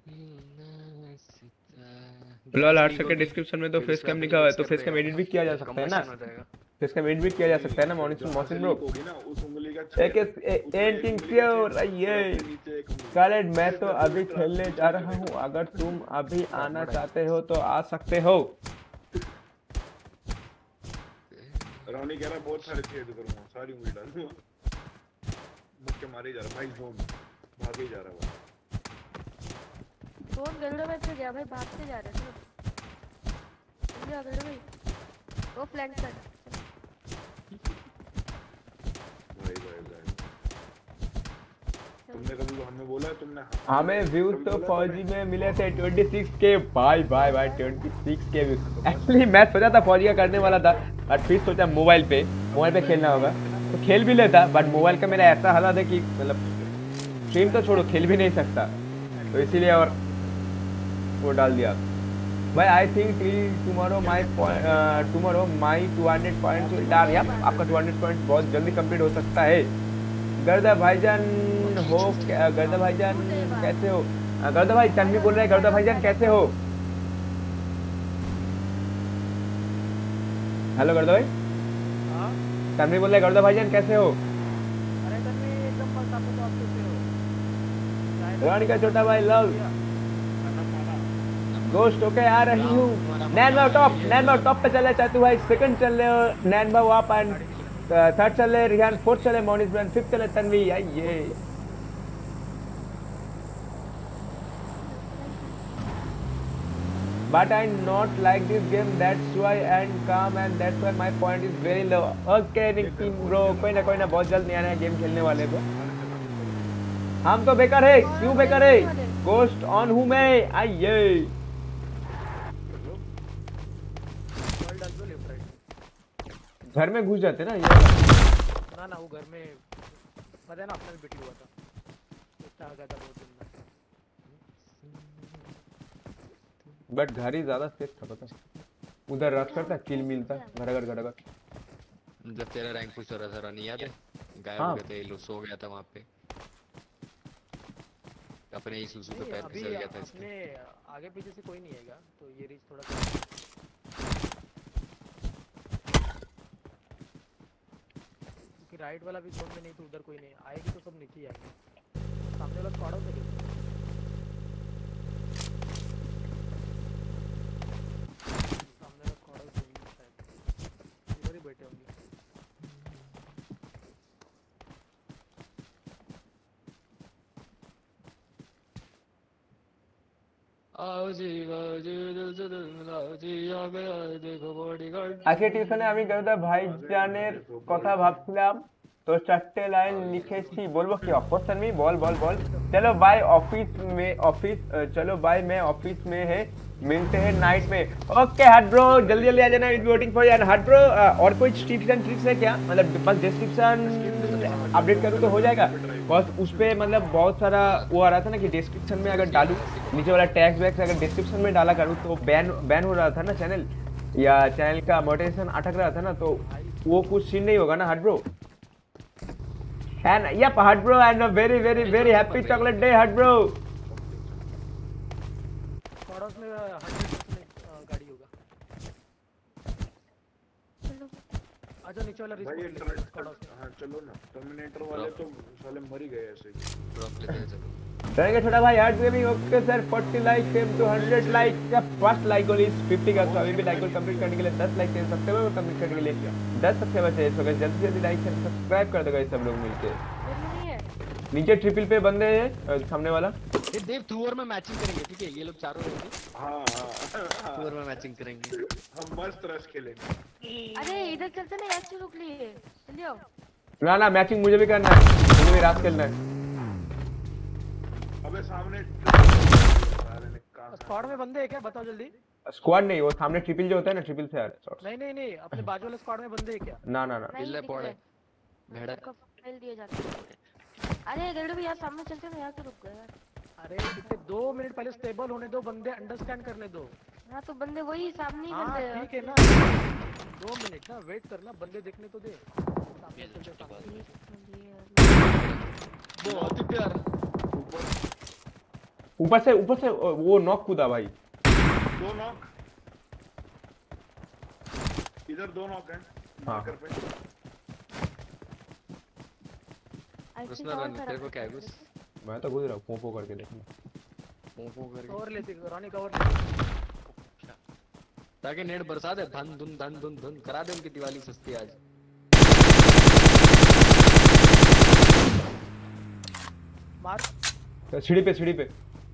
फिलहाल 8 सेकंड डिस्क्रिप्शन में तो फेस कैम लिखा हुआ है, तो फेस कैम एडिट भी किया जा सकता है ना, फेस कैम एडिट भी किया जा सकता है ना मॉसिन ब्रो। एक एंटिंग प्योर ये स्कारलेट, मैं तो अभी खेलने जा रहा हूँ, अगर तुम अभी आना चाहते हो तो आ सकते हो। रॉनी कह रहा बहुत सारे छेद करूंगा, सारी उंगली डाल दूंगा। मुक्के मारे जा रहा भाई, जोन भागे ही जा रहा है। कौन गलड़ा में से गया भाई, भागते जा रहे हैं ये गलड़ा भाई, वो फ्लैंक कर भाई। तुमने कभी हमें बोला है, तुमने हमें व्यूज तो फौजी में मिले थे 26K भाई 26K व्यूज। एक्चुअली मैं सोचा था फौजी का करने वाला था, बट फिर सोचा मोबाइल पे खेलना होगा तो खेल भी लेता, बट मोबाइल का मेरा ऐसा हालत है कि मतलब स्ट्रीम तो छोड़ो खेल भी नहीं सकता, तो इसीलिए और वो डाल दिया भाई। I think till tomorrow my 200 points will डाल। यार आपका 200 पॉइंट्स बहुत जल्दी कंप्लीट हो सकता है। गर्दा भाईजान हो, गर्दा भाईजान कैसे हो? गर्दा भाई तन्वी बोल रहे हैं, गर्दा भाईजान कैसे हो? हेलो गर्दा भाई। तन्वी बोल रहे हैं, गर्दा भाईजान कैसे हो? अरे तन्वी एकदम मस्त, आप तो आप कैसे हो? रानी का छोटा भाई लव गोश्त ओके आ रही हूँ। नैनवा टॉप पे चले चाहते भाई, सेकंड चल रहे हो नैनवा आप, एंड थर्ड चल रहे रिहान, फोर्थ चले मॉनिस ब्रांड, फिफ्थ चले तन्वी। ये but I not like this game, that's why and calm and that's why my point is very low. Okay Nitin bro, कोई ना बहुत जल्द नया गेम खेलने वाले को। हम तो बेकार है, क्यों बेकार है? गोस्ट ऑन हूँ मैं। आइए घर में घुस जाते ना ये। ना वो घर में पता है ना, अपना भी बेटी हुआ था, इतना आ गया था बहुत दिन में। बट घर ही ज्यादा सेफ था, पता उधर रश करता, किल मिलता घर। जब तेरा रैंक पुश हो रहा था रानी, याद है? गायब हो गए थे लोग, सो गया था वहां पे, अपने ही सुसु पे पैर फिसल गया था इसके। आगे पीछे से कोई नहीं आएगा, तो ये रीच थोड़ा क्योंकि राइट वाला भी जोन में नहीं, तो उधर कोई नहीं आएगी, तो सब नीचे ही आएंगे। सामने वाला स्क्वाड होता है, सामने वाला स्क्वाड होता है शायद, इधर ही बैठे होंगे। আজকে টিউশনে আমি গরদা ভাইজানের কথা ভাবছিলাম, তো 4টে লাইন লিখেছি, বলবো কি? অফকোর্স আমি বল। चलो बाय ऑफिस चलो बाय, मैं ऑफिस में है, मिलते हैं नाइट में। ओके हट ब्रो, जल्दी आ जाना, is waiting for you. Hut bro, और कोई टिप्स एंड ट्रिक्स है क्या? मतलब बस डिस्क्रिप्शन अपडेट करूँ तो हो जाएगा? बस उस पर मतलब बहुत सारा वो आ रहा था ना कि डिस्क्रिप्शन में अगर डालूँ, नीचे वाला टैग्स वैक्स अगर डिस्क्रिप्शन में डाला करूँ तो बैन हो रहा था ना चैनल, या चैनल का मोनेटाइजेशन अटक रहा था ना, तो वो कुछ सीन नहीं होगा ना hut bro? And yep, hut bro, and a very happy chocolate day, hut bro. पड़ोस में 100% गाड़ी होगा। आजा नीचे वाला रिस्क पड़ोस में। हां चलो ना, टर्मिनेटर वाले तो साले मर ही गए ऐसे ही। ड्रॉप लेते हैं चलो। रहेंगे छोटा भाई heart gaming. Okay sir, 40 like same to 100 like का फर्स्ट लाइक गोल इज 50 का, तो अभी भी लाइक गोल कंप्लीट करने के लिए 10 लाइक चाहिए, सब्सक्राइबर कंप्लीट करने के लिए 10 सब्सक्राइबर चाहिए। तो गाइस जल्दी लाइक शेयर सब्सक्राइब कर दो गाइस सब लोग मिलके। नीचे ट्रिपल पे बंदे हैं सामने वाला। ये देव टू ओवर में मैचिंग करेंगे, ठीक है? ये लोग चारों रहेंगे। हां टू ओवर में मैचिंग करेंगे, हम मस्त रश खेलेंगे। अरे इधर चलते ना, ऐसे रुक लिए चलियो। ना मैचिंग मुझे भी करना है, मुझे भी रात खेलना है। अबे सामने स्क्वाड में बंदे हैं क्या? बताओ जल्दी। स्क्वाड नहीं, वो सामने ट्रिपल जो होता है ना, ट्रिपल से आ रहा है। नहीं, अपने बाजू वाले स्क्वाड में बंदे हैं क्या? ना बिल्ले पड़े भेड़ा को फेल दिया जाता है। अरे गलड़ भी यार सामने चलते ना, यहाँ से रुक गए यार। अरे कितने 2 मिनट पहले स्टेबल होने दो, बंदे अंडरस्टैंड करने दो। हां तो बंदे वही सामने ही बंदे हैं। ठीक है ना, 2 मिनट ना वेट करना, बंदे देखने तो दे। सामने चलते बहुत ही प्यारा। ऊपर से वो नॉक कूदा भाई। 2 नॉक इधर, 2 नॉक है मार्कर पे। कृष्णा रन तेरे को क्या है कुछ? मैं तो घुस रहा हूँ पोपो करके देखना। पोपो करके कवर लेते रानी, कवर लेते ताकि नेट बरसा दे, धन धुन करा दे उनकी दिवाली सस्ती आज। मार तो सीढ़ी पे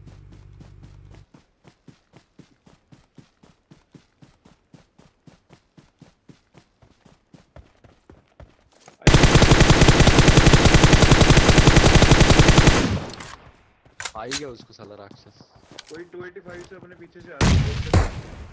आई गया उसको साला राक्षस। कोई 285 से अपने पीछे से आ रहा है।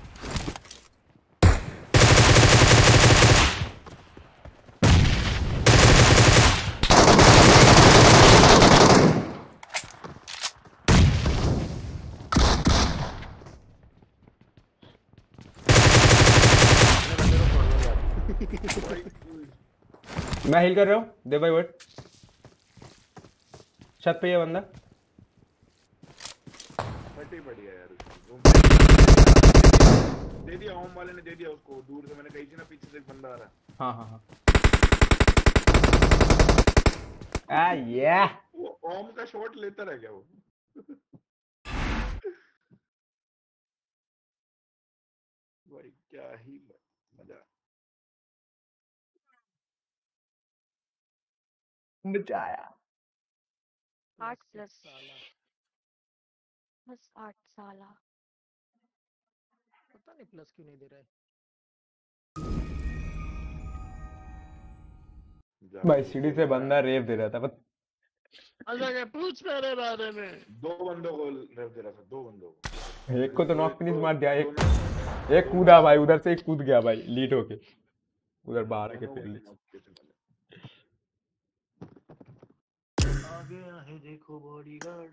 मैं हील कर रहा हूँ, दे भाई वेट। छत पे ये बंदा फटी पड़ी है यार उसकी। दे दिया ओम वाले ने, दे दिया उसको दूर से। मैंने कही थी ना पीछे से एक बंदा आ रहा है। हाँ ये वो ओम का शॉट लेता रह गया वो। भाई क्या ही मजा। बचाया 8+ बस 8 साला। पता नहीं प्लस क्यों नहीं दे रहा है। भाई सीढ़ी से बंदा रेव दे रहा था अच्छा पूछ मेरे बारे में। 2 बंदों को रेव दे रहा था, 2 बंदों को। एक को तो नॉक फिनिश मार दिया, एक कूदा भाई उधर से, एक कूद गया भाई लीड होके उधर बाहर के पेड़ ली। आ गया है देखो बॉडीगार्ड।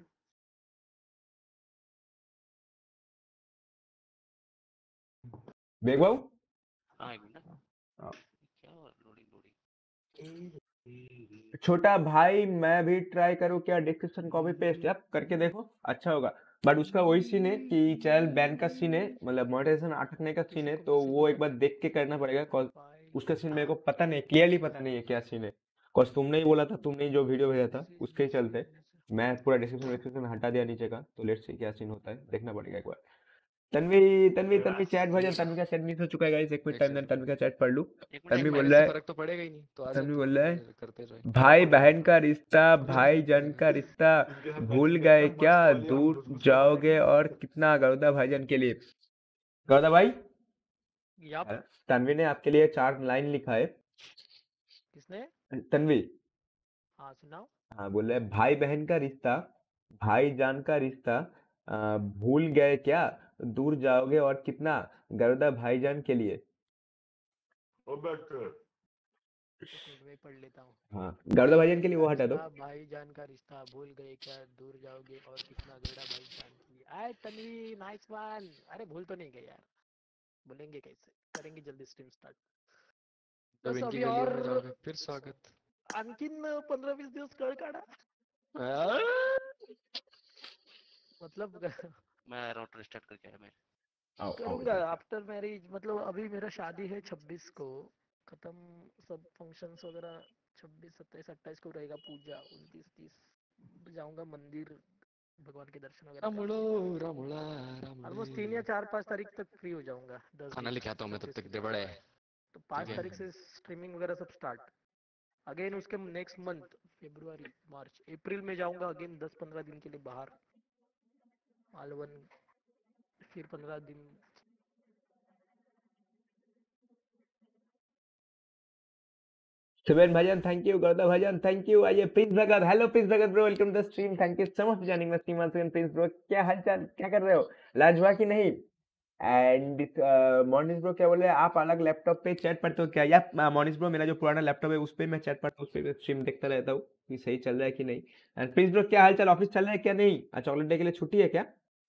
देख बाबू हाँ एक मिनट। क्या लोडिंग छोटा भाई मैं भी ट्राई करूँ क्या? डिस्क्रिप्शन कॉपी पेस्ट यार करके देखो, अच्छा होगा। बट उसका वही सीन है कि चैनल बैन का सीन है, मतलब मोनेटाइजेशन अटकने का सीन है, तो वो एक बार देख के करना पड़ेगा। कॉल उसका सीन मेरे को पता नहीं, क्लियरली पता नहीं है क्या सीन है। कॉज तुमने ही बोला था, तुमने ही जो वीडियो भेजा था उसके ही चलते मैं पूरा डिस्क्रिप्शन हटा दिया नीचे का। तो लेट्स सी क्या सीन होता है, देखना पड़ेगा एक बार। तन्वी चैट भजन, तन्वी का चैट मिस हो चुका है गाइस। एक मिनट टाइम देना, तन्वी का चैट पढ़ लूं। तन्वी बोल रहा है, फर्क तो पड़ेगा ही नहीं तो आ तन्वी बोल रहा है करते रहे। भाई बहन का रिश्ता, भाई जान का रिश्ता भूल गए क्या? दूर जाओगे और कितना? गौदा भाईजान के लिए, गौदा भाई तन्वी ने आपके लिए 4 लाइन लिखा है। किसने? तन्वी। हाँ सुनाओ। हाँ बोल रहे भाई बहन का रिश्ता, भाई जान का रिश्ता भूल गए क्या? दूर जाओगे और कितना? गौदा भाईजान के लिए। मैं पढ़ लेता हूँ। हाँ गौदा भाईजान के लिए वो हटा दो। भाई जान का रिश्ता भूल गए क्या? दूर जाओगे और कितना? गौड़ा भाई जान के लिए। आए तन्वी नाइस वन। अरे भूल तो नहीं गए यार, बोलेंगे कैसे? करेंगे जल्दी स्ट्रीम स्टार्ट। बस अभी और फिर स्वागत। आणखीन 15-20 दिवस कळ काढा। मतलब मैं राउटर स्टार्ट करके आया मैं करूंगा आफ्टर मैरिज। मतलब अभी मेरा शादी है 26 को, खत्म सब फंक्शंस वगैरह 26, 27, 28 को रहेगा पूजा। 29, 30 जाऊंगा मंदिर, भगवान के दर्शन वगैरह। ऑलमोस्ट 3 या 4-5 तारीख तक फ्री हो जाऊंगा। 10 खाना लेके आता हूँ मैं तब तक, दे बड़े। तो 5 तारीख से स्ट्रीमिंग वगैरह सब स्टार्ट अगेन। उसके नेक्स्ट मंथ फरवरी मार्च अप्रैल में जाऊंगा अगेन 10-15 दिन के लिए बाहर मालवन, फिर 15 दिन। सुबेन भाईजान थैंक यू, गौदा भाईजान थैंक यू। आइए Prince Bhagat, hello Prince Bhagat bro, welcome to the stream. Thank you so much for joining my stream once again. Prince bro क्या हालचाल, क्या कर रहे हो? लंच हुआ कि नहीं? एंड मॉर्निंग ब्रो क्या बोल रहे हैं, आप अलग लैपटॉप पे चैट पढ़ते हो क्या? या मॉर्निंग ब्रो मेरा जो पुराना लैपटॉप है उस पे मैं चैट पढ़ता हूँ, उस पे स्ट्रीम देखता रहता हूँ कि सही चल रहा है कि नहीं। एंड प्रिंस ब्रो क्या हालचाल, ऑफिस चल रहा है क्या नहीं? चॉकलेट डे के लिए छुट्टी है क्या?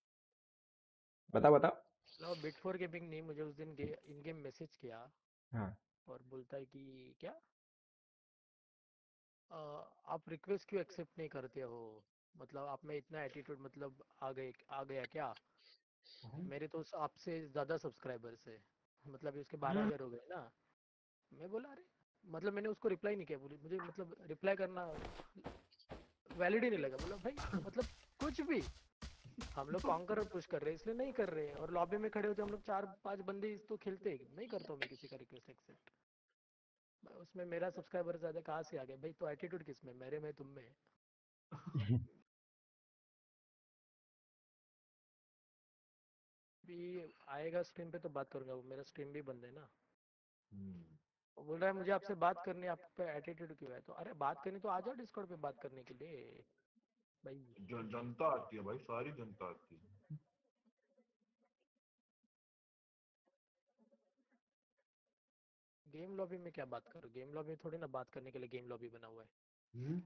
बताओ। नो बिट फॉर गेमिंग ने मुझे उस दिन इन गेम मैसेज किया। हाँ और बोलता है कि क्या आप रिक्वेस्ट क्यों एक्सेप्ट नहीं करते हो? मतलब आप में इतना एटीट्यूड मतलब आ गया क्या? मेरे तो आपसे ज्यादा सब्सक्राइबर्स है, मतलब उसके 12,000 हो गए ना। मैं बोला अरे, मतलब मैंने उसको रिप्लाई नहीं किया, बोली मुझे मतलब रिप्लाई करना वैलिड ही नहीं लगा। बोला भाई मतलब कुछ भी, हम लोग कॉन्कर पुश कर रहे हैं इसलिए नहीं कर रहे हैं, और लॉबी में खड़े होते हम लोग 4-5 बंदे तो खेलते हैं, नहीं करता हूँ मैं किसी का रिक्वेस्ट एक्सेप्ट। उसमें मेरा सब्सक्राइबर ज्यादा कहाँ से आ गया भाई? तो एटीट्यूड किस में, मेरे में तुम में? भी आएगा स्ट्रीम पे तो बात करूंगा, वो मेरा स्ट्रीम भी बंद है ना। वो बोल रहा है मुझे आपसे बात करनी है, आप पे एटीट्यूड क्यों है? तो अरे बात करनी तो आ जाओ डिस्कॉर्ड पे बात करने के लिए भाई। जनता आती है भाई, सारी जनता आती है। गेम लॉबी में क्या बात करो? गेम लॉबी में थोड़ी ना बात करने के लिए गेम लॉबी बना हुआ है।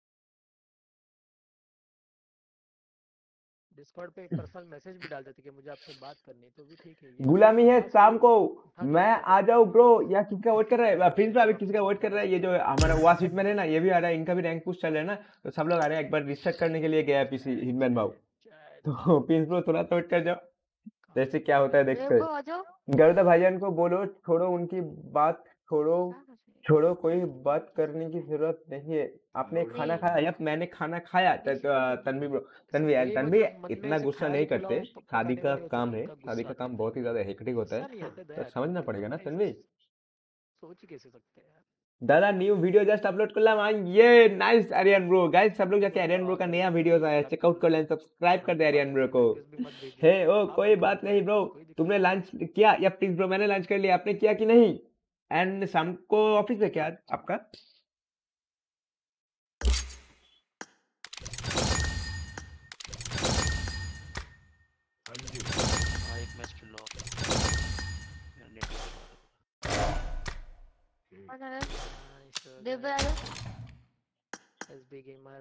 डिस्कॉर्ड पे पर्सनल मैसेज भी डाल देते कि मुझे आपसे बात करनी है, तो भी ठीक है। गुलामी है शाम को मैं आ जाऊँ ब्रो, या किसी का वेट कर रहा है? प्रिंस अभी किसी का वेट कर रहा है? ये जो हमारा वास हिटमैन है ना, ये भी आ रहा है, इनका भी रैंक पुश चल रहा है ना, तो सब लोग आ रहे हैं। एक बार रिस्टार्ट करने के लिए गया पीसी हिटमैन भाव, तो प्रिंस ब्रो थोड़ा तो वेट कर जाओ, जैसे क्या होता है देखते हैं। गर्दा भाईजान को बोलो छोड़ो उनकी बात, छोड़ो कोई बात करने की जरूरत नहीं है। आपने खाना खाया? यप मैंने खाना खाया। तन्वी ब्रो, तन्वी यार, तन्वी इतना गुस्सा नहीं करते, शादी का काम है, शादी का काम बहुत ही ज्यादा हेक्टिक होता है, तो समझना पड़ेगा ना तन्वी। सोच कैसे सकते हैं यार। दादा न्यू वीडियो जस्ट अपलोड कर ला, ये नाइस आर्यन ब्रो। गाइस सब लोग जाके आर्यन ब्रो का नया वीडियो आया, चेकआउट कर लें, सब्सक्राइब कर दे आर्यन ब्रो को। हे ओ कोई बात नहीं ब्रो, तुमने लंच किया? या प्लीज ब्रो मैंने लंच कर लिया, आपने किया कि नहीं? एंड शाम को ऑफिस है क्या आपका? एक मैच खेल लो। एसबी गेमर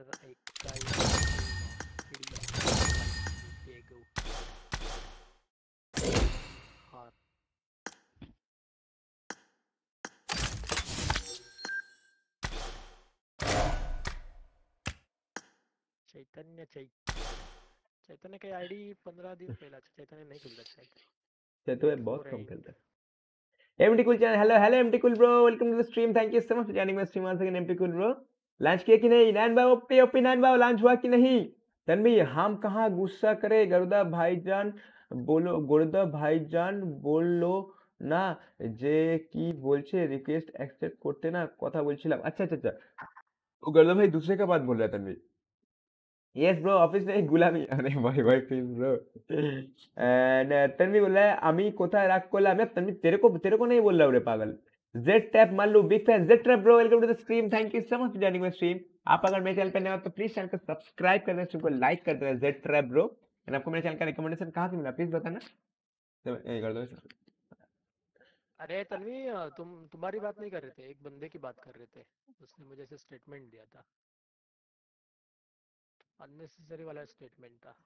हाँ चैतन्य का आईडी 15 दिन पहला, चैतन्य नहीं खेलता शायद, चैतन्य बहुत कम खेलता है। MT cool channel, hello MT cool bro, welcome to the stream, thank you so much for joining my stream once again. MT cool bro lunch किया कि नहीं? नैन भाई ओपी ओपी, नैन भाई लंच हुआ कि नहीं? तन्वी हम कहाँ गुस्सा करे, गर्दा भाईजान बोलो, गर्दा भाईजान बोलो ना যে কি বলছে, রিকোয়েস্ট অ্যাকসেপ্ট করতে না কথা বলছিলাম। अच्छा अच्छा अच्छा, वो गर्दा भाई दूसरे का बात बोल रहा है तन्वी। यस ब्रो ऑफिस में गुलामी, अरे भाई भाई प्लीज ब्रो। एंड तन्वी बोल रहा है আমি কোথায় রাগ করলাম? तन्वी तेरे को नहीं बोल रहा रे पागल। Z tap Mallu big fan, Z tap bro welcome to the stream, thank you so much for joining my stream. आप अगर मेरे चैनल पे नए हो तो प्लीज चैनल को सब्सक्राइब कर देना, स्ट्रीम को लाइक कर देना, जेड टैप ब्रो। एंड आपको मेरे चैनल का रिकमेंडेशन कहाँ से मिला प्लीज बताना। ये कर दो। अरे तन्वी तुम्हारी बात नहीं कर रहे थे, एक बंदे की बात कर रहे थे, उसने मुझे ऐसे स्टेटमेंट दिया था, अननेसेसरी वाला स्टेटमेंट था।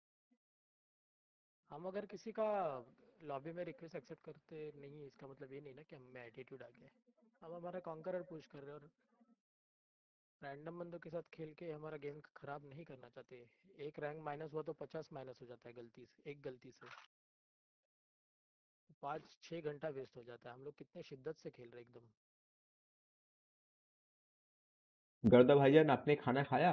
हम अगर किसी का लॉबी में रिक्वेस्ट एक्सेप्ट करते नहीं, इसका मतलब ये नहीं ना कि हम में एटीट्यूड आ गया। हम हमारा कॉन्करर पुश कर रहे हैं और रैंडम बंदों के साथ खेल के हमारा गेम खराब नहीं करना चाहते। एक रैंक माइनस हुआ तो 50 माइनस हो जाता है गलती से, एक गलती से 5-6 घंटा वेस्ट हो जाता है। हम लोग कितने शिद्दत से खेल रहे एकदम। गर्दा भाईजान आपने खाना खाया?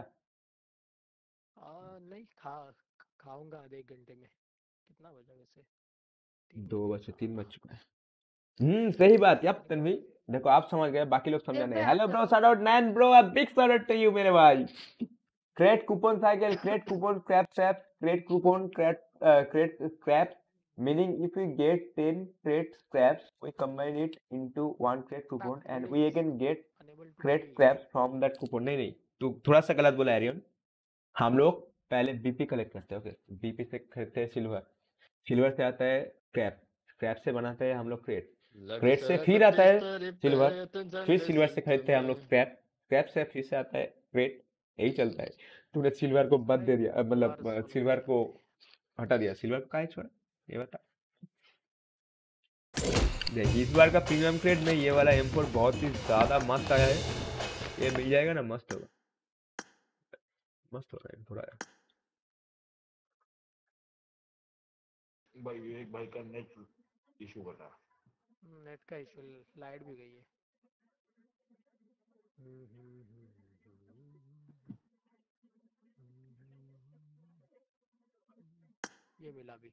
नहीं खाऊंगा आधे 1 घंटे में। कितना बजा वैसे? 2 बजे 3 बज चुका है। सही बात। यप तन्वी देखो आप समझ गए, बाकी लोग समझा नहीं। Hello bro, shout out Nain bro, a big shout out to you मेरे भाई। Crate coupon cycle, crate coupon crap scrap, crate coupon crate scrap, meaning if we get 10 crate scraps we combine it into 1 crate coupon and we again get crate scraps from that coupon। नहीं तो थोड़ा सा गलत बोला Ariane. हम लोग पहले BP collect करते हैं, ओके, बीपी से खरीदते हैं सिल्वर, सिल्वर से आता है स्क्रैप, स्क्रैप से बनाते हैं हम लोग क्रेट, क्रेट से फिर आता है सिल्वर, फिर सिल्वर से खरीदते हैं हम लोग स्क्रैप, स्क्रैप से फिर से आता है क्रेट, यही चलता है। तूने सिल्वर को बद दे दिया, मतलब सिल्वर को हटा दिया, सिल्वर को काहे छोड़ा ये बता। देखिए इस बार का प्रीमियम क्रेट में ये वाला M4 बहुत ही ज्यादा मस्त आया है। ये मिल जाएगा ना, मस्त होगा, मस्त हो रहा है थोड़ा यार। भाई एक भाई का नेट इशू बता। नेट का इशू, लाइट भी गई है। ये मिला भी।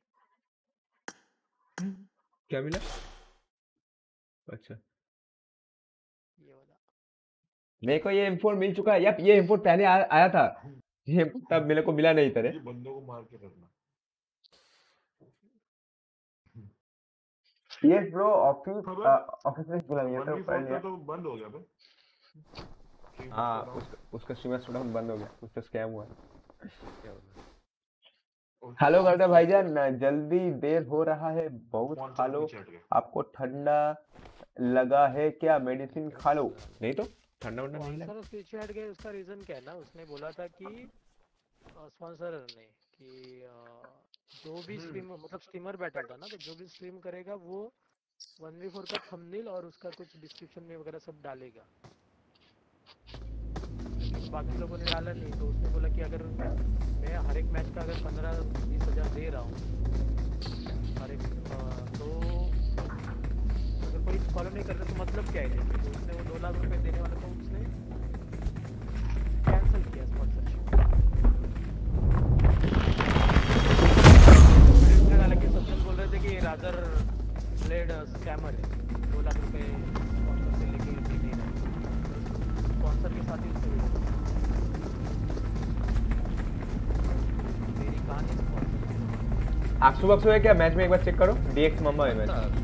क्या मिला? अच्छा ये वाला मेरे को ये M4 मिल चुका है यार। ये M4 पहले आया था, ये तब मेरे को मिला नहीं था रे। ये बंदों को मार के रखना। ये ब्रो ऑफिस में बुला लिया था पहले तो बंद हो गया बे। हाँ उसका स्ट्रीमर थोड़ा बंद हो गया, कुछ तो स्कैम हुआ। हेलो करता भाईजान, जल्दी देर हो रहा है बहुत, खा लो। आपको ठंडा लगा है क्या? मेडिसिन खा लो। नहीं तो ठंडा वंडा नहीं लगा। पीछे हट गए, उसका रीजन क्या है ना, उसने बोला था कि स्पॉन्सर ने कि जो भी स्ट्रीम मतलब स्ट्रीमर बैटल था ना, तो जो भी स्ट्रीम करेगा वो 1v4 का थंबनेल और उसका कुछ डिस्क्रिप्शन में वगैरह सब डालेगा। लेकिन बाकी लोगों ने डाला नहीं, तो उसने बोला कि अगर मैं हर एक मैच का अगर 15-20 हज़ार दे रहा हूँ हर एक, तो अगर कोई फॉलो नहीं कर रहा तो मतलब क्या है? तो उसने वो 2 लाख रुपए देने वाला था, उसने कैंसिल किया स्पॉन्सरशिप। हालांकि सब लोग बोल रहे थे कि रादर ब्लेड स्कैमर है, 2 लाख रुपए स्पॉन्सर से लेके दे नहीं रहे, स्पॉन्सर के साथ ही उसने मेरी कहानी स्पॉन्सर। आक्सू बक्सू है क्या मैच में? एक बार चेक करो। DX मम्मा है मैच।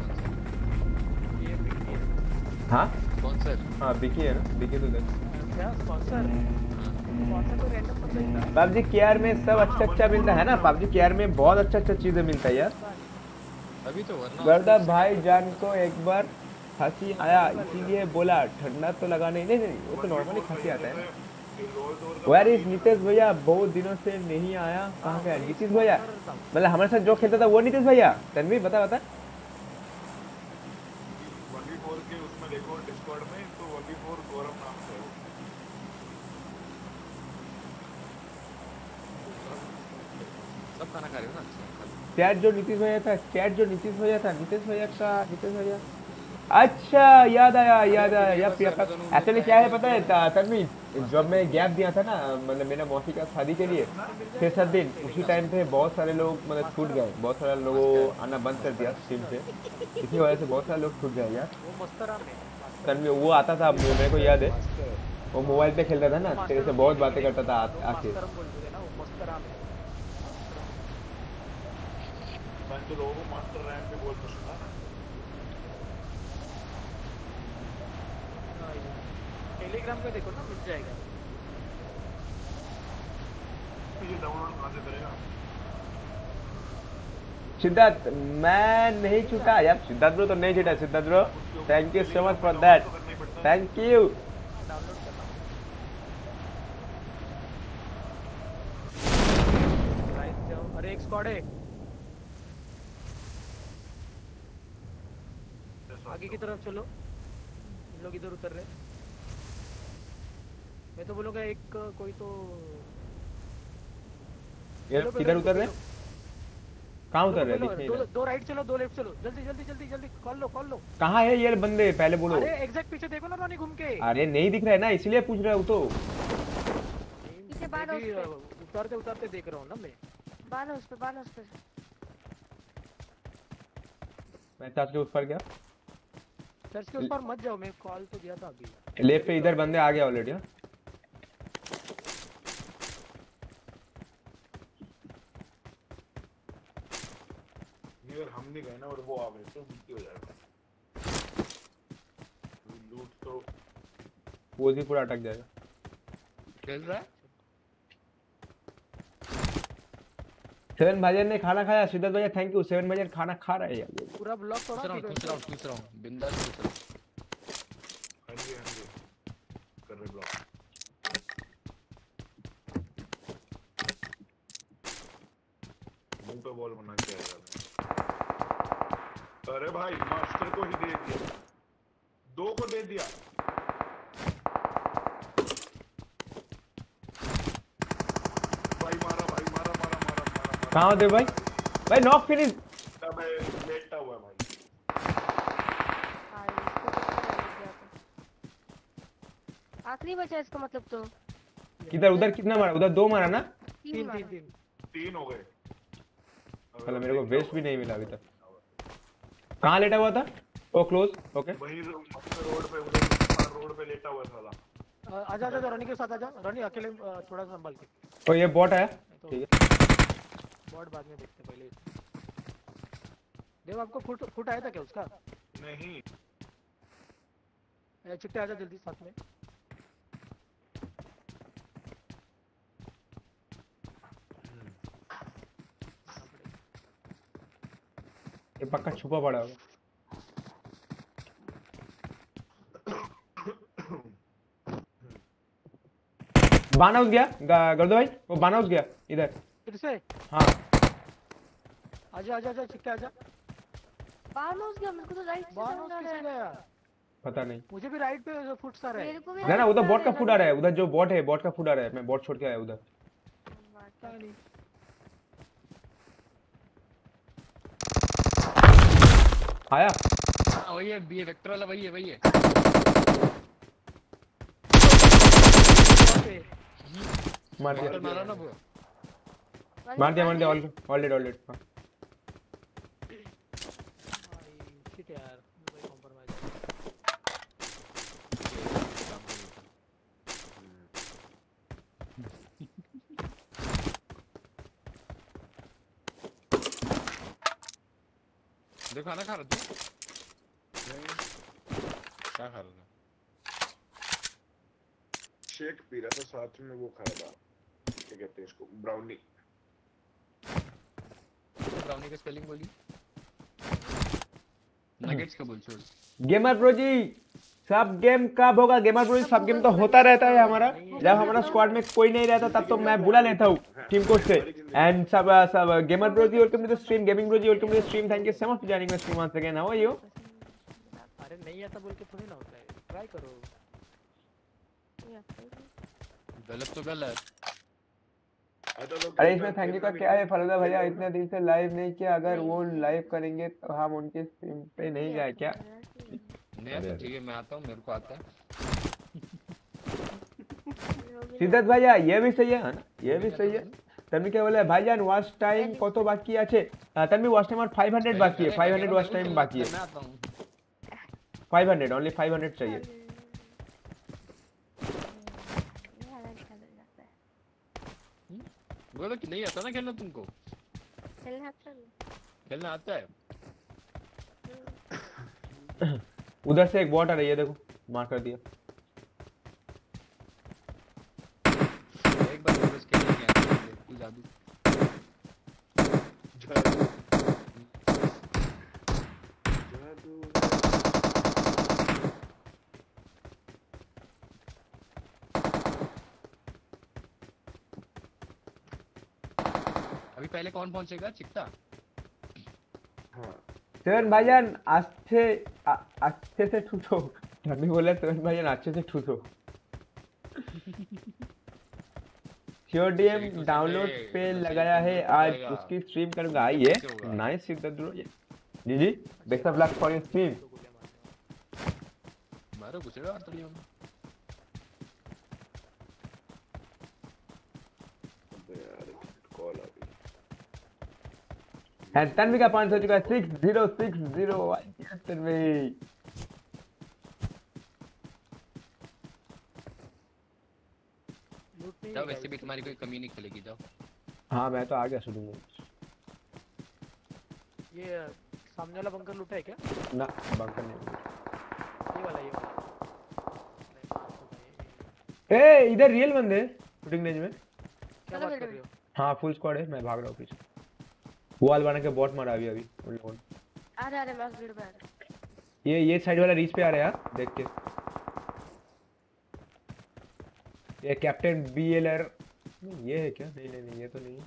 हाँ स्पॉन्सर, हाँ बिकी है ना, बिकी तो देख। क्या स्पॉन्सर तो रैंडम बंदा ही था। PUBG KR में सब अच्छा मिलता है ना, PUBG KR में बहुत अच्छा चीजें मिलता है यार। अभी तो वरना गर्दा भाई जान को एक बार खांसी आया इसीलिए बोला ठंडा तो लगा नहीं, वो तो नॉर्मली खांसी आता है। वेयर इज नीतीश भैया? बहुत दिनों से नहीं आया, कहाँ गया नीतीश भैया? मतलब हमारे साथ जो खेलता था वो नीतीश भैया? तन्वी बता 1v4 के उसमें देखो डिस्कॉर्ड में, तो 1v4 गौरव नाम से है। सब खाना खा रहे हो ना? चैट जो नीतीश भैया था, नीतीश भैया। अच्छा याद आया यार प्रियंका। एक्चुअली क्या है पता है तन्वी, जब मैं गैप दिया था ना, मतलब मेरा मौसी का शादी के लिए 6-7 दिन, उसी टाइम पे बहुत सारे लोग मतलब छूट गए, बहुत सारे लोगों आना बंद कर दिया स्ट्रीम पे, इसी वजह से बहुत सारे लोग छूट गए यार। तन्वी वो आता था, मेरे को याद है, वो मोबाइल पे खेलता था ना, तेरे से बहुत बातें करता था आके। मैं तो लोगों को मास्टर रैंक पे बोलता सुना। टेलीग्राम पे देखो ना, मिल जाएगा। ये डाउनलोड कहाँ से करेगा? सिद्धार्थ मैं नहीं छूटा यार, सिद्धार्थ ब्रो तो नहीं छूटा। Siddharth bro thank you so much for that, thank you. अरे एक स्क्वाड है आगे की तरफ, चलो इन लोग इधर उतर रहे। मैं तो बोलूँगा एक कोई तो ये किधर उतर रहे? कहाँ उतर रहे? दो राइट चलो, 2 लेफ्ट चलो, जल्दी कॉल लो। कहाँ है ये बंदे पहले बोलो। अरे एग्जैक्ट पीछे देखो ना रोनी घूम के। अरे नहीं दिख रहा है ना, इसलिए पूछ रहा हूँ। तो उतारते देख रहा हूँ ना मैं। बानो उस पे। मैं चर्च के उस पर गया। चर्च के उस पर मत जाओ, मैं कॉल तो दिया था अभी। लेफ्ट पे इधर बंदे आ गया ऑलरेडी। अगर हम नहीं गए ना और वो आ गए तो मुश्किल हो जाएगा। लूट तो वो भी पूरा अटक जाएगा। खेल रहा है 7 भाईजान ने खाना खाया। सिद्धार्थ भैया थैंक यू। 7 भाईजान खाना खा रहे हैं यार। पूरा ब्लॉक थोड़ा पूछ रहा हूँ बिंदास पूछ रहा हूँ। हाँ जी कर रहे ब्लॉक। मुंह पे बॉल बना के आएगा। अरे भाई मास्टर को ही दे दिया, 2 को दे दिया। कहाँ दे भाई? भाई नॉक फिनिश। मैं लेटा हुआ भाई। आखिरी बचा इसका मतलब तो। किधर उधर कितना मारा? उधर 2 मारा ना? 3 हो गए। चलो मेरे को वेस्ट भी नहीं मिला अभी तक। कहाँ लेटा हुआ था? Oh close. ओके वही रोड पे उधर रोड पे लेटा हुआ साला। आजा आजा रॉनी के साथ आजा। रॉनी अकेले थोड़ा संभाल के। तो ये बॉट आया। ठीक है बॉट बाद में देखते पहले। देव आपको फुट आया था क्या उसका? नहीं। चिट्टे आजा जल्दी साथ में। ये पक्का छुपा पड़ा होगा। बानाउस गया गर्दो भाई, वो बानाउस गया इधर। फिर से? हाँ आजा आजा आजा चिट्टे आजा। बानाउस गया, मेरे को तो राइट से बानाउस किसे गया? पता नहीं, मुझे भी राइट पे फुट आ रहा है। ना ना उधर बॉट का फुट आ रहा है। उधर जो बॉट है, बॉट का फुट आ रहा है। मैं बॉट छोड़ के आया उधर। आया? हाँ वही है, बी वेक्टर वाला वही है, वही है। मार दिया मारा ना वो। मार दिया ऑल डेड। हाँ शिट यार, भाई कॉम्प्रोमाइज। देखो खाना खा रहा तू? क्या खा रहा था? शेक पी रहा था, साथ में वो खा रहा था, क्या कहते हैं इसको, ब्राउनी। ब्राउनी का स्पेलिंग बोली। नगेट्स का बोल छोड़। गेमर प्रो जी सब गेम कब होगा? गेमर प्रो जी सब गेम तो होता रहता है हमारा। जब हमारा स्क्वाड में कोई नहीं रहता तब तो मैं बुला लेता हूँ टीम कोच से। एंड सब gamer pro ji welcome to the stream. Gaming pro ji welcome to the stream. Thank you so much for joining my stream once again. How are you? अरे नहीं आता बोल के थोड़ी ना होता है, ट्राई करो। गलत तो गलत। अरे इसमें थैंक यू का क्या है फलूदा भैया? इतने दिन से लाइव नहीं किया, अगर वो लाइव करेंगे तो हम उनके स्ट्रीम पे नहीं जाए क्या? नहीं तो ठीक है, मैं आता हूँ, मेरे को आता है। सिद्धार्थ भैया ये भी सही है ना, ये भी सही है। तभी क्या बोले भाईजान वॉच टाइम কত बाकी আছে? तभी वॉच टाइम और 500 बाकी है। 500 वॉच टाइम बाकी है। मैं आता हूँ। 500 ओनली 500 चाहिए। बोलो कि नहीं आता ना खेलना तुमको? खेलना आता है। उधर से एक बॉट आ रही है, देखो मार कर दिया। एक बार बस खेलने गया तू जादू। अभी पहले कौन पहुंचेगा? चिट्टा। हाँ सेवन भाईजान अच्छे से ठूसो। तभी बोला सेवन भाईजान अच्छे से ठूसो। श्योर डीएम डाउनलोड पे लगाया है, आज उसकी स्ट्रीम करूंगा। आइए नाइस सिद्धार्थ ब्रो। जी best of luck for your stream. मारो घुसेगा आर्टिलियम। एंड तन्वी का पॉइंट हो चुका है 6060। तन्वी जाओ, वैसे भी तुम्हारी कोई कमी नहीं खलेगी, जाओ। हाँ मैं तो आ गया शुरू में। ये सामने वाला बंकर लूटा है क्या? ना बंकर नहीं। ये वाला ए इधर रियल बंदे शूटिंग रेंज में। क्या बात कर रहे हो? हाँ फुल स्क्वाड है, मैं भाग रहा हूँ पीछे। वॉल बना के बॉट मारा अभी उन लोगों ने। अरे मैं भीड़ में आ रहा। ये साइड वाला रीच पे आ रहा है यार, देख के। ये कैप्टन बीएलआर ये है क्या? नहीं नहीं नहीं ये तो नहीं है।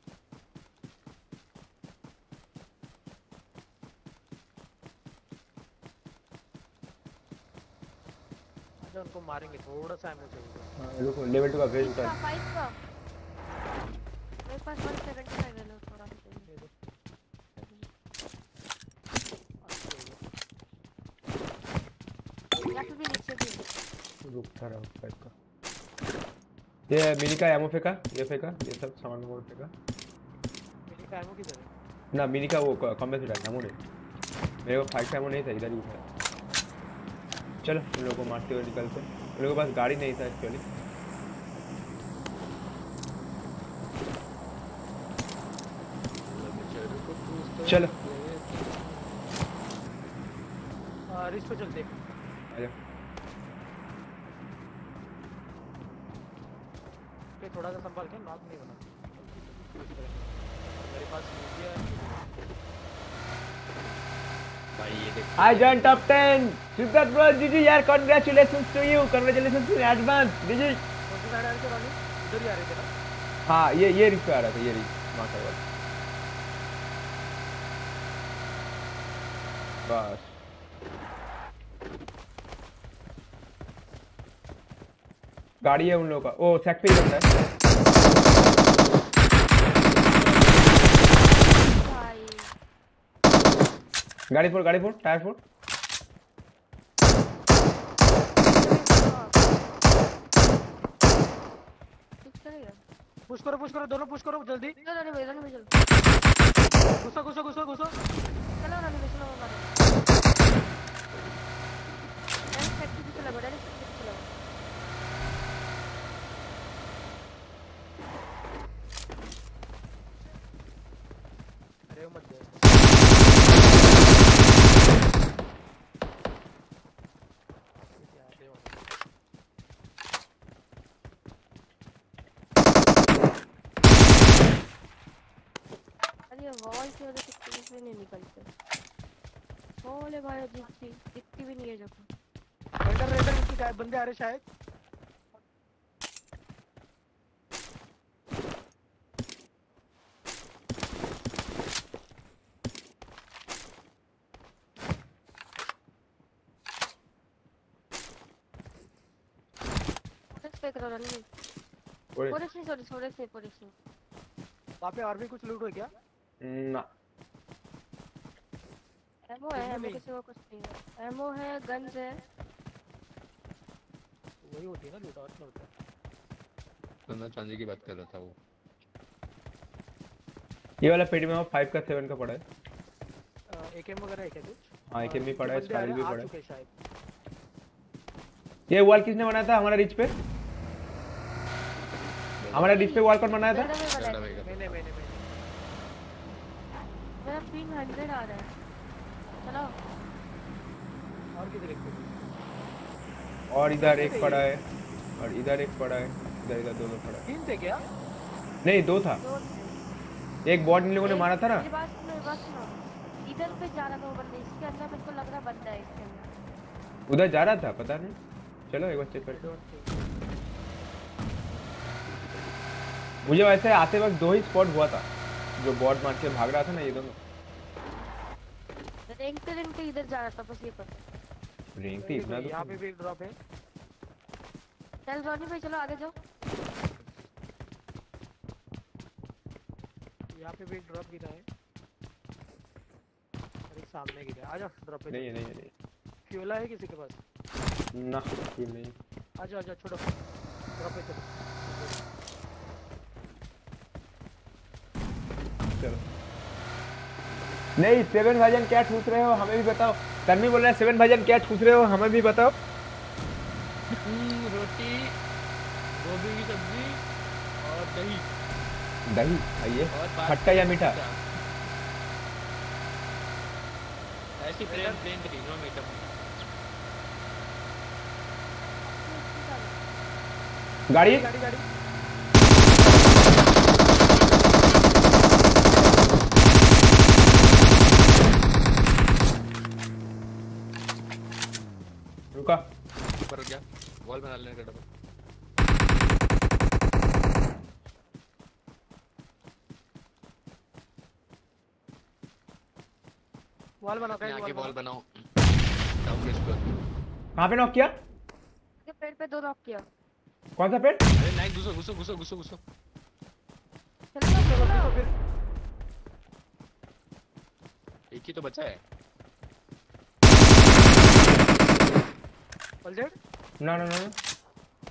अच्छा उनको मारेंगे, थोड़ा सा एमो चाहिए। हां रुको लेवल 2 का भेज उतार। मेरे पास 175 है लो थोड़ा। रुकता रहा उस टाइप का। ये मिनी का एमओ फेंका, ये फेंका, ये सब सामान वो फेंका। मिनी का एमओ किधर है? ना मिनी का वो कम से एमओ नहीं, मेरे को 5 का एमओ नहीं था, इधर ही उठाया। चलो उन लोगों को मारते हुए निकलते। उन लोगों के पास गाड़ी नहीं था एक्चुअली। चलो रिस्क पे चलते। आजा। थोड़ा सा संभाल के, नॉक नहीं बना। मेरे पास मीडिया भाई ये देख। I joined top 10. Siddharth bro, GG यार, congratulations to you. Congratulations in advance. GG. कौन सी साइड आ रहे थे रानी? इधर ही आ रहे थे ना? हाँ ये रिस्क पे आ रहा था, ये रिस्क मार्कर वाला। बस गाड़ी है उन लोगों का। ओ सेक पे ही लगता है। गाड़ी फोड़, टायर फोड़। पुश करो, दोनों पुश करो जल्दी। घुसो। चलो रानी में चलो मारो। डायरेक्ट फैक्ट्री से चला, डायरेक्ट फैक्ट्री से चला। अरे मत दे। अरे वॉल की वजह से पुलिस भी नहीं निकलते। बोले भाई दिखती भी नहीं है जगह। रेडर की गाय बंदे आ रहे शायद। फेंक रहा नहीं। पुलिस नहीं। वहाँ पे और भी कुछ लूट हो क्या? ना। एमओ है, एमओ के सिवा कुछ नहीं है। एमओ है, गन्स है। वही होती है ना लूट, और क्या होता है? बंदा चांदी की बात कर रहा था वो। ये वाला पेटी में 5 का 7 का पड़ा है। एकेएम वगैरह है क्या कुछ? हाँ एकेएम भी पड़ा है, स्टाइल भी पड़ा है। शायद ये वॉल किसने बनाया था हमारा रिच पे? हमारा रिच पे वॉल कौन बनाया था? मैंने मेरा पिंग 100 आ रहा है। चलो और किधर एक? और इधर एक पड़ा है, और इधर एक पड़ा है, इधर दोनों पड़ा है। 3 थे क्या? नहीं 2 था। एक बॉट इन लोगों ने मारा था ना। मेरी बात सुनो। इधर पे जा रहा था वो बंदा, इसके अंदर मेरे को लग रहा बंदा है इसके अंदर। उधर जा रहा था, पता नहीं। चलो एक बार चेक करते हैं। मुझे वैसे आते वक्त 2 ही स्पॉट हुआ था, जो बॉट मार के भाग रहा था ना, ये दोनों। रैंक पे इधर जा रहा था, बस ये पता। रैंक पे इतना तो यहाँ पे भी एक ड्रॉप है। चल रॉनी भाई चलो आगे जाओ। यहाँ पे भी एक ड्रॉप गिरा है। अरे सामने गिरा। आजा ड्रॉप पे। नहीं। फ्यूल है किसी के पास? ना फ्यूल नहीं। आजा छोड़ो, ड्रॉप पे चलो। नहीं 7 भाईजान क्या ठूस रहे हो, हमें भी बताओ। तन्वी बोल रहा है 7 भाईजान क्या ठूस रहे हो, हमें भी बताओ। रोटी, गोभी की सब्जी और दही आइए। खट्टा या मीठा? ऐसी प्लेन नो मीठा। गाड़ी रुका। ऊपर गया, वॉल बना लेने का डबल। वॉल बनाओ, वॉल बनाओ। डाउन लिस्ट पर। कहाँ पे नॉक किया? पेड़ पे 2 नॉक किया। कौन सा पेड़? अरे नाइट घुसो। चलो एक ही तो बचा है। All dead? ना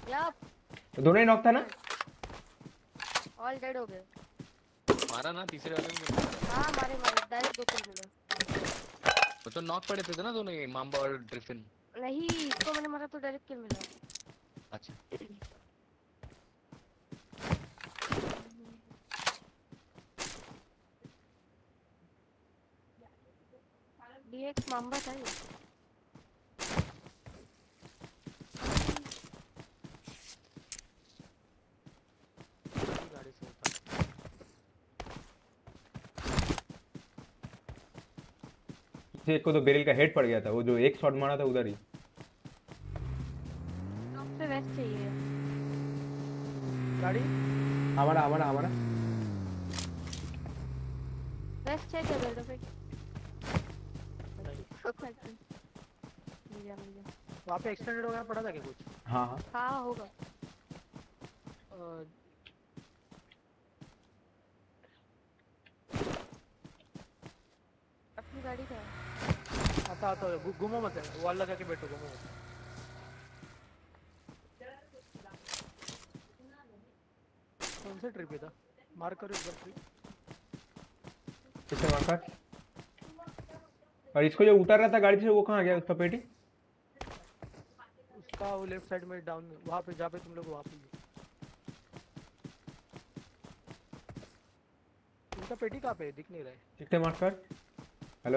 यार तो दोनों ही नॉक था ना? ऑल डेड हो गए। मारा ना तीसरे वाले में? हाँ मारे डायरेक्ट 2 किल मिला। वो तो नॉक पड़े थे ना दोनों, ये माम्बा और ड्रिफिन। नहीं इसको मैंने मारा तो डायरेक्ट किल मिला। अच्छा DX माम्बा था ये। गाड़ी से उतर। एक को तो बेरिल का हेड पड़ गया था, वो जो एक शॉट मारा था उधर ही। सबसे वेस्ट चाहिए गाड़ी हमारा वेस्ट है क्या बेल्ट पे? वहाँ पे एक्सटेंडेड वगैरह पड़ा था क्या कुछ? हाँ होगा। अपनी गाड़ी का आता घूमो मत, वॉल लगा के बैठो, घूमो मत। कौन सा ट्रिप था? मार्क करो इस बार ट्रिप। किसने मारा? और इसको जो उतर रहा था गाड़ी से वो कहाँ गया उसका पेटी? उसका वो लेफ्ट साइड में डाउन में, वहाँ पे जहाँ पे तुम लोग वहाँ पे। उनका पेटी कहाँ पे दिख नहीं रहा है। कितने मार्क कर? हेलो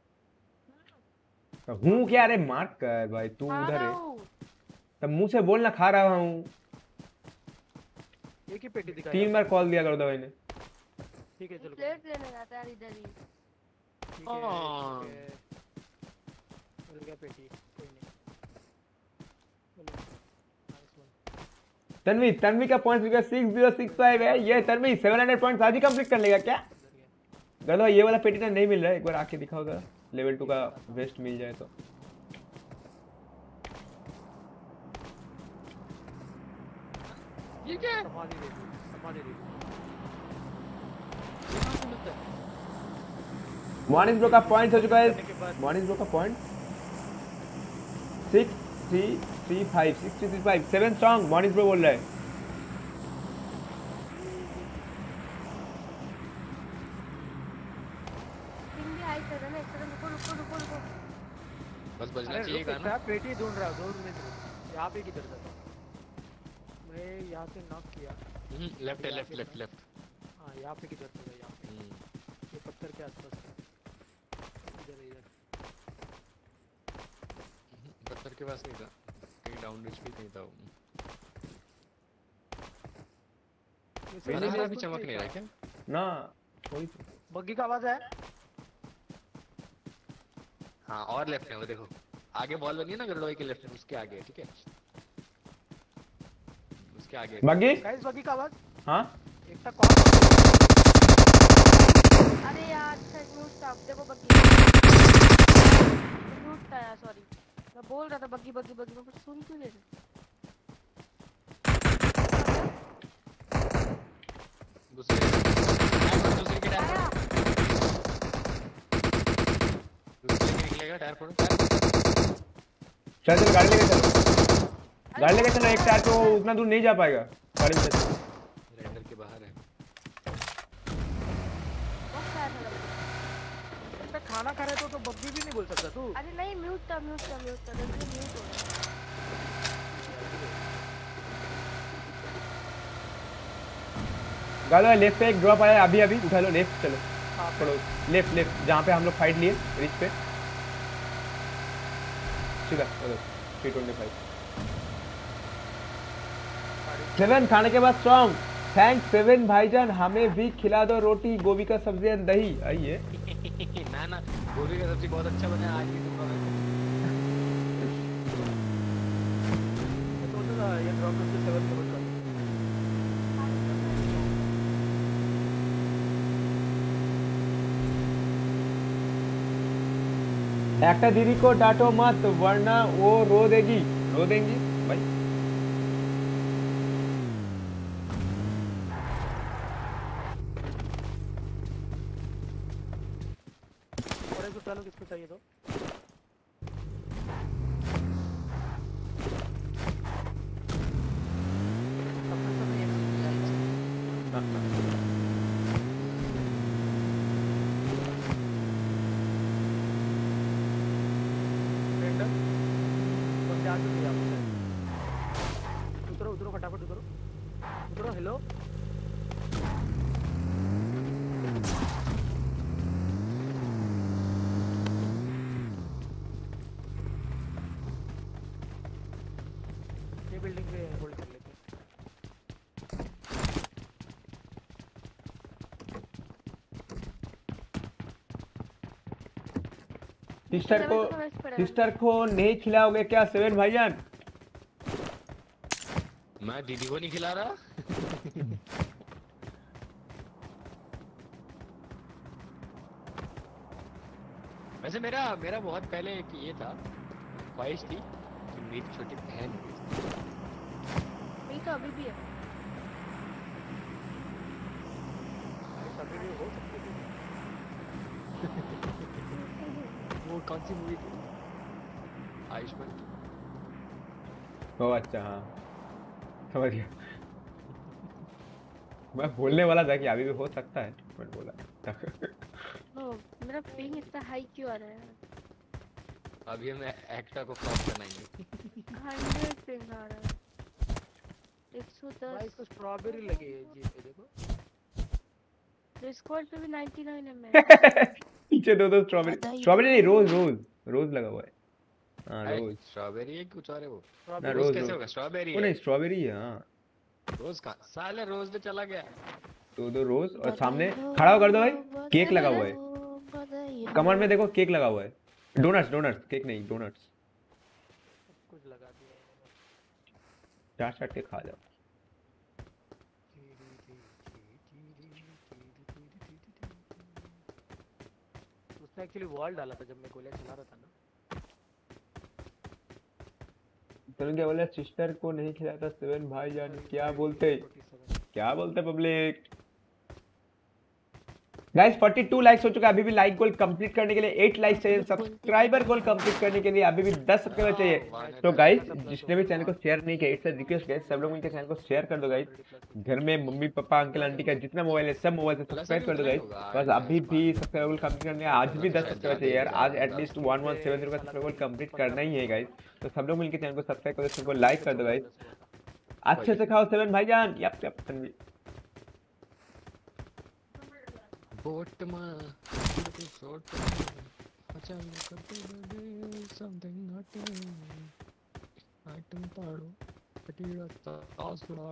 हूँ क्या? अरे मार्क कर भाई, तू उधर है तब मुंह से बोलना, खा रहा हूँ। एक ही पेटी दिखाया। 3 बार कॉल दिया करो दवाई ने। ठीक है चलो। प्लेट लेने जाता है इधर ही। ठीक है मिल गया पेटी, कोई नहीं। तन्वी का पॉइंट 6065 है। ये तन्वी 700 पॉइंट्स आज ही कंप्लीट कर लेगा क्या? गलत ये वाला पेटी ना नहीं मिल रहा है, एक बार आके दिखाओ जरा। लेवल 2 का वेस्ट मिल जाए तो। ये क्या? समाधि दे। मॉर्निंग ब्रो का पॉइंट हो चुका है। मॉर्निंग ब्रो का पॉइंट 6335 7 स्ट्रांग मॉर्निंग ब्रो बोल रहा है। बस बजना चाहिए गाना। पेटी ढूंढ रहा हूँ, यहाँ पे किधर था? मैं यहाँ से नॉक किया। लेफ्ट। हाँ यहाँ पे किधर था? यहाँ पे ये पत्थर के आसपास इधर पत्थर के पास नहीं था, कहीं डाउन रिच भी नहीं था वो। मेरा भी चमक नहीं रहा क्या? ना कोई बग्गी का आवाज है। हाँ और लेफ्ट है वो, देखो आगे बॉल बनी है ना गरडोई के लेफ्ट में, उसके आगे। ठीक है उसके आगे बग्गी। गाइस बग्गी का आवाज। हाँ एक था कौन? अरे यार म्यूट था, देखो बग्गी म्यूट था यार, सॉरी। मैं बोल रहा था बग्गी मैं कुछ सुन क्यों नहीं रही? दूसरे के निकलेगा टायर फोड़। चल गाड़ी लेके चलो। एक टायर तो उतना दूर नहीं जा पाएगा गाड़ी में। रेंडर के बाहर है। खाना खा रहे तो बग्गी भी नहीं बोल सकता तू। अरे नहीं म्यूट था म्यूट हो रहा। गालो लेफ्ट पे एक ड्रॉप आया अभी उठा लो। लेफ्ट चलो लेफ्ट जहाँ पे हम लोग फाइट लिए रिच पे सीधा 325 7 खाने के बाद स्ट्रॉन्ग। थैंक्स 7 भाईजान, हमें भी खिला दो रोटी गोभी का सब्जी और दही। आइए ना गोभी का सब्जी बहुत अच्छा बना आज भी तुम तो ये ड्रॉप से 7 के बाद একটা दीदी को डांटो मत वरना वो रो देंगी भाई। और एक चलो किसको चाहिए तो फटाफट उतरो उतरो। हेलो ये बिल्डिंग पे होल्ड कर लेते हैं। सिस्टर को नहीं खिलाओगे क्या सेवन भाईजान? मैं दीदी को नहीं खिला रहा। वैसे मेरा बहुत पहले एक ये था, ख्वाहिश थी कि मेरी छोटी बहन मेरी तो अभी भी है। अभी भी हो सकती है। वो कौन सी मूवी थी? आयुष्मान। ओ अच्छा हाँ समझ गया। मैं बोलने वाला था कि अभी भी हो सकता है, बट बोला मेरा पिंग इतना हाई क्यों आ रहा है? अभी हमें एक्टा को क्रॉस बनाएंगे। 100 पिंग आ रहा है। 110। भाई इसको स्ट्रॉबेरी लगी है जी पे देखो। डिस्कॉर्ड पे भी 99 है मैं। पीछे दो स्ट्रॉबेरी नहीं, रोज लगा हुआ है। हाँ रोज स्ट्रॉबेरी है कुछ और है वो? ना रोज कैसे होगा? स्ट्रॉबेरी वो नहीं स्ट्रॉबेरी है। हाँ रोज का साले रोज पे चला गया। दो रोज और सामने खड़ा कर दो भाई। केक लगा हुआ है कमर में, देखो केक लगा हुआ है। डोनट्स केक नहीं डोनट्स। कुछ लगा दिया चाट के खा जाओ। उसने एक्चुअली वॉल डाला था जब मैं गोलियां चला रहा था ना। तो क्या बोला? सिस्टर को नहीं खिलाता सेवन भाईजान। क्या बोलते पब्लिक? गाइस 42 लाइक्स हो चुका है। अभी भी लाइक गोल कंप्लीट करने के लिए 8 लाइक्स चाहिए। सब्सक्राइबर गोल कंप्लीट करने के लिए अभी भी 10 सब्सक्राइबर चाहिए। तो गाइस जिसने भी चैनल को शेयर नहीं किया, इट्स अ रिक्वेस्ट गाइस, सब लोग मिलकर चैनल को शेयर कर दो गाइस। घर में मम्मी पापा अंकल आंटी का जितना मोबाइल है सब मोबाइल से सब्सक्राइब कर दो गाइस। बस अभी भी सब्सक्राइबर गोल कंप्लीट करने है। आज भी 10 सब्सक्राइबर चाहिए यार। आज एटलीस्ट 1170 का सब्सक्राइबर गोल कंप्लीट करना ही है गाइस। तो सब लोग मिलकर चैनल को सब्सक्राइब कर दो, सबको लाइक कर दो गाइस। अच्छे से खाओ सेवन भाईजान। यप तन्वी बोट में शॉट अचानक करते बड़े समथिंग नॉट आइटम पाड़ो पटीड़ा तासुड़ा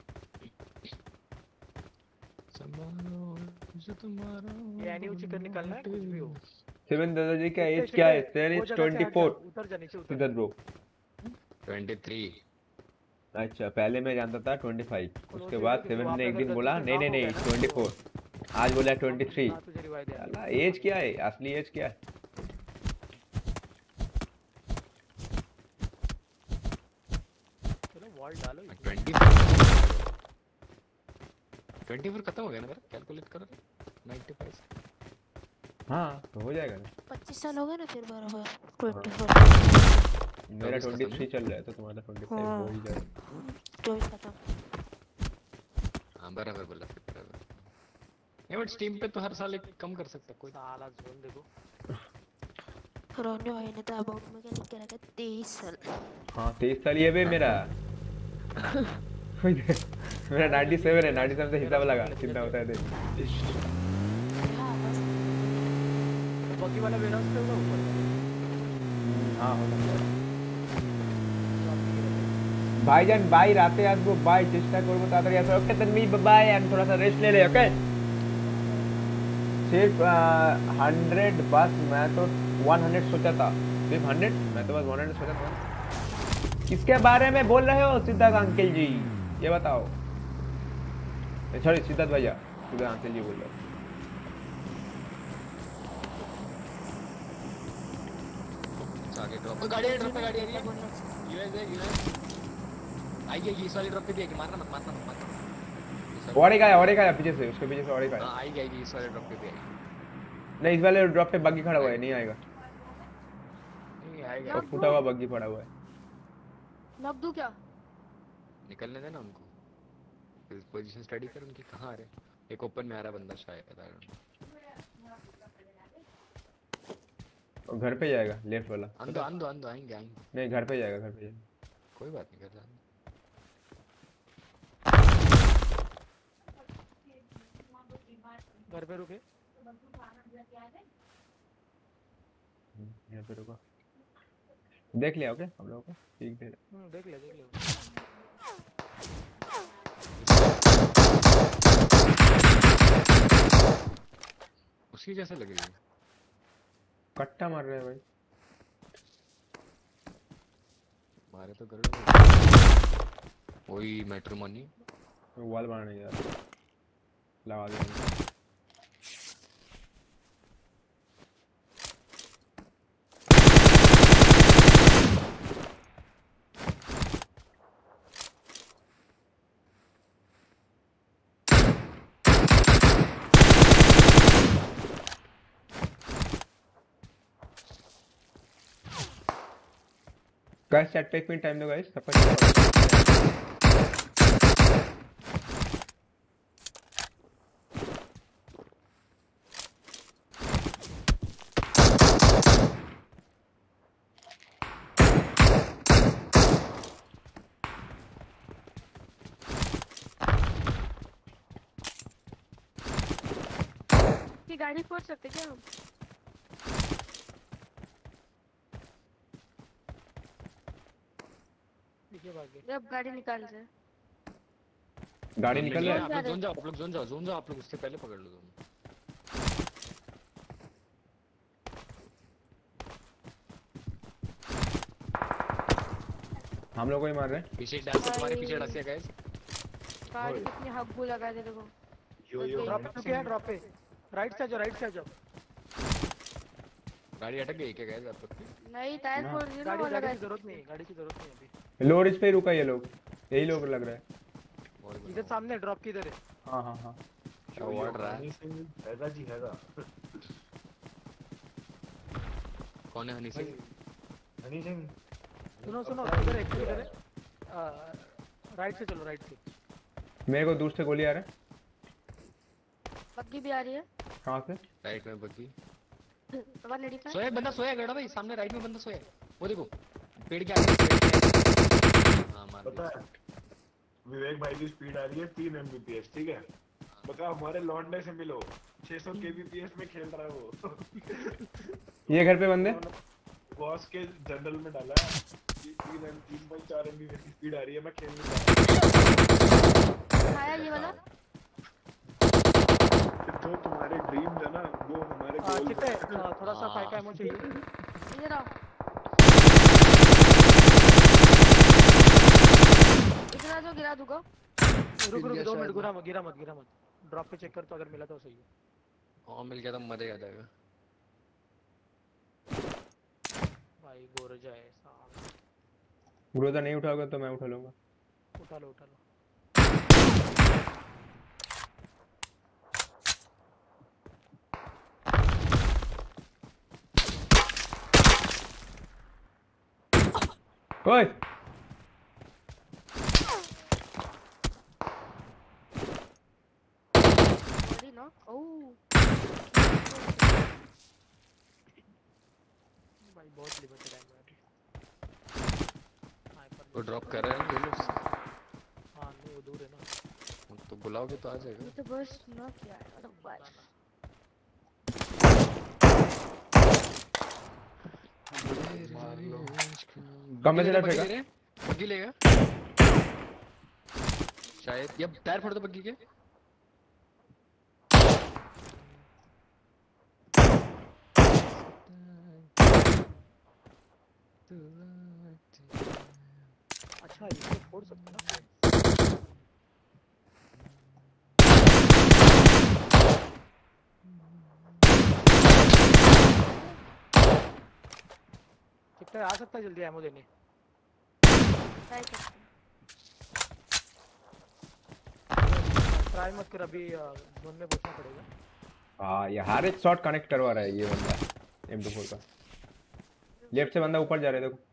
संभालो जो तुम्हारा ये एनी चिकन निकलना है कुछ भी हो। सेवन दादाजी का एज क्या है? Seven is 24। उतर जा नीचे उतर। इधर ब्रो 23। अच्छा पहले मैं जानता था 25। उसके बाद सेवन ने एक दिन बोला नहीं 24। आज बोला 23। एज क्या है? असली एज क्या है? चलो वॉल डालो। 24 खत्म हो गया ना मेरा? कैलकुलेट करो 95। हाँ तो हो जाएगा ना। 25 साल हो गए ना फिर 12 24। मेरा 23 चल रहा है तो तुम्हारा 25 हो ही जाएगा। 24 खत्म। हाँ बराबर बोला फिर बराबर। नहीं बट स्टीम पे तो हर साल एक कम कर सकता कोई। साला जोन देखो रोने भाई ने तो अबाउट में क्या लिख के रखा 23 साल। हाँ 23 साल ये भी मेरा। मेरा 97 है। 97 से हिसाब लगा कितना होता है देख। बाकी वाला वेयरहाउस पे होगा ऊपर। हाँ होता है भाईजान। बाय राते আসবো बाय চেষ্টা করব তাড়াতাড়ি আসো। Okay Tanvi bye. एंड थोड़ा सा रेस्ट ले ले। ओके सिर्फ 100 बस। मैं तो 100 सोचा था। सिर्फ 100? मैं तो बस 100 सोचा था। किसके बारे में बोल रहे हो सिद्धार्थ अंकल जी? ये बताओ। सॉरी सिद्धार्थ भैया, सिद्धार्थ अंकल जी बोल रहे हो। आगे ड्रॉप गाड़ी आ रही है। यूएस आई गई इस वाली ड्रॉप पे भी है कि मारना मत। और एक आया पीछे से। उसके पीछे से और एक आया। हां आई गई इस वाले ड्रॉप पे भी आई। नहीं इस वाले ड्रॉप पे बग्गी खड़ा हुआ है। नहीं आएगा। नहीं आएगा। और फूटा हुआ बग्गी पड़ा हुआ है। नॉक दूं क्या? निकलने देना उनको। फिर पोजीशन स्टडी कर उनकी कहां आ रहे। एक ओपन में आ रहा बंदा शायद। और घर पे जाएगा लेफ्ट वाला। अंदो आएंगे। नहीं घर पे जाएगा। कोई बात नहीं कर रहा। घर पे रुके। यहाँ पे रुको। देख लिया ओके हम लोगों को ठीक दे। देख ले देख ले। उसकी कैसे लग रही है? कट्टा मार रहे हैं भाई। मारे तो कर वही मैट्रिमोनी वॉल बनाने यार लगा देंगे। गाइस चैट पे एक मिनट टाइम दो गाइस सबका की गाड़ी फोड़ सकते क्या हम? अब गाड़ी निकाल रहे हैं। गाड़ी निकल रहा है। आप लोग जोन जाओ आप लोग उससे पहले पकड़ लो तुम। हम लोग को ही मार रहे हैं। पीछे डाल से तुम्हारे पीछे डाल से गाइस। गाड़ी कितनी हब्बू लगा दे देखो। यो ड्रॉप पे राइट से जाओ गाड़ी अटक गई क्या गाइस आप लोग की? नहीं टायर फोड़ दिया ना वाला गाड़ी की जरूरत नहीं अभी। लोड पे रुका ये लोग यही लोग लग रहा है। इधर सामने ड्रॉप की इधर है। हां अवार्ड रहा है हैगा जी हैगा। कौन है हनी सिंह? सुनो इधर है राइट से चलो राइट से। मेरे को दूर से गोली आ रहा है। बग्गी भी आ रही है। कहां से? राइट में बग्गी। सोया बंदा सोया गड़ा भाई सामने राइट में बंदा सोया। वो देखो पेड़ के आगे। हां मार पता है विवेक भाई की स्पीड आ रही है 3 Mbps ठीक है। बता हमारे लॉन्डे से मिलो 600 kbps में खेल रहा है वो। ये घर पे बंदे बॉस के जनरल में डाला है 3.4 Mbps की स्पीड आ रही है। मैं खेल नहीं पा रहा। आया ये वाला जो तुम्हारे ड्रीम है ना वो हमारे गोल कितने थोड़ा सा 5 का एमो चाहिए। ये रहा इतना जो गिरा दूंगा। रुक 2 मिनट गिरा मत ड्रॉप पे चेक कर तो अगर मिला तो सही है। हां मिल गया तो मजे आ जाएगा भाई गोरजा है साहब। ग्रोजा नहीं उठाओगे तो मैं उठा लूंगा। उठा लो ओए बॉडी ना भाई बहुत लिमिटेड है अभी। वो ड्रॉप कर रहे हैं ये लोग। हां नहीं वो दूर है ना। तो बुलाओगे तो आ जाएगा। ये तो बस ना क्या है मतलब बस कम में चला फेंका बग्गी लेगा शायद। ये टायर फोड़ दो बग्गी के। अच्छा ये फोड़ सकते ना। कितना आ सकता है जल्दी एमो देने। ट्राई मत कर अभी जोन में घुसना पड़ेगा। हां ये हर एक शॉट कनेक्ट करवा रहा है ये बंदा M24 का। लेफ्ट से बंदा ऊपर जा रहा है देखो।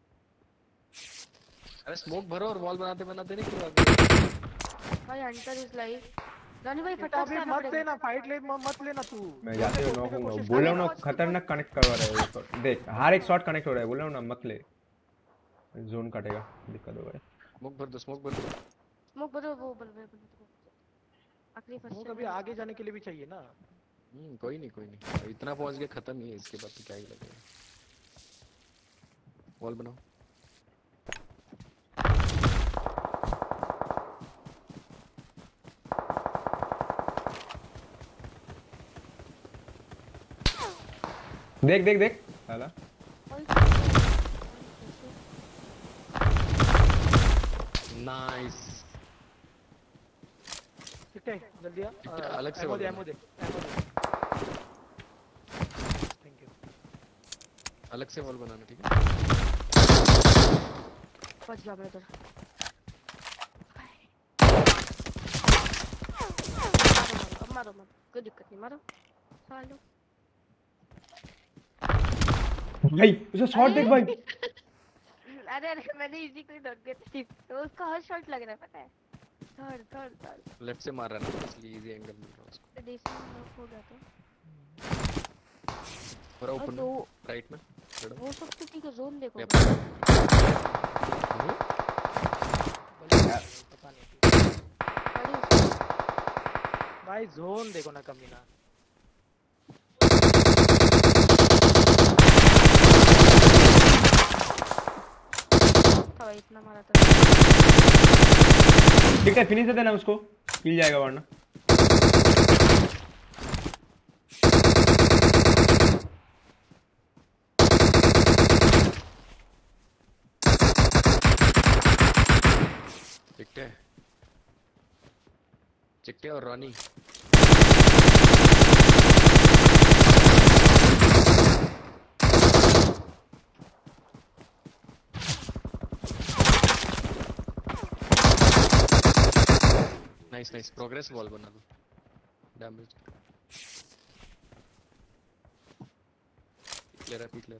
अरे स्मोक भरो और वॉल बनाते नहीं क्यों भाई हंटर इज लाइव। रानी भाई फटाफट से मत लेना फाइट ले मत लेना तू। मैं जाते हुए नॉक हूं। बोल रहा हूं ना खतरनाक कनेक्ट करवा रहा है वो। देख हर एक शॉट कनेक्ट हो रहा है। बोल रहा हूं ना मत ले जोन काटेगा दिक्कत होगा। स्मोक भर दो स्मोक भरो वो बल आखिरी वो फर्स्ट कभी आगे जाने के लिए भी चाहिए ना। कोई नहीं इतना पहुंच गया खत्म ही है, इसके बाद तो क्या ही लगेगा। वॉल बनाओ। देख देख देख साला नाइस। चिट्टे जल्दी आ। अलग से एमो दे बोल एमो दे। Thank you. अलग से वॉल बनाना, ठीक है? बच जा ब्रदर। मारो कोई दिक्कत नहीं, मारो सालो। भाई उसे शॉट देख भाई। अरे मैंने इसी को ही नॉक दिया था, तो उसका हर शॉट लग रहा है पता है। थर्ड लेफ्ट से मार रहा है ना, इसलिए इजी एंगल मिल रहा है उसको। तो देसी में नॉक हो गया तो पूरा ऊपर में राइट में वो सब तो ठीक है। जोन देखो पता नहीं भाई, जोन देखो ना कमीना। भाई इतना मारा था। ठीक है फिनिश दे देना उसको, किल जाएगा वरना। चिट्टे और रॉनी। नाइस प्रोग्रेस वॉल बना दो। डैमेज ले रहा है।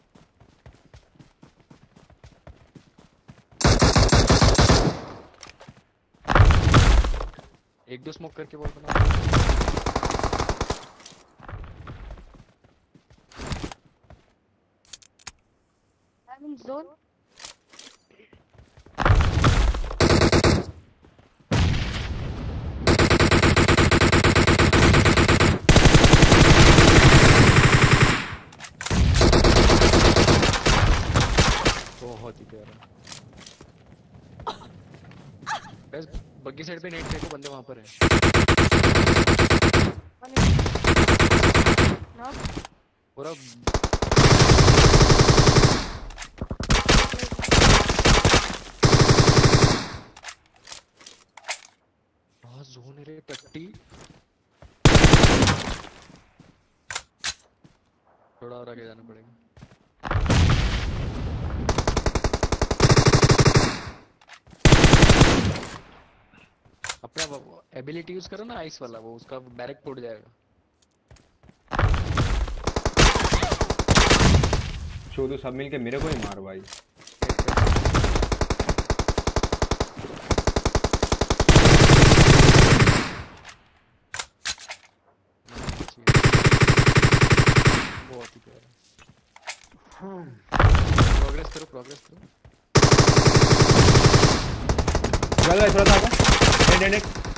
एक दो स्मोक करके वॉल बना। I'm in zone. बहुत ही प्यारा। बस बग्गी साइड पे नेट देखो, बंदे वहां पर हैं। पूरा जोन रे टट्टी। थोड़ा और आगे जाना पड़ेगा। अपना एबिलिटी यूज करो ना आइस वाला, वो उसका डायरेक्ट टूट जाएगा। चोदू सब मिलके मेरे को ही मार भाई। बहुत ही प्यारा। प्रोग्रेस करो। चल भाई थोड़ा सा नेट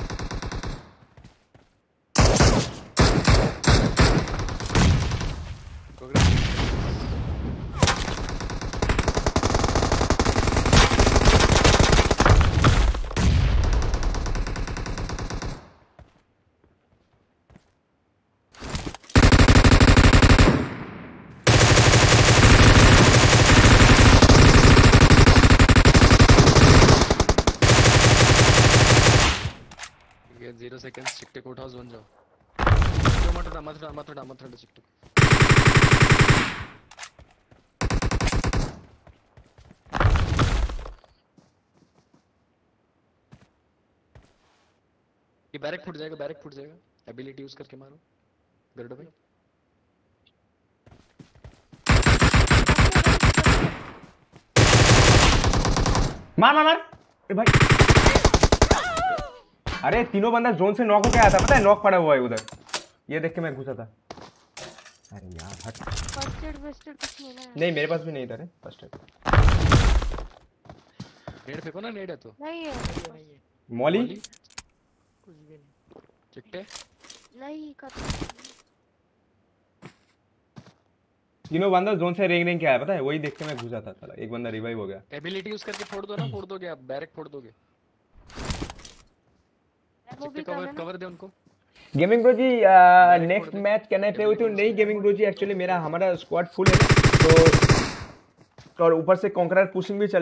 ये 0 सेकंड्स। चिट्टे को उठाओ, जोन जाओ। मत उठा चिट्टे। ये बैरक फूट जाएगा। एबिलिटी यूज करके मारो गर्डो भाई। मार अरे भाई, अरे तीनों बंदा जोन से नॉक होके आया था, पता है? नॉक पड़ा हुआ है उधर, ये देख के मैं घुसा था। अरे यार हट। फर्स्ट एड कुछ नहीं मेरे पास भी नहीं था रे फर्स्ट एड। नेड फेंको ना, नेड है तो नहीं है। मॉली कुछ भी नहीं। चिट्टे नहीं खत्म। तीनों बंदा जोन से रेंग के आया, पता है? वही देख के मैं घुसा था साला। एक बंदा रिवाइव हो गया। एबिलिटी यूज करके फोड़ दो ना, फोड़ दोगे आप, बैरक फोड़ दोगे। चिट्टे कवर दे उनको। Gaming bro ji next match can I play with you? नहीं गेमिंग ब्रो जी, एक्चुअली हमारा स्क्वाड फुल है ना, तो और ऊपर से कॉन्करर पुशिंग भी चल